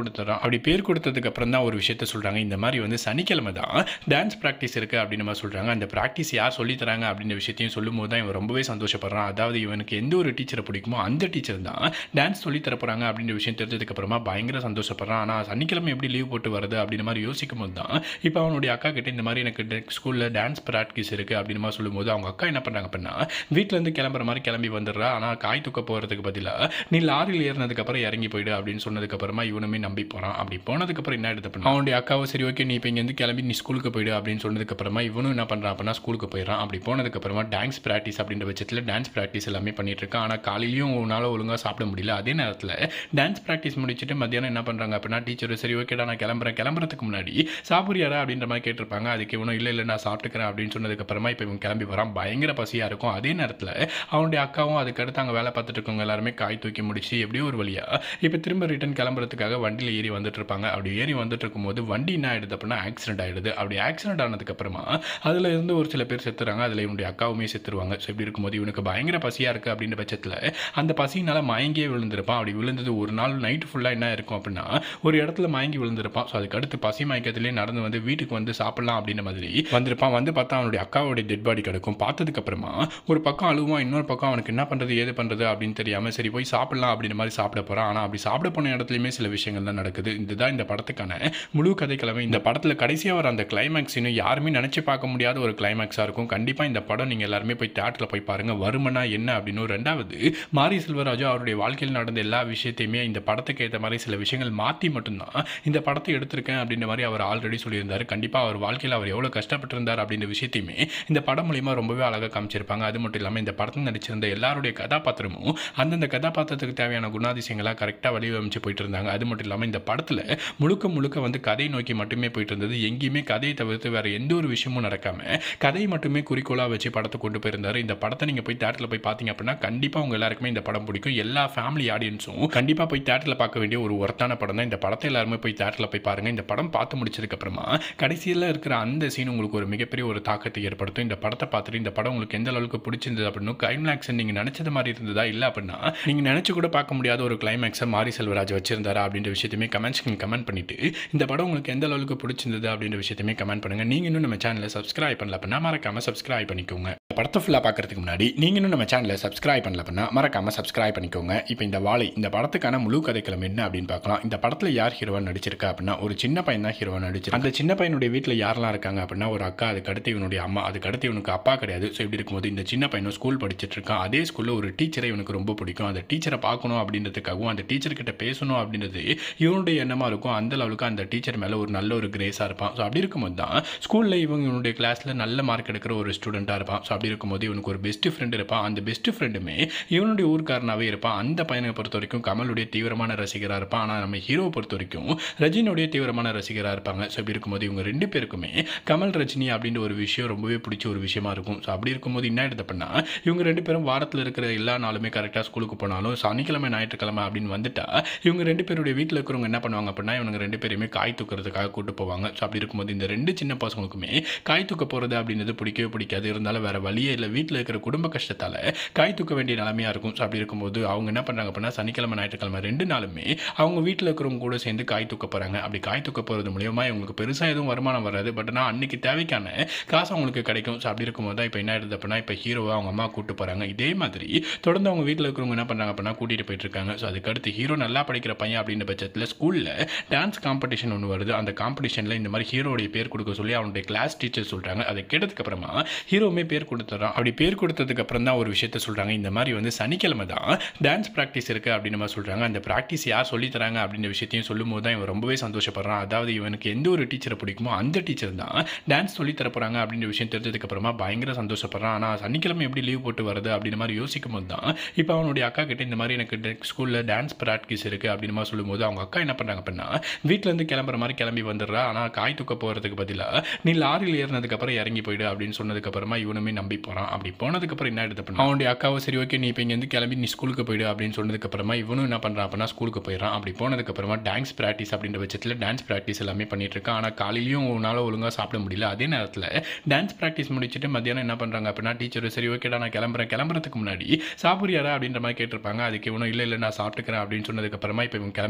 கொடுத்துறான். அப்படி பேர் கொடுத்ததுக்கு அப்புறம் தான் ஒரு விஷயத்த சொல்றாங்க. இந்த மாதிரி வந்து சனிக்கிழமை தான் டான்ஸ் பிராக்டிஸ் இருக்கு அப்படின்னு மாதிரி சொல்றாங்க. அந்த பிராக்டிஸ் யார் சொல்லி தராங்க அப்படின்ற விஷயத்தையும் சொல்லும்போது தான் இவன் ரொம்பவே சந்தோஷப்படுறான். அதாவது இவனுக்கு எந்த ஒரு டீச்சரை பிடிக்குமோ அந்த டீச்சர் தான் டான்ஸ் சொல்லி தர போறாங்க அப்படின்ற விஷயம் தெரிஞ்சதுக்கு அப்புறமா பயங்கர சந்தோஷப்படுறான். ஆனால் சனிக்கிழமை எப்படி லீவ் போட்டு வருது அப்படின்னு மாதிரி யோசிக்கும் போது தான் இப்போ அவனுடைய அக்கா கிட்ட இந்த மாதிரி எனக்கு ஸ்கூலில் டான்ஸ் பிராக்டிஸ் இருக்கு அப்படின்னு மாதிரி சொல்லும்போது அவங்க அக்கா என்ன பண்றாங்க அப்படின்னா வீட்டிலேருந்து கிளம்புற மாதிரி கிளம்பி வந்துடுறா. ஆனால் காய் தூக்க போகிறதுக்கு பதிலாக நீ லாரியில் ஏறினதுக்கு அப்புறம் இறங்கி போயிடு அப்படின்னு சொன்னதுக்கு அப்புறமா இவனுமே நம்பி போகிறான். அப்படி போனதுக்கு அப்புறம் என்ன எடுத்து பண்ணா அவனுடைய அக்காவை சரி ஓகே நீ இப்போ இங்கேருந்து கிளம்பி நீ ஸ்கூலுக்கு போயிடு அப்படின்னு சொன்னதுக்கு அப்புறமா இவனும் என்ன பண்ணுறான் அப்படின்னா ஸ்கூலுக்கு போயிடறான். அப்படி போனதுக்கு அப்புறமா டான்ஸ் பிராக்டிஸ் அப்படின்ற பட்சத்தில் டான்ஸ் பிராக்டிஸ் எல்லாமே பண்ணிட்டு இருக்கான். ஆனால் காலையிலையும் உன்னால் ஒழுங்காக சாப்பிட முடியல. அதே நேரத்தில் டான்ஸ் பிராக்டிஸ் முடிச்சுட்டு மத்தியானம் என்ன பண்ணுறாங்க அப்படின்னா டீச்சர் சரி ஓகேடா நான் கிளம்புறேன், கிளம்புறதுக்கு முன்னாடி சாப்பிட்றியாரா அப்படின்ற மாதிரி கேட்டிருப்பாங்க. அதுக்கு இவனும் இல்லை இல்லை நான் சாப்பிட்டுக்கிறேன் அப்படின்னு சொன்னதுக்கு அப்புறமா இப்போ இவன் கிளம்பி வரான். பயங்கர பசியாக இருக்கும். அதே நேரத்தில் அவனுடைய அக்காவும் அதுக்கடுத்து அங்கே வேலை பார்த்துட்டு இருக்கவங்க எல்லாருமே காய் தூக்கி முடிச்சு எப்படியோ ஒரு வழியா இப்போ திரும்ப ரிட்டன் கிளம்புறதுக்காக வண்டியில் ஏறி வந்துட்டு இருப்பாங்க. அப்படி ஏறி வந்துட்டு இருக்கும்போது வண்டி என்ன ஆயிடுது அப்படின்னா ஆக்சிடென்ட் ஆயிடுது. அப்படி ஆக்சிடென்ட் ஆனதுக்கு அப்புறமா அதுல இருந்து ஒரு சில பேர் செத்துறாங்க. அதுல இவனுடைய அக்காவுமே செத்துருவாங்க. ஸோ இப்படி இருக்கும்போது இவனுக்கு பயங்கர பசியா இருக்கு அப்படின்ற பட்சத்தில் அந்த பசியினால மயங்கியே விழுந்திருப்பான். அப்படி விழுந்தது ஒரு நாள் நைட் ஃபுல்லா என்ன இருக்கும் அப்படின்னா ஒரு இடத்துல மயங்கி விழுந்திருப்பான். ஸோ அதுக்கு அடுத்து பசி மயக்கத்திலே நடந்து வந்து வீட்டுக்கு வந்து சாப்பிடலாம் அப்படின்ற மாதிரி வந்திருப்பான். வந்து பார்த்தா அவனுடைய அக்காவுடைய டெட் பாடி கிடக்கும். பார்த்ததுக்கு அப்புறமா ஒரு பக்கம் அழுவான், இன்னொரு பக்கம் அவனுக்கு என்ன பண்றது ஏது பண்றது அப்படின்னு தெரியாம சரி போய் சாப்பிடலாம் அப்படின்ற மாதிரி சாப்பிட போறான். ஆனா அப்படி சாப்பிட போன இடத்துலயுமே சில விஷயங்கள் தான் நடக்குது. இதுதான் இந்த படத்துக்கான முழு கதைக்கிழமை. இந்த படத்துல கடைசியா வர அந்த கிளைமேக்ஸ் இன்னும் யாருமே நினைச்சு பார்க்க முடியாத ஒரு கிளைமேக்ஸா இருக்கும். கண்டிப்பா இந்த படம் நீங்க எல்லாருமே போய் தியேட்டர்ல போய் பாருங்க. வருமனா என்ன அப்படின்னு. ரெண்டாவது மாரி செல்வராஜு அவருடைய வாழ்க்கையில் நடந்த எல்லா விஷயத்தையுமே இந்த படத்துக்கு ஏற்ற மாதிரி சில விஷயங்கள் மாற்றி மட்டும்தான் இந்த படத்தை எடுத்திருக்கேன் அப்படின்ற மாதிரி அவர் ஆல்ரெடி சொல்லியிருந்தார். கண்டிப்பாக அவர் வாழ்க்கையில் அவர் எவ்வளோ கஷ்டப்பட்டிருந்தார் அப்படின்ற விஷயத்தையுமே இந்த படம் மூலியமாக ரொம்பவே அழகாக காமிச்சிருப்பாங்க. அது மட்டும் இல்லாமல் இந்த படத்தில் நடிச்சிருந்த எல்லாருடைய கதாபாத்திரமும் அந்தந்த கதாபாத்திரத்துக்கு தேவையான குணாதிசயங்களாக கரெக்டாக வடிவமைச்சு போயிட்டு இருந்தாங்க. அது மட்டும் இல்லாமல் இந்த படத்தில் முழுக்க முழுக்க வந்து கதை நோக்கி மட்டுமே போயிட்டு இருந்தது. எங்கேயுமே கதையை தவிர்த்து வேற எந்த ஒரு விஷயமும் நடக்காம கதையை மட்டுமே குறிக்கோளாக வச்சு படத்தை கொண்டு போயிருந்தார். இந்த படத்தை நீங்கள் போய் தியேட்டரில் போய் பார்த்தீங்க அப்படின்னா கண்டிப்பாக உங்க எல்லாருக்குமே இந்த படம் பிடிக்கும். எல்லா ஃபேமிலி ஆடியன்ஸும் கண்டிப்பாக போய் தியேட்டரில் பார்க்க வேண்டிய ஒரு ஒர்த்தான படம் தான். இந்த படத்தை எல்லாருமே போய் தியேட்டரில் போய் பாருங்க. இந்த படம் பார்த்து முடிச்சதுக்கு அப்புறமா கடைசியில் இருக்கிற அந்த சீன் உங்களுக்கு ஒரு மிகப்பெரிய ஒரு தாக்கத்தை ஏற்படுத்தும். இந்த படத்தை பார்த்துட்டு இந்த படம் உங்களுக்கு எந்த அளவுக்கு பிடிச்சிருந்தது அப்படின்னு கிளைமேக்ஸ் நீங்க நினைச்சது மாதிரி இருந்ததா இல்லை அப்படின்னா நீங்க நினைச்சு கூட பார்க்க முடியாத ஒரு கிளைமேக்ஸை மாரி செல்வராஜ் வச்சிருந்தாரா அப்படின்ற விஷயத்தையுமே கமெண்ட்ஸ் கமெண்ட் பண்ணிட்டு இந்த படம் உங்களுக்கு எந்த அளவுக்கு பிடிச்சிருந்தது அப்படின்ற விஷயத்தையுமே கமெண்ட் பண்ணுங்க. நீங்க இன்னும் நம்ம சேனலை சப்ஸ்கிரைப் பண்ணல அப்படின்னா மறக்காம சப்ஸ்கிரைப் பண்ணிக்கோங்க. படத்தை ஃபுல்லாக பார்க்கறதுக்கு முன்னாடி நீங்க இன்னும் நம்ம சேனலை சப்ஸ்கிரைப் பண்ணல அப்படின்னா மறக்காம சப்ஸ்கிரைப் பண்ணிக்கோங்க. இப்போ இந்த வாழை இந்த படத்துக்கான முழு கதைக்களம் என்ன அப்படின்னு பார்க்கலாம். இந்த படத்தில் யார் ஹீரோவா நடிச்சிருக்கா அப்படின்னா ஒரு சின்ன பையன் தான் ஹீரோவா நடிச்சிருக்கா. அந்த சின்ன பையனுடைய வீட்டில் யாரெல்லாம் இருக்காங்க அப்படின்னா ஒரு அக்கா, அதுக்கு அடுத்து இவனுடைய அம்மா, அதுக்கு அடுத்து இவனுக்கு அப்பா கிடையாது. ஸோ இப்படி இருக்கும்போது இந்த சின்ன பையனும் ஸ்கூல் படிச்சுட்டு இருக்கான். அதே ஸ்கூலில் ஒரு டீச்சரை இவனுக்கு ரொம்ப பிடிக்கும். அந்த டீச்சரை பார்க்கணும் அப்படின்றதுக்காகவும் அந்த டீச்சர் கிட்ட பேசணும் அப்படின்றது இவனுடைய எண்ணமாக இருக்கும். அந்த அளவுக்கு அந்த டீச்சர் மேலே ஒரு நல்ல ஒரு கிரேஸாக இருப்பான். ஸோ அப்படி இருக்கும்போது தான் ஸ்கூலில் இவங்க இவனுடைய கிளாஸில் நல்ல மார்க் எடுக்கிற ஒரு ஸ்டூடெண்ட்டாக இருப்பான். ஸோ அப்படி இருக்கும்போது இவனுக்கு ஒரு பெஸ்ட் ஃப்ரெண்ட் இருப்பான். அந்த பெஸ்ட் ஃப்ரெண்டுமே இவனுடைய ஊர்க்காரனாகவே இருப்பான். அந்த பையனை பொறுத்த வரைக்கும் கமலுடைய தீவிரமான ரசிகராக இருப்பான். ஆனால் நம்ம ஹீரோவை பொறுத்த வரைக்கும் ரஜினியுடைய தீவிரமான ரசிகராக இருப்பாங்க. ஸோ அப்படி இருக்கும்போது இவங்க ரெண்டு பேருக்குமே கமல் ரஜினி அப்படின்ற ஒரு விஷயம் ரொம்பவே பிடிச்ச ஒரு விஷயமா இருக்கும். ஸோ அப்படி இருக்கும்போது என்ன எடுத்து பண்ணா இவங்க ரெண்டு பேரும் வாரத்தில் இருக்கிற எல்லா நாளுமே கரெக்டாக ஸ்கூலுக்கு போனாலும் சனிக்கிழமை ஞாயிற்றுக்கிழமை அப்படின்னு வந்துட்டா இவங்க ரெண்டு பேருடைய வீட்டில் இருக்கிறவங்க என்ன பண்ணுவாங்க அப்படின்னா இவங்க ரெண்டு பேருமே காய் தூக்கிறதுக்காக கூட்டு போவாங்க. ஸோ அப்படி இருக்கும்போது இந்த ரெண்டு சின்ன பசங்களுக்குமே காய் தூக்க போகிறது அப்படின்றது பிடிக்கவே பிடிக்காது. இருந்தாலும் வேற வழியே இல்லை, வீட்டில் இருக்கிற குடும்ப கஷ்டத்தால் காய் தூக்க வேண்டிய நிலைமையாக இருக்கும். ஸோ அப்படி இருக்கும்போது அவங்க என்ன பண்ணுறாங்க அப்படின்னா சனிக்கிழமை ஞாயிற்றுக்கிழமை ரெண்டு நாளுமே அவங்க வீட்டில் இருக்கிறவங்க கூட சேர்ந்து காய் தூக்க போகிறாங்க. அப்படி காய் தூக்க போகிறது மூலியமா இவங்களுக்கு பெருசாக எதுவும் வருமானம் வராது. பட் ஆனால் அன்னைக்கு தேவைக்கான காசு அவங்களுக்கு கிடைக்கும். ஸோ அப்படி இருக்கும்போது தான் இப்போ என்ன ஆயிடுது அப்படின்னா இப்போ ஹீரோவை அவங்க அம்மா கூட்டு போகிறாங்க. இதே மாதிரி தொடர்ந்து அவங்க வீட்டில் இருக்கிறவங்க என்ன பண்ணுறாங்க அப்படின்னா கூட்டிகிட்டு போயிட்டு இருக்காங்க. ஸோ அதுக்கடுத்து ஹீரோ நல்லா படிக்கிற பையன் அப்படின்ற பட்சத்தில் ஸ்கூலில் டான்ஸ் காம்படிஷன் ஒன்று வருது. அந்த காம்படிஷனில் இந்த மாதிரி ஹீரோடைய பேர் கொடுக்க சொல்லி அவனுடைய கிளாஸ் டீச்சர் சொல்கிறாங்க. அதை கேட்டதுக்கு அப்புறமா ஹீரோவுமே பேர் கொடுத்துறான். அப்படி பேர் கொடுத்ததுக்கு அப்புறம் தான் ஒரு விஷயத்த சொல்கிறாங்க. இந்த மாதிரி வந்து சனிக்கிழமை தான் டான்ஸ் ப்ராக்டிஸ் இருக்குது அப்படின்னு மாதிரி சொல்கிறாங்க. அந்த ப்ராக்டிஸ் யார் சொல்லி தராங்க அப்படின்ற விஷயத்தையும் சொல்லும்போது தான் இவன் ரொம்பவே சந்தோஷப்படுறான். அதாவது இவனுக்கு எந்த ஒரு டீச்சரை பிடிக்குமோ அந்த டீச்சர் தான் டான்ஸ் சொல்லி தர போகிறாங்க அப்படின்ற விஷயம் தெரிஞ்சதுக்கு அப்புறமா பயங்கர சந்தோஷப்படுறான். ஆனால் சனிக்கிழமை எப்படி லீவ் போட்டு வருது அப்படின்ற மாதிரி யோசிக்கும் போது தான் இப்போ அவனுடைய அக்கா கிட்ட இந்த மாதிரி எனக்கு ஸ்கூலில் டான்ஸ் ப்ராக்டிஸ் இருக்குது அப்படின்னு மாதிரி சொல்லும்போது அவங்க அக்கா என்ன பண்ணுறாங்க அப்படின்னா வீட்டிலேருந்து கிளம்புற மாதிரி கிளம்பி வந்துடுறா. ஆனால் காய் தூக்க போகிறதுக்கு பதிலாக நீ லாரியில் ஏறினதுக்கப்புறம் இறங்கி போயிடு அப்படின்னு சொன்னதுக்கப்புறமா இவனுமே நம்பி போகிறான். அப்படி போனதுக்கப்புறம் என்ன எடுத்து பண்ணா அவனுடைய அக்காவை சரி ஓகே நீ இப்போ இங்கேருந்து கிளம்பி நீ ஸ்கூலுக்கு போயிடு அப்படின்னு சொன்னதுக்கப்புறமா இவனும் என்ன பண்ணுறான் அப்படின்னா ஸ்கூலுக்கு போயிடறான். அப்படி போனதுக்கப்புறமா டான்ஸ் ப்ராக்டிஸ் அப்படின்ற பட்சத்தில் டான்ஸ் ப்ராக்டிஸ் எல்லாமே பண்ணிட்டு இருக்கான். ஆனால் காலையிலையும் உன்னால் ஒழுங்காக சாப்பிட முடியல. அதே நேரத்தில் டான்ஸ் ப்ராக்டிஸ் முடிச்சுட்டு மத்தியானம் என்ன பண்ணுறாங்க அப்படின்னா டீச்சர் சரி ஓகேடா நான் கிளம்புறேன், கிளம்புறதுக்கு முன்னாடி சாப்பிட்றியாரா அப்படின்ற மாதிரி கேட்டிருப்பாங்க. அதுக்கு இவனும் இல்லை இல்லை நான் சாப்பிட்டுக்கிறேன் அப்படின்னு சொன்னதுக்கப்புறமா இப்போ இவன் கிளம்பி வரான்.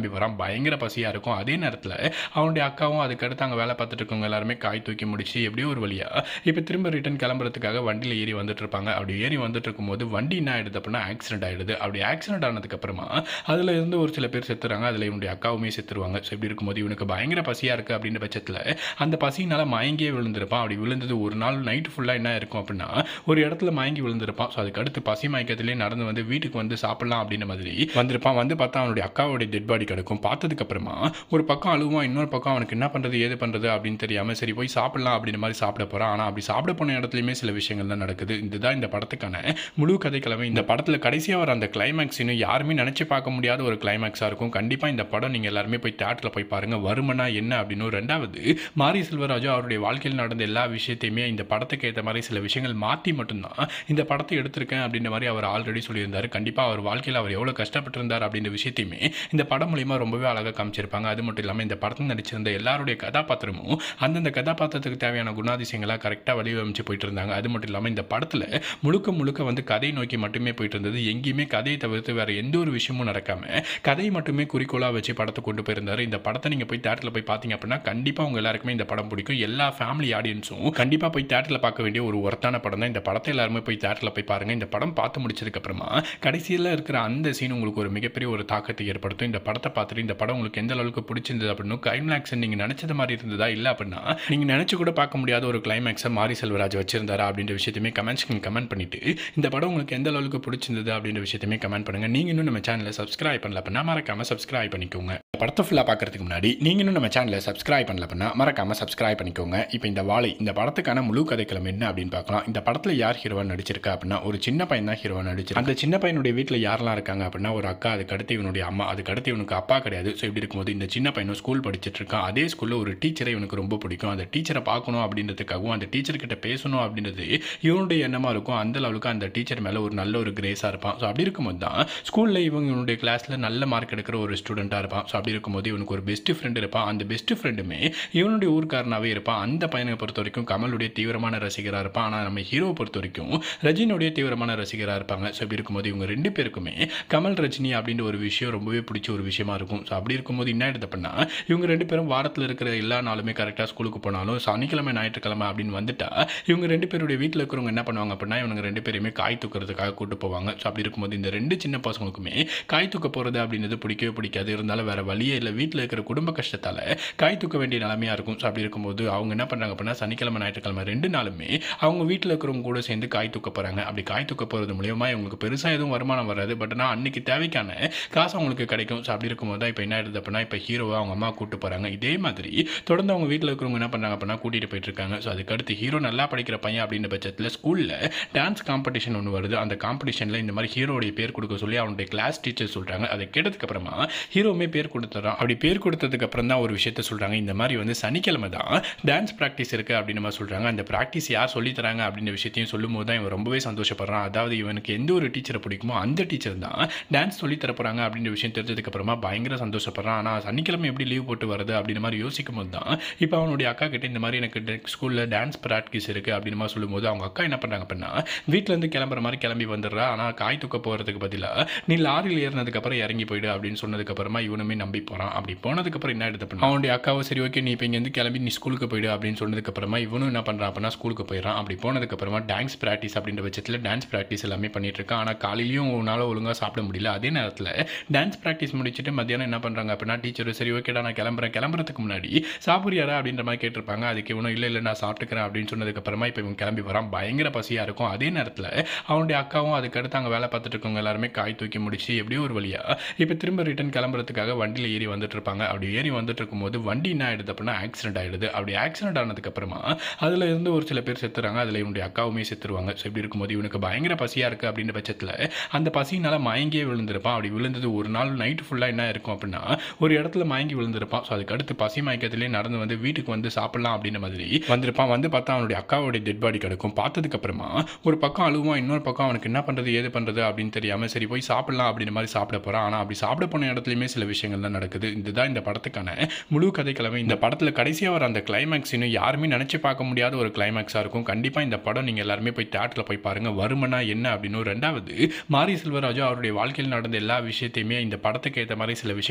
பயங்கர பசியாக இருக்கும். அதே நேரத்தில் அவனுடைய அக்காவும் அதுக்கடுத்து அங்கே வேலை பார்த்துட்டு இருக்கவங்க எல்லாருமே காய் தூக்கி முடிச்சு எப்படியோ ஒரு வழியாக இப்போ திரும்ப ரிட்டர்ன் கிளம்புறதுக்காக வண்டியில் ஏறி வந்துட்டு இருப்பாங்க. அப்படி ஏறி வந்துட்டு இருக்கும்போது வண்டி என்ன ஆயிடுது அப்படின்னா ஆக்சிடென்ட் ஆயிடுது. அப்படி ஆக்சிடென்ட் ஆனதுக்கப்புறமா அதில் இருந்து ஒரு சில பேர் செத்துறாங்க. அதில் இவனுடைய அக்காவுமே செத்துருவாங்க. ஸோ இப்படி இருக்கும்போது இவனுக்கு பயங்கர பசியாக இருக்குது அப்படின்ற பட்சத்தில் அந்த பசியினால் மயங்கியே விழுந்திருப்பான். அப்படி விழுந்தது ஒரு நாள் நைட்டு ஃபுல்லாக என்ன இருக்கும் அப்படின்னா ஒரு இடத்துல மயங்கி விழுந்திருப்பான். ஸோ அதுக்கடுத்து பசி மயக்கத்திலே நடந்து வந்து வீட்டுக்கு வந்து சாப்பிடலாம் அப்படின்ற மாதிரி வந்திருப்பான். வந்து பார்த்தா அவனுடைய அக்காவுடைய டெட் பாடி கிடக்கும். பார்த்ததுக்கப்புறமா ஒரு பக்கம் அழுவான், இன்னொரு பக்கம் அவனுக்கு என்ன பண்ணுறது ஏது பண்ணுறது அப்படின்னு தெரியாமல் சரி போய் சாப்பிடலாம் அப்படின்ற மாதிரி சாப்பிட போகிறான். ஆனால் அப்படி சாப்பிட போன இடத்துலையுமே சில விஷயங்கள் தான் நடக்குது. இதுதான் இந்த படத்துக்கான முழு கதைக்கிழமை. இந்த படத்தில் கடைசியாக வர அந்த கிளைமேக்ஸ் இன்னும் யாருமே நினச்சி பார்க்க முடியாத ஒரு கிளைமேக்ஸாக இருக்கும். கண்டிப்பாக இந்த படம் நீங்கள் எல்லாருமே போய் தியேட்டரில் போய் பாருங்கள். வருமனா என்ன அப்படின்னு. ரெண்டாவது மாரி செல்வராஜு அவருடைய வாழ்க்கையில் நடந்த எல்லா விஷயத்தையுமே இந்த படத்துக்கு ஏற்ற மாதிரி சில விஷயங்கள் மாற்றி மட்டும்தான் இந்த படத்தை எடுத்திருக்கேன் அப்படின்ற மாதிரி அவர் ஆல்ரெடி சொல்லியிருந்தார். கண்டிப்பாக அவர் வாழ்க்கையில் அவர் எவ்வளோ கஷ்டப்பட்டிருந்தார் அப்படின்ற விஷயத்தையுமே இந்த படம் மூலிமா ரொம்பவே அழகாக காமிச்சிருப்பாங்க. அது மட்டும் இல்லாமல் இந்த படத்தில் நடிச்சிருந்த எல்லாருடைய கதாபாத்திரமும் அந்தந்த கதாபாத்திரத்துக்கு தேவையான குணாதிசயங்களாக கரெக்டாக வடிவமைச்சு போயிட்டு இருந்தாங்க. அது மட்டும் இல்லாமல் இந்த படத்தில் முழுக்க முழுக்க வந்து கதை நோக்கி மட்டுமே போயிட்டு இருந்தது. எங்கேயுமே கதையை தவிர்த்து வேற எந்த ஒரு விஷயமும் நடக்காம கதையை மட்டுமே குறிக்கோளாக வச்சு படத்தை கொண்டு போயிருந்தார். இந்த படத்தை நீங்கள் போய் தியேட்டரில் போய் பார்த்தீங்க அப்படின்னா கண்டிப்பாக உங்க எல்லாருக்குமே இந்த படம் பிடிக்கும். எல்லா ஃபேமிலி ஆடியன்ஸும் கண்டிப்பாக போய் தியேட்டரில் பார்க்க வேண்டிய ஒரு ஒர்த்தான படம் தான். இந்த படத்தை எல்லாருமே போய் தியேட்டரில் போய் பாருங்க. இந்த படம் பார்த்து முடிச்சதுக்கு அப்புறமா கடைசியில் இருக்கிற அந்த சீன் உங்களுக்கு ஒரு மிகப்பெரிய ஒரு தாக்கத்தை ஏற்படுத்தும். இந்த படத்தை பார்த்துட்டு இந்த படம் உங்களுக்கு எந்த அளவுக்கு பிடிச்சிருந்தது அப்படின்னு கிளைமேக்ஸ் நீங்க நினைச்சது மாதிரி இருந்ததா இல்லை அப்படின்னா நீங்க நினைச்சு கூட பார்க்க முடியாத ஒரு கிளைமேக்ஸை மாரி செல்வராஜ் வச்சிருந்தாரா அப்படின்ற விஷயத்தையுமே கமெண்ட்ஸ் கமெண்ட் பண்ணிட்டு இந்த படம் உங்களுக்கு எந்த அளவுக்கு பிடிச்சிருந்தது அப்படின்ற விஷயத்தையுமே கமெண்ட் பண்ணுங்க. நீங்க இன்னும் நம்ம சேனலை சப்ஸ்கிரைப் பண்ணல அப்படின்னா மறக்காம சப்ஸ்கிரைப் பண்ணிக்கோங்க. படத்தை ஃபுல்லாக பார்க்கறதுக்கு முன்னாடி நீங்க இன்னும் நம்ம சேனலை சப்ஸ்கிரைப் பண்ணல அப்படின்னா மறக்காம சப்ஸ்கிரைப் பண்ணிக்கோங்க. இப்போ இந்த வாழை இந்த படத்துக்கான முழு கதைக்களம் என்ன அப்படின்னு பார்க்கலாம். இந்த படத்தில் யார் ஹீரோவா நடிச்சிருக்கா அப்படின்னா ஒரு சின்ன பையன் தான் ஹீரோவா நடிச்சிருக்கா. அந்த சின்ன பையனுடைய வீட்டில் யாரெல்லாம் இருக்காங்க அப்படின்னா ஒரு அக்கா, அதுக்கு அடுத்து இவனுடைய அம்மா, அதுக்கு அடுத்து இவனுக்கு அப்பா கிடையாது. ஸோ இப்படி இருக்கும்போது இந்த சின்ன பையனும் ஸ்கூல் படிச்சுட்டு இருக்கான். அதே ஸ்கூலில் ஒரு டீச்சரை இவனுக்கு ரொம்ப பிடிக்கும். அந்த டீச்சரை பார்க்கணும் அப்படின்றதுக்காகவும் அந்த டீச்சர் கிட்ட பேசணும் அப்படின்றது இவனுடைய எண்ணமாக இருக்கும். அந்த அளவுக்கு அந்த டீச்சர் மேலே ஒரு நல்ல ஒரு கிரேஸாக இருப்பான். ஸோ அப்படி இருக்கும்போது தான் ஸ்கூலில் இவங்க இவனுடைய கிளாஸில் நல்ல மார்க் எடுக்கிற ஒரு ஸ்டூடெண்ட்டாக இருப்பான். ஸோ அப்படி இருக்கும்போது இவனுக்கு ஒரு பெஸ்ட் ஃப்ரெண்ட் இருப்பான். அந்த பெஸ்ட் ஃப்ரெண்டுமே இவனுடைய ஊர்க்காரனாகவே இருப்பான். அந்த பையனை பொறுத்த வரைக்கும் கமலுடைய தீவிரமான ரசிகராக இருப்பான். ஆனால் நம்ம ஹீரோவை பொறுத்த வரைக்கும் ரஜினியுடைய தீவிரமான ரசிகராக இருப்பாங்க. ஸோ இப்படி இருக்கும்போது இவங்க ரெண்டு பேருக்குமே கமல் ரஜினி அப்படின்ற ஒரு விஷயம் ரொம்பவே பிடிச்ச ஒரு விஷயமா இருக்கும். ஸோ அப்படி இருக்கும்போது என்ன ஆயிடுது அப்படின்னா இவங்க ரெண்டு பேரும் வாரத்தில் இருக்கிற எல்லா நாளுமே கரெக்டாக ஸ்கூலுக்கு போனாலும் சனிக்கிழமை ஞாயிற்றுக்கிழமை அப்படின்னு வந்துட்டா இவங்க ரெண்டு பேருடைய வீட்டில் இருக்கிறவங்க என்ன பண்ணுவாங்க அப்படின்னா இவங்க ரெண்டு பேருமே காய் தூக்கிறதுக்காக கூட்டு போவாங்க. ஸோ அப்படி இருக்கும்போது இந்த ரெண்டு சின்ன பசங்களுக்குமே காய் தூக்க போகிறது அப்படின்றது பிடிக்கவே பிடிக்காது. இருந்தாலும் வேற வழியே இல்லை, வீட்டில் இருக்கிற குடும்ப கஷ்டத்தால் காய் தூக்க வேண்டிய நிலைமையாக இருக்கும். ஸோ அப்படி இருக்கும்போது அவங்க என்ன பண்ணுறாங்க அப்படின்னா சனிக்கிழமை ஞாயிற்றுக்கிழமை ரெண்டு நாளுமே அவங்க வீட்டில் இருக்கிறவங்க கூட சேர்ந்து காய் தூக்க போகிறாங்க. அப்படி காய் தூக்க போகிறது மூலியமாக இவங்களுக்கு பெருசாக எதுவும் வருமானம் வராது. பட் ஆனால் அன்னைக்கு தேவைக்கான காசு அவங்களுக்கு கிடைக்கும். ஸோ அப்படி இருக்கும்போது தான் இப்போ என்ன ஆயிடுது அப்படின்னா இப்போ ஹீரோவை அவங்க அம்மா கூட்டு போகிறாங்க. இதே மாதிரி தொடர்ந்து அவங்க வீட்டில் இருக்கிறவங்க என்ன பண்ணுறாங்க அப்படின்னா கூட்டிகிட்டு போயிட்டு இருக்காங்க. ஸோ அதுக்கடுத்து ஹீரோ நல்லா படிக்கிற பையன் அப்படின்ற பட்சத்தில் ஸ்கூலில் டான்ஸ் காம்படிஷன் ஒன்று வருது. அந்த காம்படிஷனில் இந்த மாதிரி ஹீரோடைய பேர் கொடுக்க சொல்லி அவனுடைய கிளாஸ் டீச்சர் சொல்கிறாங்க. அதை கேட்டதுக்கு அப்புறமா ஹீரோவுமே பேர் கொடுத்துறான். அப்படி பேர் கொடுத்ததுக்கு அப்புறம் தான் ஒரு விஷயத்த சொல்கிறாங்க. இந்த மாதிரி வந்து சனிக்கிழமை தான் டான்ஸ் ப்ராக்டிஸ் இருக்குது அப்படின்னு மாதிரி சொல்கிறாங்க. அந்த ப்ராக்டிஸ் யார் சொல்லி தராங்க அப்படின்ற விஷயத்தையும் சொல்லும் போது தான் இவன் ரொம்பவே சந்தோஷப்படுறான். அதாவது இவனுக்கு எந்த ஒரு டீச்சரை பிடிக்குமோ அந்த டீச்சர் தான் டான்ஸ் சொல்லி தர போகிறாங்க அப்படின்ற விஷயம் தெரிஞ்சதுக்கு அப்புறமா பயங்கர சந்தோஷப்படுறான். ஆனால் சனிக்கிழமை எப்படி லீவ் போட்டு வருது அப்படின்ற மாதிரி யோசிக்கும் போது தான் இப்போ அவனுடைய அக்கா கிட்ட இந்த மாதிரி எனக்கு ஸ்கூலில் டான்ஸ் ப்ராக்டிஸ் இருக்குது அப்படின்னு மாதிரி சொல்லும்போது அவங்க அக்கா என்ன பண்ணுறாங்க அப்படின்னா வீட்டிலேருந்து கிளம்புற மாதிரி கிளம்பி வந்துடுறா. ஆனால் காய் தூக்க போகிறதுக்கு பதிலாக நீ லாரியில் ஏறினதுக்கப்புறம் இறங்கி போயிடு அப்படின்னு சொன்னதுக்கப்புறமா இவனுமே நம்பி போகிறான். அப்படி போனதுக்கப்புறம் என்ன எடுத்து பண்ணா அவனுடைய அக்காவை சரி ஓகே நீ இப்போ இங்கேருந்து கிளம்பி நீ ஸ்கூலுக்கு போயிடு அப்படின்னு சொன்னதுக்கப்புறமா இவனும் என்ன பண்ணுறான் அப்படின்னா ஸ்கூலுக்கு போயிடறான். அப்படி போனதுக்கப்புறமா டான்ஸ் ப்ராக்டிஸ் அப்படின்ற பட்சத்தில் டான்ஸ் ப்ராக்டிஸ் எல்லாமே பண்ணிட்டு இருக்கான். ஆனால் காலையிலையும் உன்னால் ஒழுங்காக சாப்பிட முடியல. அதே நேரத்தில் டான்ஸ் ப்ராக்டிஸ் முடிச்சுட்டு மத்தியானம் என்ன பண்ணுறாங்க அப்படின்னா டீச்சர் சரி ஓகேடா நான் கிளம்புறேன், கிளம்புறதுக்கு முன்னாடி சாப்பிட்றியாரா அப்படின்ற மாதிரி கேட்டிருப்பாங்க. அதுக்கு இவனும் இல்லை இல்லை நான் சாப்பிட்டுக்கிறேன் அப்படின்னு சொன்னதுக்கப்புறமா இப்போ இவன் கிளம்பி வரான். பயங்கர பசியாக இருக்கும். அதே நேரத்தில் அவனுடைய அக்காவும் அதுக்கடுத்து அங்கே வேலை பார்த்துட்டு இருக்கவங்க எல்லாருமே காய் தூக்கி முடிச்சு எப்படியோ ஒரு வழியாக இப்போ திரும்ப ரிட்டர்ன் கிளம்புறதுக்காக வண்டியில் ஏறி வந்துட்டு இருப்பாங்க. அப்படி ஏறி வந்துட்டு இருக்கும்போது வண்டி என்ன ஆயிடுது அப்படின்னா ஆக்சிடென்ட் ஆயிடுது. அப்படி ஆக்சிடென்ட் ஆனதுக்கப்புறமா அதில் இருந்து ஒரு சில பேர் செத்துறாங்க. அதில் இவனுடைய அக்காவுமே செத்துருவாங்க. ஸோ இப்படி இருக்கும்போது இவனுக்கு பயங்கர பசியாக இருக்குது அப்படின்ற பட்சத்தில் அந்த பசியினால் மயங்கியே விழுந்திருப்பான். அப்படி விழுந்தது ஒரு நாள் நைட்டு ஃபுல்லாக என்ன இருக்கும் அப்படின்னா ஒரு இடத்துல மயங்கி விழுந்திருப்பான். ஸோ அதுக்கடுத்து பசி மயக்கத்திலே நடந்து வந்து வீட்டுக்கு வந்து சாப்பிடலாம் அப்படின்ற மாதிரி வந்திருப்பான். வந்து பார்த்தா அவனுடைய அக்காவுடைய டெட் பாடி கிடக்கும். பார்த்ததுக்கப்புறமா ஒரு பக்கம் அழுவான், இன்னொரு பக்கம் அவனுக்கு என்ன பண்ணுறது ஏது பண்ணுறது அப்படின்னு தெரியாமல் சரி போய் சாப்பிடலாம் அப்படின்ற மாதிரி சாப்பிட போகிறான். ஆனால் அப்படி சாப்பிட போன இடத்துலையுமே சில விஷயங்கள் தான் நடக்குது. இதுதான் இந்த படத்துக்கான முழு கதைக்கிழமை. இந்த படத்தில் கடைசியாக வர அந்த கிளைமேக்ஸ் இன்னும் யாருமே நினச்சி பார்க்க முடியாத ஒரு கிளைமேக்ஸாக இருக்கும். கண்டிப்பாக இந்த படம் நீங்கள் எல்லாருமே போய் தியேட்டரில் போய் பாருங்கள். வருமனா என்ன அப்படின்னு. ரெண்டாவது மாரி செல்வராஜு அவருடைய வாழ்க்கையில் நடந்த எல்லா விஷயத்தையுமே இந்த படத்துக்கு ஏற்ற மாதிரி சில விஷயங்கள்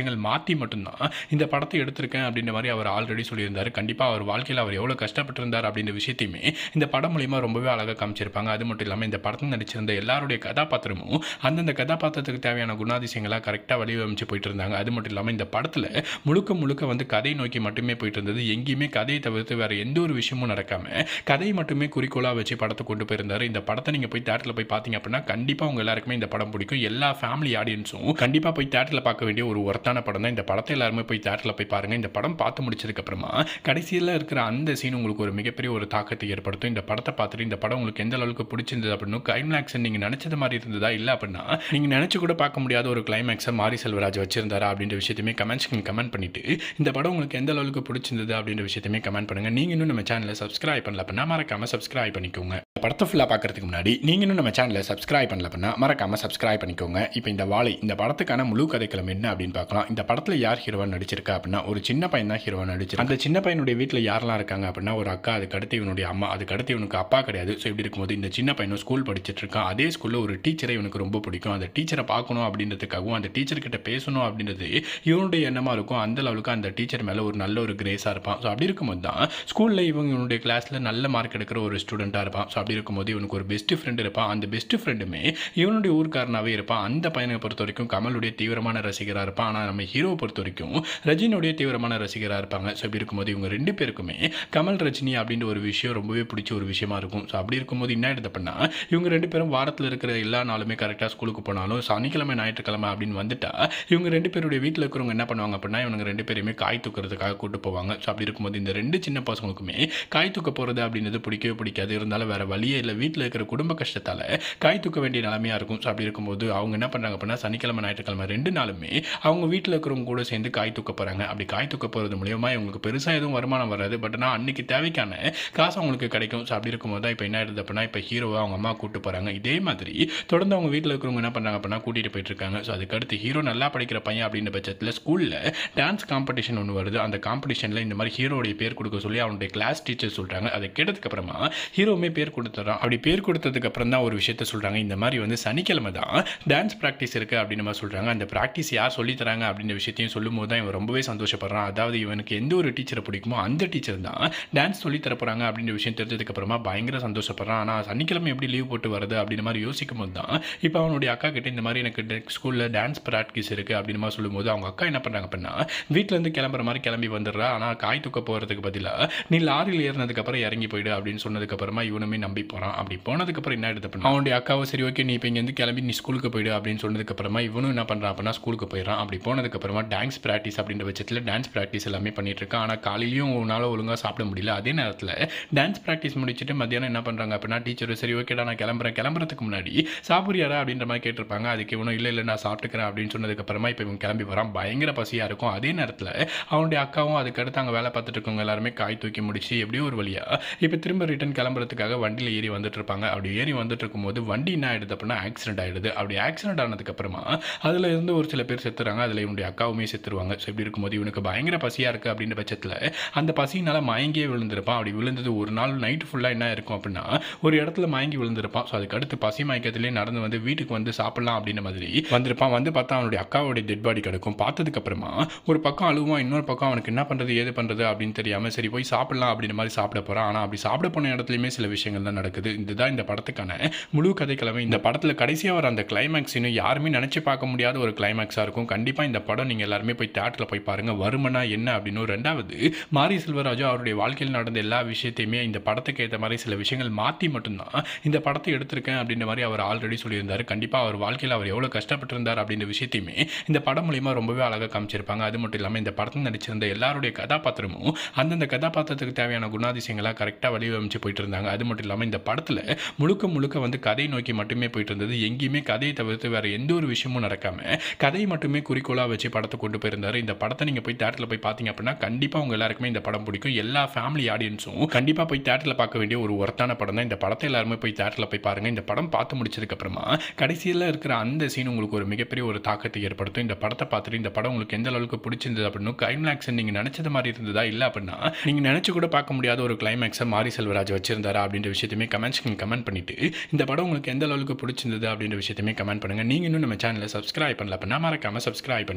விஷயங்கள் மாற்றி மட்டும்தான் இந்த படத்தை எடுத்திருக்கேன் அப்படின்ற மாதிரி அவர் ஆல்ரெடி சொல்லியிருந்தார். கண்டிப்பாக அவர் வாழ்க்கையில் அவர் எவ்வளோ கஷ்டப்பட்டிருந்தார் அப்படின்ற விஷயத்தையுமே இந்த படம் மூலிமா ரொம்பவே அழகாக காமிச்சிருப்பாங்க. அது மட்டும் இல்லாமல் இந்த படத்தில் நடிச்சிருந்த எல்லாருடைய கதாபாத்திரமும் அந்தந்த கதாபாத்திரத்துக்கு தேவையான குணாதிசயங்களாக கரெக்டாக வடிவமைச்சு போயிட்டு இருந்தாங்க. அது மட்டும் இல்லாமல் இந்த படத்தில் முழுக்க முழுக்க வந்து கதை நோக்கி மட்டுமே போயிட்டு இருந்தது. எங்கேயுமே கதையை தவிர்த்து வேறு எந்த ஒரு விஷயமும் நடக்காமல் கதையை மட்டுமே குறிக்கோளாக வச்சு படத்தை கொண்டு போயிருந்தார். இந்த படத்தை நீங்கள் போய் தேட்டரில் போய் பார்த்தீங்க அப்படின்னா கண்டிப்பாக உங்கள் எல்லாருக்குமே இந்த படம் பிடிக்கும். எல்லா ஃபேமிலி ஆடியன்ஸும் கண்டிப்பாக போய் தேட்டரில் பார்க்க வேண்டிய ஒரு ஒர்த்தான படம் தான். இந்த படத்தை எல்லாருமே போய் தேட்டரில் போய் பாருங்கள். இந்த படம் பார்த்து முடிச்சதுக்கப்புறமா கடைசியில் இருக்கிற அந்த சீன் உங்களுக்கு ஒரு மிகப்பெரிய ஒரு தாக்கத்தை ஏற்படுத்தும். இந்த படத்தை பார்த்துட்டு இந்த படம் உங்களுக்கு எந்த அளவுக்கு பிடிச்சிருந்தது அப்படின்னு கிளைமேக்ஸ் நீங்கள் நினச்சது மாதிரி இருந்ததா, இல்லை அப்படின்னா நீங்கள் நினச்சி கூட பார்க்க முடியாத ஒரு கிளைமேக்ஸை மாரி செல்வராஜ் வச்சிருந்தாரா அப்படின்ற விஷயத்தையுமே கமெண்ட்ஸ்க்கு கமெண்ட் பண்ணிட்டு இந்த படம் உங்களுக்கு எந்த அளவுக்கு பிடிச்சிருந்தது அப்படின்ற விஷயத்தையுமே கமெண்ட் பண்ணுங்கள். நீங்கள் இன்னும் நம்ம சேனலை சப்ஸ்கிரைப் பண்ணல அப்படின்னா மறக்காமல் சப்ஸ்கிரைப் பண்ணிக்கோங்க. படத்தை ஃபுல்லாக பார்க்கறதுக்கு முன்னாடி நீங்கள் இன்னும் நம்ம சேனலை சப்ஸ்கிரைப் பண்ணல அப்படின்னா மறக்காமல் சப்ஸ்கிரைப் பண்ணிக்கோங்க. இப்போ இந்த வாழை இந்த படத்துக்கான முழு கதைக்களம் என்ன அப்படின்னு பார்க்கலாம். இந்த படத்தில் யார் ஹீரோவாக நடிச்சிருக்கா அப்படின்னா ஒரு சின்ன பையன் தான் ஹீரோவாக நடிச்சிருக்கு. அந்த சின்ன பையனுடைய வீட்டில் யாரெல்லாம் இருக்காங்க அப்படின்னா ஒரு அக்கா, அதுக்கு அடுத்து இவனுடைய அம்மா, அதுக்கு அடுத்து இவனுக்கு அப்பா கிடையாது. ஸோ இப்படி இருக்கும்போது இந்த சின்ன பையனும் ஸ்கூல் படிச்சுட்டு இருக்கான். அதே ஸ்கூலில் ஒரு டீச்சரை இவனுக்கு ரொம்ப பிடிக்கும். அந்த டீச்சரை பார்க்கணும் அப்படின்றதுக்காகவும் அந்த டீச்சர்கிட்ட பேசணும் அப்படின்றது இவனுடைய எண்ணமாக இருக்கும். அந்த அளவுக்கு அந்த டீச்சர் மேலே ஒரு நல்ல ஒரு கிரேஸாக இருப்பான். ஸோ அப்படி இருக்கும்போது தான் ஸ்கூலில் இவங்க இவனுடைய கிளாஸில் நல்ல மார்க் எடுக்கிற ஒரு ஸ்டூடெண்ட்டாக இருப்பான். ஸோ அப்படி இருக்கும்போது இவனுக்கு ஒரு பெஸ்ட் ஃப்ரெண்ட் இருப்பான். அந்த பெஸ்ட் ஃப்ரெண்டுமே இவனுடைய ஊர்க்காரனாகவே இருப்பான். அந்த பையனை பொறுத்த வரைக்கும் கமலுடைய தீவிரமான ரசிகராக இருப்பான். ஆனால் நம்ம ஹீரோவை பொறுத்த வரைக்கும் ரஜினியுடைய தீவிரமான ரசிகராக இருப்பாங்க. ஸோ இப்படி இருக்கும்போது இவங்க ரெண்டு பேருக்குமே கமல் ரஜினி அப்படின்ற ஒரு விஷயம் ரொம்பவே பிடிச்ச ஒரு விஷயமா இருக்கும். ஸோ அப்படி இருக்கும்போது என்ன ஆயிடுது அப்படின்னா இவங்க ரெண்டு பேரும் வாரத்தில் இருக்கிற எல்லா நாளுமே கரெக்டாக ஸ்கூலுக்கு போனாலும் சனிக்கிழமை ஞாயிற்றுக்கிழமை அப்படின்னு வந்துட்டா இவங்க ரெண்டு பேருடைய வீட்டில் இருக்கிறவங்க என்ன பண்ணுவாங்க அப்படின்னா இவங்க ரெண்டு பேருமே காய் தூக்கிறதுக்காக கூட்டு போவாங்க. ஸோ அப்படி இருக்கும்போது இந்த ரெண்டு சின்ன பசங்களுக்குமே காய் தூக்க போகிறது அப்படின்றது பிடிக்கவே பிடிக்காது. இருந்தாலும் வேறு வழியே இல்லை, வீட்டில் இருக்கிற குடும்ப கஷ்டத்தால் காய் தூக்க வேண்டிய நிலைமையாக இருக்கும். ஸோ அப்படி இருக்கும்போது அவங்க என்ன பண்ணுறாங்க அப்படின்னா சனிக்கிழமை ஞாயிற்றுக்கிழமை ரெண்டு நாளுமே அவங்க வீட்டில் இருக்கிறவங்க கூட சேர்ந்து காய் தூக்க போகிறாங்க. அப்படி காய் தூக்க போகிறது மூலியமாக இவங்களுக்கு பெருசாக எதுவும் வருமானம் வராது. பட் ஆனால் அன்னைக்கு தேவைக்கான காசு அவங்களுக்கு கிடைக்கும். ஸோ அப்படி இருக்கும்போது தான் இப்போ என்ன ஆயிடுது அப்படின்னா இப்போ ஹீரோவை அவங்க அம்மா கூப்பிட்டு போகிறாங்க. இதே மாதிரி தொடர்ந்து அவங்க வீட்டில் இருக்கிறவங்க என்ன பண்ணுறாங்க அப்படின்னா கூட்டிகிட்டு போயிட்டு இருக்காங்க. ஸோ அதுக்கடுத்து ஹீரோ நல்லா படிக்கிற பையன் அப்படின்ற பட்சத்தில் ஸ்கூலில் டான்ஸ் காம்படிஷன் ஒன்று வருது. அந்த காம்படிஷனில் இந்த மாதிரி ஹீரோடைய பேர் கொடுக்க சொல்லி அவனுடைய கிளாஸ் டீச்சர் சொல்கிறாங்க. அதை கேட்டதுக்கப்புறமா ஹீரோவுமே பேர் கொடுத்துட்றான். அப்படி பேர் கொடுத்ததுக்கு அப்புறம் தான் ஒரு விஷயத்த சொல்கிறாங்க. இந்த மாதிரி வந்து சனிக்கிழமை தான் டான்ஸ் ப்ராக்டிஸ் இருக்குது அப்படின்னு மாதிரி சொல்கிறாங்க. அந்த ப்ராக்டிஸ் யார் சொல்லித்தராங்க அப்படின்ற விஷயத்தையும் சொல்லும்போது தான் இவன் ரொம்பவே சந்தோஷப்படுறான். அதாவது இவனுக்கு எந்த ஒரு டீச்சரை பிடிக்குமோ அந்த டீச்சர் தான் டான்ஸ் சொல்லி தரப்போகிறாங்க அப்படின்ற விஷயம் தெரிஞ்சதுக்கப்புறமா பயங்கர சந்தோஷப்படுறான். ஆனால் சனிக்கிழமை எப்படி லீவ் போட்டு வருது அப்படின்ற மாதிரி யோசிக்கும் போது தான் இப்போ அவனுடைய அக்கா கிட்ட இந்த மாதிரி எனக்கு ஸ்கூலில் டான்ஸ் ப்ராக்டிஸ் இருக்குது அப்படின்னு மாதிரி சொல்லும்போது அவங்க அக்கா என்ன பண்ணுறாங்க அப்படின்னா வீட்டிலேருந்து கிளம்புற மாதிரி கிளம்பி வந்துடுறா. ஆனால் காய் தூக்க போகிறதுக்கு பதிலாக நீ லாரியில் ஏறினதுக்கப்புறம் இறங்கி போயிடு அப்படின்னு சொன்னதுக்கப்புறமா இவனுமே நம்பி போகிறான். அப்படி போனதுக்கப்புறம் என்ன எடுத்து பண்ணா அவனுடைய அக்காவை சரி ஓகே நீ இப்போ இங்கேருந்து கிளம்பி நீ ஸ்கூலுக்கு போயிடு அப்படின்னு சொன்னதுக்கப்புறமா இவனும் என்ன பண்ணுறான் அப்படின்னா ஸ்கூலுக்கு போயிடறான். அப்படி போனதுக்கப்புறமா டான்ஸ் ப்ராக்டிஸ் அப்படின்ற பட்சத்தில் டான்ஸ் ப்ராக்டிஸ் எல்லாமே பண்ணிட்டு இருக்கான். ஆனால் காலையிலையும் உன்னால் ஒழுங்காக சாப்பிட முடியல. அதே நேரத்தில் டான்ஸ் ப்ராக்டிஸ் முடிச்சுட்டு மத்தியானம் என்ன பண்ணுறாங்க அப்படின்னா டீச்சர் சரி ஓகேடா நான் கிளம்புறேன், கிளம்புறதுக்கு முன்னாடி சாப்பிட்றியாரா அப்படின்ற மாதிரி கேட்டிருப்பாங்க. அதுக்கு இவனும் இல்லை இல்லை நான் சாப்பிட்டுக்கிறேன் அப்படின்னு சொன்னதுக்கப்புறமா இப்போ இவன் கிளம்பி வரான். பயங்கர பசியாக இருக்கும். அதே நேரத்தில் அவனுடைய அக்காவும் அதுக்கடுத்து அங்கே வேலை பார்த்துட்டு இருக்கவங்க எல்லாருமே காய் தூக்கி முடிச்சு எப்படியோ ஒரு வழியாக இப்போ திரும்ப ரிட்டன் கிளம்புறதுக்காக வண்டியில் ஏறி வந்துட்டு இருப்பாங்க. அப்படி ஏறி வந்துட்டு இருக்கும்போது வண்டி என்ன ஆயிடுது அப்படின்னா ஆக்சிடென்ட் ஆயிடுது. அப்படி ஆக்சிடென்ட் ஆனதுக்கப்புறமா அதில் இருந்து ஒரு சில பேர் செத்துறாங்க. அதில் இவனுடைய அக்காவுமே செத்துருவாங்க. ஸோ இப்படி இருக்கும்போது இவனுக்கு பயங்கர பசியாக இருக்குது அப்படின்ற பட்சத்தில் அந்த பசியினால் மயங்கியே விழுந்திருப்பான். அப்படி விழுந்தது ஒரு நாள் நைட்டு ஃபுல்லாக என்ன இருக்கும் அப்படின்னா ஒரு இடத்துல மயங்கி விழுந்திருப்பான். ஸோ அதுக்கடுத்து பசி மயக்கத்திலே நடந்து வந்து வீட்டுக்கு வந்து சாப்பிடலாம் அப்படின்ற மாதிரி வந்திருப்பான். வந்து பார்த்தா அவனுடைய அக்காவுடைய டெட் பாடி கிடக்கும். பார்த்ததுக்கப்புறமா ஒரு பக்கம் அழுவான், இன்னொரு பக்கம் அவனுக்கு என்ன பண்ணுறது ஏது பண்ணுறது அப்படின்னு தெரியாமல் சரி போய் சாப்பிடலாம் அப்படின்ற மாதிரி சாப்பிட போகிறான். ஆனால் அப்படி சாப்பிட போன இடத்துலையுமே சில விஷயங்கள் தான் நடக்குது. இதுதான் இந்த படத்துக்கான முழு கதைக்கிழமை. இந்த படத்தில் கடைசியாக வர அந்த கிளைமேக்ஸ் இன்னும் யாருமே நினச்சி பார்க்க முடியாத ஒரு கிளைமேக்ஸாக இருக்கும். கண்டிப்பாக இந்த படம் நீங்கள் எல்லாருமே போய் தேட்டரில் போய் பாருங்கள். வருமனா என்ன அப்படின்னு. ரெண்டாவது மாரி செல்வராஜு அவருடைய வாழ்க்கையில் நடந்த எல்லா விஷயத்தையுமே இந்த படத்துக்கு ஏற்ற மாதிரி சில விஷயங்கள் மாற்றி மட்டும்தான் இந்த படத்தை எடுத்திருக்கேன் அப்படின்ற மாதிரி அவர் ஆல்ரெடி சொல்லியிருந்தார். கண்டிப்பாக அவர் வாழ்க்கையில் அவர் எவ்வளோ கஷ்டப்பட்டிருந்தார் அப்படின்ற விஷயத்தையுமே இந்த படம் மூலிமா ரொம்பவே அழகாக காமிச்சிருப்பாங்க. அது மட்டும் இல்லாமல் இந்த படத்தில் நடிச்சிருந்த எல்லாருடைய கதாபாத்திரமும் அந்தந்த கதாபாத்திரத்துக்கு தேவையான குணாதிசயங்களாக கரெக்டாக வடிவமைச்சு போயிட்டு இருந்தாங்க. அது மட்டும் இல்லாமல் இந்த படத்தில் முழுக்க முழுக்க வந்து கதை நோக்கி மட்டுமே போயிட்டு இருந்தது. எங்கேயுமே கதையை தவிர்த்து வேறு எந்த ஒரு விஷயமும் நடக்காமல் கதையை மட்டுமே குறிக்கோளாக வச்சு படத்தை கொண்டு போயிருந்தார். இந்த படத்தை நீங்கள் போய் தேட்டரில் போய் பார்த்தீங்க அப்படின்னா கண்டிப்பாக உங்கள் எல்லாருக்குமே இந்த படம் பிடிக்கும். எல்லா ஃபேமிலி ஆடியன்ஸும் கண்டிப்பாக போய் தேட்டரில் பார்க்க வேண்டிய ஒரு ஒர்த்தான படம் தான். இந்த படத்தை எல்லாருமே போய் தேட்டரில் போய் பாருங்கள். இந்த படம் பார்த்து முடிச்சதுக்கப்புறமா கடைசியில் இருக்கிற அந்த சீன் உங்களுக்கு ஒரு மிகப்பெரிய ஒரு தாக்கத்தை ஏற்படுத்தும். இந்த படத்தை பார்த்துட்டு இந்த படம் உங்களுக்கு எந்த அளவுக்கு பிடிச்சிருந்தது அப்படின்னு கிளைமேக்ஸ் நீங்கள் நினச்சது மாதிரி இருந்ததா, இல்லை அப்படின்னா நீங்கள் நினச்சி கூட பார்க்க முடியாத ஒரு கிளைமேக்ஸை மாரி செல்வராஜ் வச்சிருந்தாரா அப்படின்ற விஷயத்தையுமே கமெண்ட்ஸ்க்கு கமெண்ட் பண்ணிட்டு இந்த படம் உங்களுக்கு எந்த அளவுக்கு பிடிச்சிருந்தது அப்படின்ற விஷயத்தையுமே கமெண்ட் பண்ணுங்கள். நீங்கள் இன்னும் நம்ம சேனலை சப்ஸ்கிரைப் பண்ணல அப்படின்னா மறக்காமல் சப்ஸ்கிரைப் பண்ணிக்கோங்க.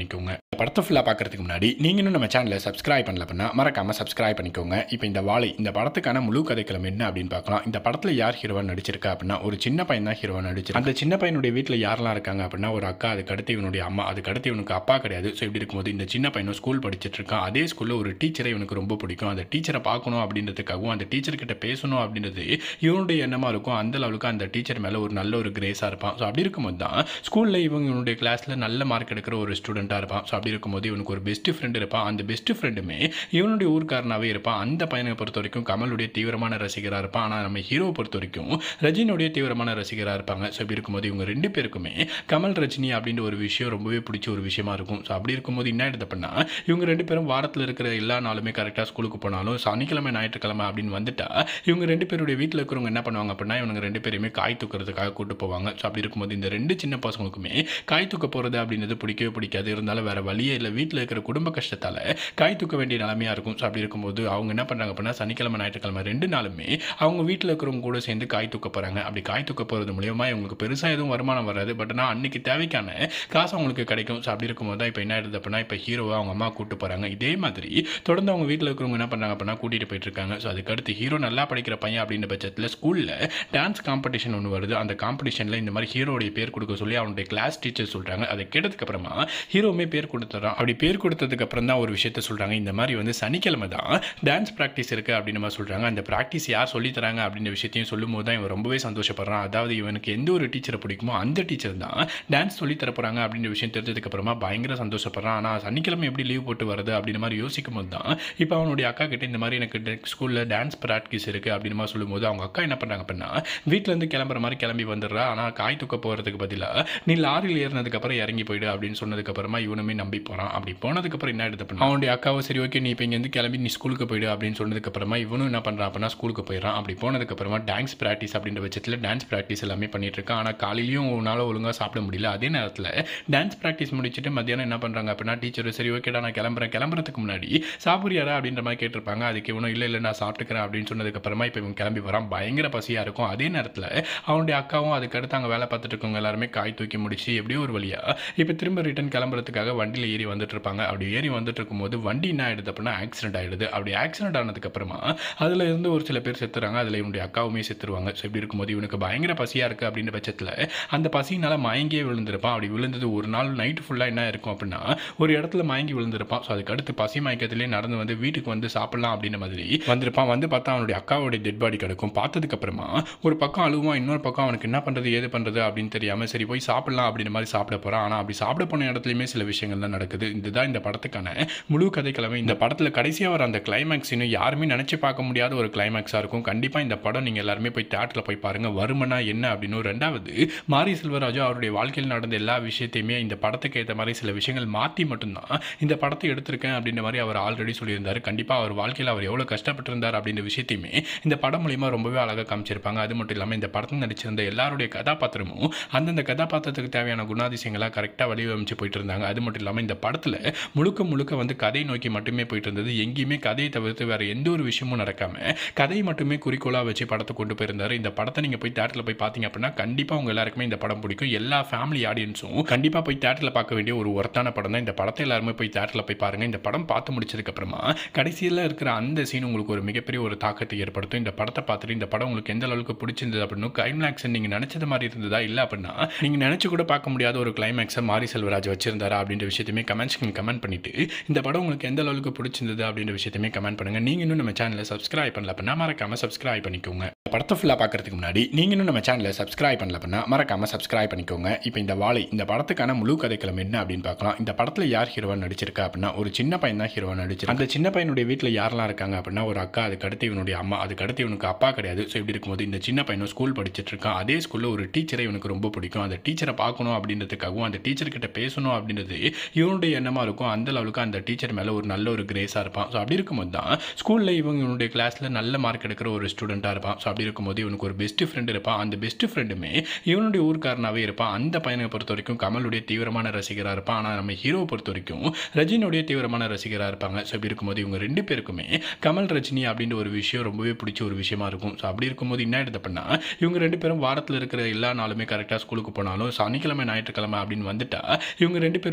படத்தை ஃபுல்லாக பார்க்கறதுக்கு முன்னாடி நீங்கள் இன்னும் நம்ம சேனலை சப்ஸ்கிரைப் பண்ணல அப்படின்னா மறக்காமல் சப்ஸ்கிரைப் பண்ணிக்கோங்க. இப்போ இந்த வாழை இந்த படத்துக்கான முழு கதைக்களம் என்ன அப்படின்னு பார்க்கலாம். இந்த படத்தில் யார் ஹீரோவாக நடிச்சிருக்கா அப்படின்னா ஒரு சின்ன பையன் தான் ஹீரோவாக நடிச்சிருக்கு. அந்த சின்ன பையனுடைய வீட்டில் யாரெல்லாம் இருக்காங்க அப்படின்னா ஒரு அக்கா, அதுக்கு அடுத்து இவனுடைய அம்மா, அதுக்கு அடுத்து இவனுக்கு அப்பா கிடையாது. ஸோ இப்படி இருக்கும்போது இந்த சின்ன பையனும் ஸ்கூல் படிச்சுட்டு இருக்கான். அதே ஸ்கூலில் ஒரு டீச்சரை இவனுக்கு ரொம்ப பிடிக்கும். அந்த டீச்சரை பார்க்கணும் அப்படின்றதுக்காகவும் அந்த டீச்சர்கிட்ட பேசணும் அப்படின்றது இவனுடைய எண்ணமாக இருக்கும். அந்த லெவலுக்கு அந்த டீச்சர் மேலே ஒரு நல்ல ஒரு கிரேஸாக இருப்பான். ஸோ அப்படி இருக்கும்போது தான் ஸ்கூலில் இவங்க இவனுடைய கிளாஸில் நல்ல மார்க் எடுக்கிற ஒரு ஸ்டூடெண்ட்டாக இருப்பான். ஸோ அப்படி இருக்கும்போது இவனுக்கு ஒரு பெஸ்ட் ஃப்ரெண்ட் இருப்பான். அந்த பெஸ்ட் ஃப்ரெண்டுமே இவனுடைய ஊர்க்காரனாவே இருப்பான். அந்த பையனை பொறுத்த வரைக்கும் கமலுடைய தீவிரமான ரசிகராக இருப்பான். ஆனால் நம்ம ஹீரோவை பொறுத்த வரைக்கும் ரஜினியுடைய தீவிரமான ரசிகராக இருப்பாங்க. ஸோ இப்படி இருக்கும்போது இவங்க ரெண்டு பேருக்குமே கமல் ரஜினி அப்படின்ற ஒரு விஷயம் ரொம்பவே பிடிச்ச ஒரு விஷயமா இருக்கும். ஸோ அப்படி இருக்கும்போது என்ன ஆயிடுது அப்படின்னா இவங்க ரெண்டு பேரும் வாரத்தில் இருக்கிற எல்லா நாளுமே கரெக்டாக ஸ்கூலுக்கு போனாலும் சனிக்கிழமை ஞாயிற்றுக்கிழமை அப்படின்னு வந்துட்டா இவங்க ரெண்டு பேருடைய வீட்டில் இருக்கிறவங்க என்ன பண்ணுவாங்க அப்படின்னா இவங்க ரெண்டு பேருமே காய் தூக்கிறதுக்காக கூட்டு போவாங்க. ஸோ அப்படி இருக்கும்போது இந்த ரெண்டு சின்ன பசங்களுக்குமே காய் தூக்க போகிறது அப்படின்றது பிடிக்கவே பிடிக்காது. இருந்தாலும் வேற வழியே இல்லை, வீட்டில் இருக்கிற குடும்ப கஷ்டத்தால் காய் தூக்க வேண்டிய நிலைமையாக இருக்கும். ஸோ அப்படி இருக்கும்போது அவங்க என்ன பண்ணுறாங்க அப்படின்னா சனிக்கிழமை ஞாயிற்றுக்கிழமை ரெண்டு நாளுமே அவங்க வீட்டில் இருக்கிறவங்க கூட சேர்ந்து காய் தூக்க போகிறாங்க. அப்படி காய் தூக்க போகிறது மூலியமா இவங்களுக்கு பெருசாக எதுவும் வருமானம் வராது. பட் ஆனால் அன்னைக்கு தேவைக்கான காசு அவங்களுக்கு கிடைக்கும். ஸோ அப்படி இருக்கும்போது தான் இப்போ என்ன ஆயிடுது அப்படின்னா இப்போ ஹீரோவை அவங்க அம்மா கூட்டு போகிறாங்க. இதே மாதிரி தொடர்ந்து அவங்க வீட்டில் இருக்கிறவங்க என்ன பண்ணுறாங்க அப்படின்னா கூட்டிகிட்டு போயிட்டு இருக்காங்க. ஸோ அதுக்கடுத்து ஹீரோ நல்லா படிக்கிற பையன் அப்படின்ற பட்சத்தில் ஸ்கூலில் டான்ஸ் காம்படிஷன் ஒன்று வருது. அந்த காம்படிஷனில் இந்த மாதிரி ஹீரோடைய பேர் கொடுக்க சொல்லி அவனுடைய கிளாஸ் டீச்சர் சொல்கிறாங்க. அதை கேட்டதுக்கு அப்புறமா ஹீரோவுமே பேர் கொடுத்துறான். அப்படி பேர் கொடுத்ததுக்கு அப்புறம் தான் ஒரு விஷயத்த சொல்கிறாங்க. இந்த மாதிரி வந்து சனிக்கிழமை தான் டான்ஸ் ப்ராக்டிஸ் இருக்குது அப்படின்னு மாதிரி சொல்கிறாங்க. அந்த ப்ராக்டிஸ் யார் சொல்லி தராங்க அப்படின்ற விஷயத்தையும் சொல்லும் போது தான் இவன் ரொம்பவே சந்தோஷப்படுறான். அதாவது இவனுக்கு எந்த ஒரு டீச்சரை பிடிக்குமோ அந்த டீச்சர் தான் டான்ஸ் சொல்லி தர போகிறாங்க அப்படின்ற விஷயம் தெரிஞ்சதுக்கு அப்புறமா பயங்கர சந்தோஷப்படுறான். ஆனால் சனிக்கிழமை எப்படி லீவ் போட்டு வருது அப்படின்ற மாதிரி யோசிக்கும் போது தான் இப்போ அவனுடைய அக்கா கிட்ட இந்த மாதிரி எனக்கு ஸ்கூலில் டான்ஸ் ப்ராக்டிஸ் இருக்குது அப்படின்னு மாதிரி சொல்லும்போது அவங்க அக்கா என்ன பண்ணுறாங்க அப்படின்னா வீட்டிலேருந்து கிளம்புற மாதிரி கிளம்பி வந்துடுறா. ஆனால் காய் தூக்க போகிறதுக்கு பதிலாக நீ லாரியில் ஏறினதுக்கப்புறம் இறங்கி போயிடு அப்படின்னு சொன்னதுக்கப்புறமா இவனுமே நம்பி போகிறான். அப்படி போனதுக்கப்புறம் என்ன எடுத்து பண்ணா அவனுடைய அக்காவை சரி ஓகே நீ இப்போ இங்கேருந்து கிளம்பி நீ ஸ்கூலுக்கு போயிடு அப்படின்னு சொன்னதுக்கப்புறமா இவனும் என்ன பண்ணுறான் அப்படின்னா ஸ்கூலுக்கு போயிடறான். அப்படி போனதுக்கப்புறமா டான்ஸ் ப்ராக்டிஸ் அப்படின்ற பட்சத்தில் டான்ஸ் ப்ராக்டிஸ் எல்லாமே பண்ணிட்டு இருக்கான். ஆனால் காலையிலையும் உன்னால் ஒழுங்காக சாப்பிட முடியல. அதே நேரத்தில் டான்ஸ் ப்ராக்டிஸ் முடிச்சுட்டு மத்தியானம் என்ன பண்ணுறாங்க அப்படின்னா டீச்சர் சரி ஓகேடா நான் கிளம்புறேன், கிளம்புறதுக்கு முன்னாடி சாப்பிட்றியாரா அப்படின்ற மாதிரி கேட்டிருப்பாங்க. அதுக்கு இவனும் இல்லை இல்லை நான் சாப்பிட்டுக்கிறேன் அப்படின்னு சொன்னதுக்கப்புறமா இப்போ இவன் கிளம்பி வரான். பயங்கர பசியாக இருக்கும். அதே நேரத்தில் அவனுடைய அக்காவும் அதுக்கடுத்து அங்கே வேலை பார்த்துட்டு இருக்கவங்க எல்லாருமே காய் தூக்கி முடிச்சு எப்படியோ ஒரு வழியாக இப்போ திரும்ப ரிட்டன் கிளம்புறதுக்காக வண்டியில் ஏறி வந்துட்டு இருப்பாங்க. அப்படி ஏறி வந்துட்டு இருக்கும்போது வண்டி என்ன ஆயிடுது அப்படின்னா ஆக்சிடென்ட் ஆயிடுது. அப்படி ஆக்சிடென்ட் ஆனதுக்கப்புறமா அதில் இருந்து ஒரு சில பேர் செத்துறாங்க. அதில் இவனுடைய அக்காவுமே செத்துருவாங்க. ஸோ இப்படி இருக்கும்போது இவனுக்கு பயங்கர பசியாக இருக்குது அப்படின்ற பட்சத்தில் அந்த பசியினால் மயங்கியே விழுந்திருப்பான். அப்படி விழுந்தது ஒரு நாள் நைட்டு ஃபுல்லாக என்ன இருக்கும் அப்படின்னா ஒரு இடத்துல மயங்கி விழுந்திருப்பான். ஸோ அதுக்கடுத்து பசி மயக்கத்திலே நடந்து வந்து வீட்டுக்கு வந்து சாப்பிடலாம் அப்படின்ற மாதிரி வந்திருப்பான். வந்து பார்த்தா அவனுடைய அக்காவுடைய டெட் பாடி கிடக்கும். பார்த்ததுக்கப்புறமா ஒரு பக்கம் அழுவான், இன்னொரு பக்கம் அவனுக்கு என்ன பண்ணுறது ஏது பண்ணுறது அப்படின்னு தெரியாமல் சரி போய் சாப்பிடலாம் அப்படின்ற மாதிரி சாப்பிட போகிறான். ஆனால் அப்படி சாப்பிட போன இடத்துலையுமே சில விஷயங்கள் தான் நடக்குது. இதுதான் இந்த படத்துக்கான முழு கதைக்கிழமை. இந்த படத்தில் கடைசியாக வர அந்த கிளைமேக்ஸ் இன்னும் யாருமே நினச்சி பார்க்க முடியாத ஒரு கிளைமேக்ஸாக இருக்கும். கண்டிப்பாக இந்த படம் நீங்கள் எல்லாருமே போய் தியேட்டரில் போய் பாருங்கள். வருமனா என்ன அப்படின்னு. ரெண்டாவது மாரி செல்வராஜு அவருடைய வாழ்க்கையில் நடந்த எல்லா விஷயத்தையுமே இந்த படத்துக்கு ஏற்ற மாதிரி சில விஷயங்கள் மாற்றி மட்டும்தான் இந்த படத்தை எடுத்திருக்கேன் அப்படின்ற மாதிரி அவர் ஆல்ரெடி சொல்லியிருந்தார். கண்டிப்பாக அவர் வாழ்க்கையில் அவர் எவ்வளோ கஷ்டப்பட்டிருந்தார் அப்படின்ற விஷயத்தையுமே இந்த படம் மூலிமா ரொம்பவே அழகாக காமிச்சிருப்பாங்க. அது மட்டும் இல்லாமல் இந்த படத்தில் நடிச்சிருந்த எல்லாருடைய கதாபாத்திரமும் அந்தந்த கதாபாத்திரத்துக்கு தேவையான குணாதிசயங்களாக கரெக்டாக வடிவமைச்சு போயிட்டு இருந்தாங்க. அது மட்டும் இல்லாமல் இந்த படத்தில் முழுக்க முழுக்க வந்து கதை நோக்கி மட்டுமே போயிட்டு இருந்தது. எங்கேயுமே கதையை தவிர்த்து வேற எந்த ஒரு விஷயமும் நடக்காம கதையை மட்டுமே குறிக்கோளாக வச்சு படத்தை கொண்டு போயிருந்தாரு. இந்த படத்தை நீங்கள் போய் தியேட்டரில் போய் பார்த்தீங்க அப்படின்னா கண்டிப்பாக உங்க எல்லாருக்குமே இந்த படம் பிடிக்கும். எல்லா ஃபேமிலி ஆடியன்ஸும் கண்டிப்பாக போய் தியேட்டரில் பார்க்க வேண்டிய ஒரு ஒர்த்தான படம் தான். இந்த படத்தை எல்லாருமே போய் தியேட்டரில் போய் பாருங்க. இந்த படம் பார்த்து முடிச்சதுக்கு அப்புறமா கடைசியில் இருக்கிற அந்த சீன் உங்களுக்கு ஒரு மிகப்பெரிய ஒரு தாக்கத்தை ஏற்படுத்தும். இந்த படத்தை பார்த்துட்டு இந்த படம் உங்களுக்கு எந்த அளவுக்கு பிடிச்சிருந்தது அப்படின்னு கிளைமேக்ஸ் நீங்கள் நினைச்சது மாதிரி இருந்ததா இல்லை அப்படின்னா நீங்கள் நினைச்சு கூட பார்க்க முடியாத ஒரு கிளைமேக்ஸை மாரி செல்வராஜ் வச்சிருந்தாரா அப்படின்ற விஷயத்தையுமே கமெண்ட்ஸ் கமெண்ட் பண்ணிட்டு இந்த படம் உங்களுக்கு எந்த அளவுக்கு பிடிச்சிருந்தது அப்படின்ற விஷயத்தையுமே கமெண்ட் பண்ணுங்க. நீங்க இன்னும் நம்ம சேனலை சப்ஸ்கிரைப் பண்ணல அப்படின்னா மறக்காம சப்ஸ்கிரைப் பண்ணிக்கோங்க. படத்தை ஃபுல்லாக பார்க்கறதுக்கு முன்னாடி நீங்கள் இன்னும் நம்ம சேனலை சப்ஸ்கிரைப் பண்ணல அப்படின்னா மறக்காம சப்ஸ்கிரைப் பண்ணிக்கோங்க. இப்போ இந்த வாழை இந்த படத்துக்கான முழு கதைக்களம் என்ன அப்படின்னு பார்க்கலாம். இந்த படத்தில் யார் ஹீரோவாக நடிச்சிருக்கா அப்படின்னா ஒரு சின்ன பையன் தான் ஹீரோவாக நடிச்சிருக்கு. அந்த சின்ன பையனுடைய வீட்டில் யாரெல்லாம் இருக்காங்க அப்படின்னா ஒரு அக்கா, அதுக்கு அடுத்து இவனுடைய அம்மா, அதுக்கு அடுத்து இவனுக்கு அப்பா கிடையாது. ஸோ இப்படி இருக்கும்போது இந்த சின்ன பையனும் ஸ்கூல் படிச்சுட்டு இருக்கான். அதே ஸ்கூலில் ஒரு டீச்சரை இவனுக்கு ரொம்ப பிடிக்கும். அந்த டீச்சரை பார்க்கணும் அப்படின்றதுக்காகவும் அந்த டீச்சர்கிட்ட பேசணும் அப்படின்றது இவனுடைய எண்ணமாக இருக்கும். அந்த லெவலுக்கு அந்த டீச்சர் மேலே ஒரு நல்ல ஒரு கிரேஸாக இருப்பான். ஸோ அப்படி இருக்கும்போது தான் ஸ்கூலில் இவங்க இவனுடைய கிளாஸில் நல்ல மார்க் எடுக்கிற ஒரு ஸ்டூடெண்ட்டாக இருப்பான். ஸோ அப்படி இருக்கும்போது இவனுக்கு ஒரு பெஸ்ட் ஃப்ரெண்ட் இருப்பான். அந்த பெஸ்ட் ஃப்ரெண்டுமே இவனுடைய ஊர்க்காரனாகவே இருப்பான். அந்த பையனை பொறுத்த வரைக்கும் கமலுடைய தீவிரமான ரசிகராக இருப்பான். ஆனால் நம்ம ஹீரோவை பொறுத்த வரைக்கும் ரஜினியுடைய தீவிரமான ரசிகராக இருப்பாங்க. ஸோ இப்படி இருக்கும்போது இவங்க ரெண்டு பேருக்குமே கமல் ரஜினி அப்படின்ற ஒரு விஷயம் ரொம்பவே பிடிச்ச ஒரு விஷயமா இருக்கும். ஸோ அப்படி இருக்கும்போது என்ன ஆயிடுது அப்படின்னா இவங்க ரெண்டு பேரும் வாரத்தில் இருக்கிற எல்லா நாளுமே கரெக்டாக ஸ்கூலுக்கு போனாலும் சனிக்கிழமை ஞாயிற்றுக்கிழமை அப்படின்னு வந்துட்டா இவங்க ரெண்டு பேருடைய வீட்டில்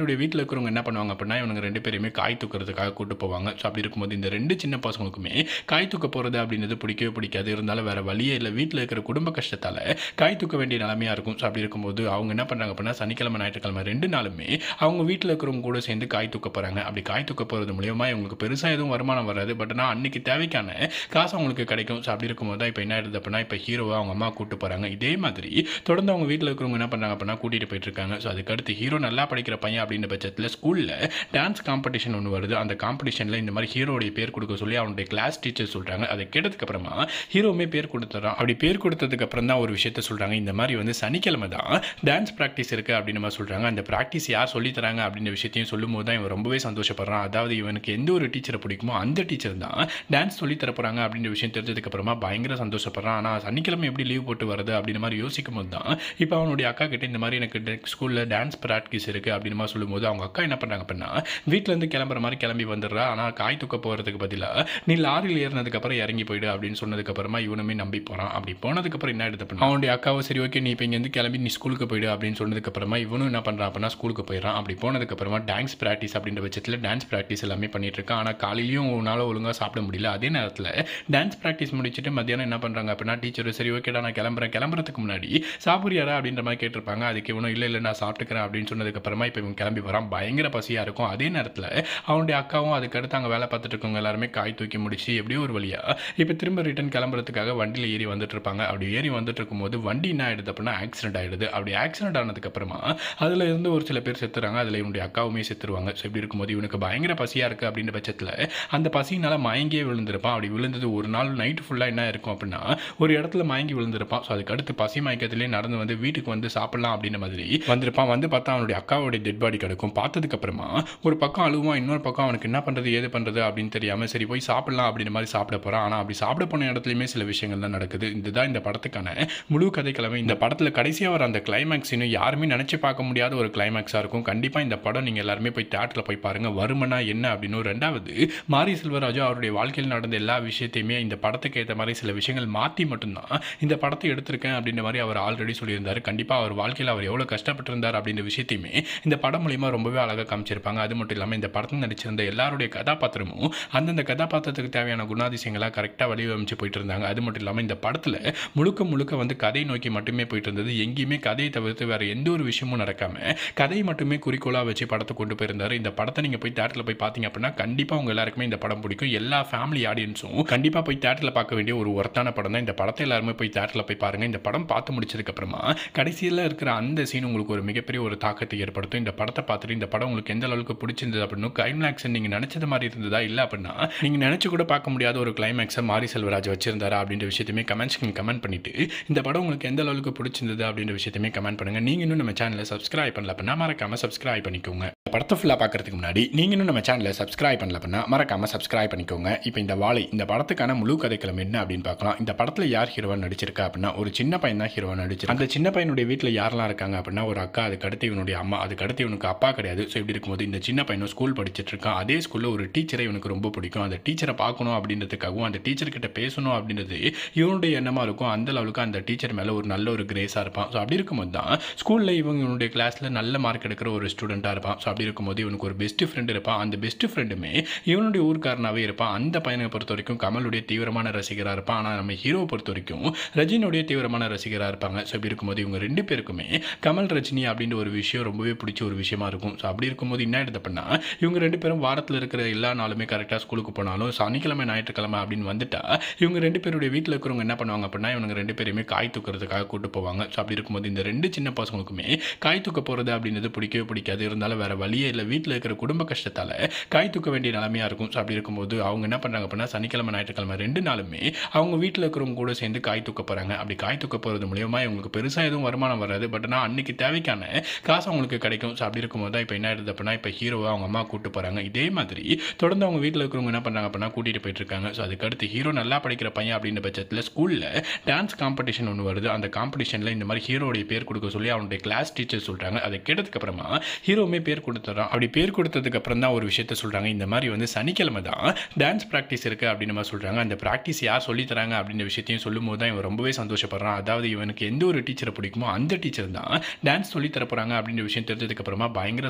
இருக்கிறவங்க என்ன பண்ணுவாங்க அப்படின்னா இவங்க ரெண்டு பேருமே காய் தூக்குறதுக்காக கூட்டு போவாங்க. ஸோ அப்படி இருக்கும்போது இந்த ரெண்டு சின்ன பசங்களுக்குமே காய் தூக்க போகிறது அப்படின்றது பிடிக்கவே பிடிக்காது. இருந்தாலும் வேறு வழியே இல்லை, வீட்டில் இருக்கிற குடும்ப கஷ்டத்தால் காய் தூக்க வேண்டிய நிலைமையாக இருக்கும். ஸோ அப்படி இருக்கும்போது அவங்க என்ன பண்ணுறாங்க அப்படின்னா சனிக்கிழமை ஞாயிற்றுக்கிழமை ரெண்டு நாளுமே அவங்க வீட்டில் இருக்கிறவங்க கூட சேர்ந்து காய் தூக்க போகிறாங்க. அப்படி காய் தூக்க போகிறது மூலியமாக இவங்களுக்கு பெருசாக எதுவும் வருமானம் வராது. பட் ஆனால் அன்றைக்கி தேவைக்கான காசு அவங்களுக்கு கிடைக்கும். ஸோ அப்படி இருக்கும்போது தான் இப்போ என்ன ஆயிடுது அப்படின்னா இப்போ ஹீரோவை அவங்க அம்மா கூப்பிட்டு போகிறாங்க. இதே மாதிரி தொடர்ந்து அவங்க வீட்டில் இருக்கிறவங்க என்ன பண்ணுறாங்க அப்படின்னா கூட்டிகிட்டு போயிட்டு இருக்காங்க. ஸோ அதுக்கடுத்து ஹீரோ நல்லா படிக்கிற பையன் அப்படின்ற பட்சத்தில் ஸ்கூலில் டான்ஸ் காம்படிஷன் ஒன்று வருது. அந்த காம்படிஷனில் இந்த மாதிரி ஹீரோடைய பேர் கொடுக்க சொல்லி அவனுடைய கிளாஸ் டீச்சர் சொல்கிறாங்க. அதை கேட்டதுக்கு அப்புறமா ஹீரோவுமே பேர் கொடுத்துறான். அப்படி பேர் கொடுத்ததுக்கு அப்புறம் தான் ஒரு விஷயத்த சொல்கிறாங்க. இந்த மாதிரி வந்து சனிக்கிழமை தான் டான்ஸ் ப்ராக்டிஸ் இருக்குது அப்படின்னு மாதிரி சொல்கிறாங்க. அந்த ப்ராக்டிஸ் யார் சொல்லி தராங்க அப்படின்ற விஷயத்தையும் சொல்லும் போது தான் இவன் ரொம்பவே சந்தோஷப்படுறான். அதாவது இவனுக்கு எந்த ஒரு டீச்சரை பிடிக்குமோ அந்த டீச்சர் தான் டான்ஸ் சொல்லி தர போகிறாங்க அப்படின்ற விஷயம் தெரிஞ்சதுக்கு அப்புறமா பயங்கர சந்தோஷப்படுறான். ஆனால் சனிக்கிழமை எப்படி லீவ் போட்டு வருது அப்படின்ற மாதிரி யோசிக்கும் போது தான் இப்போ அவனுடைய அக்கா கிட்ட இந்த மாதிரி எனக்கு ஸ்கூலில் டான்ஸ் ப்ராக்டிஸ் இருக்குது அப்படின்னு மாதிரி சொல்லும்போது அவங்க அக்கா என்ன பண்ணுறாங்க அப்படின்னா வீட்டிலேருந்து கிளம்புற மாதிரி கிளம்பி வந்துடுறா. ஆனால் காய் தூக்க போகிறதுக்கு பதிலாக நீ லாரியில் ஏறினதுக்கப்புறம் இறங்கி போயிடு அப்படின்னு சொன்னதுக்கப்புறமா இவனுமே நம்பி போகிறான். அப்படி போனதுக்கப்புறம் என்ன எடுத்து பண்ணா அவனுடைய அக்காவை சரி ஓகே நீ இப்போ இங்கேருந்து கிளம்பி நீ ஸ்கூலுக்கு போயிடு அப்படின்னு சொன்னதுக்கப்புறமா இவனும் என்ன பண்ணுறான் அப்படின்னா ஸ்கூலுக்கு போயிடறான். அப்படி போனதுக்கப்புறமா டான்ஸ் ப்ராக்டிஸ் அப்படின்ற பட்சத்தில் டான்ஸ் ப்ராக்டிஸ் எல்லாமே பண்ணிட்டு இருக்கான். ஆனால் காலையிலையும் உன்னால் ஒழுங்காக சாப்பிட முடியல. அதே நேரத்தில் டான்ஸ் ப்ராக்டிஸ் முடிச்சுட்டு மத்தியானம் என்ன பண்ணுறாங்க அப்படின்னா டீச்சர் சரி ஓகேடா நான் கிளம்புறேன், கிளம்புறதுக்கு முன்னாடி சாப்பிட்றியாரா அப்படின்ற மாதிரி கேட்டிருப்பாங்க. அதுக்கு இவனும் இல்லை இல்லை நான் சாப்பிட்டுக்கிறேன் அப்படின்னு சொன்னதுக்கப்புறமா இப்போ இவன் கிளம்பி வரான். பயங்கர பசியாக இருக்கும். அதே நேரத்தில் அவனுடைய அக்காவும் அதுக்கடுத்து அங்கே வேலை பார்த்துட்டு இருக்கவங்க எல்லாருமே காய் தூக்கி முடிச்சு எப்படியோ ஒரு வழியாக இப்போ திரும்ப ரிட்டன் கிளம்புறதுக்காக வண்டியில் ஏறி வந்துட்டு இருப்பாங்க. அப்படி ஏறி வந்துட்டு இருக்கும்போது வண்டி என்ன ஆயிடுது அப்படின்னா ஆக்சிடென்ட் ஆயிடுது. அப்படி ஆக்சிடென்ட் ஆனதுக்கப்புறமா அதில் இருந்து ஒரு சில பேர் செத்துறாங்க. அதில் இவனுடைய அக்காவுமே செத்துருவாங்க. ஸோ இப்படி இருக்கும்போது இவனுக்கு பயங்கர பசியாக இருக்குது அப்படின்ற பட்சத்தில் அந்த பசியினால் மயங்கியே விழுந்திருப்பான். அப்படி விழுந்தது ஒரு நாள் நைட்டு ஃபுல்லாக என்ன இருக்கும் அப்படின்னா ஒரு இடத்துல மயங்கி விழுந்திருப்பான். ஸோ அதுக்கடுத்து பசி மயக்கத்திலே நடந்து வந்து வீட்டுக்கு வந்து சாப்பிடலாம் அப்படின்ற மாதிரி வந்திருப்பான். வந்து பார்த்தா அவனுடைய அக்காவுடைய டெட் பாடி கிடக்கும். பார்த்ததுக்கப்புறமா ஒரு பக்கம் அழுவான், இன்னொரு பக்கம் அவனுக்கு என்ன பண்ணுறது ஏது பண்ணுறது அப்படின்னு தெரியாமல் சரி போய் சாப்பிடலாம் அப்படின்ற மாதிரி சாப்பிட போகிறான். ஆனால் அப்படி சாப்பிட போன இடத்துலையுமே சில விஷயங்கள் தான் நடக்குது. இதுதான் இந்த படத்துக்கான முழு கதைக்கிழமை. இந்த படத்தில் கடைசியாக வர அந்த கிளைமேக்ஸ் இன்னும் யாருமே நினச்சி பார்க்க முடியாத ஒரு கிளைமேக்ஸாக இருக்கும். கண்டிப்பாக இந்த படம் நீங்கள் எல்லாருமே போய் தியேட்டரில் போய் பாருங்கள். வருமனா என்ன அப்படின்னு. ரெண்டாவது மாரி செல்வராஜு அவருடைய வாழ்க்கையில் நடந்த எல்லா விஷயத்தையுமே இந்த படத்துக்கு ஏற்ற மாதிரி சில விஷயங்கள் மாற்றி மட்டும்தான் இந்த படத்தை எடுத்திருக்கேன் அப்படின்ற மாதிரி அவர் ஆல்ரெடி சொல்லியிருந்தார். கண்டிப்பாக அவர் வாழ்க்கையில் அவர் எவ்வளோ கஷ்டப்பட்டிருந்தார் அப்படின்ற விஷயத்தையுமே இந்த படம் மூலிமா ரொம்பவே அழகாக காமிச்சிருப்பாங்க. அது மட்டும் இல்லாமல் இந்த படத்தில் நடிச்சிருந்த எல்லாருடைய கதாபாத்திரமும் அந்தந்த கதாபாத்திரத்துக்கு தேவையான குணாதிசயங்களாக கரெக்டாக வடிவமைச்சு போயிட்டு இருந்தாங்க. அது மட்டும் இல்லாமல் இந்த படத்தில் முழுக்க முழுக்க வந்து கதை நோக்கி மட்டுமே போயிட்டு இருந்தது. எங்கேயுமே கதையை தவிர்த்து வேறு எந்த ஒரு விஷயமும் நடக்காமல் கதையை மட்டுமே குறிக்கோளாக வச்சு படத்தை கொண்டு போயிருந்தார். இந்த படத்தை நீங்கள் போய் தியேட்டரில் போய் பார்த்தீங்க அப்படின்னா கண்டிப்பாக உங்கள் எல்லாருக்குமே இந்த படம் பிடிக்கும். எல்லா ஃபேமிலி ஆடியன்ஸும் கண்டிப்பாக போய் தியேட்டரில் பார்க்க வேண்டிய ஒரு ஒர்த்தான படம் தான். இந்த படத்தை எல்லாருமே போய் தியேட்டரில் போய் பாருங்கள். இந்த படம் பார்த்து முடிச்சதுக்கப்புறமா கடைசியில் இருக்கிற அந்த சீன் உங்களுக்கு ஒரு மிகப்பெரிய ஒரு தாக்கத்தை ஏற்படுத்தும். இந்த படத்தை பார்த்துட்டு இந்த படம் உங்களுக்கு எந்த அளவுக்கு பிடிச்சிருந்தது அப்படின்னு கிளைமேக்ஸ் நீங்கள் நினச்சது மாதிரி இருந்ததா இல்லை அப்படின்னா நீங்கள் நினச்சி கூட பார்க்க முடியாத ஒரு கிளைமேக்ஸை மாரி செல்வராஜ் வச்சிருந்தாரா அப்படின்ற விஷயத்தையுமே கமெண்ட்ஸ்க்கு கமெண்ட் பண்ணிட்டு இந்த படம் உங்களுக்கு எந்த அளவுக்கு பிடிச்சிருந்தது அப்படின்ற விஷயத்தையுமே கமெண்ட் பண்ணுங்கள். நீங்கள் இன்னும் நம்ம சேனலை சப்ஸ்கிரைப் பண்ணல அப்படின்னா மறக்காமல் சப்ஸ்கிரைப் பண்ணிக்கோங்க. படத்தை ஃபுல்லாக பார்க்கறதுக்கு முன்னாடி நீங்கள் இன்னும் நம்ம சேனலை சப்ஸ்கிரைப் பண்ணல அப்படின்னா மறக்காமல் சப்ஸ்கிரைப் பண்ணிக்கோங்க. இப்போ இந்த வாழை இந்த படத்துக்கான முழு கதைக்களம் என்ன அப்படின்னு பார்க்கலாம். இந்த படத்தில் யார் ஹீரோவாக நடிச்சிருக்கா அப்படின்னா ஒரு சின்ன பையன் தான் ஹீரோவாக நடிச்சிருக்கு. அந்த சின்ன பையனுடைய வீட்டில் யாரெல்லாம் இருக்காங்க அப்படின்னா ஒரு அக்கா, அதுக்கடுத்து இவனுடைய அம்மா, அதுக்கடுத்து இவனுக்கு அப்பா கிடையாது. ஸோ இப்படி இருக்கும்போது இந்த சின்ன பையனும் ஸ்கூல் படிச்சுட்டு இருக்கான். அதே ஸ்கூலில் ஒரு டீச்சரை இவனுக்கு ரொம்ப பிடிக்கும். அந்த டீச்சரை பார்க்கணும் அப்படின்றதுக்காகவும் அந்த டீச்சர்கிட்ட பேசணும் அப்படின்றது இவனுடைய எண்ணமாக இருக்கும். அந்த அளவுக்கு அந்த டீச்சர் மேலே ஒரு நல்ல ஒரு கிரேஸாக இருப்பான். ஸோ அப்படி இருக்கும்போது தான் ஸ்கூலில் இவங்க இவனுடைய கிளாஸில் நல்ல மார்க் எடுக்கிற ஒரு ஸ்டூடெண்ட்டாக இருப்பான். ஸோ அப்படி இருக்கும்போது இவனுக்கு ஒரு பெஸ்ட் ஃப்ரெண்ட் இருப்பான். அந்த பெஸ்ட் ஃப்ரெண்டுமே இவனுடைய ஊர்க்காரனாகவே இருப்பான். அந்த பையனை பொறுத்த வரைக்கும் கமலுடைய தீவிரமான ரசிகராக இருப்பான். ஆனால் நம்ம ஹீரோவை பொறுத்த வரைக்கும் ரஜினியுடைய தீவிரமான ரசிகராக இருப்பாங்க. ஸோ இப்படி இருக்கும்போது இவங்க ரெண்டு பேருக்குமே கமல் ரஜினி அப்படின்ற ஒரு விஷயம் ரொம்பவே பிடிச்ச ஒரு விஷயமா இருக்கும். ஸோ அப்படி இருக்கும்போது என்ன எடுத்து பண்ணால் இவங்க ரெண்டு பேரும் வாரத்தில் இருக்கிற எல்லா நாளுமே கரெக்டாக ஸ்கூலுக்கு போனாலும் சனிக்கிழமை ஞாயிற்றுக்கிழமை அப்படின்னு வந்துட்டா இவங்க ரெண்டு பேருடைய வீட்டில் இருக்கிறவங்க என்ன பண்ணுவாங்க அப்படின்னா இவங்க ரெண்டு பேருமே காய் தூக்குறதுக்காக கூட்டு போவாங்க. ஸோ அப்படி இருக்கும்போது இந்த ரெண்டு சின்ன பசங்களுக்குமே காய் தூக்க போகிறது அப்படின்றது பிடிக்கவே பிடிக்காது. இருந்தாலும் வேறு வழியே இல்லை, வீட்டில் இருக்கிற குடும்ப கஷ்டத்தால் காய் தூக்க வேண்டிய நிலைமையாக இருக்கும். ஸோ அப்படி இருக்கும்போது அவங்க என்ன பண்ணுறாங்க அப்படின்னா சனிக்கிழமை ஞாயிற்றுக்கிழமை ரெண்டு நாளுமே அவங்க வீட்டில் இருக்கிறவங்க கூட சேர்ந்து காய் தூக்க போகிறாங்க. அப்படி காய் தூக்க போகிறது மூலியமாக இவங்களுக்கு பெருசாக எதுவும் வருமானம் வராது. பட் ஆனால் அன்னைக்கு தேவைக்கான காசு அவங்களுக்கு கிடைக்கும். ஸோ அப்படி இருக்கும்போது தான் இப்போ என்ன ஆயிடுது அப்படின்னா இப்போ ஹீரோவை அவங்க அம்மா கூப்பிட்டு போகிறாங்க. இதே மாதிரி தொடர்ந்து அவங்க வீட்டில் இருக்கிறவங்க என்ன பண்ணுறாங்க அப்படின்னா கூட்டிகிட்டு போயிட்டு இருக்காங்க. ஸோ அதுக்கடுத்து ஹீரோ நல்லா படிக்கிற பையன் அப்படின்ற பட்சத்தில் ஸ்கூலில் டான்ஸ் காம்படிஷன் ஒன்று வருது. அந்த காம்படிஷனில் இந்த மாதிரி ஹீரோடைய பேர் கொடுக்க சொல்லி அவனுடைய கிளாஸ் டீச்சர் சொல்கிறாங்க. அதை கேட்டதுக்கு அப்புறமா ஹீரோவுமே பேர் கொடுத்துறான். அப்படி பேர் கொடுத்ததுக்கு அப்புறம் தான் ஒரு விஷயத்த சொல்கிறாங்க. இந்த மாதிரி வந்து சனிக்கிழமை தான் டான்ஸ் ப்ராக்டிஸ் இருக்குது அப்படின்னு மாதிரி சொல்கிறாங்க. அந்த ப்ராக்டிஸ் யார் சொல்லி தராங்க அப்படின்ற விஷயத்தையும் சொல்லும் போது தான் இவன் ரொம்பவே சந்தோஷப்படுறான். அதாவது இவனுக்கு எந்த ஒரு டீச்சரை பிடிக்குமோ அந்த டீச்சர் தான் டான்ஸ் சொல்லி தர போகிறாங்க அப்படின்ற விஷயம் தெரிஞ்சதுக்கு அப்புறமா பயங்கர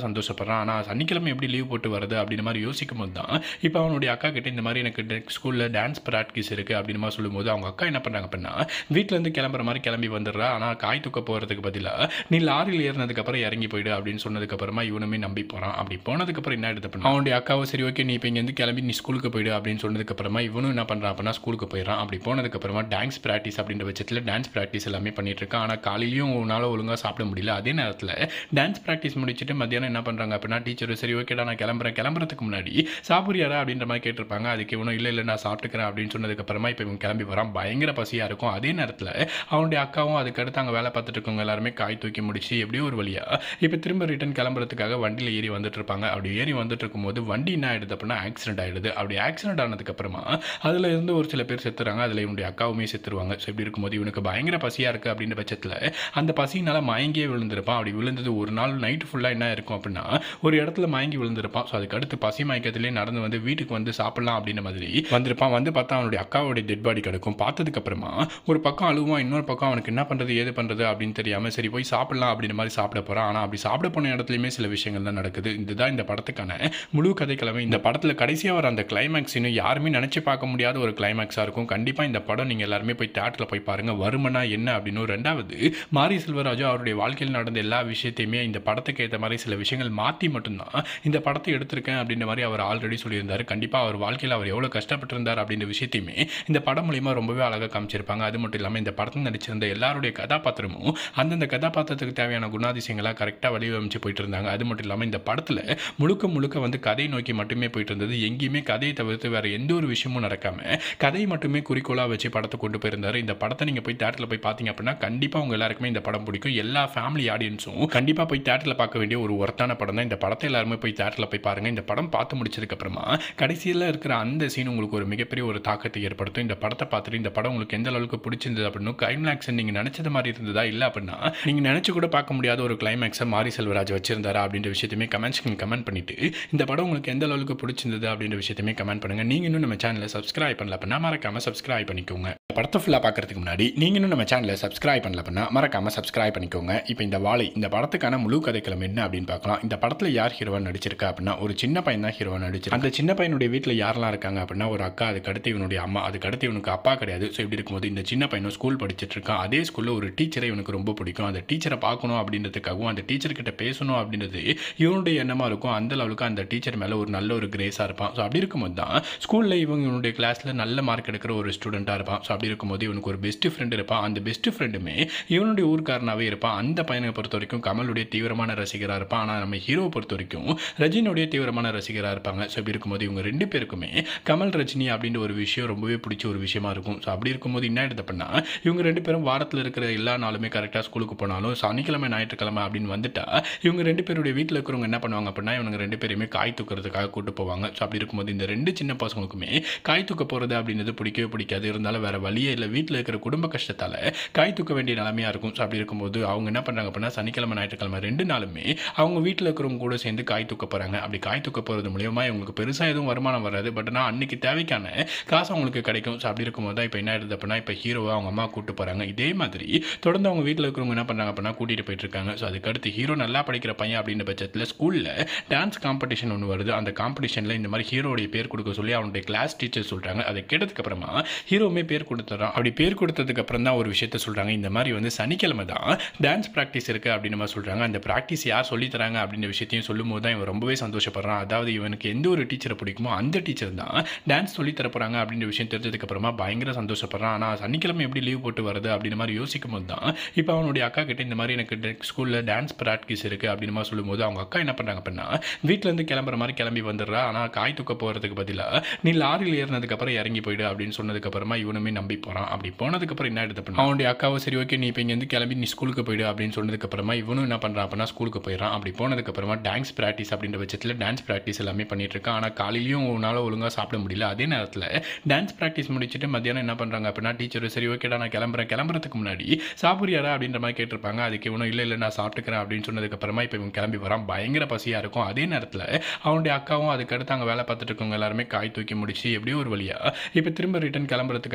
சந்தோஷப்படுறான். ஆனால் சனிக்கிழமை எப்படி லீவ் போட்டு வருது அப்படின்ற மாதிரி யோசிக்கும் போது தான் இப்போ அவனுடைய அக்கா கிட்ட இந்த மாதிரி எனக்கு ஸ்கூலில் டான்ஸ் ப்ராக்டிஸ் இருக்குது அப்படின்னு மாதிரி சொல்லும்போது அவங்க அக்கா என்ன பண்ணுறாங்க அப்படின்னா வீட்டிலேருந்து கிளம்புற மாதிரி கிளம்பி வந்துடுறா. ஆனால் காய் தூக்க போகிறதுக்கு பதிலாக நீ லாரியில் ஏறினதுக்கப்புறம் இறங்கி போயிடு அப்படின்னு சொன்னதுக்கப்புறமா இவனுமே நம்பி போகிறான். அப்படி போனதுக்கப்புறம் என்ன எடுத்து பண்ணா அவனுடைய அக்காவை சரி ஓகே நீ இப்போ இங்கேருந்து கிளம்பி நீ ஸ்கூலுக்கு போயிடு அப்படின்னு சொன்னதுக்கப்புறமா இவனும் என்ன பண்ணுறான் அப்படின்னா ஸ்கூலுக்கு போயிடறான். அப்படி போனதுக்கப்புறமா டான்ஸ் ப்ராக்டிஸ் அப்படின்ற பட்சத்தில் டான்ஸ் ப்ராக்டிஸ் எல்லாமே பண்ணிட்டு இருக்கான். ஆனால் காலையிலையும் உன்னால் ஒழுங்காக சாப்பிட முடியல. அதே நேரத்தில் டான்ஸ் ப்ராக்டிஸ் முடிச்சுட்டு மத்தியானம் என்ன பண்ணுறாங்க அப்படின்னா டீச்சர் சரி ஓகேடா நான் கிளம்புறேன், கிளம்புறதுக்கு முன்னாடி சாப்பிட்றியாரா அப்படின்ற மாதிரி கேட்டிருப்பாங்க. அதுக்கு இவனும் இல்லை இல்லை நான் சாப்பிட்டுக்கிறேன் அப்படின்னு சொன்னதுக்கப்புறமா இப்போ இவன் கிளம்பி வரான். பயங்கர பசியாக இருக்கும். அதே நேரத்தில் அவனுடைய அக்காவும் அதுக்கடுத்து அங்கே வேலை பார்த்துட்டு இருக்கவங்க எல்லாருமே காய் தூக்கி முடிச்சு எப்படியோ ஒரு வழியாக இப்போ திரும்ப ரிட்டன் கிளம்புறதுக்காக வண்டியில் ஏறி வந்துட்டு இருப்பாங்க. அப்படி ஏறி வந்துட்டு இருக்கும்போது வண்டி என்ன ஆயிடுது அப்படின்னா ஆக்சிடென்ட் ஆயிடுது. அப்படி ஆக்சிடென்ட் ஆனதுக்கப்புறமா அதில் இருந்து ஒரு சில பேர் செத்துறாங்க. அதில் இவனுடைய அக்காவுமே செத்துருவாங்க. ஸோ இப்படி இருக்கும்போது இவனுக்கு பயங்கர பசியாக இருக்குது அப்படின்ற பட்சத்தில் அந்த பசியினால் மயங்கியே விழுந்திருப்பான். அப்படி விழுந்தது ஒரு நாள் நைட்டு ஃபுல்லாக என்ன இருக்கும் அப்படின்னா ஒரு இடத்துல மயங்கி விழுந்திருப்பான். ஸோ அதுக்கடுத்து பசி மயக்கத்திலே நடந்து வந்து வீட்டுக்கு வந்து சாப்பிடலாம் அப்படின்ற மாதிரி வந்திருப்பான். வந்து பார்த்தா அவனுடைய அக்காவுடைய டெட் பாடி கிடக்கும். பார்த்ததுக்கப்புறமா ஒரு பக்கம் அழுவான், இன்னொரு பக்கம் அவனுக்கு என்ன பண்ணுறது ஏது பண்ணுறது அப்படின்னு தெரியாமல் சரி போய் சாப்பிடலாம் அப்படின்ற மாதிரி சாப்பிட போகிறான். ஆனால் அப்படி சாப்பிட போன இடத்துலையுமே சில விஷயங்கள் தான் நடக்குது. இதுதான் இந்த படத்துக்கான முழு கதைக்கிழமை. இந்த படத்தில் கடைசியாக வர அந்த கிளைமேக்ஸ் இன்னும் யாருமே நினச்சி பார்க்க முடியாத ஒரு கிளைமேக்ஸாக இருக்கும். கண்டிப்பாக இந்த படம் நீங்கள் எல்லாருமே போய் தியேட்டரில் போய் பாருங்கள். வருமனா என்ன அப்படின்னு. ரெண்டாவது மாரி செல்வராஜு அவருடைய வாழ்க்கையில் நடந்த எல்லா விஷயத்தையுமே இந்த படத்துக்கு ஏற்ற மாதிரி சில விஷயங்கள் மாற்றி மட்டும்தான் இந்த படத்தை எடுத்திருக்கேன் அப்படின்ற மாதிரி அவர் ஆல்ரெடி சொல்லியிருந்தார். கண்டிப்பாக அவர் வாழ்க்கையில் அவர் எவ்வளோ கஷ்டப்பட்டிருந்தார் அப்படின்ற விஷயத்தையுமே இந்த படம் மூலிமா ரொம்பவே அழகாக காமிச்சிருப்பாங்க. அது மட்டும் இல்லாமல் இந்த படத்தில் நடிச்சிருந்த எல்லாருடைய கதாபாத்திரமும் அந்தந்த கதாபாத்திரத்துக்கு தேவையான குணாதிசயங்களாக கரெக்டாக வடிவமைச்சு போயிட்டு இருந்தாங்க. அது மட்டும் இல்லாமல் இந்த படத்தில் முழுக்க முழுக்க வந்து கதை நோக்கி மட்டுமே போயிட்டு இருந்தது. எங்கேயுமே கதையை தவிர்த்து வேறு எந்த ஒரு விஷயமும் நடக்காமல் கதையை மட்டுமே குறிக்கோளாக வச்சு படத்தை கொண்டு போயிருந்தார். இந்த படத்தை நீங்கள் போய் தியேட்டரில் போய் பார்த்தீங்க அப்படின்னா கண்டிப்பாக உங்கள் எல்லாருக்குமே இந்த படம் பிடிக்கும். எல்லா ஃபேமிலி ஆடியன்ஸும் கண்டிப்பாக போய் தியேட்டரில் பார்க்க வேண்டிய ஒரு ஒர்த்தான படம் தான். இந்த படத்தை எல்லாருமே போய் தியேட்டரில் போய் பாருங்கள். இந்த படம் பார்த்து முடிச்சதுக்கப்புறமா கடைசியில் இருக்கிற அந்த சீன் உங்களுக்கு ஒரு மிகப்பெரிய ஒரு தாக்கத்தை ஏற்படுத்தும். இந்த படத்தை பார்த்துட்டு இந்த படம் உங்களுக்கு எந்த அளவுக்கு பிடிச்சிருந்தது அப்படின்னு கிளைமேக்ஸ் நீங்கள் நினச்சது மாதிரி இருந்ததா இல்லை அப்படின்னா நீங்கள் நினச்சி கூட பார்க்க முடியாத ஒரு கிளைமேக்ஸை மாரி செல்வராஜ் வச்சிருந்தாரா அப்படின்ற விஷயத்தையுமே கமெண்ட்ஸ்க்கு கமெண்ட் பண்ணிட்டு இந்த படம் உங்களுக்கு எந்த அளவுக்கு பிடிச்சிருந்தது அப்படின்ற விஷயத்தையுமே கமெண்ட் பண்ணுங்கள். நீங்கள் இன்னும் நம்ம சேனலை சப்ஸ்கிரைப் பண்ணல அப்படின்னா மறக்காமல் சப்ஸ்கிரைப் பண்ணிக்கோங்க. படத்தை ஃபுல்லாக பார்க்கறதுக்கு முன்னாடி நீங்கள் இன்னும் நம்ம சேனலை சப்ஸ்கிரைப் பண்ணல அப்படின்னா மறக்காமல் சப்ஸ்கிரைப் பண்ணிக்கோங்க. இப்போ இந்த வாழை இந்த படத்துக்கான முழு கதைக்களம் என்ன அப்படின்னு பார்க்கலாம். இந்த படத்தில் யார் ஹீரோவாக நடிச்சிருக்கா அப்படின்னா ஒரு சின்ன பையன் தான் ஹீரோவாக நடிச்சிருக்கு. அந்த சின்ன பையனுடைய வீட்டில் யாரெல்லாம் இருக்காங்க அப்படின்னா ஒரு அக்கா, அதுக்கு அடுத்து இவனுடைய அம்மா, அதுக்கு அடுத்து இவனுக்கு அப்பா கிடையாது. ஸோ இப்படி இருக்கும்போது இந்த சின்ன பையனும் ஸ்கூல் படிச்சுட்டு இருக்கான். அதே ஸ்கூலில் ஒரு டீச்சரை இவனுக்கு ரொம்ப பிடிக்கும். அந்த டீச்சரை பார்க்கணும் அப்படின்றதுக்காகவும் அந்த டீச்சர்கிட்ட பேசணும் அப்படின்றது இவனுடைய எண்ணமாக இருக்கும். அந்த அளவுக்கு அந்த டீச்சர் மேலே ஒரு நல்ல ஒரு கிரேஸாக இருப்பான். ஸோ அப்படி இருக்கும்போது தான் ஸ்கூலில் இவங்க இவனுடைய கிளாஸில் நல்ல மார்க் எடுக்கிற ஒரு ஸ்டூடெண்ட்டாக இருப்பான். ஸோ அப்படி இருக்கும்போது இவனுக்கு ஒரு பெஸ்ட் ஃப்ரெண்ட் இருப்பான். அந்த பெஸ்ட் ஃப்ரெண்டுமே இவனுடைய ஊர்க்காரனாகவே இருப்பான். அந்த பையனை பொறுத்த வரைக்கும் கமலுடைய தீவிரமான ரசிகராக இருப்பான். ஆனால் நம்ம ஹீரோவை பொறுத்த வரைக்கும் ரஜினியுடைய தீவிரமான ரசிகராக இருப்பாங்க. ஸோ இப்படி இருக்கும்போது இவங்க ரெண்டு பேருக்குமே கமல் ரஜினி அப்படின்ற ஒரு விஷயம் ரொம்பவே பிடிச்ச ஒரு விஷயமா இருக்கும். ஸோ அப்படி இருக்கும்போது என்ன எடுத்து பண்ணா இவங்க ரெண்டு பேரும் வாரத்தில் இருக்கிற எல்லா நாளுமே கரெக்டாக ஸ்கூலுக்கு போனாலும் சனிக்கிழமை ஞாயிற்றுக்கிழமை அப்படின்னு வந்துட்டா இவங்க ரெண்டு பேருடைய வீட்டில் இருக்கிறவங்க என்ன பண்ணுவாங்க அப்படின்னா இவங்க ரெண்டு பேருமே காய் தூக்கிறதுக்காக கூட்டு போவாங்க. ஸோ அப்படி இருக்கும்போது இந்த ரெண்டு சின்ன பசங்களுக்குமே காய் தூக்க போகிறது அப்படின்றது பிடிக்கவே பிடிக்காது. இருந்தாலும் வேற வழியே இல்லை, வீட்டில் இருக்கிற குடும்ப கஷ்டத்தால் காய் தூக்க வேண்டிய நிலைமையாக இருக்கும். ஸோ அப்படி இருக்கும்போது அவங்க என்ன பண்ணுறாங்க அப்படின்னா சனிக்கிழமை ஞாயிற்றுக்கிழமை ரெண்டு நாளுமே அவங்க வீட்டில் இருக்கிறவங்க கூட சேர்ந்து காய் தூக்க போகிறாங்க. அப்படி காய் தூக்க போகிறது மூலியமா இவங்களுக்கு பெருசாக எதுவும் வருமானம் வராது. பட் ஆனால் அன்னைக்கு தேவைக்கான காசு அவங்களுக்கு கிடைக்கும். ஸோ அப்படி இருக்கும்போது தான் இப்போ என்ன ஆயிடுது அப்படின்னா இப்போ ஹீரோவை அவங்க அம்மா கூட்டு போகிறாங்க. இதே மாதிரி தொடர்ந்து அவங்க வீட்டில் இருக்கிறவங்க என்ன பண்ணுறாங்க அப்படின்னா கூட்டிகிட்டு போயிட்டு இருக்காங்க. ஸோ அதுக்கடுத்து ஹீரோ நல்லா படிக்கிற பையன் அப்படின்ற பட்சத்தில் ஸ்கூலில் டான்ஸ் காம்படிஷன் ஒன்று வருது. அந்த காம்படிஷனில் இந்த மாதிரி ஹீரோடைய பேர் கொடுக்க சொல்லி அவனுடைய கிளாஸ் டீச்சர் சொல்கிறாங்க. அதை கேட்டதுக்கு அப்புறமா ஹீரோவுமே பேர் கொடுத்துறான். அப்படி பேர் கொடுத்ததுக்கு அப்புறம் தான் ஒரு விஷயத்த சொல்கிறாங்க. இந்த மாதிரி வந்து சனிக்கிழமை தான் டான்ஸ் ப்ராக்டிஸ் இருக்குது அப்படின்னு மாதிரி சொல்கிறாங்க. அந்த ப்ராக்டிஸ் யார் சொல்லி தராங்க அப்படின்ற விஷயத்தையும் சொல்லும் போது தான் இவன் ரொம்பவே சந்தோஷப்படுறான். அதாவது இவனுக்கு எந்த ஒரு டீச்சரை பிடிக்குமோ அந்த டீச்சர் தான் டான்ஸ் சொல்லி தர போகிறாங்க அப்படின்ற விஷயம் தெரிஞ்சதுக்கு அப்புறமா பயங்கர சந்தோஷப்படுறான். ஆனால் சனிக்கிழமை எப்படி லீவ் போட்டு வருது அப்படின்ற மாதிரி யோசிக்கும் போது தான் இப்போ அவனுடைய அக்கா கிட்ட இந்த மாதிரி எனக்கு ஸ்கூலில் டான்ஸ் ப்ராக்டிஸ் இருக்குது அப்படின்னு மாதிரி சொல்லும்போது அவங்க அக்கா என்ன பண்ணுறாங்க அப்படின்னா வீட்டிலேருந்து கிளம்புற மாதிரி கிளம்பி வந்துடுறா. ஆனால் காய் தூக்க போகிறதுக்கு பதிலாக நீ லாரியில் ஏறினதுக்கப்புறம் இறங்கி போயிடு அப்படின்னு சொன்னதுக்கப்புறமா இவனுமே நம்பி போகிறான். அப்படி போனதுக்கப்புறம் என்ன எடுத்து பண்ணா அவனுடைய அக்காவை சரி ஓகே நீ இப்போ இங்கேருந்து கிளம்பி நீ ஸ்கூலுக்கு போயிடு அப்படின்னு சொன்னதுக்கப்புறமா இவனும் என்ன பண்ணுறான் அப்படின்னா ஸ்கூலுக்கு போயிடறான். அப்படி போனதுக்கப்புறமா டான்ஸ் ப்ராக்டிஸ் அப்படின்ற பட்சத்தில் டான்ஸ் ப்ராக்டிஸ் எல்லாமே பண்ணிட்டு இருக்கான். ஆனால் காலையிலையும் உன்னால் ஒழுங்காக சாப்பிட முடியல. அதே நேரத்தில் டான்ஸ் ப்ராக்டிஸ் முடிச்சுட்டு மத்தியானம் என்ன பண்ணுறாங்க அப்படின்னா டீச்சர் சரி ஓகேடா நான் கிளம்புறேன், கிளம்புறதுக்கு முன்னாடி சாப்பிட்றியாரா அப்படின்ற மாதிரி கேட்டிருப்பாங்க. அதுக்கு இவனும் இல்லை இல்லை நான் சாப்பிட்டுக்கிறேன் அப்படின்னு சொன்னதுக்கப்புறமா இப்போ இவன் கிளம்பி வரான். பயங்கர பசியாக இருக்கும். அதே நேரத்தில் அவனுடைய அக்காவும் அதுக்கடுத்து அங்கே வேலை பார்த்துட்டு இருக்கவங்க எல்லாருமே காய் தூக்கி முடிச்சு எப்படியோ ஒரு வழியாக இப்போ திரும்ப ரிட்டன் கிளம்புறதுக்காக வண்டியில்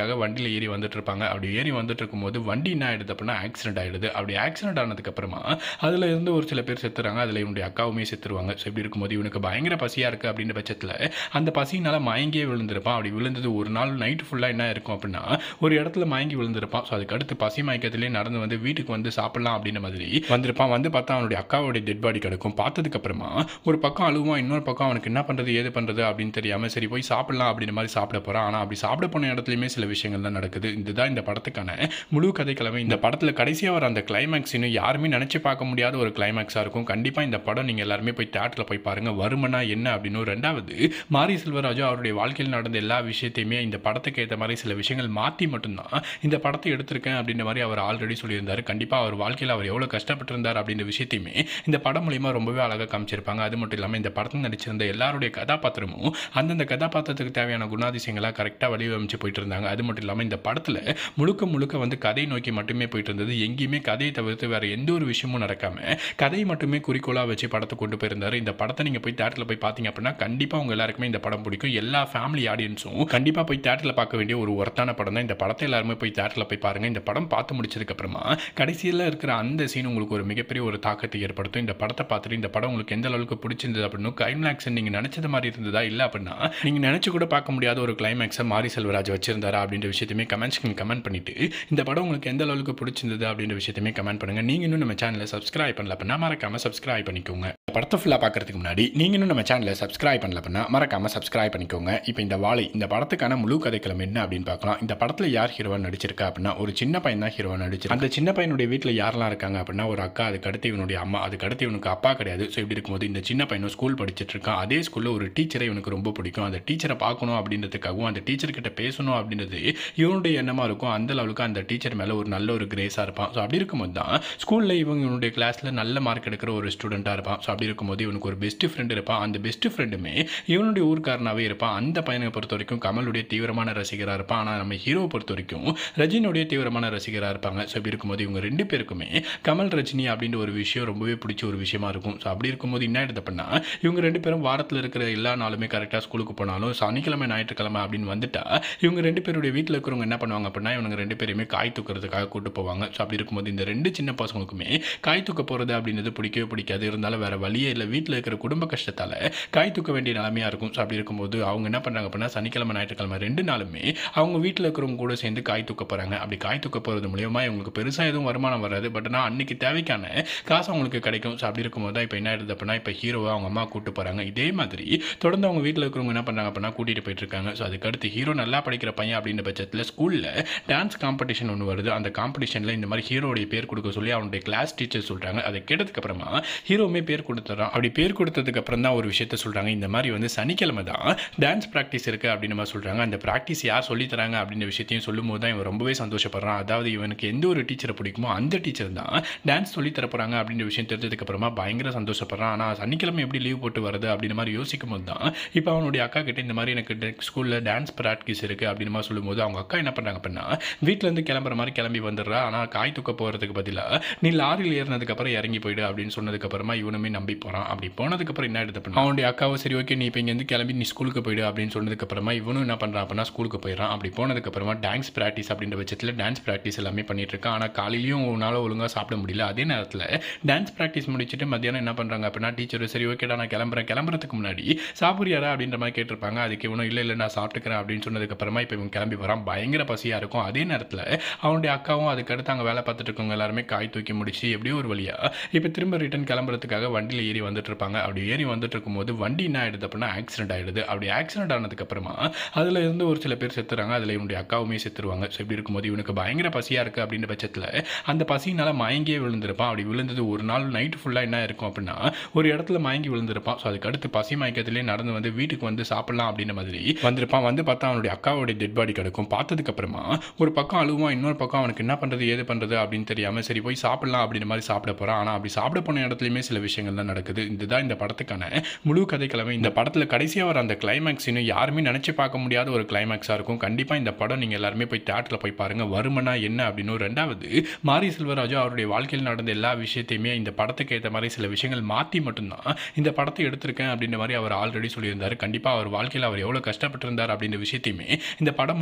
வண்டியில் ஏறி வந்துட்டு இருப்பாங்க. அப்படி ஏறி வந்துட்டு இருக்கும்போது வண்டி என்ன ஆயிடுது அப்படின்னா ஆக்சிடென்ட் ஆயிடுது. அப்படி ஆக்சிடென்ட் ஆனதுக்கு அப்புறமா அதுல இருந்து ஒரு சில பேர் செத்துறாங்க. அதுல இவனுடைய அக்காவுமே செத்துருவாங்க. ஸோ இப்படி இருக்கும்போது இவனுக்கு பயங்கர பசியா இருக்கு அப்படின்ற பட்சத்தில் அந்த பசியினால மயங்கியே விழுந்திருப்பான். அப்படி விழுந்தது ஒரு நாள் நைட்டு ஃபுல்லாக என்ன இருக்கும் அப்படின்னா ஒரு இடத்துல மயங்கி விழுந்திருப்பான். ஸோ அதுக்கு அடுத்து பசி மயக்கத்திலே நடந்து வந்து வீட்டுக்கு வந்து சாப்பிடலாம் அப்படின்ற மாதிரி வந்திருப்பான். வந்து பார்த்தா அவனுடைய அக்காவுடைய டெட் பாடி கிடக்கும். பார்த்ததுக்கு அப்புறமா ஒரு பக்கம் அழுவான், இன்னொரு பக்கம் அவனுக்கு என்ன பண்றது ஏது பண்றது அப்படின்னு தெரியாம சரி போய் சாப்பிடலாம் அப்படின்ற மாதிரி சாப்பிட போறான். ஆனா அப்படி சாப்பிட போன இடத்துலயுமே சில விஷயங்கள் தான் நடக்குது. இதுதான் இந்த படத்துக்கான முழு கதைக்கிழமை. இந்த படத்துல கடைசியா வர அந்த கிளைமேக்ஸ் இன்னும் யாருமே நினைச்சு பார்க்க முடியாத ஒரு கிளைமேக்ஸா இருக்கும். கண்டிப்பா இந்த படம் நீங்க எல்லாருமே போய் தியேட்டர்ல போய் பாருங்க. வருமனா என்ன அப்படின்னு. ரெண்டாவது, மாரி செல்வராஜு அவருடைய வாழ்க்கையில் நடந்த எல்லா விஷயத்தையுமே இந்த படத்துக்கு ஏற்ற மாதிரி சில விஷயங்கள் மாற்றி மட்டும்தான் இந்த படத்தை எடுத்திருக்கேன் அப்படின்ற மாதிரி அவர் ஆல்ரெடி சொல்லியிருந்தாரு. கண்டிப்பா அவர் வாழ்க்கையில் அவர் எவ்வளவு கஷ்டப்பட்டிருந்தார் அப்படின்ற விஷயத்தையுமே இந்த படம் மூலியமா ரொம்பவே அழகாக காமிச்சிருப்பாங்க. அது மட்டும் இல்லாமல் இந்த படத்தில் நடிச்சிருந்த எல்லாருடைய கதாபாத்திரமும் அந்தந்த கதாபாத்திரத்துக்கு தேவையான குணாதிசயங்களாக கரெக்டாக வடிவமைச்சு போயிட்டு இருந்தாங்க. அது மட்டும் இல்லாமல் இந்த படத்தில் முழுக்க முழுக்க வந்து கதை நோக்கி மட்டுமே போயிட்டு இருந்தது. எங்கேயுமே கதையை தவிர்த்து வேற எந்த ஒரு விஷயமும் நடக்காம கதையை மட்டுமே குறிக்கோளாக வச்சு படத்தை கொண்டு போயிருந்தாரு. இந்த படத்தை நீங்க போய் தியேட்டர்ல போய் பார்த்தீங்க அப்படின்னா கண்டிப்பா உங்க எல்லாருக்குமே இந்த படம் பிடிக்கும். எல்லா ஃபேமிலி ஆடியன்ஸும் கண்டிப்பா போய் தியேட்டர்ல பார்க்க வேண்டிய ஒரு ஒர்த்தான படம் தான். இந்த படத்தை எல்லாருமே போய் தியேட்டர்ல போய் பாருங்க. இந்த படம் பார்த்து முடிச்சதுக்கு அப்புறமா கடைசியில் இருக்கிற அந்த சீன் உங்களுக்கு ஒரு மிகப்பெரிய ஒரு தாக்கத்தை ஏற்படுத்தும். இந்த படத்தை பார்த்துட்டு இந்த படம் உங்களுக்கு எந்த அளவுக்கு பிடிச்சிருந்தது அப்படின்னு கிளைமேக்ஸ் நீங்க நினைச்சது மாதிரி இருந்ததா இல்லை அப்படின்னா நீங்க நினைச்சு கூட பார்க்க முடியாத ஒரு கிளைமேக்ஸை மாரி செல்வராஜ் வச்சிருந்தாரா அப்படின்ற விஷயத்தையுமே கமெண்ட்ஸ் கமெண்ட் பண்ணிட்டு இந்த படம் உங்களுக்கு எந்த அளவுக்கு பிடிச்சிருந்தது அப்படின்ற விஷயத்தையுமே கமெண்ட் பண்ணுங்க. நீங்க இன்னும் நம்ம சேனலை சப்ஸ்கிரைப் பண்ணல அப்படின்னா மறக்காம சப்ஸ்கிரைப் பண்ணிக்கோங்க. படத்தை ஃபுல்லாக பார்க்கறதுக்கு முன்னாடி நீங்கள் இன்னும் நம்ம சேனலை சப்ஸ்கிரைப் பண்ணல அப்படின்னா மறக்காமல் சப்ஸ்கிரைப் பண்ணிக்கோங்க. இப்போ இந்த வாழை இந்த படத்துக்கான முழு கதைக்களம் என்ன அப்படின்னு பார்க்கலாம். இந்த படத்தில் யார் ஹீரோவாக நடிச்சிருக்கா அப்படின்னா ஒரு சின்ன பையன் தான் ஹீரோவாக நடிச்சிருக்கு. அந்த சின்ன பையனுடைய வீட்டில் யாரெல்லாம் இருக்காங்க அப்படின்னா ஒரு அக்கா, அதுக்கு அடுத்து இவனுடைய அம்மா, அதுக்கு அடுத்து இவனுக்கு அப்பா கிடையாது. ஸோ இப்படி இருக்கும்போது இந்த சின்ன பையனும் ஸ்கூல் படிச்சுட்டு இருக்கான். அதே ஸ்கூலில் ஒரு டீச்சரை இவனுக்கு ரொம்ப பிடிக்கும். அந்த டீச்சரை பார்க்கணும் அப்படின்றதுக்காகவும் அந்த டீச்சர்கிட்ட பேசணும் அப்படின்றது இவனுடைய எண்ணமாக இருக்கும். அந்த அளவுக்கு அந்த டீச்சர் மேலே ஒரு நல்ல ஒரு கிரேஸாக இருப்பான். ஸோ அப்படி இருக்கும்போது தான் ஸ்கூலில் இவங்க இவனுடைய கிளாஸில் நல்ல மார்க் எடுக்கிற ஒரு ஸ்டூடெண்ட்டாக இருப்பான். ஸோ அப்படி இருக்கும்போது இவனுக்கு ஒரு பெஸ்ட் ஃப்ரெண்ட் இருப்பான். அந்த பெஸ்ட் ஃப்ரெண்டுமே இவனுடைய ஊர்க்காரனாகவே இருப்பான். அந்த பையனை பொறுத்த வரைக்கும் கமலுடைய தீவிரமான ரசிகராக இருப்பான். ஆனால் நம்ம ஹீரோவை பொறுத்த வரைக்கும் ரஜினியுடைய தீவிரமான ரசிகராக இருப்பாங்க. ஸோ இப்படி இருக்கும்போது இவங்க ரெண்டு பேருக்குமே கமல் ரஜினி அப்படின்ற ஒரு விஷயம் ரொம்பவே பிடிச்ச ஒரு விஷயமா இருக்கும். ஸோ அப்படி இருக்கும்போது என்ன ஆயிடுது அப்படின்னா இவங்க ரெண்டு பேரும் வாரத்தில் இருக்கிற எல்லா நாளுமே கரெக்டாக ஸ்கூலுக்கு போனாலும் சனிக்கிழமை ஞாயிற்றுக்கிழமை அப்படின்னு வந்துட்டா இவங்க ரெண்டு பேருடைய வீட்டில் இருக்கிறவங்க என்ன பண்ணுவாங்க அப்படின்னா இவங்க ரெண்டு பேருமே காய் தூக்கிறதுக்காக கூட்டு போவாங்க. ஸோ அப்படி இருக்கும்போது இந்த ரெண்டு சின்ன பசங்களுக்குமே காய் தூக்க போகிறது அப்படின்றது பிடிக்கவே பிடிக்காது. இருந்தாலும் வேற வழியே இல்லை. வீட்டில் இருக்கிற குடும்ப கஷ்டத்தால் காய் தூக்க வேண்டிய நிலைமையாக இருக்கும். ஸோ அப்படி இருக்கும்போது அவங்க என்ன பண்ணுறாங்க அப்படின்னா சனிக்கிழமை ஞாயிற்றுக்கிழமை ரெண்டு நாளுமே அவங்க வீட்டில் இருக்கிறவங்க கூட சேர்ந்து காய் தூக்க போகிறாங்க. அப்படி காய் தூக்க போகிறது மூலியமாக இவங்களுக்கு பெருசாக எதுவும் வருமானம் வராது. பட் ஆனால் அன்னைக்கு தேவைக்கான காசு அவங்களுக்கு கிடைக்கும். ஸோ அப்படி இருக்கும்போது தான் இப்போ என்ன ஆயிடுது அப்படின்னா இப்போ ஹீரோவை அவங்க அம்மா கூட்டு போகிறாங்க. இதே மாதிரி தொடர்ந்து அவங்க வீட்டில் இருக்கிறவங்க என்ன பண்ணுறாங்க அப்படின்னா கூட்டிகிட்டு போயிட்டு இருக்காங்க. ஸோ அதுக்கடுத்து ஹீரோ நல்லா படிக்கிற பையன் அப்படின்ற பட்சத்தில் ஸ்கூலில் டான்ஸ் காம்படிஷன் ஒன்று வருது. அந்த காம்படிஷனில் இந்த மாதிரி ஹீரோடைய பேர் கொடுக்க சொல்லி அவனுடைய கிளாஸ் டீச்சர் சொல்கிறாங்க. அதை கேட்டதுக்கு அப்புறமா ஹீரோவுமே பேர் கொடுத்துறான். அப்படி பேர் கொடுத்ததுக்கு அப்புறம் தான் ஒரு விஷயத்த சொல்கிறாங்க. இந்த மாதிரி வந்து சனிக்கிழமை தான் டான்ஸ் ப்ராக்டிஸ் இருக்குது அப்படின்னு மாதிரி சொல்கிறாங்க. அந்த ப்ராக்டிஸ் யார் சொல்லி தராங்க அப்படின்ற விஷயத்தையும் சொல்லும் போது தான் இவன் ரொம்பவே சந்தோஷப்படுறான். அதாவது இவனுக்கு எந்த ஒரு டீச்சரை பிடிக்குமோ அந்த டீச்சர் தான் டான்ஸ் சொல்லி தர போகிறாங்க அப்படின்ற விஷயம் தெரிஞ்சதுக்கு அப்புறமா பயங்கர சந்தோஷப்படுறான். ஆனால் சனிக்கிழமை எப்படி லீவ் போட்டு வருது அப்படின்ற மாதிரி யோசிக்கும் போது தான் இப்போ அவனுடைய அக்கா கிட்ட இந்த மாதிரி எனக்கு ஸ்கூலில் டான்ஸ் ப்ராக்டிஸ் இருக்குது அப்படின்னு மாதிரி சொல்லும்போது அவங்க அக்கா என்ன பண்ணுறாங்க அப்படின்னா வீட்டிலேருந்து கிளம்புற மாதிரி கிளம்பி வந்துடுறா. ஆனால் காய் தூக்க போகிறதுக்கு பதிலாக நீ லாரியில் ஏறினதுக்கு அப்புறம் இறங்கி போயிடு அப்படின்னு சொன்னதுக்கு அப்புறமா இவனுமே நம்பி போகிறான். அப்படி போனதுக்கு அப்புறம் என்ன எடுத்து பண்ணா அவனுடைய அக்காவை சரி ஓகே நீ இப்போ இங்கேருந்து கிளம்பி நீ ஸ்கூலுக்கு போயிடு அப்படின்னு சொன்னதுக்கு அப்புறமா இவனும் என்ன பண்ணுறான் அப்படின்னா ஸ்கூலுக்கு போயிடறான். அப்படி போனதுக்கு அப்புறமா டான்ஸ் ப்ராக்டிஸ் அப்படின்ற பட்சத்தில் டான்ஸ் ப்ராக்டிஸ் எல்லாமே பண்ணிட்டு இருக்கான். ஆனால் காலையிலையும் உன்னால ஒழுங்காக சாப்பிட முடியல. அதே நேரத்தில் டான்ஸ் ப்ராக்டிஸ் முடிச்சுட்டு மத்தியானம் என்ன பண்ணுறாங்க அப்படின்னா டீச்சர் சரி ஓகேடா நான் கிளம்புறேன், கிளம்புறதுக்கு முன்னாடி சாப்பிட்றியாரா அப்படின்ற மாதிரி கேட்டிருப்பாங்க. அதுக்கு இவனும் இல்லை இல்லை நான் சாப்பிட்டுக்கிறேன் அப்படின்னு சொன்னதுக்கு அப்புறமா இப்போ இவன் கிளம்பி வரான். பயங்கர பசியாக இருக்கும். அதே நேரத்தில் அவனுடைய அக்காவும் அதுக்கடுத்து அங்கே வேலை பார்த்துட்டு இருக்கவங்க எல்லாருமே காய் தூக்கி முடிச்சு எப்படியோ ஒரு வழியா இப்போ திரும்ப ரிட்டர்ன் கிளம்புறதுக்காக வண்டியில் ஏறி வந்துட்டு இருப்பாங்க. அப்படி ஏறி வந்துட்டு இருக்கும்போது வண்டி என்ன ஆயிடுது அப்படின்னா ஆக்சிடென்ட் ஆயிடுது. அப்படி ஆக்சிடென்ட் ஆனதுக்கு அப்புறமா அதுல இருந்து ஒரு சில பேர் செத்துறாங்க. அதுல இவனுடைய அக்காவுமே செத்துருவாங்க. ஸோ இப்படி இருக்கும்போது இவனுக்கு பயங்கர பசியா இருக்கு அப்படின்ற பட்சத்தில் அந்த பசியினால மயங்கியே விழுந்திருப்பான். அப்படி விழுந்தது ஒரு நாள் நைட்டு ஃபுல்லாக என்ன இருக்கும் அப்படின்னா ஒரு இடத்துல மயங்கி விழுந்திருப்பான். ஸோ அதுக்கு அடுத்து பசி மயக்கத்திலே நடந்து வந்து வீட்டுக்கு வந்து சாப்பிடலாம் அப்படின்ற மாதிரி வந்திருப்பான். வந்து பார்த்தா அவனுடைய அக்காவுடைய டெட் பாடி கிடக்கும். பார்த்ததுக்கு அப்புறமா ஒரு பக்கம் அழுவான், இன்னொரு பக்கம் அவனுக்கு என்ன பண்றது ஏது பண்றது அப்படின்னு தெரியாம சரி போய் சாப்பிடலாம் அப்படின்ற மாதிரி சாப்பிட போறான். ஆனால் அப்படி சாப்பிட போன இடத்துலையுமே சில விஷயங்கள் தான் நடக்குது. இதுதான் இந்த படத்துக்கான முழு கதைக்கிழமை. இந்த படத்தில் கடைசியாக வர அந்த கிளைமேக்ஸ் இன்னும் யாருமே நினைச்சு பார்க்க முடியாத ஒரு கிளைமேக்ஸாக இருக்கும். கண்டிப்பாக இந்த படம் நீங்கள் எல்லாருமே போய் தியேட்டரில் போய் பாருங்க. வருமனா என்ன அப்படின்னு. ரெண்டாவது, மாரி செல்வராஜு அவருடைய வாழ்க்கையில் நடந்த எல்லா விஷயத்தையுமே இந்த படத்துக்கு ஏற்ற மாதிரி சில விஷயங்கள் மாற்றி மட்டும்தான் இந்த படத்தை எடுத்திருக்கேன் அப்படின்ற மாதிரி அவர் ஆல்ரெடி சொல்லியிருந்தார். கண்டிப்பாக அவர் வாழ்க்கையில் அவர் எவ்வளோ கஷ்டப்பட்டிருந்தார் அப்படின்ற விஷயத்தையுமே இந்த படம் மூலியமாக ரொம்பவே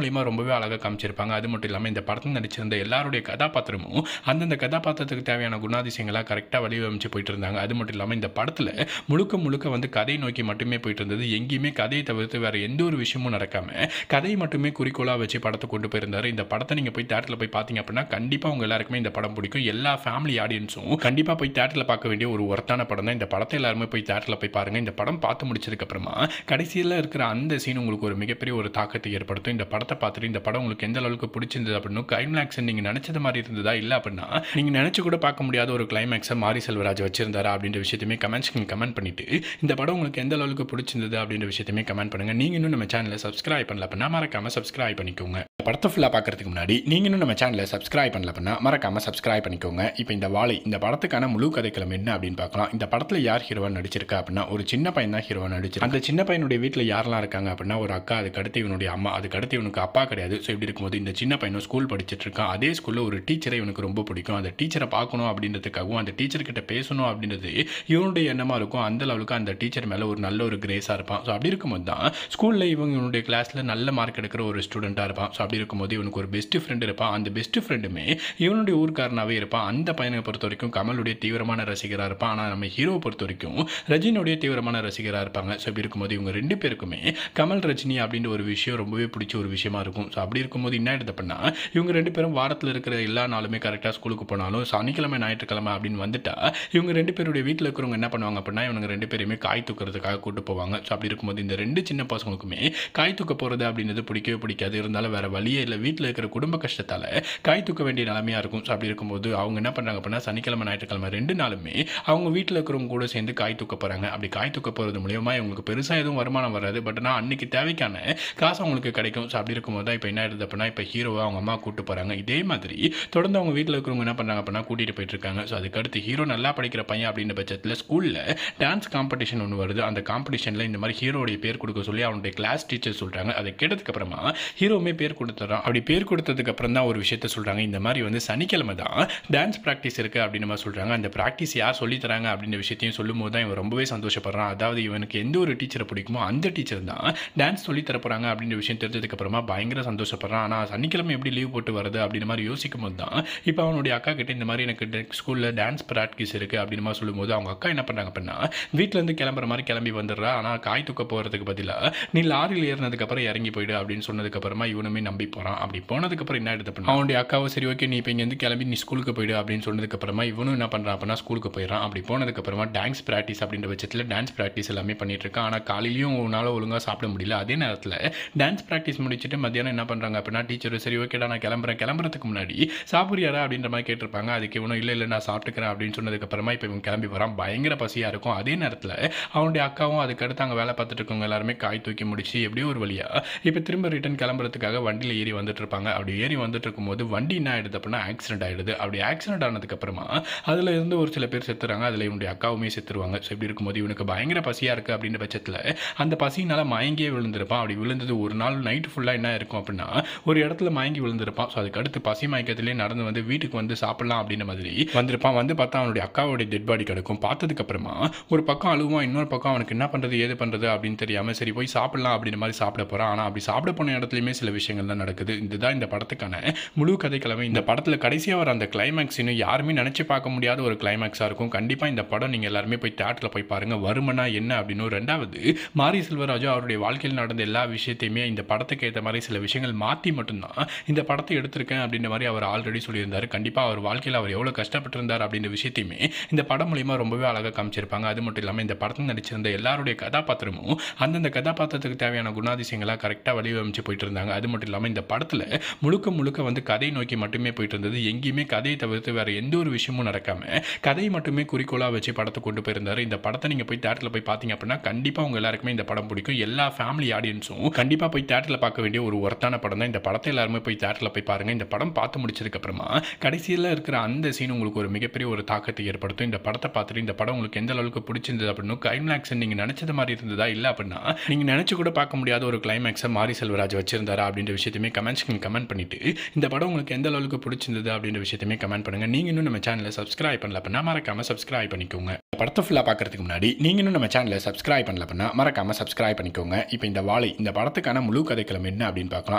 ரொம்பவே அழகாக காமிச்சிருப்பாங்க. அது மட்டும் இல்லாமல் இந்த படத்தில் நடிச்சிருந்த எல்லாருடைய கதாபாத்திரமும் அந்தந்த கதாபாத்திரத்துக்கு தேவையான குணாதிசயங்களாக கரெக்டாக வடிவமைச்சு போயிட்டு இருந்தாங்க. அது மட்டும் இல்லாமல் இந்த படத்தில் முழுக்க முழுக்க வந்து கதை நோக்கி மட்டுமே போயிட்டு இருந்தது. எங்கேயுமே கதையை தவிர்த்து வேற எந்த ஒரு விஷயமும் நடக்காம கதையை மட்டுமே குறிக்கோளாக வச்சு படத்தை கொண்டு போயிருந்தாரு. இந்த படத்தை நீங்கள் போய் தேட்டரில் போய் பார்த்தீங்க அப்படின்னா கண்டிப்பாக உங்க எல்லாருக்குமே இந்த படம் பிடிக்கும். எல்லா ஃபேமிலி ஆடியன்ஸும் கண்டிப்பாக போய் தேட்டரில் பார்க்க வேண்டிய ஒரு ஒர்த்தான படம் தான். இந்த படத்தை எல்லாருமே போய் தேட்டரில் போய் பாருங்க. இந்த படம் பார்த்து முடிச்சதுக்கு அப்புறமா கடைசியில் இருக்கிற அந்த சீன் உங்களுக்கு ஒரு மிகப்பெரிய ஒரு தாக்கத்தை ஏற்படுத்தும். இந்த படத்தை பார்த்துட்டு இந்த படம் உங்களுக்கு எந்த அளவுக்கு பிடிச்சிருந்தது அப்படின்னு கிளைமேக்ஸ் நீங்க நினைச்சது மாதிரி இருந்ததா இல்லை அப்படின்னா நீங்க நினைச்சு கூட பார்க்க முடியாத ஒரு கிளைமேக்ஸை மாரி செல்வராஜ் வச்சிருந்தாரா அப்படின்ற விஷயத்தையுமே கமெண்ட்ஸ் கமெண்ட் பண்ணிட்டு இந்த படம் உங்களுக்கு எந்த அளவுக்கு பிடிச்சிருந்தது அப்படின்ற விஷயத்தையுமே கமெண்ட் பண்ணுங்க. நீங்க இன்னும் நம்ம சேனலை சப்ஸ்கிரைப் பண்ணல அப்படின்னா மறக்காம சப்ஸ்கிரைப் பண்ணிக்கோங்க. படத்தை ஃபுல்லாக பார்க்கறதுக்கு முன்னாடி நீங்கள் இன்னும் நம்ம சேனலை சப்ஸ்கிரைப் பண்ணல அப்படின்னா மறக்காம சப்ஸ்கிரைப் பண்ணிக்கோங்க. இப்போ இந்த வாழை இந்த படத்துக்கான முழு கதைக்களம் என்ன அப்படின்னு பார்க்கலாம். இந்த படத்தில் யார் ஹீரோவாக நடிச்சிருக்கா அப்படின்னா ஒரு சின்ன பையன் தான் ஹீரோவாக நடிச்சிருக்கு. அந்த சின்ன பையனுடைய வீட்டில் யாரெல்லாம் இருக்காங்க அப்படின்னா ஒரு அக்கா, அதுக்கு அடுத்து இவனுடைய அம்மா, அதுக்கு அடுத்து இவனுக்கு அப்பா கிடையாது. ஸோ இப்படி இருக்கும்போது இந்த சின்ன பையனும் ஸ்கூல் படிச்சுட்டு இருக்கான். அதே ஸ்கூலில் ஒரு டீச்சரை இவனுக்கு ரொம்ப பிடிக்கும். அந்த டீச்சரை பார்க்கணும் அப்படின்றதுக்காகவும் அந்த டீச்சர் கிட்ட பேசணும் அப்படின்றது இவனுடைய எண்ணமாக இருக்கும். அந்த அளவுக்கு அந்த டீச்சர் மேலே ஒரு நல்ல ஒரு கிரேஸாக இருப்பான். ஸோ அப்படி இருக்கும்போது தான் ஸ்கூலில் இவங்க இவனுடைய கிளாஸில் நல்ல மார்க் எடுக்கிற ஒரு ஸ்டூடெண்ட்டாக இருப்பான். ஸோ அப்படி இருக்கும்போது இவனுக்கு ஒரு பெஸ்ட் ஃப்ரெண்ட் இருப்பான். அந்த பெஸ்ட் ஃப்ரெண்டுமே இவனுடைய ஊர்க்காரனாகவே இருப்பான். அந்த பையனை பொறுத்த வரைக்கும் கமலுடைய தீவிரமான ரசிகராக இருப்பான். ஆனால் நம்ம ஹீரோவை பொறுத்த வரைக்கும் ரஜினியுடைய தீவிரமான ரசிகராக இருப்பாங்க. ஸோ இப்படி இருக்கும்போது இவங்க ரெண்டு பேருக்குமே கமல் ரஜினி அப்படின்ற ஒரு விஷயம் ரொம்பவே பிடிச்ச ஒரு விஷயமா இருக்கும். ஸோ அப்படி இருக்கும்போது என்ன ஆயிடுது அப்படின்னா இவங்க ரெண்டு பேரும் வாரத்தில் இருக்கிற எல்லா நாளுமே கரெக்டாக ஸ்கூலுக்கு போனாலும் சனிக்கிழமை ஞாயிற்றுக்கிழமை அப்படின்னு வந்துட்டா இவங்க ரெண்டு பேருடைய வீட்டில் இருக்கிறவங்க என்ன பண்ணுவாங்க அப்படின்னா இவங்க ரெண்டு பேருமே காய் தூக்கிறதுக்காக கூட்டு போவாங்க. ஸோ அப்படி இருக்கும்போது இந்த ரெண்டு சின்ன பசங்களுக்குமே காய் தூக்க போகிறது அப்படின்றது பிடிக்கவே பிடிக்காது. இருந்தாலும் வேற வழியே இல்லை, வீட்டில் இருக்கிற குடும்ப கஷ்டத்தால் காய் தூக்க வேண்டிய நிலைமையாக இருக்கும். ஸோ அப்படி இருக்கும்போது அவங்க என்ன பண்ணுறாங்க அப்படின்னா சனிக்கிழமை ஞாயிற்றுக்கிழமை ரெண்டு நாளுமே அவங்க வீட்டில் இருக்கிறவங்க கூட சேர்ந்து காய் தூக்க போகிறாங்க. அப்படி காய் தூக்க போகிறது மூலியமாக இவங்களுக்கு பெருசாக எதுவும் வருமானம் வராது. பட் ஆனால் அன்னைக்கு தேவைக்கான காசு அவங்களுக்கு கிடைக்கும். ஸோ அப்படி இருக்கும்போது தான் இப்போ என்ன ஆயிடுது அப்படின்னா இப்போ ஹீரோவை அவங்க அம்மா கூட்டு போகிறாங்க. இதே மாதிரி தொடர்ந்து அவங்க வீட்டில் இருக்கிறவங்க என்ன பண்ணுறாங்க அப்படின்னா கூட்டிகிட்டு போயிட்டு இருக்காங்க. ஸோ அதுக்கடுத்து ஹீரோ நல்லா படிக்கிற பையன் அப்படின்ற பட்சத்தில் ஸ்கூலில் டான்ஸ் காம்படிஷன் ஒன்று வருது. அந்த காம்படிஷனில் இந்த மாதிரி ஹீரோடைய பேர் கொடுக்க சொல்லி அவனுடைய கிளாஸ் டீச்சர் சொல்கிறாங்க. அதை கேட்டதுக்கு அப்புறமா ஹீரோவுமே பேர் கொடுத்துறான். அப்படி பேர் கொடுத்ததுக்கு அப்புறம் தான் ஒரு விஷயத்த சொல்கிறாங்க. இந்த மாதிரி வந்து சனிக்கிழமை தான் டான்ஸ் ப்ராக்டிஸ் இருக்குது அப்படின்னு மாதிரி சொல்கிறாங்க. அந்த ப்ராக்டிஸ் யார் சொல்லித்தராங்க அப்படின்ற விஷயத்தையும் சொல்லும் போது தான் இவன் ரொம்பவே சந்தோஷப்படுறான். அதாவது இவனுக்கு எந்த ஒரு டீச்சரை பிடிக்குமோ அந்த டீச்சர் தான் டான்ஸ் சொல்லி தரப்போகிறாங்க அப்படின்ற விஷயம் தெரிஞ்சதுக்கு அப்புறமா பயங்கர சந்தோஷப்படுறான். ஆனால் சனிக்கிழமை எப்படி லீவ் போட்டு வருது அப்படின்ற மாதிரி யோசிக்கும் போது தான் இப்போ அவனுடைய அக்கா கிட்ட இந்த மாதிரி எனக்கு ஸ்கூலில் டான்ஸ் ப்ராக்டிஸ் இருக்குது அப்படின்னு மாதிரி சொல்லும்போது அவங்க அக்கா என்ன பண்ணுறாங்க அப்படின்னா வீட்டிலேருந்து கிளம்புற மாதிரி கிளம்பி வந்துடுறா. ஆனால் காய் தூக்க போகிறதுக்கு பதிலாக நீ லாரியில் ஏறினதுக்கப்புறம் இறங்கி போயிடு அப்படின்னு சொன்னதுக்கப்புறமா இவனுமே நம்பி போகிறான். அப்படி போனதுக்கப்புறம் என்ன எடுத்து பண்ணா அவனுடைய அக்காவை சரி ஓகே நீ இப்போ இங்கேருந்து கிளம்பி நீ ஸ்கூலுக்கு போயிடு அப்படின்னு சொன்னதுக்கப்புறமா இவனும் என்ன பண்ணுறான் அப்படின்னா ஸ்கூலுக்கு போயிடறான். அப்படி போனதுக்கப்புறமா டான்ஸ் ப்ராக்டிஸ் அப்படின்ற பட்சத்தில் டான்ஸ் ப்ராக்டிஸ் எல்லாமே பண்ணிட்டு இருக்கான். ஆனால் காலையிலையும் உன்னால் ஒழுங்காக சாப்பிட முடியல. அதே நேரத்தில் டான்ஸ் ப்ராக்டிஸ் முடிச்சுட்டு மத்தியானம் என்ன பண்ணுறாங்க அப்படின்னா டீச்சர் சரி ஓகேடா நான் கிளம்புறேன், கிளம்புறதுக்கு முன்னாடி சாப்பிட்றியாரா அப்படின்ற மாதிரி கேட்டிருப்பாங்க. அதுக்கு இவனும் இல்லை இல்லை நான் சாப்பிட்டுக்கிறேன் அப்படின்னு சொன்னதுக்கப்புறமா இப்போ இவன் கிளம்பி வரான். பயங்கர பசியாக இருக்கும். அதே நேரத்தில் அவனுடைய அக்காவும் அதுக்கடுத்து அங்கே வேலை பார்த்துட்டு இருக்கவங்க எல்லாருமே காய் தூக்கி முடிச்சு எப்படியோ ஒரு வழியாக இப்போ திரும்ப ரிட்டன் கிளம்புறதுக்காக வண்டியில் ஏறி வந்துட்டு இருப்பாங்க. அப்படி ஏறி வந்துட்டு இருக்கும்போது வண்டி என்ன ஆயிடுது அப்படின்னா ஆக்சிடென்ட் ஆயிடுது. அப்படி ஆக்சிடென்ட் ஆனதுக்கப்புறமா அதில் இருந்து ஒரு சில பேர் செத்துறாங்க. அதில் இவனுடைய அக்காவுமே செத்துருவாங்க. ஸோ இப்படி இருக்கும்போது இவனுக்கு பயங்கர பசியாக இருக்குது அப்படின்ற பட்சத்தில் அந்த பசியினால் மயங்கியே விழுந்திருப்பான். அப்படி விழுந்தது ஒரு நாள் நைட்டு ஃபுல்லாக என்ன இருக்கும் அப்படின்னா ஒரு இடத்துல மயங்கி விழுந்திருப்பான். ஸோ அதுக்கடுத்து பசி மயக்கத்திலே நடந்து வந்து வீட்டுக்கு வந்து சாப்பிடலாம் அப்படின்ற மாதிரி வந்திருப்பான். வந்து பார்த்தா அவனுடைய அக்காவுடைய டெட் பாடி கிடக்கும். பார்த்ததுக்கு அப்புறமா ஒரு பக்கம் அழுவான், இன்னொரு பக்கம் அவனுக்கு என்ன பண்ணுறது ஏது பண்ணுறது அப்படின்னு தெரியாமல் சரி போய் சாப்பிடலாம் அப்படின்ற மாதிரி சாப்பிட போகிறான். ஆனால் அப்படி சாப்பிட போன இடத்துலையுமே சில விஷயங்கள் தான் நடக்குது. இதுதான் இந்த படத்துக்கான முழு கதைக்கிழமை. இந்த படத்தில் கடைசியாக வர அந்த கிளைமேக்ஸ் இன்னும் யாருமே நினச்சி பார்க்க முடியாத ஒரு கிளைமேக்ஸாக இருக்கும். கண்டிப்பாக இந்த படம் நீங்கள் எல்லாருமே போய் தேட்டரில் போய் பாருங்கள். வருமனா என்ன அப்படின்னு. ரெண்டாவது மாரி செல்வராஜு அவருடைய வாழ்க்கையில் நடந்த எல்லா விஷயத்தையுமே இந்த படத்துக்கு ஏற்ற மாதிரி சில விஷயங்கள் மாற்றி மட்டும்தான் இந்த படத்தை எடுத்திருக்கேன் அப்படின்ற மாதிரி அவர் ஆல்ரெடி சொல்லியிருந்தார். கண்டிப்பாக அவர் வாழ்க்கையில் அவர் எவ்வளோ கஷ்டப்பட்டிருந்தார் அப்படின்ற விஷயத்தையுமே இந்த படம் மூலிமா ரொம்பவே அழகாக காமிச்சிருப்பாங்க. அது மட்டும் இல்லாமல் இந்த படத்தில் நடிச்சிருந்த எல்லாருடைய கதாபாத்திரமும் அந்தந்த கதாபாத்திரத்துக்கு தேவையான குணாதிசயங்களாக கரெக்டாக வடிவமைச்சு போயிட்டு இருந்தாங்க. அது மட்டும் இல்லாமல் இந்த படத்தில் முழுக்க முழுக்க வந்து கதை நோக்கி மட்டுமே போயிட்டு இருந்தது. எங்கேயுமே கதையை தவிர்த்து வேற எந்த ஒரு விஷயமும் நடக்காம கதையை மட்டுமே குறிக்கோளாக வச்சு படத்தை கொண்டு போயிருந்தாரு. இந்த படத்தை நீங்கள் போய் தேட்டரில் போய் பார்த்தீங்க அப்படின்னா கண்டிப்பாக உங்க எல்லாருக்குமே இந்த படம் பிடிக்கும். எல்லா ஃபேமிலி ஆடியன்ஸும் கண்டிப்பாக போய் தேட்டரில் பார்க்க வேண்டிய ஒரு ஒர்த்தான படம் தான். இந்த படத்தை எல்லாருமே போய் தேட்டரில் போய் பாருங்க. இந்த படம் பார்த்து முடிச்சதுக்கு அப்புறமா கடைசியில் இருக்கிற அந்த சீன் உங்களுக்கு ஒரு மிகப்பெரிய ஒரு தாக்கத்தை ஏற்படுத்தும். இந்த படத்தை பார்த்துட்டு இந்த படம் உங்களுக்கு எந்த அளவுக்கு பிடிச்சிருந்தது அப்படின்னு கிளைமேக்ஸ் நீங்க நினைச்சது மாதிரி இருந்ததா இல்லை அப்படின்னா நீங்க நினைச்சு கூட பார்க்க முடியாத ஒரு கிளைமேக்ஸை மாரி செல்வராஜ் வச்சிருந்தாரா அப்படின்ற விஷயத்தையுமே கமெண்ட்ஸ் கமெண்ட் பண்ணிட்டு இந்த படம் உங்களுக்கு எந்த அளவுக்கு பிடிச்சிருந்தது அப்படின்ற விஷயத்தையுமே கமெண்ட் பண்ணுங்க. நீங்க இன்னும் நம்ம சேனலை சப்ஸ்கிரைப் பண்ணல அப்படின்னா மறக்காம சப்ஸ்கிரைப் பண்ணிக்கோங்க. படத்தை ஃபுல்லாக பார்க்கறதுக்கு முன்னாடி நீங்கள் இன்னும் நம்ம சேனலை சப்ஸ்கிரைப் பண்ணல அப்படின்னா மறக்காம சப்ஸ்கிரைப் பண்ணிக்கோங்க. இப்போ இந்த வாழை இந்த படத்துக்கான முழு கதைக்களம் என்ன அப்படின்னு பார்க்கலாம்.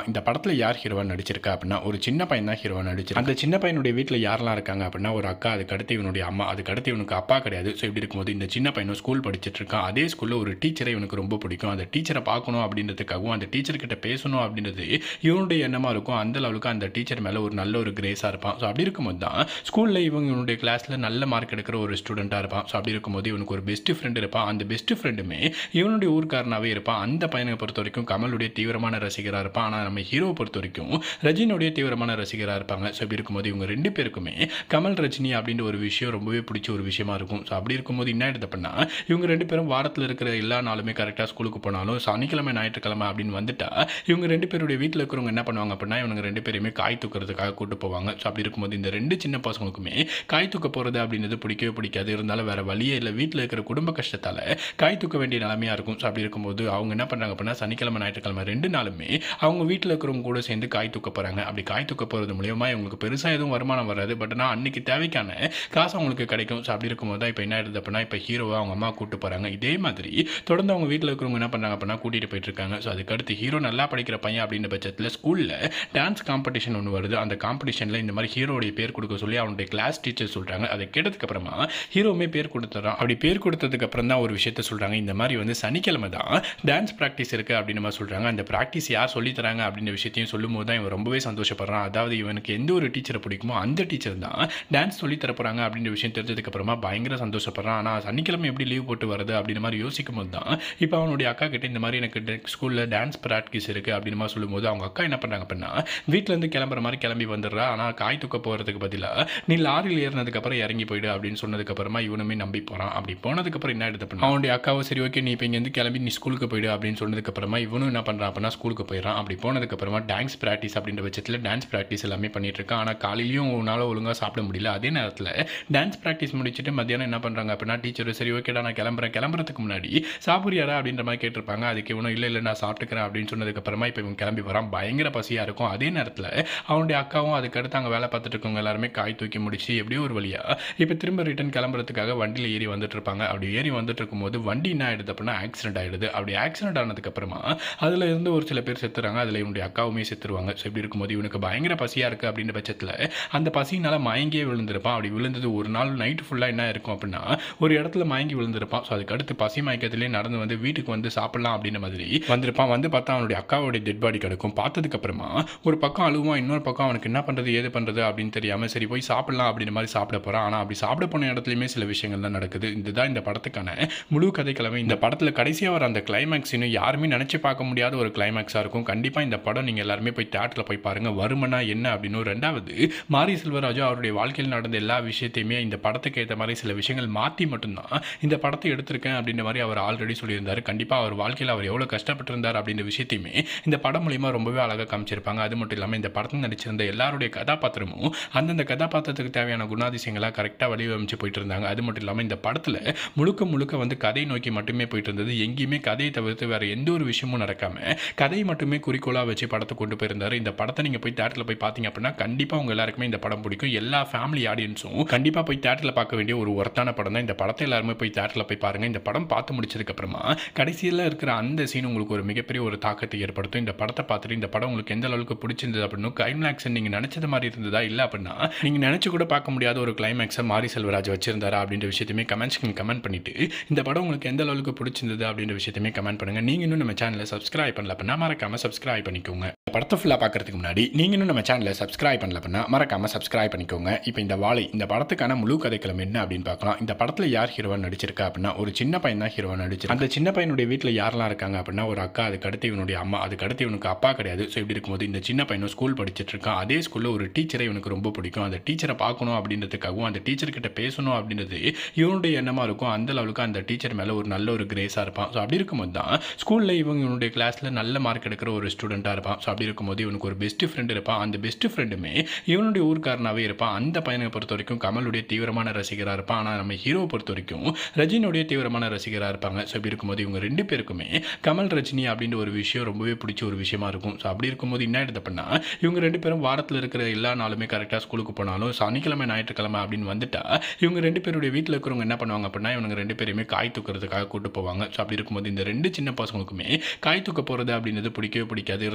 பார்க்கலாம். இந்த படத்தில் யார் ஹீரோவாக நடிச்சிருக்கா அப்படின்னா ஒரு சின்ன பையன் தான் ஹீரோவாக நடிச்சிருக்கான். அந்த சின்ன பையனுடைய வீட்டில் யாரெல்லாம் இருக்காங்க அப்படின்னா ஒரு அக்கா, அதுக்கு அடுத்து இவனுடைய அம்மா, அதுக்கு அடுத்து இவனுக்கு அப்பா கிடையாது. ஸோ இப்படி இருக்கும்போது இந்த சின்ன பையனும் ஸ்கூல் படிச்சுட்டு இருக்கான். அதே ஸ்கூலில் ஒரு டீச்சரை இவனுக்கு ரொம்ப பிடிக்கும். அந்த டீச்சரை பார்க்கணும் அப்படின்றதுக்காகவும் அந்த டீச்சர்கிட்ட பேசணும் அப்படின்றது இவனுடைய எண்ணமாக இருக்கும். அந்த லெவலுக்கு அந்த டீச்சர் மேலே ஒரு நல்ல ஒரு கிரேஸாக இருப்பான். ஸோ அப்படி இருக்கும்போது தான் ஸ்கூலில் இவங்க இவனுடைய கிளாஸில் நல்ல மார்க் எடுக்கிற ஒரு ஸ்டூடெண்ட்டாக இருப்பான். ஸோ அப்படி இருக்கும்போது இவனுக்கு ஒரு பெஸ்ட் ஃப்ரெண்ட் இருப்பான். அந்த பெஸ்ட் ஃப்ரெண்டுமே இவனுடைய ஊர்க்காரனாகவே இருப்பான். அந்த பையனை பொறுத்த வரைக்கும் கமலுடைய தீவிரமான ரசிகராக இருப்பான். ஆனால் நம்ம ஹீரோவை பொறுத்த வரைக்கும் ரஜினியுடைய தீவிரமான ரசிகராக இருப்பாங்க. ஸோ இப்படி இருக்கும்போது இவங்க ரெண்டு பேருக்குமே கமல் ரஜினி அப்படின்ற ஒரு விஷயம் ரொம்பவே பிடிச்ச ஒரு விஷயமா இருக்கும். ஸோ அப்படி இருக்கும்போது என்ன ஆயிடுது அப்படின்னா இவங்க ரெண்டு பேரும் வாரத்தில் இருக்கிற எல்லா நாளுமே கரெக்டாக ஸ்கூலுக்கு போனாலும் சனிக்கிழமை ஞாயிற்றுக்கிழமை அப்படின்னு வந்துட்டா இவங்க ரெண்டு பேருடைய வீட்டில் இருக்கிறவங்க என்ன பண்ணுவாங்க அப்படின்னா இவங்க ரெண்டு பேருமே காய் தூக்கிறதுக்காக கூட்டு போவாங்க. ஸோ அப்படி இருக்கும்போது இந்த ரெண்டு சின்ன பசங்களுக்குமே காய் தூக்க போகிறது அப்படின்றது பிடிக்கவே பிடிக்காது. இருந்தாலும் வேற வழியே இல்லை, வீட்டில் இருக்கிற குடும்ப கஷ்டத்தால் காய் தூக்க வேண்டிய நிலைமையாக இருக்கும். ஸோ அப்படி இருக்கும்போது அவங்க என்ன பண்ணுறாங்க அப்படின்னா சனிக்கிழமை ஞாயிற்றுக்கிழமை ரெண்டு நாளுமே அவங்க வீட்டில் இருக்கிறவங்க கூட சேர்ந்து காய் தூக்க போகிறாங்க. அப்படி காய் தூக்க போகிறது மூலியமா இவங்களுக்கு பெருசாக எதுவும் வருமானம் வராது. பட் ஆனால் அன்னைக்கு தேவைக்கான காசு அவங்களுக்கு கிடைக்கும். ஸோ அப்படி இருக்கும்போது தான் இப்போ என்ன ஆயிடுது அப்படின்னா இப்போ ஹீரோவை அவங்க அம்மா கூட்டு போகிறாங்க. இதே மாதிரி தொடர்ந்து அவங்க வீட்டில் இருக்கிறவங்க என்ன பண்ணுறாங்க அப்படின்னா கூட்டிகிட்டு போயிட்டு இருக்காங்க. ஸோ அதுக்கடுத்து ஹீரோ நல்லா படிக்கிற பையன் அப்படின்ற பட்சத்தில் ஸ்கூலில் டான்ஸ் காம்படிஷன் ஒன்று வருது. அந்த காம்படிஷனில் இந்த மாதிரி ஹீரோடைய பேர் கொடுக்க சொல்லி அவனுடைய கிளாஸ் டீச்சர் சொல்கிறாங்க. அதை கேட்டதுக்கு அப்புறமா ஹீரோவுமே பேர் கொடுத்துறான். அப்படி பேர் கொடுத்ததுக்கு அப்புறம் தான் ஒரு விஷயத்த சொல்கிறாங்க. இந்த மாதிரி வந்து சனிக்கிழமை தான் டான்ஸ் ப்ராக்டிஸ் இருக்குது அப்படின்னு மாதிரி சொல்கிறாங்க. அந்த ப்ராக்டிஸ் யார் சொல்லி தராங்க அப்படின்ற விஷயத்தையும் சொல்லும் போது தான் இவன் ரொம்பவே சந்தோஷப்படுறான். அதாவது இவனுக்கு எந்த ஒரு டீச்சரை பிடிக்குமோ அந்த டீச்சர் தான் டான்ஸ் சொல்லி தர போகிறாங்க அப்படின்ற விஷயம் தெரிஞ்சதுக்கு அப்புறமா பயங்கர சந்தோஷப்படுறான். ஆனால் சனிக்கிழமை எப்படி லீவ் போட்டு வருது அப்படின்ற மாதிரி யோசிக்கும் போது தான் இப்போ அவனுடைய அக்கா கிட்ட இந்த மாதிரி எனக்கு ஸ்கூலில் டான்ஸ் ப்ராக்டிஸ் இருக்குது அப்படின்னு மாதிரி சொல்லும்போது அவங்க அக்கா என்ன பண்ணுறாங்க அப்படின்னா வீட்டிலேருந்து கிளம்புற மாதிரி கிளம்பி வந்துடுறா. ஆனால் காய் தூக்க போகிறதுக்கு பதிலாக நீ லாரியில் ஏறினதுக்கப்புறம் இறங்கி போயிடு அப்படின்னு சொன்னதுக்கப்புறமா இவனுமே நம்பி போகிறான். அப்படி போனதுக்கப்புறம் என்ன ஆயிடுது அப்படின்னா அவனுடைய அக்காவை சரி ஓகே நீ இப்போ இங்கேருந்து கிளம்பி நீ ஸ்கூலுக்கு போயிடு அப்படின்னு சொன்னதுக்கப்புறமா இவனும் என்ன பண்ணுறான் அப்படின்னா ஸ்கூலுக்கு போயிடறான். அப்படி போனதுக்கப்புறமா டான்ஸ் ப்ராக்டிஸ் அப்படின்ற பட்சத்தில் டான்ஸ் ப்ராக்டிஸ் எல்லாமே பண்ணிட்டு இருக்கான். ஆனால் காலையிலையும் உன்னால் ஒழுங்காக சாப்பிட முடியல. அதே நேரத்தில் டான்ஸ் ப்ராக்டிஸ் முடிச்சுட்டு மத்தியானம் என்ன பண்ணுறாங்க அப்படின்னா டீச்சர் சரி ஓகேடா நான் கிளம்புறேன், கிளம்புறதுக்கு முன்னாடி சாப்பிட்றியாரா அப்படின்ற மாதிரி கேட்டிருப்பாங்க. அதுக்கு இவனும் இல்லை இல்லை நான் சாப்பிட்டுக்கிறேன் அப்படின்னு சொன்னதுக்கப்புறமா இப்போ இவன் கிளம்பி வரான். பயங்கர பசியாக இருக்கும். அதே நேரத்தில் அவனுடைய அக்காவும் அதுக்கடுத்து அங்கே வேலை பார்த்துட்டு இருக்கவங்க எல்லாருமே காய் தூக்கி முடிச்சு எப்படியோ ஒரு வழியாக இப்போ திரும்ப ரிட்டன் கிளம்புறதுக்காக வண்டியில் ஏறி வந்துட்டு இருப்பாங்க. அப்படி ஏறி வந்துட்டு இருக்கும்போது வண்டி என்ன ஆயிடுது அப்படின்னா ஆக்சிடென்ட் ஆயிடுது. அப்படி ஆக்சிடென்ட் ஆனதுக்கப்புறமா அதில் இருந்து ஒரு சில பேர் செத்துறாங்க. அதில் இவனுடைய அக்காவுமே செத்துருவாங்க. ஸோ இப்படி இருக்கும்போது இவனுக்கு பயங்கர பசியாக இருக்குது அப்படின்ற பட்சத்தில் அந்த பசியினால் மயங்கியே விழுந்திருப்பான். அப்படி விழுந்தது ஒரு நாள் நைட்டு ஃபுல்லாக என்ன இருக்கும் அப்படின்னா ஒரு இடத்துல மயங்கி விழுந்திருப்பான். ஸோ அதுக்கடுத்து பசி மயக்கத்திலே நடந்து வந்து வீட்டுக்கு வந்து சாப்பிடலாம் அப்படின்ற மாதிரி வந்திருப்பான். வந்து பார்த்தா அவனுடைய அக்காவுடைய டெட் பாடி கிடக்கும். பார்த்ததுக்கப்புறமா ஒரு பக்கம் அழுவான், இன்னொரு பக்கம் அவனுக்கு என்ன பண்ணுறது ஏது பண்ணுறது அப்படின்னு தெரியாமல் சரி போய் சாப்பிடலாம் அப்படின்ற மாதிரி சாப்பிட போகிறான். ஆனால் அப்படி சாப்பிட போன இடத்துலையுமே சில விஷயங்கள் தான் நடக்குது. இதுதான் இந்த படத்துக்கான முழு கதைக்கிழமை. இந்த படத்தில் கடைசியாக வர அந்த கிளைமேக்ஸ் இன்னும் யாருமே நினச்சி பார்க்க முடியாத ஒரு கிளைமேக்ஸாக இருக்கும். கண்டிப்பாக இந்த படம் நீங்கள் எல்லாருமே போய் தியேட்டரில் போய் பாருங்கள். வருமனா என்ன அப்படின்னு. ரெண்டாவது மாரி செல்வராஜு அவருடைய வாழ்க்கையில் நடந்த எல்லா விஷயத்தையுமே இந்த படத்துக்கு ஏற்ற மாதிரி சில விஷயங்கள் மாற்றி மட்டும்தான் இந்த படத்தை எடுத்திருக்கேன் அப்படின்ற மாதிரி அவர் ஆல்ரெடி சொல்லியிருந்தார். கண்டிப்பாக அவர் வாழ்க்கையில் அவர் எவ்வளோ கஷ்டப்பட்டிருந்தார் அப்படின்ற விஷயத்தையுமே இந்த படம் மூலிமா ரொம்பவே அழகாக காமிச்சிருப்பாங்க. அது மட்டும் இல்லாமல் இந்த படத்தில் நடிச்சிருந்த எல்லாருடைய கதாபாத்திரமும் அந்தந்த கதாபாத்திரத்துக்கு தேவையான குணாதிசயங்களாக கரெக்டாக வடிவமைச்சு போயிட்டு இருந்தாங்க. அது மட்டும் இல்லாமல் இந்த படத்தில் முழுக்க முழுக்க வந்து கதை நோக்கி மட்டுமே போயிட்டு இருந்தது. எங்கேயுமே கதையை தவிர்த்து வேறு எந்த ஒரு விஷயமும் நடக்காமல் கதையை மட்டுமே குறிக்கோளாக வச்சு படத்தை கொண்டு போயிருந்தார். இந்த படத்தை நீங்கள் போய் தியேட்டரில் போய் பார்த்தீங்க அப்படின்னா கண்டிப்பாக உங்கள் எல்லாருக்குமே இந்த படம் பிடிக்கும். எல்லா ஃபேமிலி ஆடியன்ஸும் கண்டிப்பாக போய் தியேட்டரில் பார்க்க வேண்டிய ஒரு ஒர்த்தான படம் தான். இந்த படத்தை எல்லாருமே போய் தியேட்டரில் போய் பாருங்கள். இந்த படம் பார்த்து முடிச்சதுக்கப்புறமா கடைசியில் இருக்கிற அந்த சீன் உங்களுக்கு ஒரு மிகப்பெரிய ஒரு தாக்கத்தை ஏற்படுத்தும். இந்த படத்தை பார்த்துட்டு இந்த படம் உங்களுக்கு எந்த அளவுக்கு பிடிச்சிருந்தது அப்படின்னு கிளைமேக்ஸ் நீங்கள் நினச்சது மாதிரி இருந்ததா இல்லை அப்படின்னா நீங்கள் நினச்சி கூட பார்க்க முடியாத ஒரு கிளைமேக்ஸை மாரி செல்வராஜ் வச்சிருந்தாரா அப்படின்ற விஷயத்தையுமே கமெண்ட்ஸ்க்கு கமெண்ட் பண்ணிட்டு இந்த படம் உங்களுக்கு எந்த அளவுக்கு பிடிச்சிருந்தது அப்படின்ற விஷயத்தையுமே கமெண்ட் பண்ணுங்கள். நீங்கள் இன்னும் நம்ம சேனலை சப்ஸ்கிரைப் பண்ணல அப்படின்னா மறக்காமல் சப்ஸ்கிரைப் பண்ணிக்கோங்க. படத்தை ஃபுல்லாக பார்க்கறதுக்கு முன்னாடி நீங்கள் இன்னும் நம்ம சேனலை சப்ஸ்கிரைப் பண்ணல அப்படின்னா மறக்காமல் சப்ஸ்கிரைப் பண்ணிக்கோங்க. இப்போ இந்த வாழை இந்த படத்துக்கான முழு கதைக்களம் என்ன அப்படின்னு பார்க்கலாம். இந்த படத்தில் யார் ஹீரோவாக நடிச்சிருக்கா அப்படின்னா ஒரு சின்ன பையன் தான் ஹீரோவாக நடிச்சிருக்கான். அந்த சின்ன பையனுடைய வீட்டில் யாரெல்லாம் இருக்காங்க அப்படின்னா ஒரு அக்கா, அதுக்கு அடுத்து இவனுடைய அம்மா, அதுக்கு அடுத்து இவனுக்கு அப்பா கிடையாது. ஸோ இப்படி இருக்கும்போது இந்த சின்ன பையனும் ஸ்கூல் படிச்சுட்டு இருக்கான். அதே ஸ்கூலில் ஒரு டீச்சரை இவனுக்கு ரொம்ப பிடிக்கும். அந்த டீச்சரை பார்க்கணும் அப்படின்றதுக்காகவும் அந்த டீச்சர்கிட்ட பேசணும் அப்படின்றது இவனுடைய எண்ணமாக இருக்கும். அந்த லெவலுக்கு அந்த டீச்சர் மேலே ஒரு நல்ல ஒரு கிரேஸாக இருப்பான். ஸோ அப்படி இருக்கும்போது தான் ஸ்கூலில் இவங்க இவனுடைய கிளாஸில் நல்ல மார்க் எடுக்கிற ஒரு ஸ்டூடெண்ட்டாக இருப்பான். ஸோ அப்படி இருக்கும்போது இவனுக்கு ஒரு பெஸ்ட் ஃப்ரெண்ட் இருப்பான். அந்த பெஸ்ட் ஃப்ரெண்டுமே இவனுடைய ஊர்க்காரனாகவே இருப்பான். அந்த பையனை பொறுத்த வரைக்கும் கமலுடைய தீவிரமான ரசிகராக இருப்பான். ஆனால் நம்ம ஹீரோவை பொறுத்த வரைக்கும் ரஜினியுடைய தீவிரமான ரசிகராக இருப்பாங்க. ஸோ இப்படி இருக்கும்போது இவங்க ரெண்டு பேருக்குமே கமல் ரஜினி அப்படின்ற ஒரு விஷயம் ரொம்பவே பிடிச்ச ஒரு விஷயமா இருக்கும். ஸோ அப்படி இருக்கும்போது என்ன ஆயிடுது அப்படின்னா இவங்க ரெண்டு பேரும் வாரத்தில் இருக்கிற எல்லா நாளுமே கரெக்டாக ஸ்கூலுக்கு போனாலும் சனிக்கிழமை ஞாயிற்றுக்கிழமை அப்படின்னு வந்துட்டா இவங்க ரெண்டு பேருடைய வீட்டில் இருக்கிறவங்க என்ன பண்ணுவாங்க அப்படின்னா இவங்க ரெண்டு பேருமே காய் தூக்கிறதுக்காக கூட்டு போவாங்க. ஸோ அப்படி இருக்கும்போது இந்த ரெண்டு சின்ன பசங்களுக்குமே காய் தூக்க போகிறது அப்படின்றது பிடிக்கவே பிடிக்காது. இருந்தாலும் வேற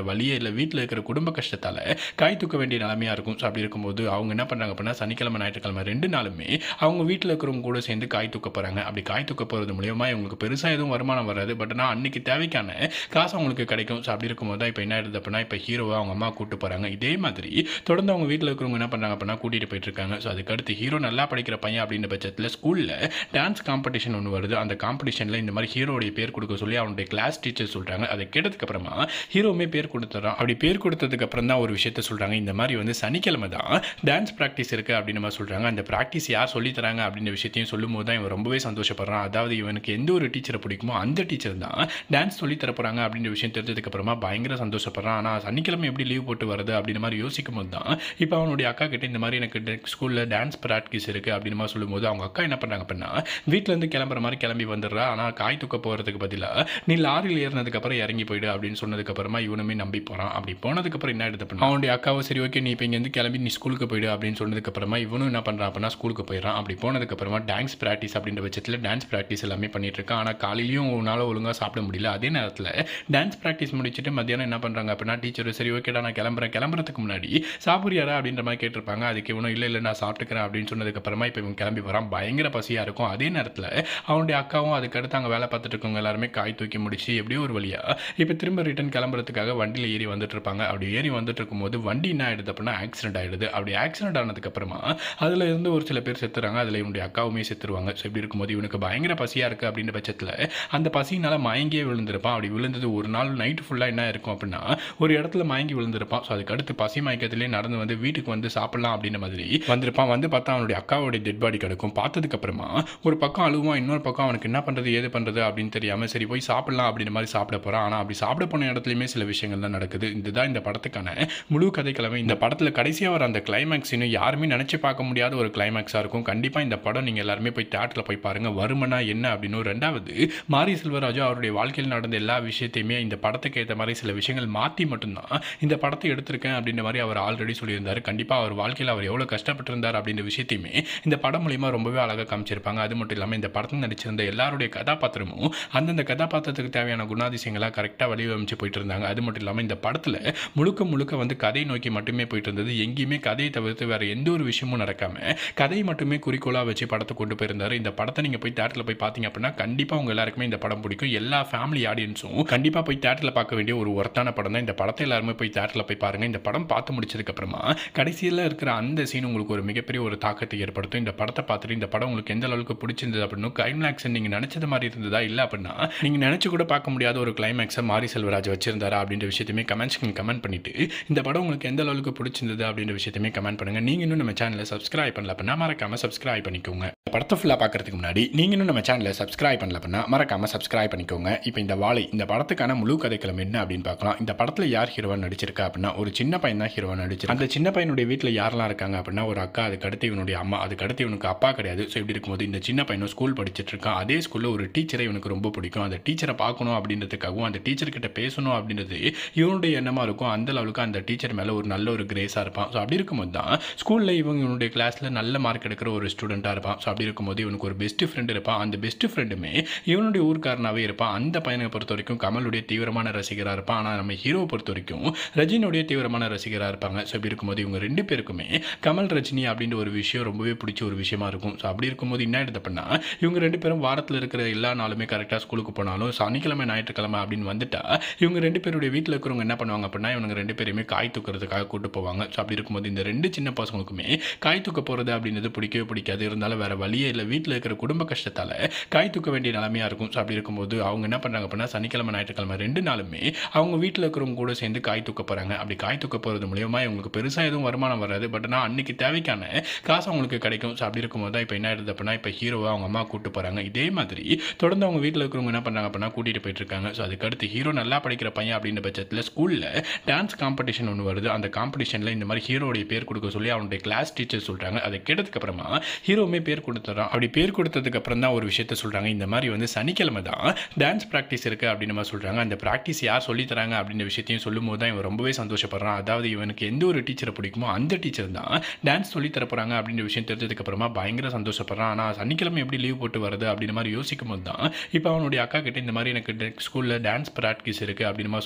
வழியே இல்லை, வீட்டில் இருக்கிற குடும்ப கஷ்டத்தால் காய் தூக்க வேண்டிய நிலைமையாக இருக்கும். ஸோ அப்படி இருக்கும்போது அவங்க என்ன பண்ணுறாங்க அப்படின்னா சனிக்கிழமை ஞாயிற்றுக்கிழமை ரெண்டு நாளுமே அவங்க வீட்டில் இருக்கிறவங்க கூட சேர்ந்து காய் தூக்க போகிறாங்க. அப்படி காய் தூக்க போகிறது மூலியமாக இவங்களுக்கு பெருசாக எதுவும் வருமானம் வராது, பட் ஆனால் அன்னைக்கு தேவைக்கான காசு அவங்களுக்கு கிடைக்கும். ஸோ அப்படி இருக்கும்போது தான் இப்போ என்ன ஆயிடுது அப்படின்னா இப்போ ஹீரோவை அவங்க அம்மா கூப்பிட்டு போகிறாங்க. இதே மாதிரி தொடர்ந்து அவங்க வீட்டில் இருக்கிறவங்க என்ன பண்ணுறாங்க அப்படின்னா கூட்டிகிட்டு போயிட்டு இருக்காங்க. ஸோ அதுக்கடுத்து ஹீரோ நல்லா படிக்கிற பையன் அப்படின்ற பட்சத்தில் ஸ்கூலில் டான்ஸ் காம்படிஷன் ஒன்று வருது. அந்த காம்படிஷனில் இந்த மாதிரி ஹீரோடைய பேர் கொடுக்க சொல்லி அவனுடைய கிளாஸ் டீச்சர் சொல்கிறாங்க. அதை கேட்டதுக்கு அப்புறமா ஹீரோவுமே பேர் கொடுத்துறான். அப்படி பேர் கொடுத்ததுக்கு அப்புறம் தான் ஒரு விஷயத்த சொல்கிறாங்க. இந்த மாதிரி வந்து சனிக்கிழமை தான் டான்ஸ் ப்ராக்டிஸ் இருக்குது அப்படின்னு மாதிரி சொல்கிறாங்க. அந்த ப்ராக்டிஸ் யார் சொல்லி தராங்க அப்படின்ற விஷயத்தையும் சொல்லும் போது தான் இவன் ரொம்பவே சந்தோஷப்படுறான். அதாவது இவனுக்கு எந்த ஒரு டீச்சரை பிடிக்குமோ அந்த டீச்சர் தான் டான்ஸ் சொல்லி தர போகிறாங்க அப்படின்ற விஷயம் தெரிஞ்சதுக்கு அப்புறமா பயங்கர சந்தோஷப்படுறான். ஆனால் சனிக்கிழமை எப்படி லீவ் போட்டு வருது அப்படின்ற மாதிரி யோசிக்கும் போது தான் இப்போ அவனுடைய அக்கா கிட்ட இந்த மாதிரி எனக்கு ஸ்கூலில் டான்ஸ் ப்ராக்டிஸ் இருக்குது அப்படின்னு மாதிரி சொல்லும்போது அவங்க அக்கா என்ன பண்ணுறாங்க அப்படின்னா வீட்டிலேருந்து கிளம்புற மாதிரி கிளம்பி வந்துடுறா. ஆனால் காய் தூக்க போகிறதுக்கு பதிலாக நீ லாரியில் ஏறினதுக்கப்புறம் இறங்கி போயிடு அப்படின்னு சொன்னதுக்கப்புறமா இவனுமே நம்பி போகிறான். அப்படி போனதுக்கப்புறம் என்ன எடுத்து பண்ணா அவனுடைய அக்காவை சரி ஓகே நீ இப்போ இங்கேருந்து கிளம்பி நீ ஸ்கூலுக்கு போயிடு அப்படின்னு சொன்னதுக்கப்புறமா இவனும் என்ன பண்ணுறான் அப்படின்னா ஸ்கூலுக்கு போயிடறான். அப்படி போனதுக்கப்புறமா டான்ஸ் ப்ராக்டிஸ் அப்படின்ற பட்சத்தில் டான்ஸ் ப்ராக்டிஸ் எல்லாமே பண்ணிட்டு இருக்கான். ஆனால் காலையிலையும் உன்னால் ஒழுங்காக சாப்பிட முடியல. அதே நேரத்தில் டான்ஸ் ப்ராக்டிஸ் முடிச்சுட்டு மத்தியானம் என்ன பண்ணுறாங்க அப்படின்னா டீச்சர் சரி ஓகேடா நான் கிளம்புறேன், கிளம்புறதுக்கு முன்னாடி சாப்பிட்றியாரா அப்படின்ற மாதிரி கேட்டிருப்பாங்க. அதுக்கு இவனும் இல்லை இல்லை நான் சாப்பிட்டுக்கிறேன் அப்படின்னு சொன்னதுக்கப்புறமா இப்போ இவன் கிளம்பி வரான். பயங்கர பசியாக இருக்கும். அதே நேரத்தில் அவனுடைய அக்காவும் அதுக்கடுத்து அங்கே வேலை பார்த்துட்டு இருக்கவங்க எல்லாருமே காய் தூக்கி முடிச்சு எப்படியோ ஒரு வழியாக இப்போ திரும்ப ரிட்டன் கிளம்புறதுக்காக வண்டியில் ஏறி வந்துட்டு இருப்பாங்க. அப்படி ஏறி வந்துட்டு இருக்கும்போது வண்டி என்ன ஆயிடுது அப்படின்னா ஆக்சிடென்ட் ஆயிடுது. அப்படி ஆக்சிடென்ட் ஆனதுக்கப்புறமா அதில் இருந்து ஒரு சில பேர் செத்துறாங்க. அதில் இவனுடைய அக்காவுமே செத்துருவாங்க. ஸோ இப்படி இருக்கும்போது இவனுக்கு பயங்கர பசியாக இருக்குது அப்படின்ற பட்சத்தில் அந்த பசியினால் மயங்கியே விழுந்திருப்பான். அப்படி விழுந்தது ஒரு நாள் நைட்டு ஃபுல்லாக என்ன இருக்கும் அப்படின்னா ஒரு இடத்துல மயங்கி விழுந்திருப்பான். ஸோ அதுக்கடுத்து பசி மயக்கத்திலே நடந்து வந்து வீட்டுக்கு வந்து சாப்பிடலாம் அப்படின்ற மாதிரி வந்திருப்பான். வந்து பார்த்தா அவனுடைய அக்காவுடைய டெட் பாடி கிடக்கும். பார்த்ததுக்கு அப்புறமா ஒரு பக்கம் அழுவான், இன்னொரு பக்கம் அவனுக்கு என்ன பண்ணுறது ஏது பண்ணுறது அப்படின்னு தெரியாமல் சரி போய் சாப்பிடலாம் அப்படின்ற மாதிரி சாப்பிட போகிறான். ஆனால் அப்படி சாப்பிட போன இடத்துலையுமே சில விஷயங்கள் தான் நடக்குது. இதுதான் இந்த படத்துக்கான முழு கதைக்கிழமை. இந்த படத்தில் கடைசியாக வர அந்த கிளைமேக்ஸ் இன்னும் யாருமே நினச்சி பார்க்க முடியாத ஒரு கிளைமேக்ஸாக இருக்கும். கண்டிப்பாக இந்த படம் நீங்கள் எல்லாருமே போய் தியேட்டரில் போய் பாருங்கள். வருமனா என்ன அப்படின்னு. ரெண்டாவது மாரி செல்வராஜு அவருடைய வாழ்க்கையில் நடந்த எல்லா விஷயத்தையுமே இந்த படத்துக்கு ஏற்ற மாதிரி சில விஷயங்கள் மாற்றி மட்டும்தான் இந்த படத்தை எடுத்திருக்கேன் அப்படின்ற மாதிரி அவர் ஆல்ரெடி சொல்லியிருந்தார். கண்டிப்பாக அவர் வாழ்க்கையில் அவர் எவ்வளோ கஷ்டப்பட்டிருந்தார் அப்படின்ற விஷயத்தையுமே இந்த படம் மூலிமா ரொம்பவே அழகாக காமிச்சிருப்பாங்க. அது மட்டும் இல்லாமல் இந்த படத்தில் நடிச்சிருந்த எல்லாருடைய கதாபாத்திரமும் அந்தந்த கதாபாத்திரத்துக்கு தேவையான குணாதிசயங்களாக கரெக்டாக வடிவமைச்சு போயிட்டு இருந்தாங்க. அது மட்டும் இல்லாமல் இந்த படத்தில் முழுக்க முழுக்க வந்து கதை நோக்கி மட்டுமே போயிட்டு இருந்தது. எங்கேயுமே கதையை தவிர்த்து வேறு எந்த ஒரு விஷயமும் நடக்காமல் கதையை மட்டுமே குறிக்கோளாக வச்சு படத்தை கொண்டு போயிருந்தார். இந்த படத்தை நீங்கள் போய் தியேட்டரில் போய் பார்த்தீங்க அப்படின்னா கண்டிப்பாக உங்கள் எல்லாருக்குமே இந்த படம் பிடிக்கும். எல்லா ஃபேமிலி ஆடியன்ஸும் கண்டிப்பாக போய் தியேட்டரில் பார்க்க வேண்டிய ஒரு ஒர்த்தான படம் தான். இந்த படத்தை எல்லாருமே போய் தியேட்டரில் போய் பாருங்கள். இந்த படம் பார்த்து முடிச்சதுக்கப்புறமா கடைசியில் இருக்கிற அந்த சீன் உங்களுக்கு ஒரு மிகப்பெரிய ஒரு தாக்கத்தை ஏற்படுத்தும். இந்த படத்தை பார்த்துட்டு இந்த படம் உங்களுக்கு எந்த அளவுக்கு பிடிச்சிருந்தது அப்படின்னு கிளைமேக்ஸ் நீங்கள் நினச்சது மாதிரி இருந்ததா இல்லை அப்படின்னா நீங்கள் நினச்சி கூட பார்க்க முடியாத ஒரு கிளைமேக்ஸை மாரி செல்வராஜ் வச்சிருந்தாரா அப்படின்ற விஷயத்தையுமே கமெண்ட்ஸ்க்கு கமெண்ட் பண்ணிட்டு இந்த படம் உங்களுக்கு எந்த அளவுக்கு பிடிச்சிருந்தது அப்படின்ற விஷயத்தையுமே கமெண்ட் பண்ணுங்கள். நீங்கள் இன்னும் நம்ம சேனலை சப்ஸ்கிரைப் பண்ணல அப்படின்னா மறக்காமல் சப்ஸ்கிரைப் பண்ணிக்கோங்க. படத்தை ஃபுல்லாக பார்க்கறதுக்கு முன்னாடி நீங்கள் இன்னும் நம்ம சேனலை சப்ஸ்கிரைப் பண்ணல அப்படின்னா மறக்காமல் சப்ஸ்கிரைப் பண்ணிக்கோங்க. இப்போ இந்த வாழை இந்த படத்துக்கான முழு கதைக்களம் என்ன அப்படின்னு பார்க்கலாம். இந்த படத்தில் யார் ஹீரோவாக நடிச்சிருக்கா அப்படின்னா ஒரு சின்ன பையன் தான் ஹீரோவாக நடிச்சிருக்கு. அந்த சின்ன பையனுடைய வீட்டில் யாரெல்லாம் இருக்காங்க அப்படின்னா ஒரு அக்கா, அதுக்கடுத்து இவனுடைய அம்மா, அதுக்கடுத்து இவனுக்கு அப்பா கிடையாது. ஸோ இப்படி இருக்கும்போது இந்த சின்ன பையனும் ஸ்கூல் படிச்சுட்டு இருக்கான். அதே ஸ்கூலில் ஒரு டீச்சரை இவனுக்கு ரொம்ப பிடிக்கும். அந்த டீச்சரை பார்க்கணும் அப்படின்றதுக்காகவும் அந்த டீச்சர்கிட்ட பேசணும் அப்படின்றது இவனுடைய எண்ணமாக இருக்கும். அந்த அளவுக்கு அந்த டீச்சர் மேலே ஒரு நல்ல ஒரு கிரேஸாக இருப்பான். ஸோ அப்படி இருக்கும்போது தான் ஸ்கூலில் இவங்க இவனுடைய கிளாஸில் நல்ல மார்க் எடுக்கிற ஒரு ஸ்டூடெண்ட்டாக இருப்பான். ஸோ அப்படி இருக்கும்போது இவனுக்கு ஒரு பெஸ்ட் ஃப்ரெண்ட் இருப்பான். அந்த பெஸ்ட் ஃப்ரெண்டுமே இவனுடைய ஊர்க்காரனாகவே இருப்பான். அந்த பையனை பொறுத்த வரைக்கும் கமலுடைய தீவிரமான ரசிகராக இருப்பான். ஆனால் நம்ம ஹீரோவை பொறுத்த வரைக்கும் ரஜினியுடைய தீவிரமான ரசிகராக இருப்பாங்க. ஸோ இப்படி இருக்கும்போது இவங்க ரெண்டு பேருக்குமே கமல் ரஜினி அப்படின்ற ஒரு விஷயம் ரொம்பவே பிடிச்ச ஒரு விஷயமா இருக்கும். ஸோ அப்படி இருக்கும்போது என்ன எடுத்து பண்ணால் இவங்க ரெண்டு பேரும் வாரத்தில் இருக்கிற எல்லா நாளுமே கரெக்டாக ஸ்கூலுக்கு போனாலும் சனிக்கிழமை ஞாயிற்றுக்கிழமை அப்படின்னு வந்துட்டா இவங்க ரெண்டு பேருடைய வீட்டில் இருக்கிறவங்க என்ன பண்ணுவாங்க அப்படின்னா இவங்க ரெண்டு பேருமே காய் தூக்கிறதுக்காக கூட்டு போவாங்க. ஸோ அப்படி இருக்கும்போது இந்த ரெண்டு சின்ன பசங்களுக்குமே காய் தூக்க போகிறது அப்படின்றது பிடிக்கவே பிடிக்காது. இருந்தாலும் வேறு வழியே இல்லை, வீட்டில் இருக்கிற குடும்ப கஷ்டத்தால் காய் தூக்க வேண்டிய நிலைமையாக இருக்கும். ஸோ அப்படி இருக்கும்போது அவங்க என்ன பண்ணுறாங்க அப்படின்னா சனிக்கிழமை ஞாயிற்றுக்கிழமை ரெண்டு நாளுமே அவங்க வீட்டில் இருக்கிறவங்க கூட சேர்ந்து காய் தூக்க போகிறாங்க. அப்படி காய் தூக்க போகிறது மூலியமாக இவங்களுக்கு பெருசாக எதுவும் வருமானம் வராது, பட் ஆனால் அன்னைக்கு தேவைக்கான காசு அவங்களுக்கு கிடைக்கும். ஸோ அப்படி இருக்கும்போது தான் இப்போ என்ன ஆயிடுது அப்படின்னா இப்போ ஹீரோவை அவங்க அம்மா கூப்பிட்டு போகிறாங்க. இதே மாதிரி தொடர்ந்து அவங்க வீட்டில் இருக்கிறவங்க என்ன பண்ணுறாங்க அப்படின்னா கூட்டிகிட்டு போயிட்டு இருக்காங்க. ஸோ அதுக்கடுத்து ஹீரோ நல்லா படிக்கிற பையன் அப்படின்ற பட்சத்தில் ஸ்கூலில் டான்ஸ் காம்படிஷன் ஒன்று வருது. அந்த காம்படிஷனில் இந்த மாதிரி ஹீரோடைய பேர் கொடுக்க சொல்லி அவனுடைய கிளாஸ் டீச்சர் சொல்கிறாங்க. அதை கேட்டதுக்கு அப்புறமா ஹீரோவுமே பேர் கொடுத்துறான். அப்படி பேர் கொடுத்ததுக்கு அப்புறம் தான் ஒரு விஷயத்த சொல்கிறாங்க. இந்த மாதிரி வந்து சனிக்கிழமை தான் டான்ஸ் ப்ராக்டிஸ் இருக்குது அப்படின்னு மாதிரி சொல்கிறாங்க. அந்த ப்ராக்டிஸ் யார் சொல்லி தராங்க அப்படின்ற விஷயத்தையும் சொல்லும் போது தான் இவன் ரொம்பவே சந்தோஷப்படுறான். அதாவது இவனுக்கு எந்த ஒரு டீச்சரை பிடிக்குமோ அந்த டீச்சர் தான் டான்ஸ் சொல்லி தர போகிறாங்க அப்படின்ற விஷயம் தெரிஞ்சதுக்கு அப்புறமா பயங்கர சந்தோஷப்படுறான். ஆனால் சனிக்கிழமை எப்படி லீவ் போட்டு வருது அப்படின்ற மாதிரி யோசிக்கும் போது தான் இப்போ அவனுடைய அக்கா கிட்ட இந்த மாதிரி எனக்கு ஸ்கூலில் டான்ஸ் ப்ராக்டிஸ் இருக்குது அப்படின்னு மாதிரி சொல்லும்போது அவங்க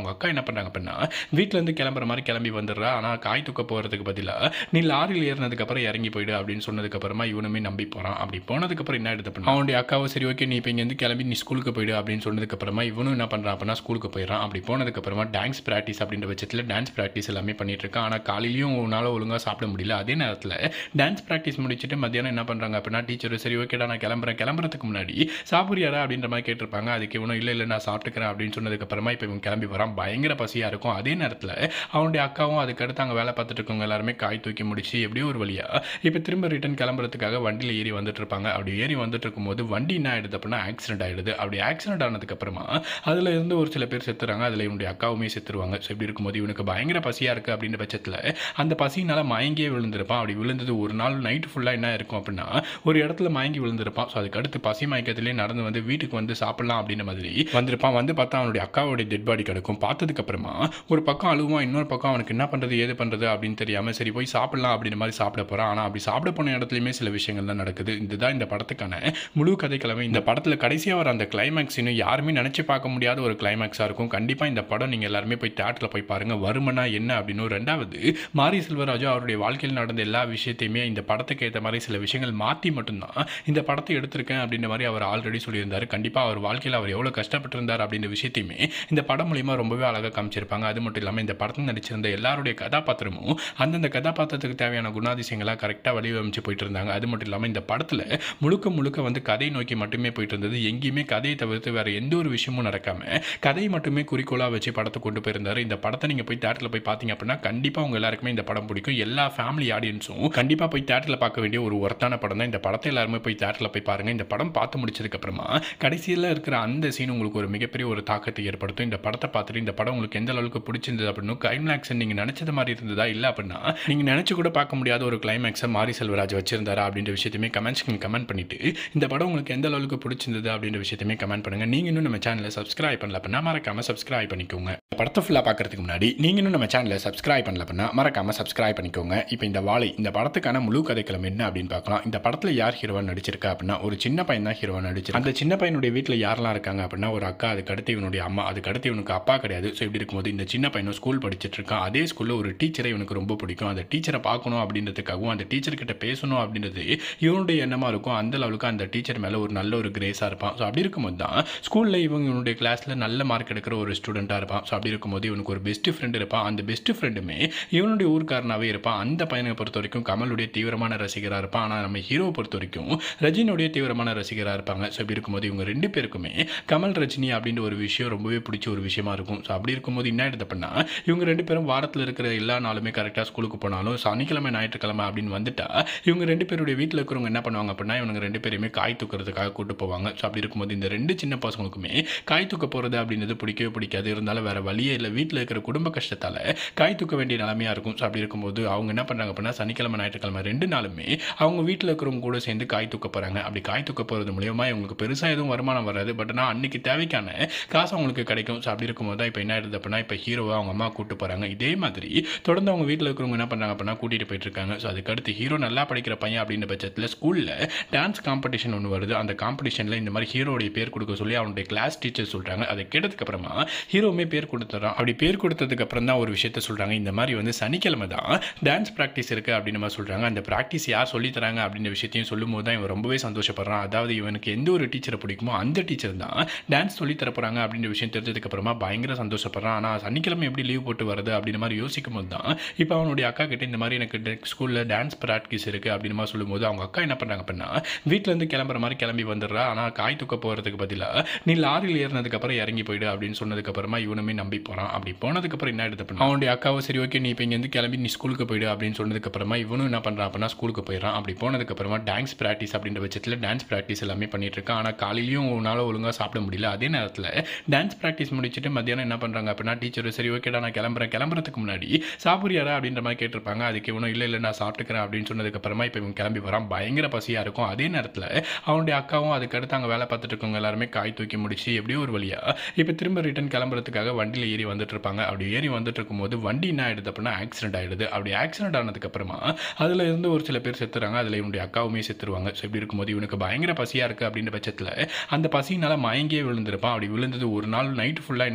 அவங்க அக்கா என்ன பண்ணுறாங்க அப்படின்னா வீட்டிலேருந்து கிளம்புற மாதிரி கிளம்பி வந்துடுறா. ஆனால் காய் தூக்க போகிறதுக்கு பதிலாக நீ லாரியில் ஏறினதுக்கப்புறம் இறங்கி போயிடு அப்படின்னு சொன்னதுக்கப்புறமா இவனுமே நம்பி போகிறான். அப்படி போனதுக்கப்புறம் என்ன எடுத்து பண்ணா அவனுடைய அக்காவை சரி ஓகே நீ இப்போ இங்கேருந்து கிளம்பி நீ ஸ்கூலுக்கு போயிடு அப்படின்னு சொன்னதுக்கப்புறமா இவனும் என்ன பண்ணுறான் அப்படின்னா ஸ்கூலுக்கு போயிடறான். அப்படி போனதுக்கப்புறமா டான்ஸ் ப்ராக்டிஸ் அப்படின்ற பட்சத்தில் டான்ஸ் ப்ராக்டிஸ் எல்லாமே பண்ணிட்டு இருக்கான். ஆனால் காலையிலையும் உன்னால் ஒழுங்காக சாப்பிட முடியல. அதே நேரத்தில் டான்ஸ் ப்ராக்டிஸ் முடிச்சுட்டு மத்தியானம் என்ன பண்ணுறாங்க அப்படின்னா டீச்சர் சரி ஓகேடா நான் கிளம்புறேன், கிளம்புறதுக்கு முன்னாடி சாப்பிட்றியாரா அப்படின்ற மாதிரி கேட்டிருப்பாங்க. அதுக்கு இவனும் இல்லை இல்லை நான் சாப்பிட்டுக்கிறேன் அப்படின்னு சொன்னதுக்கப்புறமா இப்போ இவன் கிளம்பி வரான். பயங்கர பசியாக இருக்கும். அதே நேரத்தில் அவனுடைய அக்காவும் அதுக்கடுத்து அங்கே வேலை பார்த்துட்டு இருக்கவங்க எல்லாருமே காய் தூக்கி முடிச்சு எப்படியோ ஒரு வழியாக இப்போ திரும்ப ரிட்டன் கிளம்புறதுக்காக வண்டியில் ஏறி வந்துட்டு இருப்பாங்க. அப்படி ஏறி வந்துட்டு இருக்கும்போது வண்டி என்ன ஆயிடுது அப்படின்னா ஆக்சிடென்ட் ஆயிடுது. அப்படி ஆக்சிடென்ட் ஆனதுக்கப்புறமா அதில் இருந்து ஒரு சில பேர் செத்துறாங்க. அதில் இவனுடைய அக்காவுமே செத்துருவாங்க. ஸோ இப்படி இருக்கும்போது இவனுக்கு பயங்கர பசியாக இருக்குது அப்படின்ற பட்சத்தில் அந்த பசியினால் மயங்கியே விழுந்திருப்பான். அப்படி விழுந்தது ஒரு நாள் நைட்டு ஃபுல்லாக என்ன இருக்கும் அப்படின்னா ஒரு இடத்துல மயங்கி விழுந்திருப்பான். ஸோ அதுக்கடுத்து பசி மயக்கத்திலே நடந்து வந்து வீட்டுக்கு வந்து சாப்பிடலாம் அப்படின்ற மாதிரி வந்திருப்பான். வந்து பார்த்தா அவனுடைய அக்காவுடைய டெட் பாடி கிடக்கும். பார்த்ததுக்கப்புறமா ஒரு பக்கம் அழுவான், இன்னொரு பக்கம் அவனுக்கு என்ன பண்ணுறது ஏது பண்ணுறது அப்படின்னு தெரியாமல் சரி போய் சாப்பிடலாம் அப்படின்ற மாதிரி சாப்பிட போகிறான். ஆனால் அப்படி சாப்பிட போன இடத்துலையுமே சில விஷயங்கள் தான் நடக்குது. இதுதான் இந்த படத்துக்கான முழு கதைக்கிழமை. இந்த படத்தில் கடைசியாக வர அந்த கிளைமேக்ஸ் இன்னும் யாருமே நினச்சி பார்க்க முடியாத ஒரு கிளைமேக்ஸாக இருக்கும். கண்டிப்பாக இந்த படம் நீங்கள் எல்லாருமே போய் தியேட்டரில் போய் பாருங்கள். வருமனா என்ன அப்படின்னு. ரெண்டாவது மாரி செல்வராஜு அவருடைய வாழ்க்கையில் நடந்த எல்லா விஷயத்தையுமே இந்த படத்துக்கு ஏற்ற மாதிரி சில விஷயங்கள் மாற்றி மட்டும்தான் இந்த படத்தை எடுத்திருக்கேன் அப்படின்ற மாதிரி அவர் ஆல்ரெடி சொல்லியிருந்தார். கண்டிப்பாக அவர் வாழ்க்கையில் அவர் எவ்வளோ கஷ்டப்பட்டிருந்தார் அப்படின்ற விஷயத்தையுமே இந்த படம் மூலிமா ரொம்பவே அழகாக காமிச்சிருப்பாங்க. அது மட்டும் இல்லாமல் இந்த படத்தில் நடிச்சிருந்த எல்லாருடைய கதாபாத்திரமும் அந்தந்த கதாபாத்திரத்துக்கு தேவையான குணாதிசயங்களாக கரெக்டாக வடிவமைச்சு போயிட்டு இருந்தாங்க. அது மட்டும் இல்லாமல் இந்த படத்தில் முழுக்க முழுக்க வந்து கதை நோக்கி மட்டுமே போயிட்டு இருந்தது. எங்கேயுமே கதையை தவிர்த்து வேறு எந்த ஒரு விஷயமும் நடக்காமல் கதையை மட்டுமே குறிக்கோளாக வச்சு படத்தை கொண்டு போயிருந்தார். இந்த படத்தை நீங்கள் போய் தியேட்டரில் போய் பார்த்தீங்க அப்படின்னா கண்டிப்பாக உங்கள் எல்லாருக்குமே இந்த படம் பிடிக்கும். எல்லா ஃபேமிலி ஆடியன்ஸும் கண்டிப்பாக போய் தியேட்டரில் பார்க்க வேண்டிய ஒரு ஒர்த்தான படம் தான். இந்த படத்தை எல்லாருமே போய் தியேட்டரில் போய் பாருங்கள். இந்த படம் பார்த்து முடிச்சதுக்கப்புறமா கடைசியில் இருக்கிற அந்த சீன் உங்களுக்கு ஒரு மிகப்பெரிய ஒரு தாக்கத்தை ஏற்படுத்தும். இந்த படத்தை பார்த்துட்டு இந்த படம் உங்களுக்கு எந்த அளவுக்கு பிடிச்சிருந்தது அப்படின்னு கிளைமேக்ஸ் நீங்கள் நினச்சது மாதிரி இருந்ததா இல்லை அப்படின்னா நீங்கள் நினச்சி கூட பார்க்க முடியாத ஒரு கிளைமேக்ஸை மாரி செல்வராஜ் வச்சிருந்தாரா அப்படின்ற விஷயத்தையுமே கமெண்ட்ஸ் கமெண்ட் பண்ணிட்டு இந்த படம் உங்களுக்கு எந்த அளவுக்கு பிடிச்சிருந்தது அப்படின்ற விஷயத்தையுமே கமெண்ட் பண்ணுங்கள். நீங்கள் இன்னும் நம்ம சேனலை சப்ஸ்கிரைப் பண்ணல அப்படின்னா மறக்காமல் சப்ஸ்கிரைப் பண்ணிக்கோங்க. படத்தை ஃபுல்லாக பார்க்கறதுக்கு முன்னாடி நீங்கள் இன்னும் நம்ம சேனலை சப்ஸ்கிரைப் பண்ணல அப்படின்னா மறக்காமல் சப்ஸ்கிரைப் பண்ணிக்கோங்க. இப்போ இந்த வாழை இந்த படத்துக்கான முழு கதைக்களம் என்ன அப்படின்னு பார்க்கலாம். இந்த படத்தில் யார் ஹீரோவான் நடிச்சிருக்கா அப்படின்னா ஒரு சின்ன பையன் தான் ஹீரோவான் நடிச்சிருக்கா. அந்த சின்ன பையனுடைய வீட்டில் யாரெல்லாம் இருக்காங்க அப்படின்னா ஒரு அக்கா, அதுக்கு அடுத்து இவனுடைய அம்மா, அதுக்கு அடுத்து இவனுக்கு அப்பா கிடையாது. ஸோ இப்படி இருக்கும்போது இந்த சின்ன பையனும் ஸ்கூல் படிச்சுட்டு இருக்கான். அதே ஸ்கூலில் ஒரு டீச்சரை இவனுக்கு ரொம்ப பிடிக்கும். அந்த டீச்சரை பார்க்கணும் அப்படின்றதுக்காகவும் அந்த டீச்சர்கிட்ட பேசணும் அப்படின்றது இவனுடைய எண்ணமாக இருக்கும். அந்த அளவுக்கு அந்த டீச்சர் மேலே ஒரு நல்ல ஒரு கிரேஸாக இருப்பான். ஸோ அப்படி இருக்கும்போது தான் ஸ்கூலில் இவங்க இவனுடைய கிளாஸில் நல்ல மார்க் எடுக்கிற ஒரு ஸ்டூடெண்ட்டாக இருப்பான். ஸோ அப்படி இருக்கும்போது இவனுக்கு ஒரு பெஸ்ட் ஃப்ரெண்ட் இருப்பான். அந்த பெஸ்ட் ஃப்ரெண்டுமே இவனுடைய ஊர்க்காரனாகவே இருப்பான். அந்த பையனை பொறுத்த வரைக்கும் கமலுடைய தீவிரமான ரசிகராக இருப்பான். ஆனால் நம்ம ஹீரோவை பொறுத்த வரைக்கும் ரஜினியுடைய தீவிரமான ரசிகராக இருப்பாங்க. ஸோ இப்படி இருக்கும்போது இவங்க ரெண்டு பேருக்குமே கமல் ரஜினி அப்படின்ற ஒரு விஷயம் ரொம்பவே பிடிச்ச ஒரு விஷயமா இருக்கும். ஸோ அப்படி இருக்கும்போது என்ன ஆயிடுது அப்படின்னா இவங்க ரெண்டு பேரும் வாரத்தில் இருக்கிற எல்லா நாளுமே கரெக்டாக ஸ்கூலுக்கு போனாலும் சனிக்கிழமை ஞாயிற்றுக்கிழமை அப்படின்னு வந்துட்டா இவங்க ரெண்டு பேருடைய வீட்டில் இருக்கிறவங்க என்ன பண்ணுவாங்க அப்படின்னா இவங்க ரெண்டு பேருமே காய் தூக்கிறதுக்காக கூட்டு போவாங்க. ஸோ அப்படி இருக்கும்போது இந்த ரெண்டு சின்ன பசங்களுக்குமே காய் தூக்க போகிறது அப்படின்றது பிடிக்கவே பிடிக்காது. இருந்தாலும் வேற வழியே இல்லை. வீட்டில் இருக்கிற குடும்ப கஷ்டத்தால் காய் தூக்க வேண்டிய நிலைமையாக இருக்கும். ஸோ அப்படி இருக்கும்போது அவங்க என்ன பண்ணுறாங்க அப்படின்னா சனிக்கிழமை ஞாயிற்றுக்கிழமை ரெண்டு நாளுமே அவங்க வீட்டில் இருக்கிறவங்க கூட சேர்ந்து காய் தூக்க போகிறாங்க. அப்படி காய் தூக்க போகிறது மூலியமா இவங்களுக்கு பெருசாக எதுவும் வருமானம் வராது. பட் ஆனால் அன்னைக்கு தேவைக்கான காசு அவங்களுக்கு கிடைக்கும். ஸோ அப்படி இருக்கும்போது தான் இப்போ என்ன ஆயிடுது அப்படின்னா இப்போ ஹீரோவை அவங்க அம்மா கூட்டு போகிறாங்க. இதே மாதிரி தொடர்ந்து அவங்க வீட்டில் இருக்கிறவங்க என்ன பண்ணுறாங்க அப்படின்னா கூட்டிகிட்டு போயிட்டு இருக்காங்க. ஸோ அதுக்கடுத்து ஹீரோ நல்லா படிக்கிற பையன் அப்படின்ற பட்சத்தில் ஸ்கூலில் டான்ஸ் காம்படிஷன் ஒன்று வருது. அந்த காம்படிஷனில் இந்த மாதிரி ஹீரோடைய பேர் கொடுக்க சொல்லி அவனுடைய கிளாஸ் டீச்சர் சொல்கிறாங்க. அதை கேட்டதுக்கு அப்புறமா ஹீரோவுமே பேர் கொடுத்துறான். அப்படி பேர் கொடுத்ததுக்கு அப்புறம் தான் ஒரு விஷயத்த சொல்கிறாங்க. இந்த மாதிரி வந்து சனிக்கிழமை தான் டான்ஸ் ப்ராக்டிஸ் இருக்குது அப்படின்னு மாதிரி சொல்கிறாங்க. அந்த ப்ராக்டிஸ் யார் சொல்லி தராங்க அப்படின்ற விஷயத்தையும் சொல்லும் போது தான் இவன் ரொம்பவே சந்தோஷப்படுறான். அதாவது இவனுக்கு எந்த ஒரு டீச்சரை பிடிக்குமோ அந்த டீச்சர் தான் டான்ஸ் சொல்லி தர போகிறாங்க அப்படின்ற விஷயம் தெரிஞ்சதுக்கு அப்புறமா பயங்கர சந்தோஷப்படுறான். ஆனால் சனிக்கிழமை எப்படி லீவ் போட்டு வருது அப்படின்ற மாதிரி யோசிக்கும் போது தான் இப்போ அவனுடைய அக்கா கிட்ட இந்த மாதிரி எனக்கு ஸ்கூலில் டான்ஸ் ப்ராக்டிஸ் இருக்குது அப்படின்னு மாதிரி சொல்லும்போது அவங்க அக்கா என்ன பண்ணுறாங்க அப்படின்னா வீட்டிலேருந்து கிளம்புற மாதிரி கிளம்பி வந்துடுறா. ஆனால் காய் தூக்க போகிறதுக்கு பதிலாக நீ லாரியில் ஏறினதுக்கப்புறம் இறங்கி போயிடு அப்படின்னு சொன்னதுக்கப்புறமா இவனுமே நம்பி போகிறான். அப்படி போனதுக்கப்புறம் என்ன எடுத்து பண்ணா அவனுடைய அக்காவை சரி ஓகே நீ இப்போ இங்கேருந்து கிளம்பி நீ ஸ்கூலுக்கு போயிடு அப்படின்னு சொன்னதுக்கப்புறமா இவனும் என்ன பண்ணுறான் அப்படின்னா ஸ்கூலுக்கு போயிடறான். அப்படி போனதுக்கப்புறமா டான்ஸ் ப்ராக்டிஸ் அப்படின்ற பட்சத்தில் டான்ஸ் ப்ராக்டிஸ் எல்லாமே பண்ணிட்டு இருக்கான். ஆனால் காலையிலையும் உன்னால் ஒழுங்காக சாப்பிட முடியல. அதே நேரத்தில் டான்ஸ் ப்ராக்டிஸ் முடிச்சுட்டு மத்தியானம் என்ன பண்ணுறாங்க அப்படின்னா டீச்சர் சரி ஓகேடா நான் கிளம்புறேன், கிளம்புறதுக்கு முன்னாடி சாப்பிட்றியாரா அப்படின்ற மாதிரி கேட்டிருப்பாங்க. அதுக்கு இவனும் இல்லை இல்லை நான் சாப்பிட்டுக்கிறேன் அப்படின்னு சொன்னதுக்கப்புறமா இப்போ இவன் கிளம்பி வரான். பயங்கர பசியாக இருக்கும். அதே நேரத்தில் அவனுடைய அக்காவும் அதுக்கடுத்து அங்கே வேலை பார்த்துட்டு இருக்கவங்க எல்லாருமே காய் தூக்கி முடிச்சு எப்படியோ ஒரு வழியாக இப்போ திரும்ப ரிட்டன் கிளம்புறதுக்காக வண்டியில் ஏறி வந்துட்டு இருப்பாங்க. அப்படி ஏறி வந்துட்டு இருக்கும்போது வண்டி என்ன ஆயிடுது அப்படின்னா ஆக்சிடென்ட் ஆயிடுது. அப்படி ஆக்சிடென்ட் ஆனதுக்கப்புறமா அதில் இருந்து ஒரு சில பேர் செத்துறாங்க. அதில் இவனுடைய அக்காவுமே செத்துருவாங்க. ஸோ இப்படி இருக்கும்போது இவனுக்கு பயங்கர பசியாக இருக்குது அப்படின்ற பட்சத்தில் அந்த பசியினால் மயங்கியே விழுந்திருப்பான். அப்படி விழுந்தது ஒரு நாள் நைட்டு ஃபுல்லாக என்ன இருக்கும்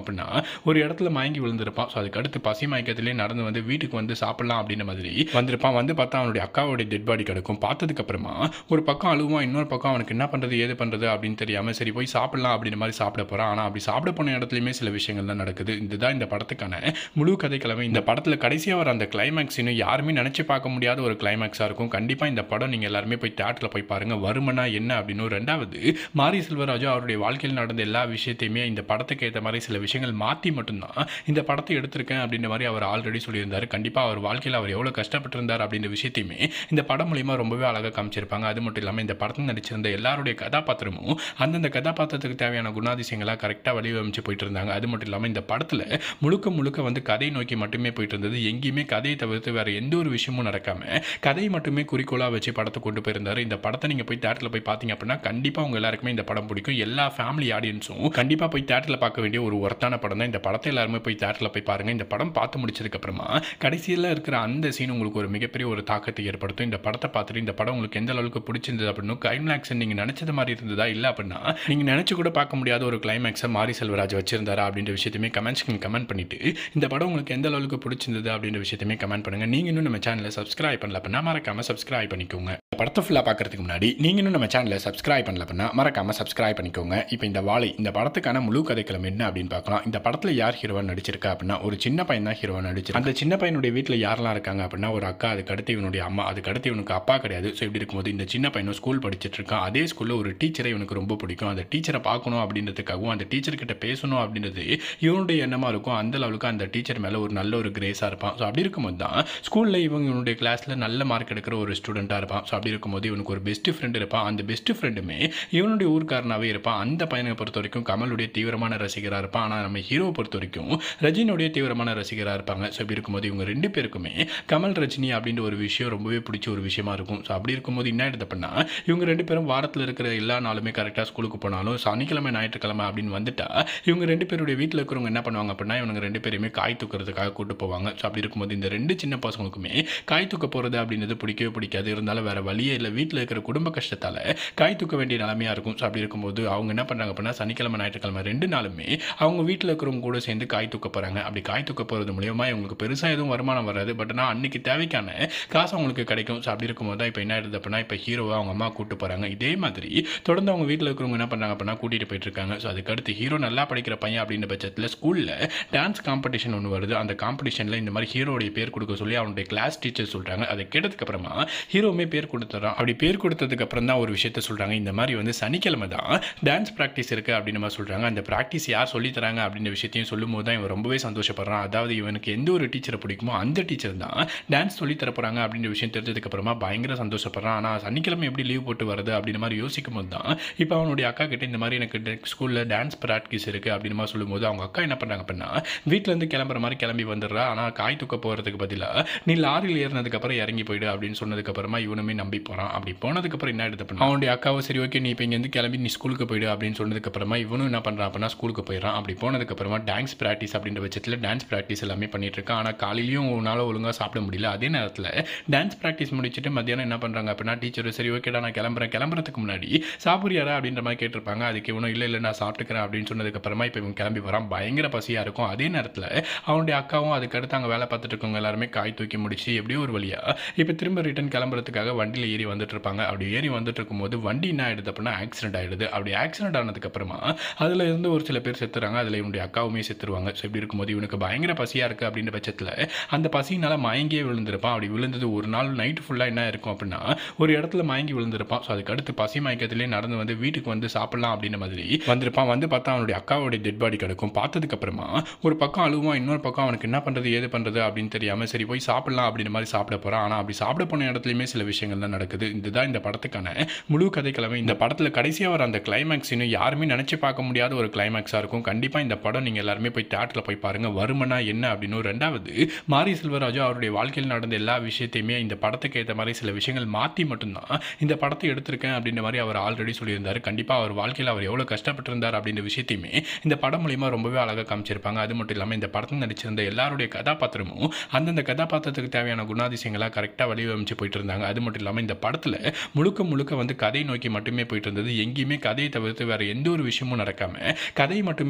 அப்படின்னா ஒரு இடத்துல மயங்கி விழுந்திருப்பான். ஸோ அதுக்கு அடுத்து பசி மயக்கத்திலே நடந்து வந்து வீட்டுக்கு வந்து சாப்பிடலாம் அப்படின்ற மாதிரி வந்திருப்பான். வந்து பார்த்தா அவனுடைய அக்காவுடைய டெட் பாடி கிடக்கும். பார்த்ததுக்கு அப்புறமா ஒரு பக்கம் அழுவான், இன்னொரு பக்கம் அவனுக்கு என்ன பண்றது ஏது பண்றது அப்படின்னு தெரியாம சரி போய் சாப்பிடலாம் அப்படின்ற மாதிரி சாப்பிட போறான். ஆனா அப்படி சாப்பிட போன இடத்துலயுமே சில விஷயங்கள் தான் நடக்குது. இதுதான் இந்த படத்துக்கான முழு கதைக்கிழமை. இந்த படத்துல கடைசியா வர அந்த கிளைமேக்ஸ் இன்னும் யாருமே நினைச்சு பார்க்க முடியாத ஒரு கிளைமேக்ஸா இருக்கும். கண்டிப்பா இந்த படம் நீங்க எல்லாருமே போய் தியேட்டர்ல போய் பாருங்க. வருமனா என்ன அப்படின்னு. ரெண்டாவது, மாரி செல்வராஜு அவருடைய வாழ்க்கையில் நடந்த எல்லா விஷயத்தையுமே இந்த படத்துக்கு ஏற்ற மாதிரி சில விஷயங்கள் மாற்றி மட்டும்தான் இந்த படத்தை எடுத்திருக்கேன் அப்படின்ற மாதிரி அவர் ஆல்ரெடி சொல்லியிருந்தார். கண்டிப்பாக அவர் வாழ்க்கையில் அவர் எவ்வளோ கஷ்டப்பட்டிருந்தார் அப்படின்ற விஷயத்தையுமே இந்த படம் மூலியமா ரொம்பவே அழகாக காமிச்சிருப்பாங்க. அது மட்டும் இல்லாமல் இந்த படத்தில் நடிச்சிருந்த எல்லாருடைய கதாபாத்திரமும் அந்தந்த கதாபாத்திரத்துக்கு தேவையான குணாதிசயங்களாக கரெக்டாக வடிவமைச்சு போயிட்டு இருந்தாங்க. அது மட்டும் இல்லாமல் இந்த படத்தில் முழுக்க முழுக்க வந்து கதை நோக்கி மட்டுமே போயிட்டு இருந்தது. எங்கேயுமே கதையை தவிர்த்து வேற எந்த ஒரு விஷயமும் நடக்காம கதையை மட்டுமே குறிக்கோளாக வச்சு படத்தை கொண்டு போயிருந்தார். இந்த படத்தை நீங்கள் போய் தியேட்டரில் போய் பார்த்தீங்க அப்படின்னா கண்டிப்பாக உங்கள் எல்லாருக்குமே இந்த படம் பிடிக்கும். எல்லா ஃபேமிலி ஆடியன்ஸும் கண்டிப்பாக போய் தியேட்டரில் பார்க்க வேண்டிய ஒரு ஒர்த்தான படம் தான். இந்த படத்தை எல்லாருமே போய் தியேட்டரில் போய் பாருங்க. இந்த படம் பார்த்து முடிச்சதுக்கு அப்புறமா கடைசியில் இருக்கிற அந்த சீன் உங்களுக்கு ஒரு மிகப்பெரிய ஒரு தாக்கத்தை ஏற்படுத்தும். இந்த படத்தை பார்த்துட்டு இந்த படம் உங்களுக்கு எந்த அளவுக்கு பிடிச்சிருந்தது அப்படின்னு கிளைமேக்ஸ் நீங்க நினைச்சது மாதிரி இருந்ததா இல்லை அப்படின்னா நீங்க நினைச்சு கூட பார்க்க முடியாத ஒரு கிளைமேக்ஸை மாரி செல்வராஜ் வச்சிருந்தாரா அப்படின்ற விஷயத்தையுமே கமெண்ட்ஸ் கமெண்ட் பண்ணிட்டு இந்த படம் உங்களுக்கு எந்த அளவுக்கு பிடிச்சிருந்தது அப்படின்ற விஷயத்தையுமே கமெண்ட் பண்ணுங்க. நீங்க இன்னும் நம்ம சேனலை சப்ஸ்கிரைப் பண்ணல அப்படின்னா மறக்காம சப்ஸ்கிரைப் பண்ணிக்கோங்க. படத்தை ஃபுல்லாக பார்க்கறதுக்கு முன்னாடி நீங்க இன்னும் நம்ம சேனலை சப்ஸ்கிரைப் பண்ணல அப்படின்னா மறக்காம சப்ஸ்கிரைப் பண்ணிக்கோங்க. இப்போ இந்த வாழை இந்த படத்துக்கான முழு கதைக்களம் என்ன அப்படின்னு பார்க்கலாம். இந்த படத்தில் யார் ஹீரோவா நடிச்சிருக்கா அப்படின்னா ஒரு சின்ன பையன் தான் ஹீரோவா நடிச்சிருக்கா. அந்த சின்ன பையனுடைய வீட்டில் யாரெல்லாம் இருக்காங்க அப்படின்னா ஒரு அக்கா, அதுக்கு அடுத்து இவனுடைய அம்மா, அதுக்கு அடுத்து இவனுக்கு அப்பா கிடையாது. ஸோ இப்படி இருக்கும்போது இந்த சின்ன பையனும் ஸ்கூல் படிச்சுட்டு இருக்கான். அதே ஸ்கூலில் ஒரு டீச்சரை இவனுக்கு ரொம்ப பிடிக்கும். அந்த டீச்சரை பார்க்கணும் அப்படின்றதுக்காகவும் அந்த டீச்சர் கிட்ட பேசணும் அப்படின்றது இவனுடைய எண்ணமாக இருக்கும். அந்த அளவுக்கு அந்த டீச்சர் மேலே ஒரு நல்ல ஒரு கிரேஸாக இருப்பான். ஸோ அப்படி இருக்கும்போது தான் ஸ்கூலில் இவங்க இவனுடைய கிளாஸில் நல்ல மார்க் எடுக்கிற ஒரு ஸ்டூடெண்ட்டாக இருப்பான். ஸோ அப்படி இருக்கும்போது இவனுக்கு ஒரு பெஸ்ட் ஃப்ரெண்ட் இருப்பான். அந்த பெஸ்ட் ஃப்ரெண்டுமே இவனுடைய ஊர்க்காரனாகவே இருப்பான். அந்த பையனை பொறுத்த வரைக்கும் கமலுடைய தீவிரமான ரசிகராக இருப்பான். ஆனால் நம்ம ஹீரோவை பொறுத்த வரைக்கும் ரஜினியுடைய தீவிரமான ரசிகராக இருப்பாங்க. ஸோ இப்படி இருக்கும்போது இவங்க ரெண்டு பேருக்குமே கமல் ரஜினி அப்படின்ற ஒரு விஷயம் ரொம்பவே பிடிச்ச ஒரு விஷயமா இருக்கும். ஸோ அப்படி இருக்கும்போது என்ன எடுத்து பண்ணா இவங்க ரெண்டு பேரும் வாரத்தில் இருக்கிற எல்லா நாளுமே கரெக்டாக ஸ்கூலுக்கு போனாலும் சனிக்கிழமை ஞாயிற்றுக்கிழமை அப்படின்னு வந்துட்டா இவங்க ரெண்டு பேருடைய வீட்டில் இருக்கிறவங்க என்ன பண்ணுவாங்க அப்படின்னா இவங்க ரெண்டு பேருமே காய் தூக்கிறதுக்காக கூட்டு போவாங்க. ஸோ அப்படி இருக்கும்போது இந்த ரெண்டு சின்ன பசங்களுக்குமே காய் தூக்க போகிறது அப்படின்றது பிடிக்கவே பிடிக்காது. இருந்தாலும் வேற வழியே இல்லை, வீட்டில் இருக்கிற குடும்ப கஷ்டத்தால் காய் தூக்க வேண்டிய நிலைமையாக இருக்கும். ஸோ அப்படி இருக்கும்போது அவங்க என்ன பண்ணுறாங்க அப்படின்னா சனிக்கிழமை ஞாயிற்றுக்கிழமை ரெண்டு நாளுமே அவங்க வீட்டில் இருக்கிறவங்க கூட சேர்ந்து காய் தூக்க போகிறாங்க. அப்படி காய் தூக்க போகிறது மூலியமாக இவங்களுக்கு பெருசாக எதுவும் வருமானம் வராது. பட் ஆனால் அன்னைக்கு தேவைக்கான காசு அவங்களுக்கு கிடைக்கும். ஸோ அப்படி இருக்கும்போது தான் இப்போ என்ன ஆயிடுது அப்படின்னா இப்போ ஹீரோவை அவங்க அம்மா கூப்பிட்டு போகிறாங்க. இதே மாதிரி தொடர்ந்து அவங்க வீட்டில் இருக்கிறவங்க என்ன பண்ணுறாங்க அப்படின்னா கூட்டிகிட்டு போயிட்டு இருக்காங்க. ஸோ அதுக்கடுத்து ஹீரோ நல்லா படிக்கிற பையன் அப்படின்ற பட்சத்தில் ஸ்கூலில் டான்ஸ் காம்படிஷன் ஒன்று வருது. அந்த காம்படிஷனில் இந்த மாதிரி ஹீரோடைய பேர் கொடுக்க சொல்லி அவனுடைய கிளாஸ் டீச்சர் சொல்கிறாங்க. அதை கேட்டதுக்கு அப்புறமா ஹீரோவுமே பேர் கொடுத்துறான். அப்படி பேர் கொடுத்ததுக்கு அப்புறம் தான் ஒரு விஷயத்த சொல்கிறாங்க. இந்த மாதிரி வந்து சனிக்கிழமை தான் டான்ஸ் ப்ராக்டிஸ் இருக்குது அப்படின்னு மாதிரி சொல்கிறாங்க. அந்த ப்ராக்டிஸ் யார் சொல்லி தராங்க அப்படின்ற விஷயத்தையும் சொல்லும் போது தான் இவன் ரொம்பவே சந்தோஷப்படுறான். அதாவது இவனுக்கு எந்த ஒரு டீச்சரை பிடிக்குமோ அந்த டீச்சர் தான் டான்ஸ் சொல்லி தர போகிறாங்க அப்படின்ற விஷயம் தெரிஞ்சதுக்கு அப்புறமா பயங்கர சந்தோஷப்படுறான். ஆனால் சனிக்கிழமை எப்படி லீவ் போட்டு வருது அப்படின்ற மாதிரி யோசிக்கும் போது தான் இப்போ அவனுடைய அக்கா கிட்ட இந்த மாதிரி எனக்கு ஸ்கூலில் டான்ஸ் ப்ராக்டிஸ் இருக்குது அப்படின்னு மாதிரி சொல்லும்போது அவங்க அக்கா என்ன பண்ணுறாங்க அப்படின்னா வீட்டிலேருந்து கிளம்புற மாதிரி கிளம்பி வந்துடுறா. ஆனால் காய் தூக்க போகிறதுக்கு பதிலாக நீ லாரியில் ஏறினதுக்கப்புறம் இறங்கி போயிடு அப்படின்னு சொன்னதுக்கப்புறமா இவனுமே நம்பி போகிறான். அப்படி போனதுக்கப்புறம் என்ன எடுத்து பண்ணா அவனுடைய அக்காவை சரி ஓகே நீ இப்போ இங்கேருந்து கிளம்பி நீ ஸ்கூலுக்கு போயிடு அப்படின்னு சொன்னதுக்கப்புறமா இவனும் என்ன பண்ணுறான் அப்படின்னா ஸ்கூலுக்கு போயிடறான். அப்படி போனதுக்கப்புறமா டான்ஸ் ப்ராக்டிஸ் அப்படின்ற பட்சத்தில் டான்ஸ் ப்ராக்டிஸ் எல்லாமே பண்ணிட்டு இருக்கான். ஆனால் காலையிலையும் உன்னால் ஒழுங்காக சாப்பிட முடியல. அதே நேரத்தில் டான்ஸ் ப்ராக்டிஸ் முடிச்சுட்டு மத்தியானம் என்ன பண்ணுறாங்க அப்படின்னா டீச்சர் சரி ஓகேடா நான் கிளம்புறேன், கிளம்புறதுக்கு முன்னாடி சாப்பிட்றியாரா அப்படின்ற மாதிரி கேட்டிருப்பாங்க. அதுக்கு இவனும் இல்லை இல்லை நான் சாப்பிட்டுக்கிறேன் அப்படின்னு சொன்னதுக்கப்புறமா இப்போ இவன் கிளம்பி வரான். பயங்கர பசியாக இருக்கும். அதே நேரத்தில் அவனுடைய அக்காவும் அதுக்கடுத்து அங்கே வேலை பார்த்துட்டு இருக்கவங்க எல்லாருமே காய் தூக்கி முடிச்சு எப்படியோ ஒரு வழியா இப்போ திரும்ப ரிட்டன் கிளம்புறதுக்காக வண்டியில் ஏறி வந்துட்டு இருப்பாங்க. அப்படி ஏறி வந்துட்டு இருக்கும்போது வண்டி என்ன ஆயிடுது அப்படின்னா ஆக்சிடென்ட் ஆயிடுது. அப்படி ஆக்சிடென்ட் ஆனதுக்கு அப்புறமா அதில் இருந்து ஒரு சில பேர் செத்துறாங்க. அதில் இவனுடைய அக்காவுமே செத்துருவாங்க. ஸோ இப்படி இருக்கும்போது இவனுக்கு பயங்கர பசியாக இருக்குது அப்படின்ற பட்சத்தில் அந்த பசியினால மயங்கியே விழுந்திருப்பான். அப்படி விழுந்தது ஒரு நாள் நைட்டு ஃபுல்லாக என்ன இருக்கும் அப்படின்னா ஒரு இடத்துல மயங்கி விழுந்திருப்பான். ஸோ அதுக்கு அடுத்து பசி மயக்கத்திலே நடந்து வந்து வீட்டுக்கு வந்து சாப்பிடலாம் அப்படின்ற மாதிரி வந்திருப்பான். வந்து பார்த்தா அவனுடைய அக்காவுடைய டெட் பாடி கிடக்கும். பார்த்ததுக்கு அப்புறமா ஒரு பக்கம் அழுவான், இன்னொரு பக்கம் அவனுக்கு என்ன பண்ணுறது ஏது பண்ணுறது அப்படின்னு தெரியாமல் சரி போய் சாப்பிடலாம் அப்படின்ற மாதிரி சாப்பிட போகிறான். ஆனால் அப்படி சாப்பிட போன இடத்துலையுமே சில விஷயங்கள் தான் நடக்குது. இதுதான் இந்த படத்துக்கான முழு கதைக்கிழமை. இந்த படத்தில் கடைசியாக வர அந்த கிளைமேக்ஸ் இன்னும் யாருமே நினச்சி பார்க்க முடியாத ஒரு கிளைமேக்ஸாக இருக்கும். கண்டிப்பாக இந்த படம் நீங்கள் எல்லாருமே போய் தியேட்டரில் போய் பாருங்கள். வருமனா என்ன அப்படின்னு. ரெண்டாவது, மாரி செல்வராஜு அவருடைய வாழ்க்கையில் நடந்த எல்லா விஷயத்தையுமே இந்த படத்துக்கு ஏற்ற மாதிரி சில விஷயங்கள் மாற்றி மட்டும்தான் இந்த படத்தை எடுத்திருக்கேன் அப்படின்ற மாதிரி அவர் ஆல்ரெடி சொல்லியிருந்தார். கண்டிப்பாக அவர் வாழ்க்கையில் அவர் எவ்வளோ கஷ்டப்பட்டிருந்தார் அப்படின்ற விஷயத்தையுமே இந்த படம் மூலியமாக ரொம்பவே அழகாக காமிச்சிருப்பாங்க. அது மட்டும் இல்லாமல் இந்த படத்தில் நடிச்சிருந்த எல்லாருடைய கதாபாத்திரமும் அந்தந்த கதாபாத்திரத்துக்கு தேவையான குணாதிசயங்களாக கரெக்டாக வடிவமைச்சு போயிட்டு இருந்தாங்க. அது மட்டும் இல்லாமல் இந்த படத்தில் முழுக்க முழுக்க வந்து கதை நோக்கி மட்டுமே போயிட்டு இருந்தது. எங்கேயுமே கதையை தவிர்த்து வேற எந்த ஒரு விஷயமும் நடக்காம கதை மட்டுமே குறிக்கோளாக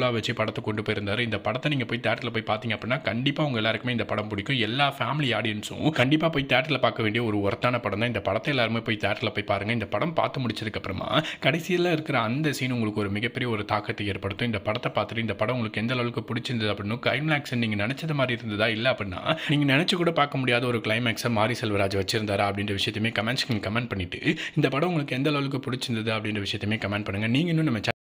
வேண்டுகோளாக வச்சு படத்தை கொண்டு போயிருந்தாரு. இந்த படத்தை நீங்கள் போய் தேட்டரில் போய் பார்த்தீங்க அப்படின்னா கண்டிப்பாக உங்கள் எல்லாருக்குமே இந்த படம் பிடிக்கும். எல்லா ஃபேமிலி ஆடியன்ஸும் கண்டிப்பாக போய் தேட்டரில் பார்க்க வேண்டிய ஒரு ஒர்த்தான படம் தான். இந்த படத்தை எல்லாருமே போய் தேட்டரில் போய் பாருங்கள். இந்த படம் பார்த்து முடிச்சதுக்கப்புறமா கடைசியில் இருக்கிற அந்த சீன் உங்களுக்கு ஒரு மிகப்பெரிய ஒரு தாக்கத்தை ஏற்படுத்தும். இந்த படத்தை பார்த்துட்டு இந்த படம் உங்களுக்கு எந்த அளவுக்கு பிடிச்சிருந்தது அப்படின்னு கிளைமேக்ஸ் நீங்கள் நினச்சது மாதிரி இருந்ததா, இல்லை அப்படின்னா நீங்கள் நினச்சி கூட பார்க்க முடியாத ஒரு கிளைமேக்ஸை மாரி செல்வராஜ் வச்சிருந்தாரா அப்படின்ற விஷயத்தையுமே கமெண்ட்ஸ்க்கு கமெண்ட் பண்ணிட்டு இந்த படம் உங்களுக்கு எந்த அளவுக்கு பிடிச்சிருந்தது அப்படின்ற விஷயத்தையுமே கமெண்ட் பண்ணுங்கள். நீங்கள் இன்னும் நம்ம